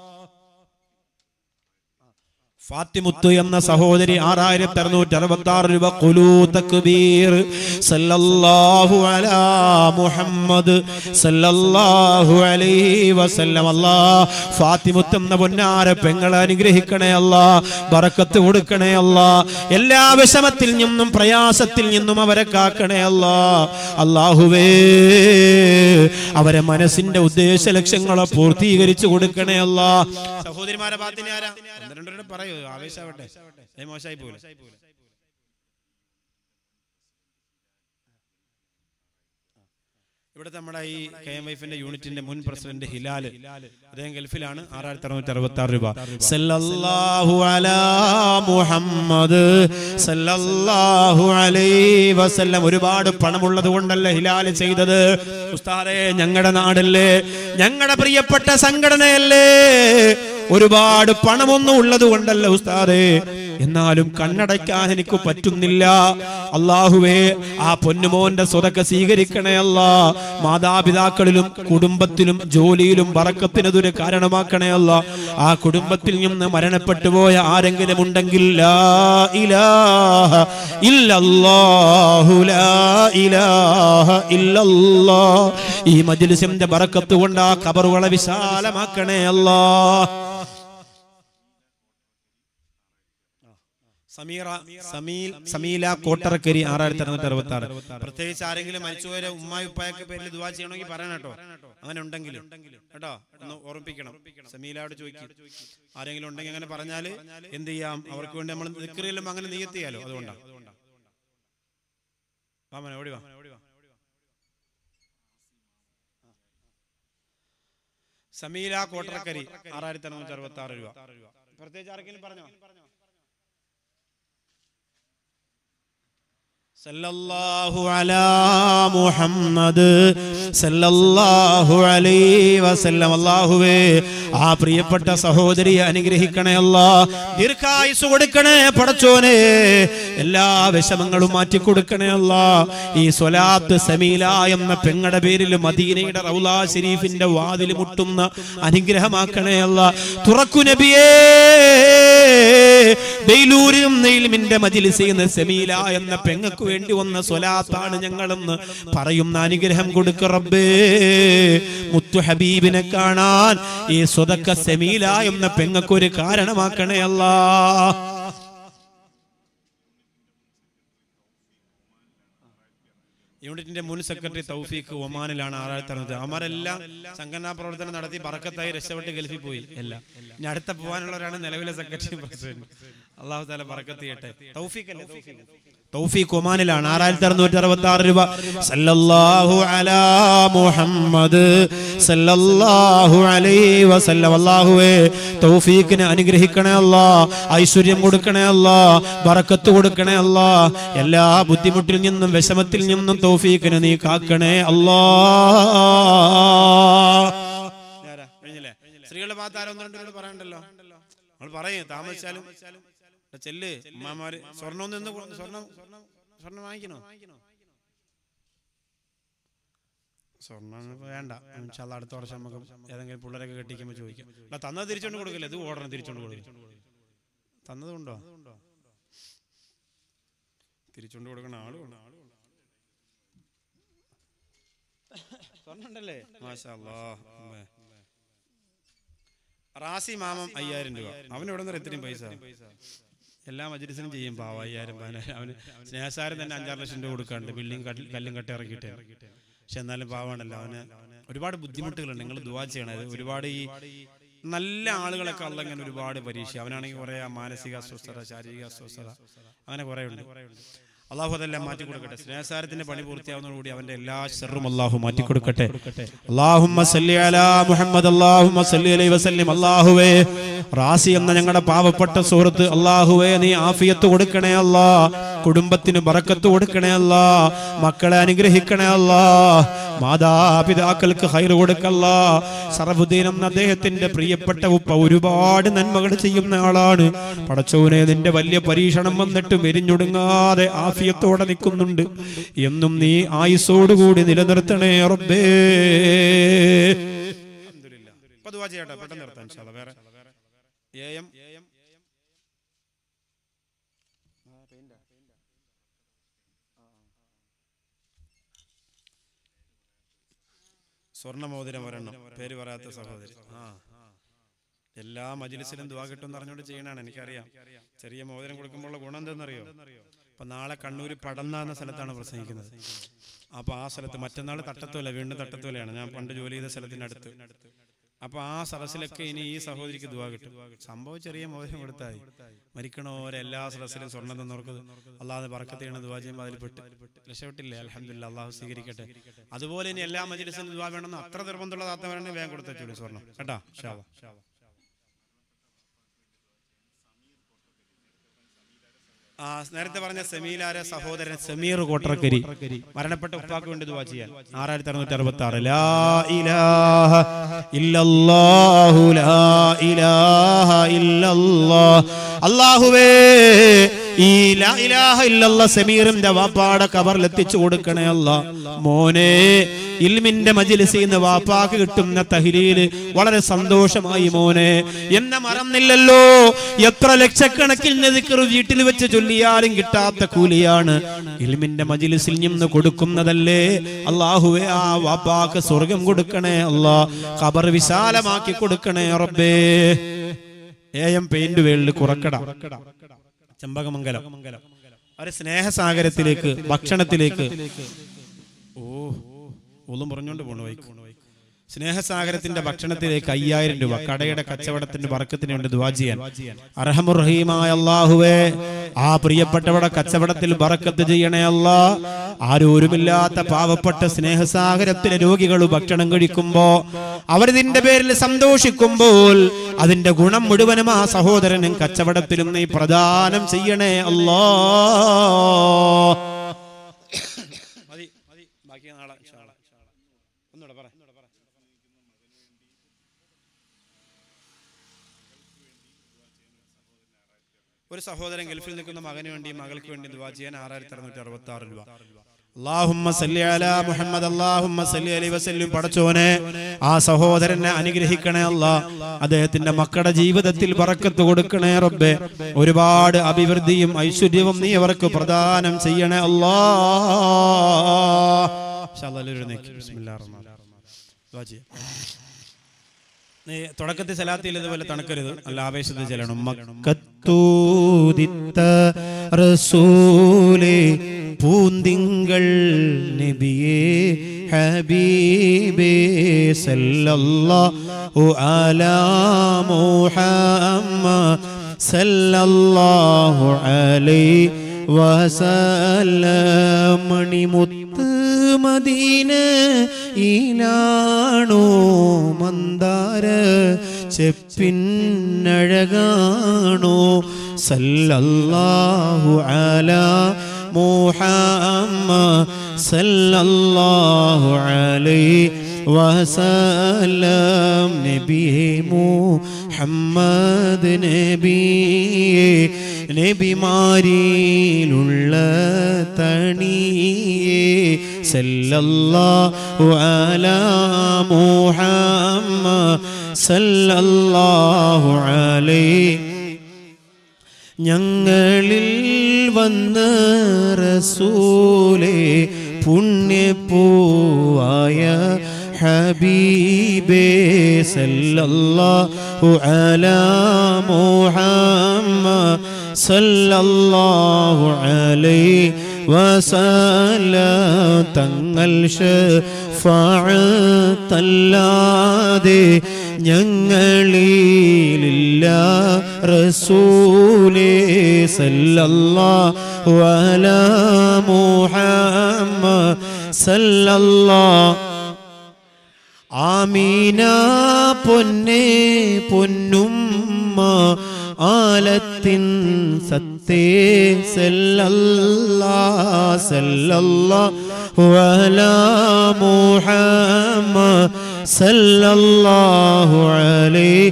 ഫാത്തിമുത്ത് എന്ന സഹോദരി 6666 രൂപ ഖുലൂ തക്ബീർ. സല്ലല്ലാഹു അലാ മുഹമ്മദ് സല്ലല്ലാഹു അലൈഹി വസല്ലം. അല്ലാഹ് ഫാത്തിമുത്ത് എന്ന പൊന്നാര പെങ്ങളെ അനുഗ്രഹിക്കണേ അല്ലാഹ്. ബറക്കത്ത് കൊടുക്കണേ അല്ലാഹ്. എല്ലാ വിഷമത്തിൽ നിന്നും പ്രയാസത്തിൽ നിന്നും അവരെ കാക്കണേ അല്ലാഹ്. അല്ലാഹുവേ, അവരെ മനസ്സിന്റെ ഉദ്ദേശ ലക്ഷ്യങ്ങളെ പൂർത്തീകരിച്ചു കൊടുക്കണേ അല്ലാഹ്. സഹോദരിമാരെ ഭാഗത്തിന് ആരാ? 12 പറയൂ, ആവേശാവട്ടെ, മോശമായി പോലെ. ഇവിടുത്തെ നമ്മുടെ ഈ KMYF യൂണിറ്റിന്റെ മുൻ പ്രസിഡന്റ് ഹിലാല്, അദ്ദേഹം ഗൾഫിലാണ്. 6666 രൂപ. സല്ലല്ലാഹു അലാ മുഹമ്മദ് സല്ലല്ലാഹു അലൈഹി വസല്ലം. ഒരുപാട് പണമുള്ളത് കൊണ്ടല്ല ഹിലാല് ചെയ്തത്. ഉസ്താദേ, ഞങ്ങളുടെ നാടല്ലേ, ഞങ്ങളുടെ പ്രിയപ്പെട്ട സംഘടനയല്ലേ, ഒരുപാട് പണമൊന്നും ഉള്ളത് കൊണ്ടല്ല ഉസ്താദേ. എന്നാലും കണ്ണടയ്ക്കാൻ എനിക്ക് പറ്റുന്നില്ല. അല്ലാഹുവേ, ആ പൊന്നുമോന്റെ സ്വതക്ക സ്വീകരിക്കണേ അല്ലാ. മാതാപിതാക്കളിലും കുടുംബത്തിലും ജോലിയിലും ബറക്കത്തിനതൊരു കാരണമാക്കണേ അല്ലാ. ആ കുടുംബത്തിൽ നിന്ന് മരണപ്പെട്ടു പോയ ആരെങ്കിലും ഉണ്ടെങ്കിൽ ലാ ഇലാഹ ഇല്ലല്ലാഹു ലാ ഇലാഹ ഇല്ലല്ലാഹ്, ഈ മജ്ലിസിന്റെ ബറക്കത്ത് കൊണ്ട് ആ ഖബറുകളെ വിശാലമാക്കണേ അല്ലാ. സമീല കോട്ടറക്കരി 6666. പ്രത്യേകിച്ച് ആരെങ്കിലും മരിച്ചുപോയ ഉമ്മായി ഉപ്പായൊക്കെ പേരിൽ ദുആ ചെയ്യണമെങ്കിൽ പറയണം കേട്ടോ. അങ്ങനെ ഉണ്ടെങ്കിൽ കേട്ടോ, ഒന്ന് ഓർമ്മിപ്പിക്കണം. സമീലയോട് ചോദിക്കും, ആരെങ്കിലും ഉണ്ടെങ്കിൽ അങ്ങനെ പറഞ്ഞാല് എന്ത് ചെയ്യാം, അവർക്ക് വേണ്ടി നമ്മൾ ദിക്റിലും അങ്ങനെ നിയത്ത് ചെയ്യാലോ. അതുകൊണ്ടാണ് ഓടി വാ. സമീല കോട്ടറക്കരി 6666 രൂപ. പ്രത്യേകിച്ച് ആരെങ്കിലും പറഞ്ഞോ? സല്ലല്ലാഹു അലാ മുഹമ്മദ് സല്ലല്ലാഹു അലൈഹി വസല്ലം. അല്ലാഹുവേ, ആ പ്രിയപ്പെട്ട സഹോദരിയെ അനുഗ്രഹിക്കണേ അല്ലാ. ദീർഘായുസ് കൊടുക്കണേ പടച്ചോനെ. എല്ലാ വിഷമങ്ങളും മാറ്റി കൊടുക്കണേ അല്ലാ. ഈ സ്വലാത്ത് സമീല എന്ന പെങ്ങളുടെ പേരിൽ മദീനയുടെ റൗള ശരീഫിന്റെ വാതിൽ മുട്ടുന്ന അനുഗ്രഹമാക്കണേ അല്ലാ. തുറക്കു നബിയേ. ബെയ്ലൂരിലും നെയ്ലിമിന്റെ മജ്ലിസിൽ നിന്ന് സമീല എന്ന പെങ്ങൾക്ക് വേണ്ടി വന്ന സ്വലാത്താണ് ഞങ്ങളെന്ന് പറയുന്ന അനുഗ്രഹം കൊടുക്ക റബ്ബേ. മുത്തു ഹബീബിനെ കാണാൻ ഈ സ്വതക്ക സമീല എന്ന പെങ്ങൾക്കൊരു കാരണമാക്കണേ അല്ലാ. യൂണിറ്റിന്റെ മുൻ സെക്രട്ടറി തൗഫീഖ് ഒമാനിലാണ് 6600. അവന്മാരെല്ലാം സംഘടനാ പ്രവർത്തനം നടത്തി ബറക്കത്തായി രക്ഷപ്പെട്ട് ഗൾഫിൽ പോയി. എല്ലാം ഇനി അടുത്ത പോകാനുള്ളവരാണ് നിലവിലെ സെക്രട്ടറി പ്രസിഡന്റ്. അല്ലാഹു തആല ബറക്കത്ത് ചെയ്യട്ടെ. തൗഫീഖ് ഒമാനിലാണ് 6666 രൂപ. സല്ലല്ലാഹു അലാ മുഹമ്മദ് സല്ലല്ലാഹു അലൈഹി വസല്ലം. അല്ലാഹുവേ, തൗഫീഖിനെ അനുഗ്രഹിക്കണേ അല്ലാ. ഐശ്വര്യം കൊടുക്കണേ അല്ലാ. ബറക്കത്ത് കൊടുക്കണേ അല്ലാ. എല്ലാ ബുദ്ധിമുട്ടിൽ നിന്നും വിഷമത്തിൽ നിന്നും തൗഫീഖിനെ നീ കാക്കണേ അല്ലാ. സ്ത്രീകളുടെ ഭാഗത്ത് ആരോ 1-2 പറയണ്ടല്ലോ. നമ്മൾ പറയും താമസിച്ചാലും ചെല്ല് അമ്മമാര് സ്വർണ്ണം വാങ്ങിക്കണോ? സ്വർണ്ണം വേണ്ട, ഇൻഷാല്ലാ അടുത്ത വർഷം നമുക്ക് ഏതെങ്കിലും പിള്ളേരൊക്കെ കെട്ടിക്കുമ്പോൾ ചോദിക്കാം. തന്നത് തിരിച്ചോണ്ട് കൊടുക്കില്ല, ഇത് ഓർഡറിന് തിരിച്ചോണ്ട് കൊടുക്കും. തന്നതുണ്ടോ? തിരിച്ചോണ്ട് കൊടുക്കണ ആളുണ്ട്. സ്വർണ്ണം ഉണ്ടല്ലേ? മാഷാ അല്ലാഹ്. റാസി മാമം 5000 രൂപ. അവന് എവിടെ നിന്ന് ഇത്രയും പൈസ? എല്ലാ മജ്ലിസിനും ചെയ്യും പാവ. 5000 അവന് സ്നേഹസാരം തന്നെ 5-6 ലക്ഷം രൂപ കൊടുക്കാണ്ട് ബിൽഡിംഗ് കല്ലും കട്ടി ഇറക്കിയിട്ട്. പക്ഷെ എന്നാലും പാവാണല്ലോ. അവന് ഒരുപാട് ബുദ്ധിമുട്ടുകളുണ്ട്. നിങ്ങൾ ദുആ ചെയ്യണത്. ഒരുപാട് ഈ നല്ല ആളുകളൊക്കെ അല്ല ഇങ്ങനെ ഒരുപാട് പരീക്ഷ. അവനാണെങ്കിൽ കുറെ മാനസിക അസ്വസ്ഥത, ശാരീരിക അസ്വസ്ഥത, അങ്ങനെ കുറെ ഉണ്ട്. അള്ളാഹു അതെല്ലാം മാറ്റി കൊടുക്കട്ടെ. സ്നേഹസാരത്തിന്റെ പണി പൂർത്തിയാവുന്നതോടുകൂടി അവന്റെ എല്ലാ ശർറും അള്ളാഹു മാറ്റി കൊടുക്കട്ടെ. അല്ലാഹുമ്മ സല്ലി അലാ മുഹമ്മദ് അല്ലാഹുമ്മ സല്ലി അലൈഹി വസല്ലം. അല്ലാഹുവേ, റാസി എന്ന ഞങ്ങളുടെ പാവപ്പെട്ട സുഹൃത്ത്, അല്ലാഹുവേ നീ ആഫിയത്ത് കൊടുക്കണേ അല്ലാ. കുടുംബത്തിന് ബറക്കത്ത് കൊടുക്കണേ അല്ലാ. മക്കളെ അനുഗ്രഹിക്കണേ അല്ലാ. മാതാപിതാക്കൾക്ക് ഹൈർ കൊടുക്കല്ലാ. സറഫുദ്ദീൻ എന്ന അദ്ദേഹത്തിന്റെ പ്രിയപ്പെട്ട ഉപ്പ ഒരുപാട് നന്മകൾ ചെയ്യുന്ന ആളാണ്. പടച്ചോനെ, നിന്റെ വലിയ പരീക്ഷണം വന്നിട്ട് മെരിഞ്ഞൊടുങ്ങാതെ ആഫിയത്തോടെ നിൽക്കുന്നുണ്ട്. എന്നും നീ ആയുസ്സോടുകൂടി നിലനിർത്തണേ റബ്ബേ. പെട്ടെന്ന് നിർത്താം ഇൻഷാല്ലാ. വേറെ സ്വർണ്ണമോതിരം ഒരെണ്ണം, പേര് പറയാത്ത സഹോദരി. എല്ലാ മജ്ലിസിലും ദുആ കിട്ടും പറഞ്ഞുകൊണ്ട് ചെയ്യണാണ്. എനിക്കറിയാം. ചെറിയ മോതിരം കൊടുക്കുമ്പോഴുള്ള ഗുണം എന്തെന്നറിയോ? അപ്പൊ നാളെ കണ്ണൂർ പടന്ന എന്ന സ്ഥലത്താണ് പ്രസംഗിക്കുന്നത്. അപ്പൊ ആ സ്ഥലത്ത് മറ്റന്നാൾ തട്ടത്തോല, വീണ്ടും തട്ടത്തോലയാണ്. ഞാൻ പണ്ട് ജോലി ചെയ്ത സ്ഥലത്തിനടുത്ത്. അപ്പൊ ആ സദസ്സിലൊക്കെ ഇനി ഈ സഹോദരിക്ക് ദുആ കിട്ടും. സംഭവം ചെറിയ മോതിരം കൊടുത്താൽ മരിക്കണോരെ എല്ലാ സദസ്സിലും സ്വർണ്ണം തന്നവർക്ക് അല്ലാതെ ബറക്കത്ത് ചെയ്യണ ദുആ ചെയ്യുമ്പോൾ അതിൽ പെട്ട് രക്ഷപ്പെട്ടില്ലേ? അൽഹംദുലില്ലാഹ്, അള്ളാഹു സ്വീകരിക്കട്ടെ. അതുപോലെ ഇനി എല്ലാ മജ്ലിസിലും ദുആ വേണമെന്ന് അത്ര നിർബന്ധമുള്ള താത്തവരാണെങ്കിൽ വേഗം കൊടുത്തേച്ചോളൂ സ്വർണ്ണം കേട്ടാ. ഇൻഷാ അല്ലാഹ്. നേരത്തെ പറഞ്ഞ സെമീലാരെ സഹോദരൻ സമീർ കോട്ടറക്കരി മരണപ്പെട്ട ഉപ്പാക്ക് വേണ്ടി ദുആ ചെയ്യാൻ 6666 ലാ ഇലാഹ ഇല്ലല്ലാഹു ലാ ഇലാഹ ഇല്ലല്ലാഹ്. അല്ലാഹുവേ ഈ ലാ ഇലാഹ ഇല്ലല്ലാഹ് സമീറിന്റെ വാപ്പാടെ ഖബറിൽ എത്തിച്ചു കൊടുക്കണേ അല്ലാഹ്. മോനെ ഇൽമിന്റെ മജ്ലിസിൽ നിന്ന് വാപ്പാക്ക് കിട്ടുന്ന തഹ്ലീൽ വളരെ സന്തോഷമായി മോനെ, എന്നെ മറന്നില്ലല്ലോ. എത്ര ലക്ഷക്കണക്കിന് ദിക്ർ വീട്ടിൽ വെച്ച് ചൊല്ലിയാലും കിട്ടാത്ത കൂലിയാണ് ഇൽമിന്റെ മജ്ലിസിൽ നിന്ന് കൊടുക്കുന്നതല്ലേ. അല്ലാഹുവേ ആ വാപ്പാക്ക് സ്വർഗം കൊടുക്കണേ അല്ലാഹ്, ഖബർ വിശാലമാക്കി കൊടുക്കണേ റബ്ബേ. AM paint world Kurakkada Chempakamangalam ഒരു സ്നേഹസാഗരത്തിലേക്ക് ഭക്ഷണത്തിലേക്ക് ഒന്നും പറഞ്ഞോണ്ട് പോണു വൈക്കും സ്നേഹസാഗരത്തിന്റെ ഭക്ഷണത്തിലേക്ക് 5000 രൂപ കടയുടെ കച്ചവടത്തിന്റെ ബർക്കത്തിന് വേണ്ടി ദുആ ചെയ്യാൻ അർഹമുർ റഹീമായ അല്ലാഹുവേ ആ പ്രിയപ്പെട്ടവരുടെ കച്ചവടത്തിൽ ബർക്കത്ത് ചെയ്യണേ അല്ലാഹ്. ആരോരുമില്ലാത്ത പാവപ്പെട്ട സ്നേഹസാഗരത്തിലെ രോഗികൾ ഭക്ഷണം കഴിക്കുമ്പോ അവരിതിന്റെ പേരിൽ സന്തോഷിക്കുമ്പോൾ അതിന്റെ ഗുണം മുഴുവനും ആ സഹോദരനും കച്ചവടത്തിലും നീ പ്രദാനം ചെയ്യണേ അല്ലാഹ്. ഒരു സഹോദരൻ ഗൾഫിൽ നിൽക്കുന്ന മകന് വേണ്ടി മകൾക്ക് വേണ്ടി ദുആ ചെയ്യാൻ 6666 രൂപ. അല്ലാഹുമ്മ സല്ലി അലാ മുഹമ്മദ് അല്ലാഹുമ്മ സല്ലി അലൈഹി വസല്ലം. പടച്ചോനെ ആ സഹോദരനെ അനുഗ്രഹിക്കണേ അല്ലാഹ്, അദ്ദേഹത്തിന്റെ മക്കളുടെ ജീവിതത്തിൽ ബറക്കത്ത് കൊടുക്കണേ റബ്ബേ. ഒരുപാട് അഭിവൃദ്ധിയും ഐശ്വര്യവും നീ അവർക്ക് പ്രദാനം ചെയ്യണേ അല്ലാഹ്. ഇൻഷാ അല്ലാഹ് ബിസ്മില്ലാഹിർ റഹ്മാനിർ റഹീം ദുആ ചെയ്യാം. തുടക്കത്തിൽ സലാത്തിൽ ഇതുപോലെ തണുക്കരുത്, നല്ല ആവേശത്തിൽ ചെല്ലണം. മക്കത്തൂദിത്ത റസൂലേ പൂന്തിങ്കൾ നബിയേ ഹബീബേ സല്ലല്ലാഹു അലാ മുഹമ്മദ് സല്ലല്ലാഹു അലൈഹി വസല്ലം. മണിമുത്ത് മദീന ഈലാണോ മന്ദാര ചെപ്പിന്നഴകാണോ സല്ലല്ലാഹു അലാ മുഹമ്മദ് സല്ലല്ലാഹു അലൈഹി വസല്ലം. നബിയേ മുഹമ്മദ് നബിയേ നബിമാരിലുള്ള തണിയേ സല്ലല്ലാഹു അലാ മുഹമ്മദ് സല്ലല്ലാഹു അലൈഹി. ഞങ്ങളിൽ വന്ന റസൂലേ പുണ്യപൂവായ ഹബീബേ സല്ലല്ലാഹു അലാ മുഹമ്മദ് സല്ലല്ലാഹു അലൈഹി വസല്ലം. തങ്ങൾ ശഫാഅത്തല്ലാതെ ഞങ്ങളിലില്ല റസൂലേ സല്ലല്ലാഹു അലാ മുഹമ്മദ് സല്ലല്ലാഹു. ആമീന പൊന്നേ പൊന്നുമ്മ ആലത്തിൻ സത്തേ സല്ലല്ലാഹു സല്ലല്ലാഹു അലാ മുഹമ്മദ് സല്ലല്ലാഹു അലൈഹി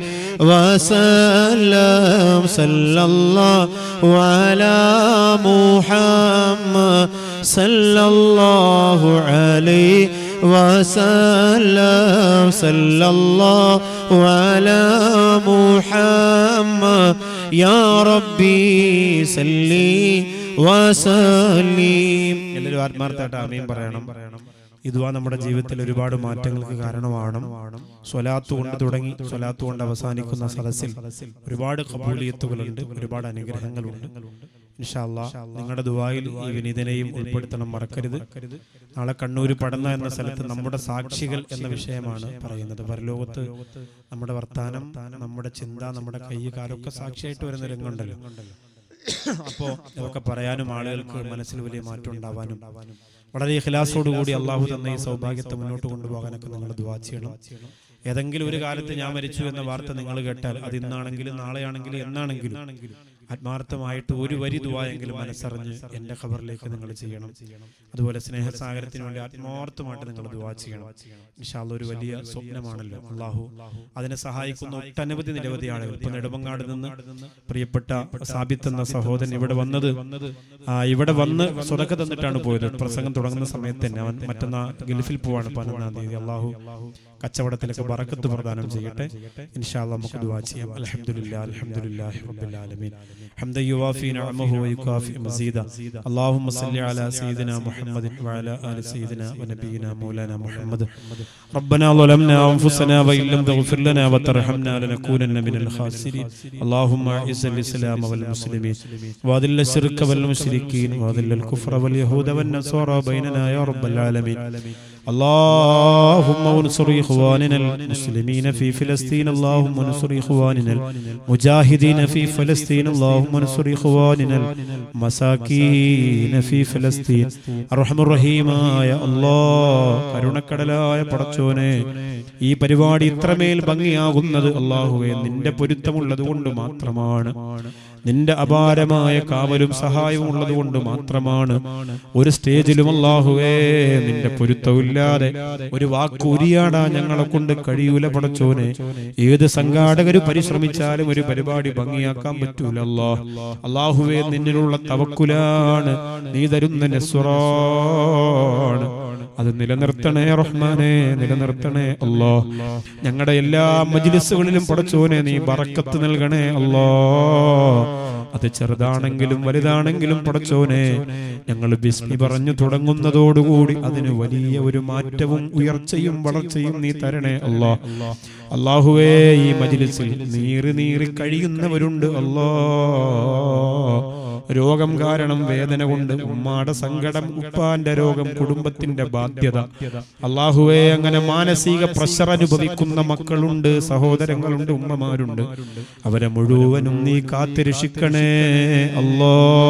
വസല്ലം. സല്ലല്ലാഹു അലാ മുഹമ്മദ് സല്ലല്ലാഹു അലൈഹി വസല്ലം. സല്ലല്ലാഹു അലാ മുഹമ്മദ് യാ റബ്ബി സല്ലി വസല്ലിം. എല്ലാവരും ആത്മാർത്ഥമായിട്ട് ആമീൻ പറയണം. ഈ ദുആ നമ്മുടെ ജീവിതത്തിൽ ഒരുപാട് മാറ്റങ്ങൾക്ക് കാരണമാണ്. സ്വലാത്ത് കൊണ്ട് തുടങ്ങി സ്വലാത്ത് കൊണ്ട് അവസാനിക്കുന്ന സദസ്സിൽ ഒരുപാട് ഖബൂലിയത്തുകളുണ്ട്, ഒരുപാട് അനുഗ്രഹങ്ങളുണ്ട്. ഇൻഷാ അല്ലാഹ് നിങ്ങളുടെ ദുആയിൽ ഈ വിനീതനെയും ഉൾപ്പെടുത്തണം, മറക്കരുത്. നാളെ കണ്ണൂർ പടന്ന എന്ന സ്ഥലത്ത് നമ്മുടെ സാക്ഷികൾ എന്ന വിഷയമാണ് പറയുന്നത്. പരലോകത്ത് നമ്മുടെ വർത്താനം, നമ്മുടെ ചിന്ത, നമ്മുടെ കൈ കാലൊക്കെ സാക്ഷിയായിട്ട് വരുന്ന രംഗമുണ്ടല്ലോ. അപ്പോൾ ഇതൊക്കെ പറയാനും ആളുകൾക്ക് മനസ്സിൽ വലിയ മാറ്റം ഉണ്ടാവാനും വളരെ ഇഖ്ലാസോടുകൂടി അള്ളാഹു തന്ന ഈ സൗഭാഗ്യത്തെ മുന്നോട്ട് കൊണ്ടുപോകാനൊക്കെ നിങ്ങൾ ദുആ ചെയ്യണം. ഏതെങ്കിലും ഒരു കാലത്ത് ഞാൻ മരിച്ചു എന്ന വാർത്ത നിങ്ങൾ കേട്ടാൽ അത് ഇന്നാണെങ്കിലും നാളെയാണെങ്കിലും എന്നാണെങ്കിലും ആത്മാർത്ഥമായിട്ട് ഒരു വരി ദുആയെങ്കിലും മനസ്സറിഞ്ഞ് എൻ്റെ ഖബറിലേക്ക് നിങ്ങൾ ചെയ്യണം. അതുപോലെ സ്നേഹസാഗരത്തിന് വേണ്ടി ആത്മാർത്ഥമായിട്ട് നിങ്ങൾ ദുആ ചെയ്യണം. ഇൻഷാ അല്ലാഹ് ഒരു വലിയ സ്വപ്നമാണല്ലോ. അള്ളാഹു അതിനെ സഹായിക്കുന്ന ഒട്ടനവധി നിരവധി ആളുകൾ. ഇപ്പൊ നെടുമങ്ങാട് നിന്ന് പ്രിയപ്പെട്ട സാബിത്ത് എന്ന സഹോദരൻ ഇവിടെ വന്ന് സ്വതക്ക തന്നിട്ടാണ് പോയത്. പ്രസംഗം തുടങ്ങുന്ന സമയത്ത് തന്നെ അവൻ മറ്റന്നാ ഗൾഫിൽ പോവാണ് 11-ാം തീയതി. അള്ളാഹു കച്ചവടത്തിലൊക്കെ ബറക്കത്ത് പ്രദാനം ചെയ്യട്ടെ. ഇൻഷാ അല്ലാഹ് നമുക്ക് ദുആ ചെയ്യാം. അൽഹംദുലില്ലാഹി റബ്ബിൽ ആലമീൻ ഹംദൻ യുവാഫി നിഅമഹു വയുകാഫി മസീദ. അല്ലാഹുമ്മ സല്ലി അലാ സയ്യിദിനാ മുഹമ്മദിൻ വഅലാ ആലി സയ്യിദിനാ വനബിയിനാ മൗലാനാ മുഹമ്മദ്. റബ്ബനാ ളലംനാ അൻഫുസനാ വഇൻ ലം തഗ്ഫിർ ലനാ വതർഹംനാ ലനകൂനന്ന മിനൽ ഖാസിരീൻ. അല്ലാഹുമ്മ അഇസ്സൽ ഇസ്ലാമ വൽ മുസ്ലിമീൻ വഅദില്ല ശിർക വൽ മുശ്രിക്കീൻ വഅദില്ലൽ കുഫ്ര വൽ യഹൂദ വൻ നസാറ ബൈനനാ യാ റബ്ബൽ ആലമീൻ. اللهم انصر إخواننا المسلمين في فلسطين. اللهم انصر إخواننا المجاهدين في فلسطين. اللهم انصر إخواننا المساكين في فلسطين. أرحم الرحيم يا الله. കരുണക്കടലായ പടച്ചോനെ, ഈ പരിപാടി ഇത്രമേൽ ഭംഗിയാകുന്നത് അല്ലാഹുവേ നിന്റെ പൊരുത്തമുള്ളത് കൊണ്ട് മാത്രമാണ്. നിന്റെ അപാരമായ കാവലും സഹായവും ഉള്ളത് കൊണ്ട് മാത്രമാണ്. ഒരു സ്റ്റേജിലും അല്ലാഹുവേ നിന്റെ പൊരുത്തമില്ലാതെ ഒരു വാക്ക് ഉരിയാടാൻ ഞങ്ങളെ കൊണ്ട് കഴിയൂല പടച്ചോനെ. ഏത് സംഘാടകര് പരിശ്രമിച്ചാലും ഒരു പരിപാടി ഭംഗിയാക്കാൻ പറ്റൂല. അല്ലാഹുവേ നിന്നിലുള്ള തവക്കുലാണ്, നീ തരുന്ന നസ്റാണ്. അത് നിലനിർത്തണേ റഹ്മാനെ, നിലനിർത്തണേ അല്ലാ. ഞങ്ങളുടെ എല്ലാ മജ്ലിസുകളിലും പടച്ചോനെ നീ ബറക്കത്ത് നൽകണേ അല്ലാ. അത് ചെറുതാണെങ്കിലും വലുതാണെങ്കിലും പടച്ചോനെ, ഞങ്ങൾ ബിസ്മി പറഞ്ഞു തുടങ്ങുന്നതോടുകൂടി അതിന് വലിയ ഒരു മാറ്റവും ഉയർച്ചയും വളർച്ചയും നീ തരണേ അല്ലാ. അല്ലാഹുവേ, ഈ മജ്ലിസിൽ നീറി കഴിയുന്നവരുണ്ട് അല്ലാ. രോഗം കാരണം വേദന കൊണ്ട് ഉമ്മാടെ സങ്കടം, ഉപ്പാന്റെ രോഗം, കുടുംബത്തിന്റെ ബാധ്യത. അല്ലാഹുവേ, അങ്ങനെ മാനസിക പ്രഷർ അനുഭവിക്കുന്ന മക്കളുണ്ട്, സഹോദരങ്ങളുണ്ട്, ഉമ്മമാരുണ്ട്. അവരെ മുഴുവനും നീ കാത്തിരക്ഷിക്കണേ അല്ലാ.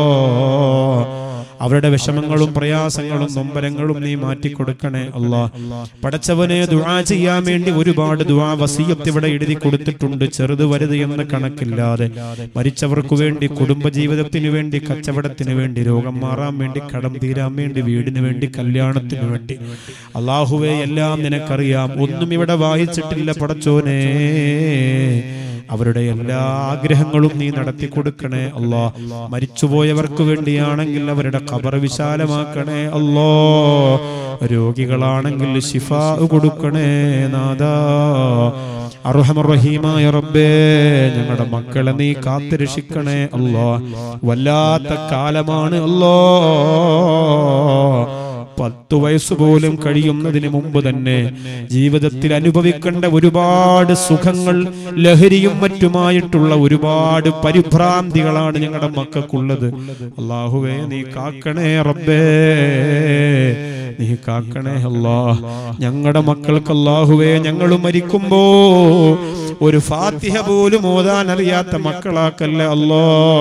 അവരുടെ വിഷമങ്ങളും പ്രയാസങ്ങളും നൊമ്പരങ്ങളും നീ മാറ്റിക്കൊടുക്കണേ അല്ലാ. പടച്ചവനെ, ദുആ ചെയ്യാൻ വേണ്ടി ഒരുപാട് ദുആ വസിയത്ത് ഇവിടെ എഴുതി കൊടുത്തിട്ടുണ്ട്, ചെറുത് വലുത് എന്ന കണക്കില്ലാതെ. മരിച്ചവർക്ക് വേണ്ടി, കുടുംബജീവിതത്തിന് വേണ്ടി, കച്ചവടത്തിന് വേണ്ടി, രോഗം മാറാൻ വേണ്ടി, കടം തീരാൻ വേണ്ടി, വീടിന് വേണ്ടി, കല്യാണത്തിന് വേണ്ടി. അല്ലാഹുവേ, എല്ലാം നിനക്കറിയാം. ഒന്നും ഇവിടെ വായിച്ചിട്ടില്ല പടച്ചോനെ. അവരുടെ എല്ലാ ആഗ്രഹങ്ങളും നീ നടത്തി കൊടുക്കണേ അല്ലാ. മരിച്ചുപോയവർക്ക് വേണ്ടിയാണെങ്കിൽ അവരുടെ ഖബർ വിശാലമാക്കണേ അല്ലാ. രോഗികളാണെങ്കിൽ ശിഫാ കൊടുക്കണേ നാദാ. അർഹമർ റഹീമായ റബ്ബേ, ഞങ്ങളുടെ മക്കളെ നീ കാത്തുരക്ഷിക്കണേ അല്ലാ. വല്ലാത്ത കാലമാണ് അല്ലാ. 10 വയസ്സ് പോലും കഴിയുന്നതിന് മുമ്പ് തന്നെ ജീവിതത്തിൽ അനുഭവിക്കേണ്ട ഒരുപാട് സുഖങ്ങൾ, ലഹരിയും മറ്റുമായിട്ടുള്ള ഒരുപാട് പരിഭ്രാന്തികളാണ് ഞങ്ങളുടെ മക്കൾക്കുള്ളത്. അല്ലാഹുവേ, നീ കാക്കണേ റബ്ബേ, നീ കാക്കണേ അല്ലാ. ഞങ്ങളുടെ മക്കൾക്ക് അല്ലാഹുവേ, ഞങ്ങൾ മരിക്കുമ്പോ ഒരു ഫാത്തിഹ പോലും ഓതാൻ അറിയാത്ത മക്കളാക്കല്ല അല്ലാ.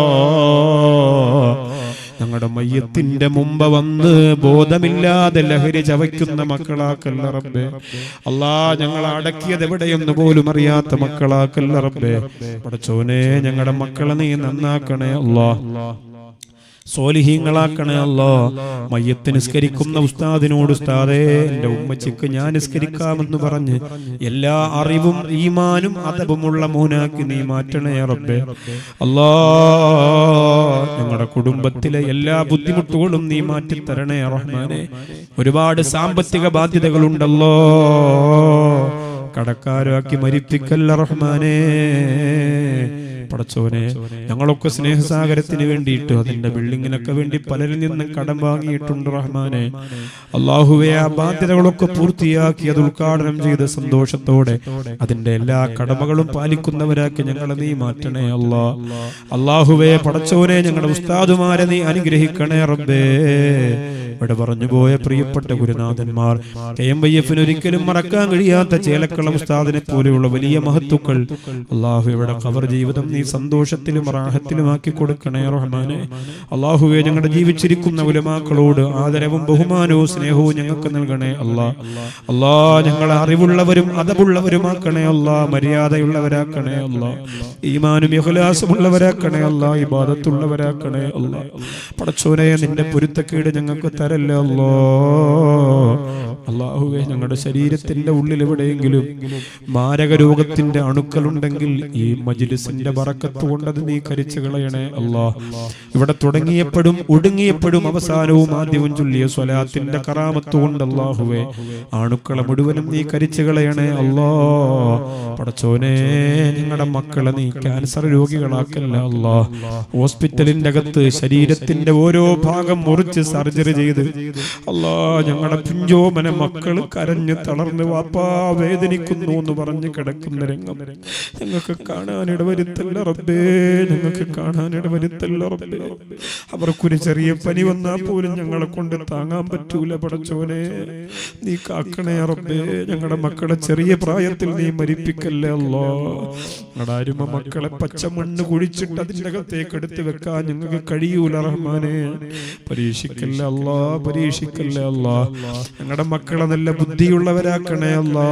ഞങ്ങളുടെ മയ്യത്തിന്റെ മുമ്പ് വന്ന് ബോധമില്ലാതെ ലഹരി ചവയ്ക്കുന്ന മക്കളാക്കല്ല റബ്ബേ. അല്ലാ, ഞങ്ങൾ അടക്കിയത് എവിടെയെന്ന് പോലും അറിയാത്ത മക്കളാക്കല്ല റബ്ബേ. പടച്ചോനെ, ഞങ്ങളുടെ മക്കളെ നീ നന്നാക്കണേ അല്ലാ. സ്വാലിഹീങ്ങളാക്കണേ അല്ലാ. മയ്യത്ത് നിസ്കരിക്കുന്ന ഉസ്താദിനോട്, ഉസ്താദേ, എൻ്റെ ഉമ്മച്ചിക്ക് ഞാൻ നിസ്കരിക്കാമെന്ന് പറഞ്ഞ് എല്ലാ അറിവും ഈമാനും അദബുമുള്ള മോനാക്കി നീ മാറ്റണേ റബ്ബേ. അല്ലാ, ഞങ്ങളുടെ കുടുംബത്തിലെ എല്ലാ ബുദ്ധിമുട്ടുകളും നീ മാറ്റിത്തരണേ റഹ്മാനെ. ഒരുപാട് സാമ്പത്തിക ബാധ്യതകളുണ്ടല്ലോ, കടക്കാരാക്കി മരിപ്പിക്കല്ല റഹ്മാനേ. പടച്ചോനെ, ഞങ്ങളൊക്കെ സ്നേഹസാഗരത്തിന് വേണ്ടിയിട്ട്, അതിന്റെ ബിൽഡിങ്ങിനൊക്കെ വേണ്ടി പലരിൽ നിന്നും കടം വാങ്ങിയിട്ടുണ്ട് റഹ്മാനെ. അല്ലാഹുവേ, ആ ബാധ്യതകളൊക്കെ പൂർത്തിയാക്കി അത് ഉദ്ഘാടനം ചെയ്ത് സന്തോഷത്തോടെ അതിന്റെ എല്ലാ കടമകളും പാലിക്കുന്നവരാക്കി ഞങ്ങളെ നീ മാറ്റണേ അല്ലാ. അല്ലാഹുവേ, പടച്ചോനെ, ഞങ്ങളുടെ ഉസ്താദുമാരെ നീ അനുഗ്രഹിക്കണേ റബ്ബേ. ഇവിടെ പറഞ്ഞുപോയ പ്രിയപ്പെട്ട ഗുരുനാഥന്മാർ, KMYF ഒരിക്കലും മറക്കാൻ കഴിയാത്ത ചേലക്കളം ഉസ്താദിനെ പോലെയുള്ള വലിയ മഹത്തുക്കൾ. അള്ളാഹു ഇവിടെ ഖബർ ജീവിതം നീ സന്തോഷത്തിലും റാഹത്തിലുമാക്കി കൊടുക്കണേ റഹ്മാനെ. അള്ളാഹുവെ ഞങ്ങളുടെ ജീവിച്ചിരിക്കുന്ന ഉലമാക്കളോട് ആദരവും ബഹുമാനവും സ്നേഹവും ഞങ്ങൾക്ക് നൽകണേ അല്ലാ. അല്ലാ ഞങ്ങളെ അറിവുള്ളവരും അദബുള്ളവരുമാക്കണേ അല്ലാ, മര്യാദയുള്ളവരാക്കണേ അല്ലാ, ഈമാനും ഇഖ്ലാസും ഉള്ളവരാക്കണേ അല്ലാ, ഇബാദത്തുള്ളവരാക്കണേ അല്ലാ. പടച്ചോനെ നിന്റെ പൊരുത്തക്കേട് ഞങ്ങൾക്ക് തരല്ലേ അല്ലാ. അല്ലാഹുവേ ഞങ്ങളുടെ ശരീരത്തിന്റെ ഉള്ളിൽ എവിടെയെങ്കിലും മാരക രോഗത്തിന്റെ അണുക്കളുണ്ടെങ്കിൽ ഈ മജ്ലിസിന്റെ ബറക്കത്ത് കൊണ്ടത് നീ കരിച്ചു കളയണേ അല്ലാ. ഇവിടെ തുടങ്ങിയപ്പോഴും ഒടുങ്ങിയപ്പോഴും അവസാനവും ആദ്യവും ചൊല്ലിയ സ്വലാത്തിന്റെ കറാമത്ത് കൊണ്ട് അല്ലാഹുവേ അണുക്കളെ മുഴുവനും നീ കരിച്ചു കളയണേ അല്ലാ. പടച്ചോനെ ഞങ്ങളുടെ മക്കളെ നീ ക്യാൻസർ രോഗികളാക്കല്ല അല്ലാ. ഹോസ്പിറ്റലിന്റെ അകത്ത് ശരീരത്തിന്റെ ഓരോ ഭാഗം മുറിച്ച് സർജറി ചെയ്ത് അല്ലാ ഞങ്ങളുടെ പിഞ്ചോമന മക്കള് കരഞ്ഞ് തളർന്ന് വാപ്പാ വേദനിക്കുന്നു എന്ന് പറഞ്ഞ് കിടക്കുന്ന രംഗം ഞങ്ങൾക്ക് കാണാനിട വരുത്തല്ല റബ്ബേ, ഞങ്ങൾക്ക് കാണാനിട വരുത്തല്ല റബ്ബേ. അവർക്കൊരു ചെറിയ പനി വന്നാൽ പോലും ഞങ്ങളെ കൊണ്ട് താങ്ങാൻ പറ്റൂല. പടച്ചോനെ നീ കാക്കണേ റബ്ബേ. ഞങ്ങളുടെ മക്കളെ ചെറിയ പ്രായത്തിൽ നീ മരിപ്പിക്കല്ലേ അല്ലാ. ഞങ്ങളുടെ അരുമ മക്കളെ പച്ചമണ്ണ് കുഴിച്ചിട്ട് അതിൻ്റെ അകത്തേക്ക് എടുത്ത് വെക്കാൻ ഞങ്ങൾക്ക് കഴിയൂല റഹ്മാനെ. പരീക്ഷിക്കല്ലേ അല്ലാ, പരീക്ഷിക്കല്ലേ അല്ലാ. ഞങ്ങളുടെ മക്കളെ നല്ല ബുദ്ധിയുള്ളവരാക്കണേ അല്ലാ,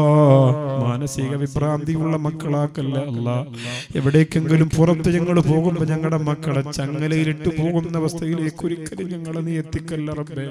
മാനസിക വിഭ്രാന്തിയുള്ള മക്കളാക്കല്ലേ അല്ലാ. എവിടേക്കെങ്കിലും പുറത്ത് ഞങ്ങൾ പോകുമ്പോ ഞങ്ങളുടെ മക്കളെ ചങ്ങലയിലിട്ട് പോകുന്ന അവസ്ഥയിലേക്ക് ഒരിക്കലും ഞങ്ങളെ നീ എത്തിക്കല്ല റബ്ബേ.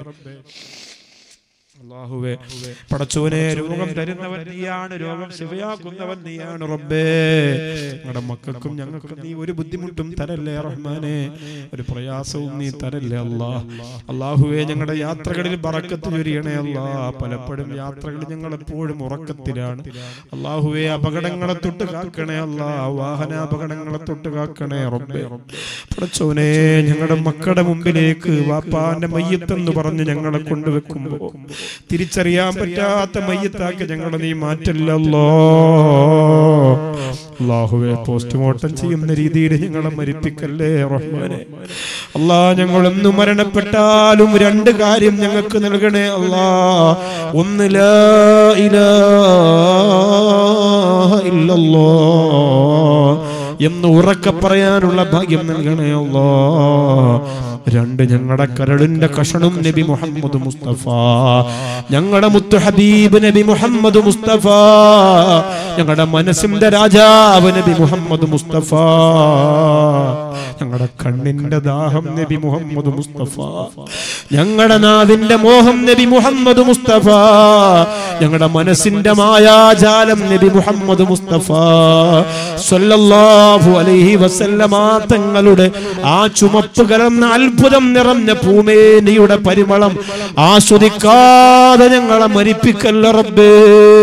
അല്ലാഹുവേ പടച്ചോനെ രോഗം തരുന്നവൻ നീയാണ്, രോഗം ശിവയാക്കുന്നവൻ നീയാണ് റബ്ബേ. ഞങ്ങളുടെ മക്കൾക്കും ഞങ്ങൾക്കും നീ ഒരു ബുദ്ധിമുട്ടും തരല്ലേ റഹ്മാനെ, ഒരു പ്രയാസവും നീ തരല്ലേ അല്ലാ. അല്ലാഹുവേ ഞങ്ങളുടെ യാത്രകളിൽ ബറക്കത്ത് ചൊരിയണേ അല്ലാ. പലപ്പോഴും യാത്രകളിൽ ഞങ്ങൾ എപ്പോഴും ഉറക്കത്തിലാണ്. അല്ലാഹുവേ അപകടങ്ങളെ തൊട്ട് കാക്കണേ അല്ലാ, വാഹനാപകടങ്ങളെ തൊട്ട് കാക്കണേ റബ്ബേ. പടച്ചോനെ ഞങ്ങളുടെ മക്കളുടെ മുമ്പിലേക്ക് വാപ്പാന്റെ മയ്യത്തെന്ന് പറഞ്ഞ് ഞങ്ങളെ കൊണ്ടുവെക്കുമ്പോ തിരിച്ചറിയാൻ പറ്റാത്ത മയ്യത്താക്കി ഞങ്ങളെ നീ മാറ്റല്ലോ. അല്ലാഹുവേ പോസ്റ്റ്മോർട്ടം ചെയ്യുന്ന രീതിയിൽ ഞങ്ങളെ മരിപ്പിക്കല്ലേ റഹ്മാനെ. അല്ലാ ഞങ്ങൾ എന്ന് മരണപ്പെട്ടാലും രണ്ട് കാര്യം ഞങ്ങൾക്ക് നൽകണേ അല്ലാ. ഒന്ന് ലാ ഇലാഹ ഇല്ലല്ലാഹ് എന്ന് ഉറക്കെ പറയാനുള്ള ഭാഗ്യം നൽകണേ അല്ലാ. രണ്ട് ഞങ്ങളുടെ കരളിന്റെ കഷണം നബി മുഹമ്മദ് മുസ്തഫ, ഞങ്ങളുടെ മുത്തു ഹബീബ് നബി മുഹമ്മദ് മുസ്തഫ, ഞങ്ങളുടെ മനസ്സിന്റെ രാജാവ് നബി മുഹമ്മദ് മുസ്തഫ, ഞങ്ങളുടെ കണ്ണിന്റെ ദാഹം നബി മുഹമ്മദ് മുസ്തഫ, ഞങ്ങളുടെ നാവിന്റെ മോഹം നബി മുഹമ്മദ് മുസ്തഫ, ഞങ്ങളുടെ മനസ്സിന്റെ മായാജാലം നബി മുഹമ്മദ് മുസ്തഫ സ്വല്ലല്ലാഹു അലൈഹി വസല്ലമ തങ്ങളുടെ ആ ചുമപ്പ് കലർന്ന അത്ഭുതം നിറഞ്ഞ പൂമേനിയുടെ പരിമളം ആസ്വദിക്കാതെ ഞങ്ങളെ മരിപ്പിക്കല്ല റബ്ബേ.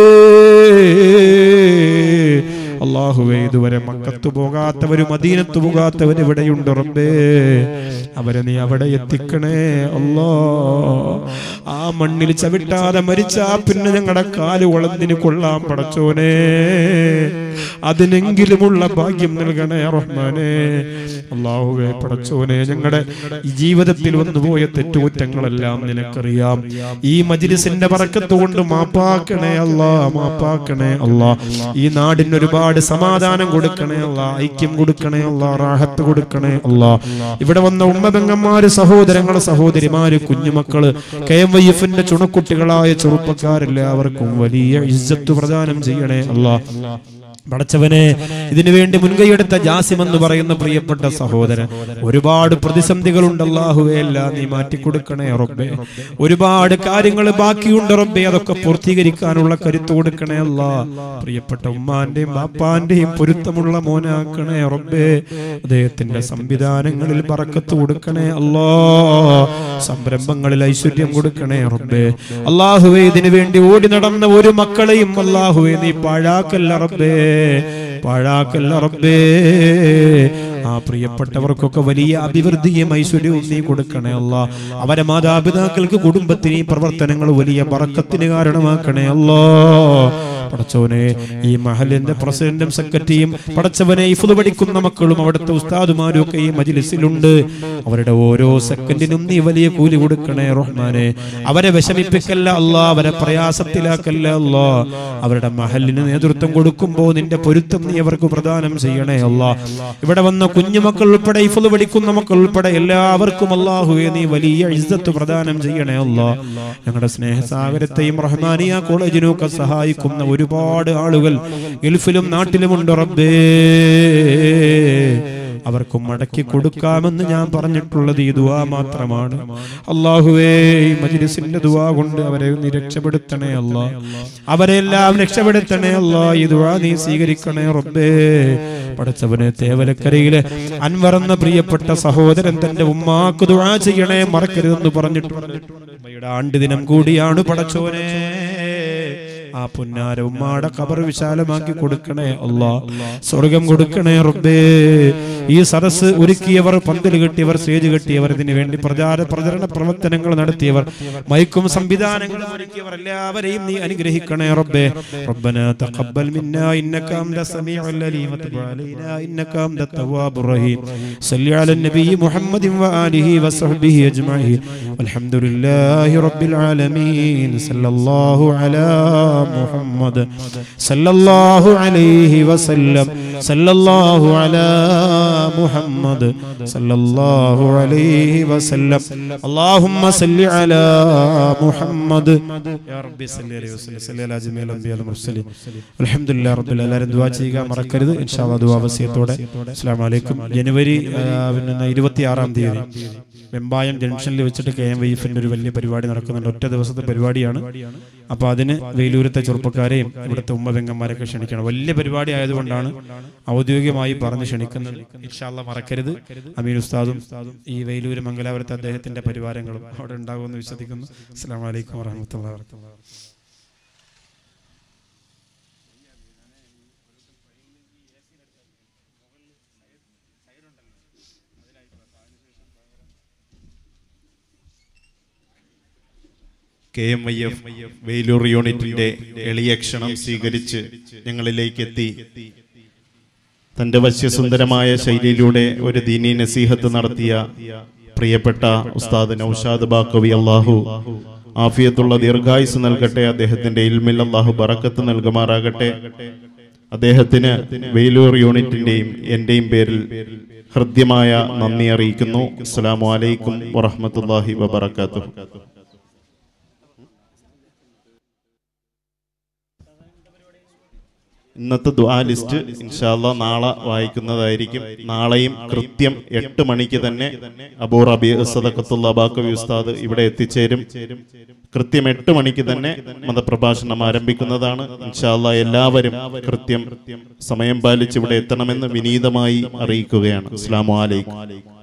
അല്ലാഹുവേ ഇതുവരെ മക്കത്ത് പോകാത്തവരും മദീനത്ത് പോകാത്തവരും ഇവിടെയുണ്ട് റബ്ബേ. അവരെ നീ അവിടെ എത്തിക്കണേ അല്ലാ. ആ മണ്ണിൽ ചവിട്ടാതെ മരിച്ചാ പിന്നെ ഞങ്ങളുടെ കാല് വളന്തിന് കൊള്ളാൻ പടച്ചോനെ. അതിനെങ്കിലുമുള്ള ഭാഗ്യം നൽകണേ റഹ്മാനെ. അല്ലാഹുവേ പടച്ചോനെ ഞങ്ങളുടെ ജീവിതത്തിൽ വന്നുപോയ തെറ്റുകുറ്റങ്ങളെല്ലാം നിനക്കറിയാം. ഈ മജ്ലിസിന്റെ ബറക്കത്ത് കൊണ്ട് മാപ്പാക്കണേ അല്ലാ, മാപ്പാക്കണേ അല്ലാ. ഈ നാടിന് ഒരുപാട് സമാധാനം കൊടുക്കണേ അല്ലാ, ഐക്യം കൊടുക്കണേ അല്ലാ, റാഹത്ത് കൊടുക്കണേ അല്ലാ. ഇവിടെ വന്ന ഉമ്മബെങ്ങന്മാര്, സഹോദരങ്ങള്, സഹോദരിമാര്, കുഞ്ഞുമക്കള്, KMYFന്റെ ചുണക്കുട്ടികളായ ചെറുപ്പക്കാരെല്ലാവർക്കും വലിയ ഇസ്സത്ത് പ്രദാനം ചെയ്യണേ അല്ലാ. പടച്ചവനെ ഇതിനു വേണ്ടി മുൻകൈയെടുത്ത ജാസിം എന്ന് പറയുന്ന പ്രിയപ്പെട്ട സഹോദരൻ, ഒരുപാട് പ്രതിസന്ധികളുണ്ട് അല്ലാഹുവേ, എല്ലാം നീ മാറ്റിക്കൊടുക്കണേ റബ്ബേ. ഒരുപാട് കാര്യങ്ങൾ ബാക്കിയുണ്ട് റബ്ബേ, അതൊക്കെ പൂർത്തീകരിക്കാനുള്ള കരുത്ത് കൊടുക്കണേ അല്ലാ. പ്രിയപ്പെട്ട ഉമ്മാന്റെയും ബാപ്പാന്റെയും പൊരുത്തമുള്ള മോനാക്കണേ റബ്ബേ. അദ്ദേഹത്തിന്റെ സംവിധാനങ്ങളിൽ ബറക്കത്ത് കൊടുക്കണേ അല്ലാ. സംരംഭങ്ങളിൽ ഐശ്വര്യം കൊടുക്കണേ റബ്ബേ. അല്ലാഹുവേ ഇതിനു വേണ്ടി ഓടി നടന്ന ഒരു മക്കളെയും അല്ലാഹുവേ നീ പാഴാക്കല്ല റബ്ബേ, പാഴാക്കല്ല റബ്ബേ. ആ പ്രിയപ്പെട്ടവർക്കൊക്കെ വലിയ അഭിവൃദ്ധിയും ഐശ്വര്യവും നീ കൊടുക്കണേ അല്ലാ. അവരെ മാതാപിതാക്കൾക്ക്, കുടുംബത്തിന്, പ്രവർത്തനങ്ങൾ വലിയ ബറക്കത്തിന് കാരണമാക്കണേ അല്ലാ. പടച്ചവനെ ഈ മഹലിന്റെ പ്രസിഡന്റും സെക്രട്ടറിയും പടച്ചവനെ ഹിഫ്ള് പഠിക്കുന്ന മക്കളും അവിടുത്തെ ഉസ്താദുമാരും ഒക്കെ ഈ മജ്ലിസിലുണ്ട്. അവരുടെ ഓരോ സെക്കൻഡിനും നീ വലിയ കൂലി കൊടുക്കണേ റഹ്മാനെ. അവരെ വിഷമിപ്പിക്കല്ല അല്ലാ, അവരെ പ്രയാസത്തിലാക്കല്ല അല്ലാ. അവരുടെ മഹലിന് നേതൃത്വം കൊടുക്കുമ്പോൾ നിന്റെ പൊരുത്തം നീ അവർക്ക് പ്രദാനം ചെയ്യണേ അല്ലാ. ഇവിടെ വന്ന കുഞ്ഞുമക്കൾ ഉൾപ്പെടെ ഹിഫ്ള് പഠിക്കുന്ന മക്കൾ ഉൾപ്പെടെ എല്ലാവർക്കും അല്ലാഹുവേ നീ വലിയ ഇസ്സത്ത് പ്രദാനം ചെയ്യണേ അല്ലാ. ഞങ്ങളുടെ സ്നേഹസാഗരത്തെയും റഹ്മാനിയ കോളേജിനൊക്കെ സഹായിക്കുന്ന ഒരുപാട് ആളുകൾ ഗൾഫിലും നാട്ടിലുമുണ്ട് റബ്ബേ. അവർക്കും മടക്കി കൊടുക്കാമെന്ന് ഞാൻ പറഞ്ഞിട്ടുള്ളത് ഈ ദുആ മാത്രമാണ്. അല്ലാഹുവേ ഈ മജ്ലിസിന്റെ ദുആ കൊണ്ട് അവരെ നീ രക്ഷപ്പെടുത്തണേ അല്ലാ. അവരെല്ലാം രക്ഷപ്പെടുത്തണേ അല്ലാ. ഈ ദുആ നീ സ്വീകരിക്കണേ റബ്ബേ. പടച്ചവനെ തേവലക്കരയിലെ അൻവർ എന്ന പ്രിയപ്പെട്ട സഹോദരൻ തന്റെ ഉമ്മാക്ക് ദുആ ചെയ്യണേ മറക്കരുതെന്ന് പറഞ്ഞിട്ടുണ്ട്. ഉമ്മയുടെ ആണ്ടുദിനം കൂടിയാണ് പടച്ചോനെ. ആ പുന്നാര ഉമ്മാടെ ഖബർ വിശാലമാക്കി കൊടുക്കണേ അല്ലാ. സ്വർഗം കൊടുക്കണേ റബ്ബേ. ഈ സദസ്സ് ഒരുക്കിയവർ, പന്തൽ കെട്ടിയവർ, സ്റ്റേജ് കെട്ടിയവർ, ഇതിനു വേണ്ടി പ്രചരണ പ്രവർത്തനങ്ങൾ നടത്തിയവർ, മൈക്കും സംവിധാനങ്ങളും ഒരുക്കിയവർ എല്ലാവരെയും നീ അനുഗ്രഹിക്കണേ റബ്ബേ. റബ്ബനാ തഖബ്ബൽ മിന്നാ ഇന്നക അൻത സമീഉൽ അലീം വതുബ് അലൈനാ ഇന്നക അൻത തവ്വാബുർ റഹീം. സല്ലി അലൻ നബി മുഹമ്മദിൻ വആലിഹി വസഹ്ബിഹി അജ്മഈൻ. വൽഹംദുലില്ലാഹി റബ്ബിൽ ആലമീൻ. സല്ലല്ലാഹു അലാ മുഹമ്മദ് സല്ലല്ലാഹു അലൈഹി വസല്ലം. സല്ലല്ലാഹു അലാ മുഹമ്മദ് സല്ലല്ലാഹു അലൈഹി വസല്ലം. അല്ലാഹുമ്മ സല്ലി അലാ മുഹമ്മദ് യാ റബ്ബി സല്ലി അലൈഹി വസല്ലം. സല്ലി അലാ ജമീൽ അൻബിയാൽ മുർസലീൻ. അൽഹംദുലില്ലാഹി റബ്ബിൽ ആലമീൻ. ദുആ ചെയ്യുക മറക്കരുത് ഇൻഷാ അല്ലാഹ്. ദുആ വസിയത്തോടെ അസ്സലാമു അലൈക്കും. ജനുവരി 26-ാം തീയതി വെമ്പായം ജംഗ്ഷനിൽ വെച്ചിട്ട് KMYF-ന്റെ ഒരു വലിയ പരിപാടി നടക്കുന്നുണ്ട്. ഒറ്റ ദിവസത്തെ പരിപാടിയാണ്. അപ്പോൾ അതിന് വെയിലൂരത്തെ ചെറുപ്പക്കാരെയും ഇവിടുത്തെ ഉമ്മ പെങ്ങന്മാരൊക്കെ ക്ഷണിക്കണം. വലിയ പരിപാടി ആയതുകൊണ്ടാണ് ഔദ്യോഗികമായി പറഞ്ഞ് ക്ഷണിക്കുന്നത്. ഇൻഷാ അല്ലാഹ് മറക്കരുത്. അമീൻ ഉസ്താദും ഈ വെയിലൂര് മംഗലാപുരത്തെ അദ്ദേഹത്തിന്റെ പരിവാരങ്ങളും അവിടെ ഉണ്ടാകുമെന്ന് വിശ്വസിക്കുന്നു. അസ്സലാമു അലൈക്കും വറഹ്മത്തുള്ളാഹി വബറകാതുഹു. KMYF വെയിലൂർ യൂണിറ്റിന്റെ എളിയ ക്ഷണം സ്വീകരിച്ച് ഞങ്ങളിലേക്ക് എത്തി തന്റെ വശ്യസുന്ദരമായ ശൈലിയിലൂടെ ഒരു ദീനി നസീഹത്ത് നടത്തിയ പ്രിയപ്പെട്ട ഉസ്താദ് നൗഷാദ് ബാക്കവി അല്ലാഹു ആഫിയത്തുള്ള ദീർഘായുസ് നൽകട്ടെ. അദ്ദേഹത്തിന്റെ ഇൽമിൽ അല്ലാഹു ബറക്കത്ത് നൽകുമാറാകട്ടെ. അദ്ദേഹത്തിന് വെയിലൂർ യൂണിറ്റിന്റെയും എന്റെയും പേരിൽ ഹൃദ്യമായ നന്ദി അറിയിക്കുന്നു. അസ്സലാമു അലൈക്കും വറഹ്മത്തുള്ളാഹി വബറകാതുഹു. ഇന്നത്തെ ദുആ ലിസ്റ്റ് ഇൻഷാ അല്ലാഹ് നാളെ വായിക്കുന്നതായിരിക്കും. നാളെയും കൃത്യം 8 മണിക്ക് തന്നെ അബൂ റബീ സദഖത്തുല്ലാ ബാക്കവി ഉസ്താദ് ഇവിടെ എത്തിച്ചേരും. കൃത്യം 8 മണിക്ക് തന്നെ മതപ്രഭാഷണം ആരംഭിക്കുന്നതാണ്. ഇൻഷാ അല്ലാഹ് എല്ലാവരും കൃത്യം സമയം പാലിച്ച് ഇവിടെ എത്തണമെന്ന് വിനീതമായി അറിയിക്കുകയാണ്. അസ്സലാമു അലൈക്കും.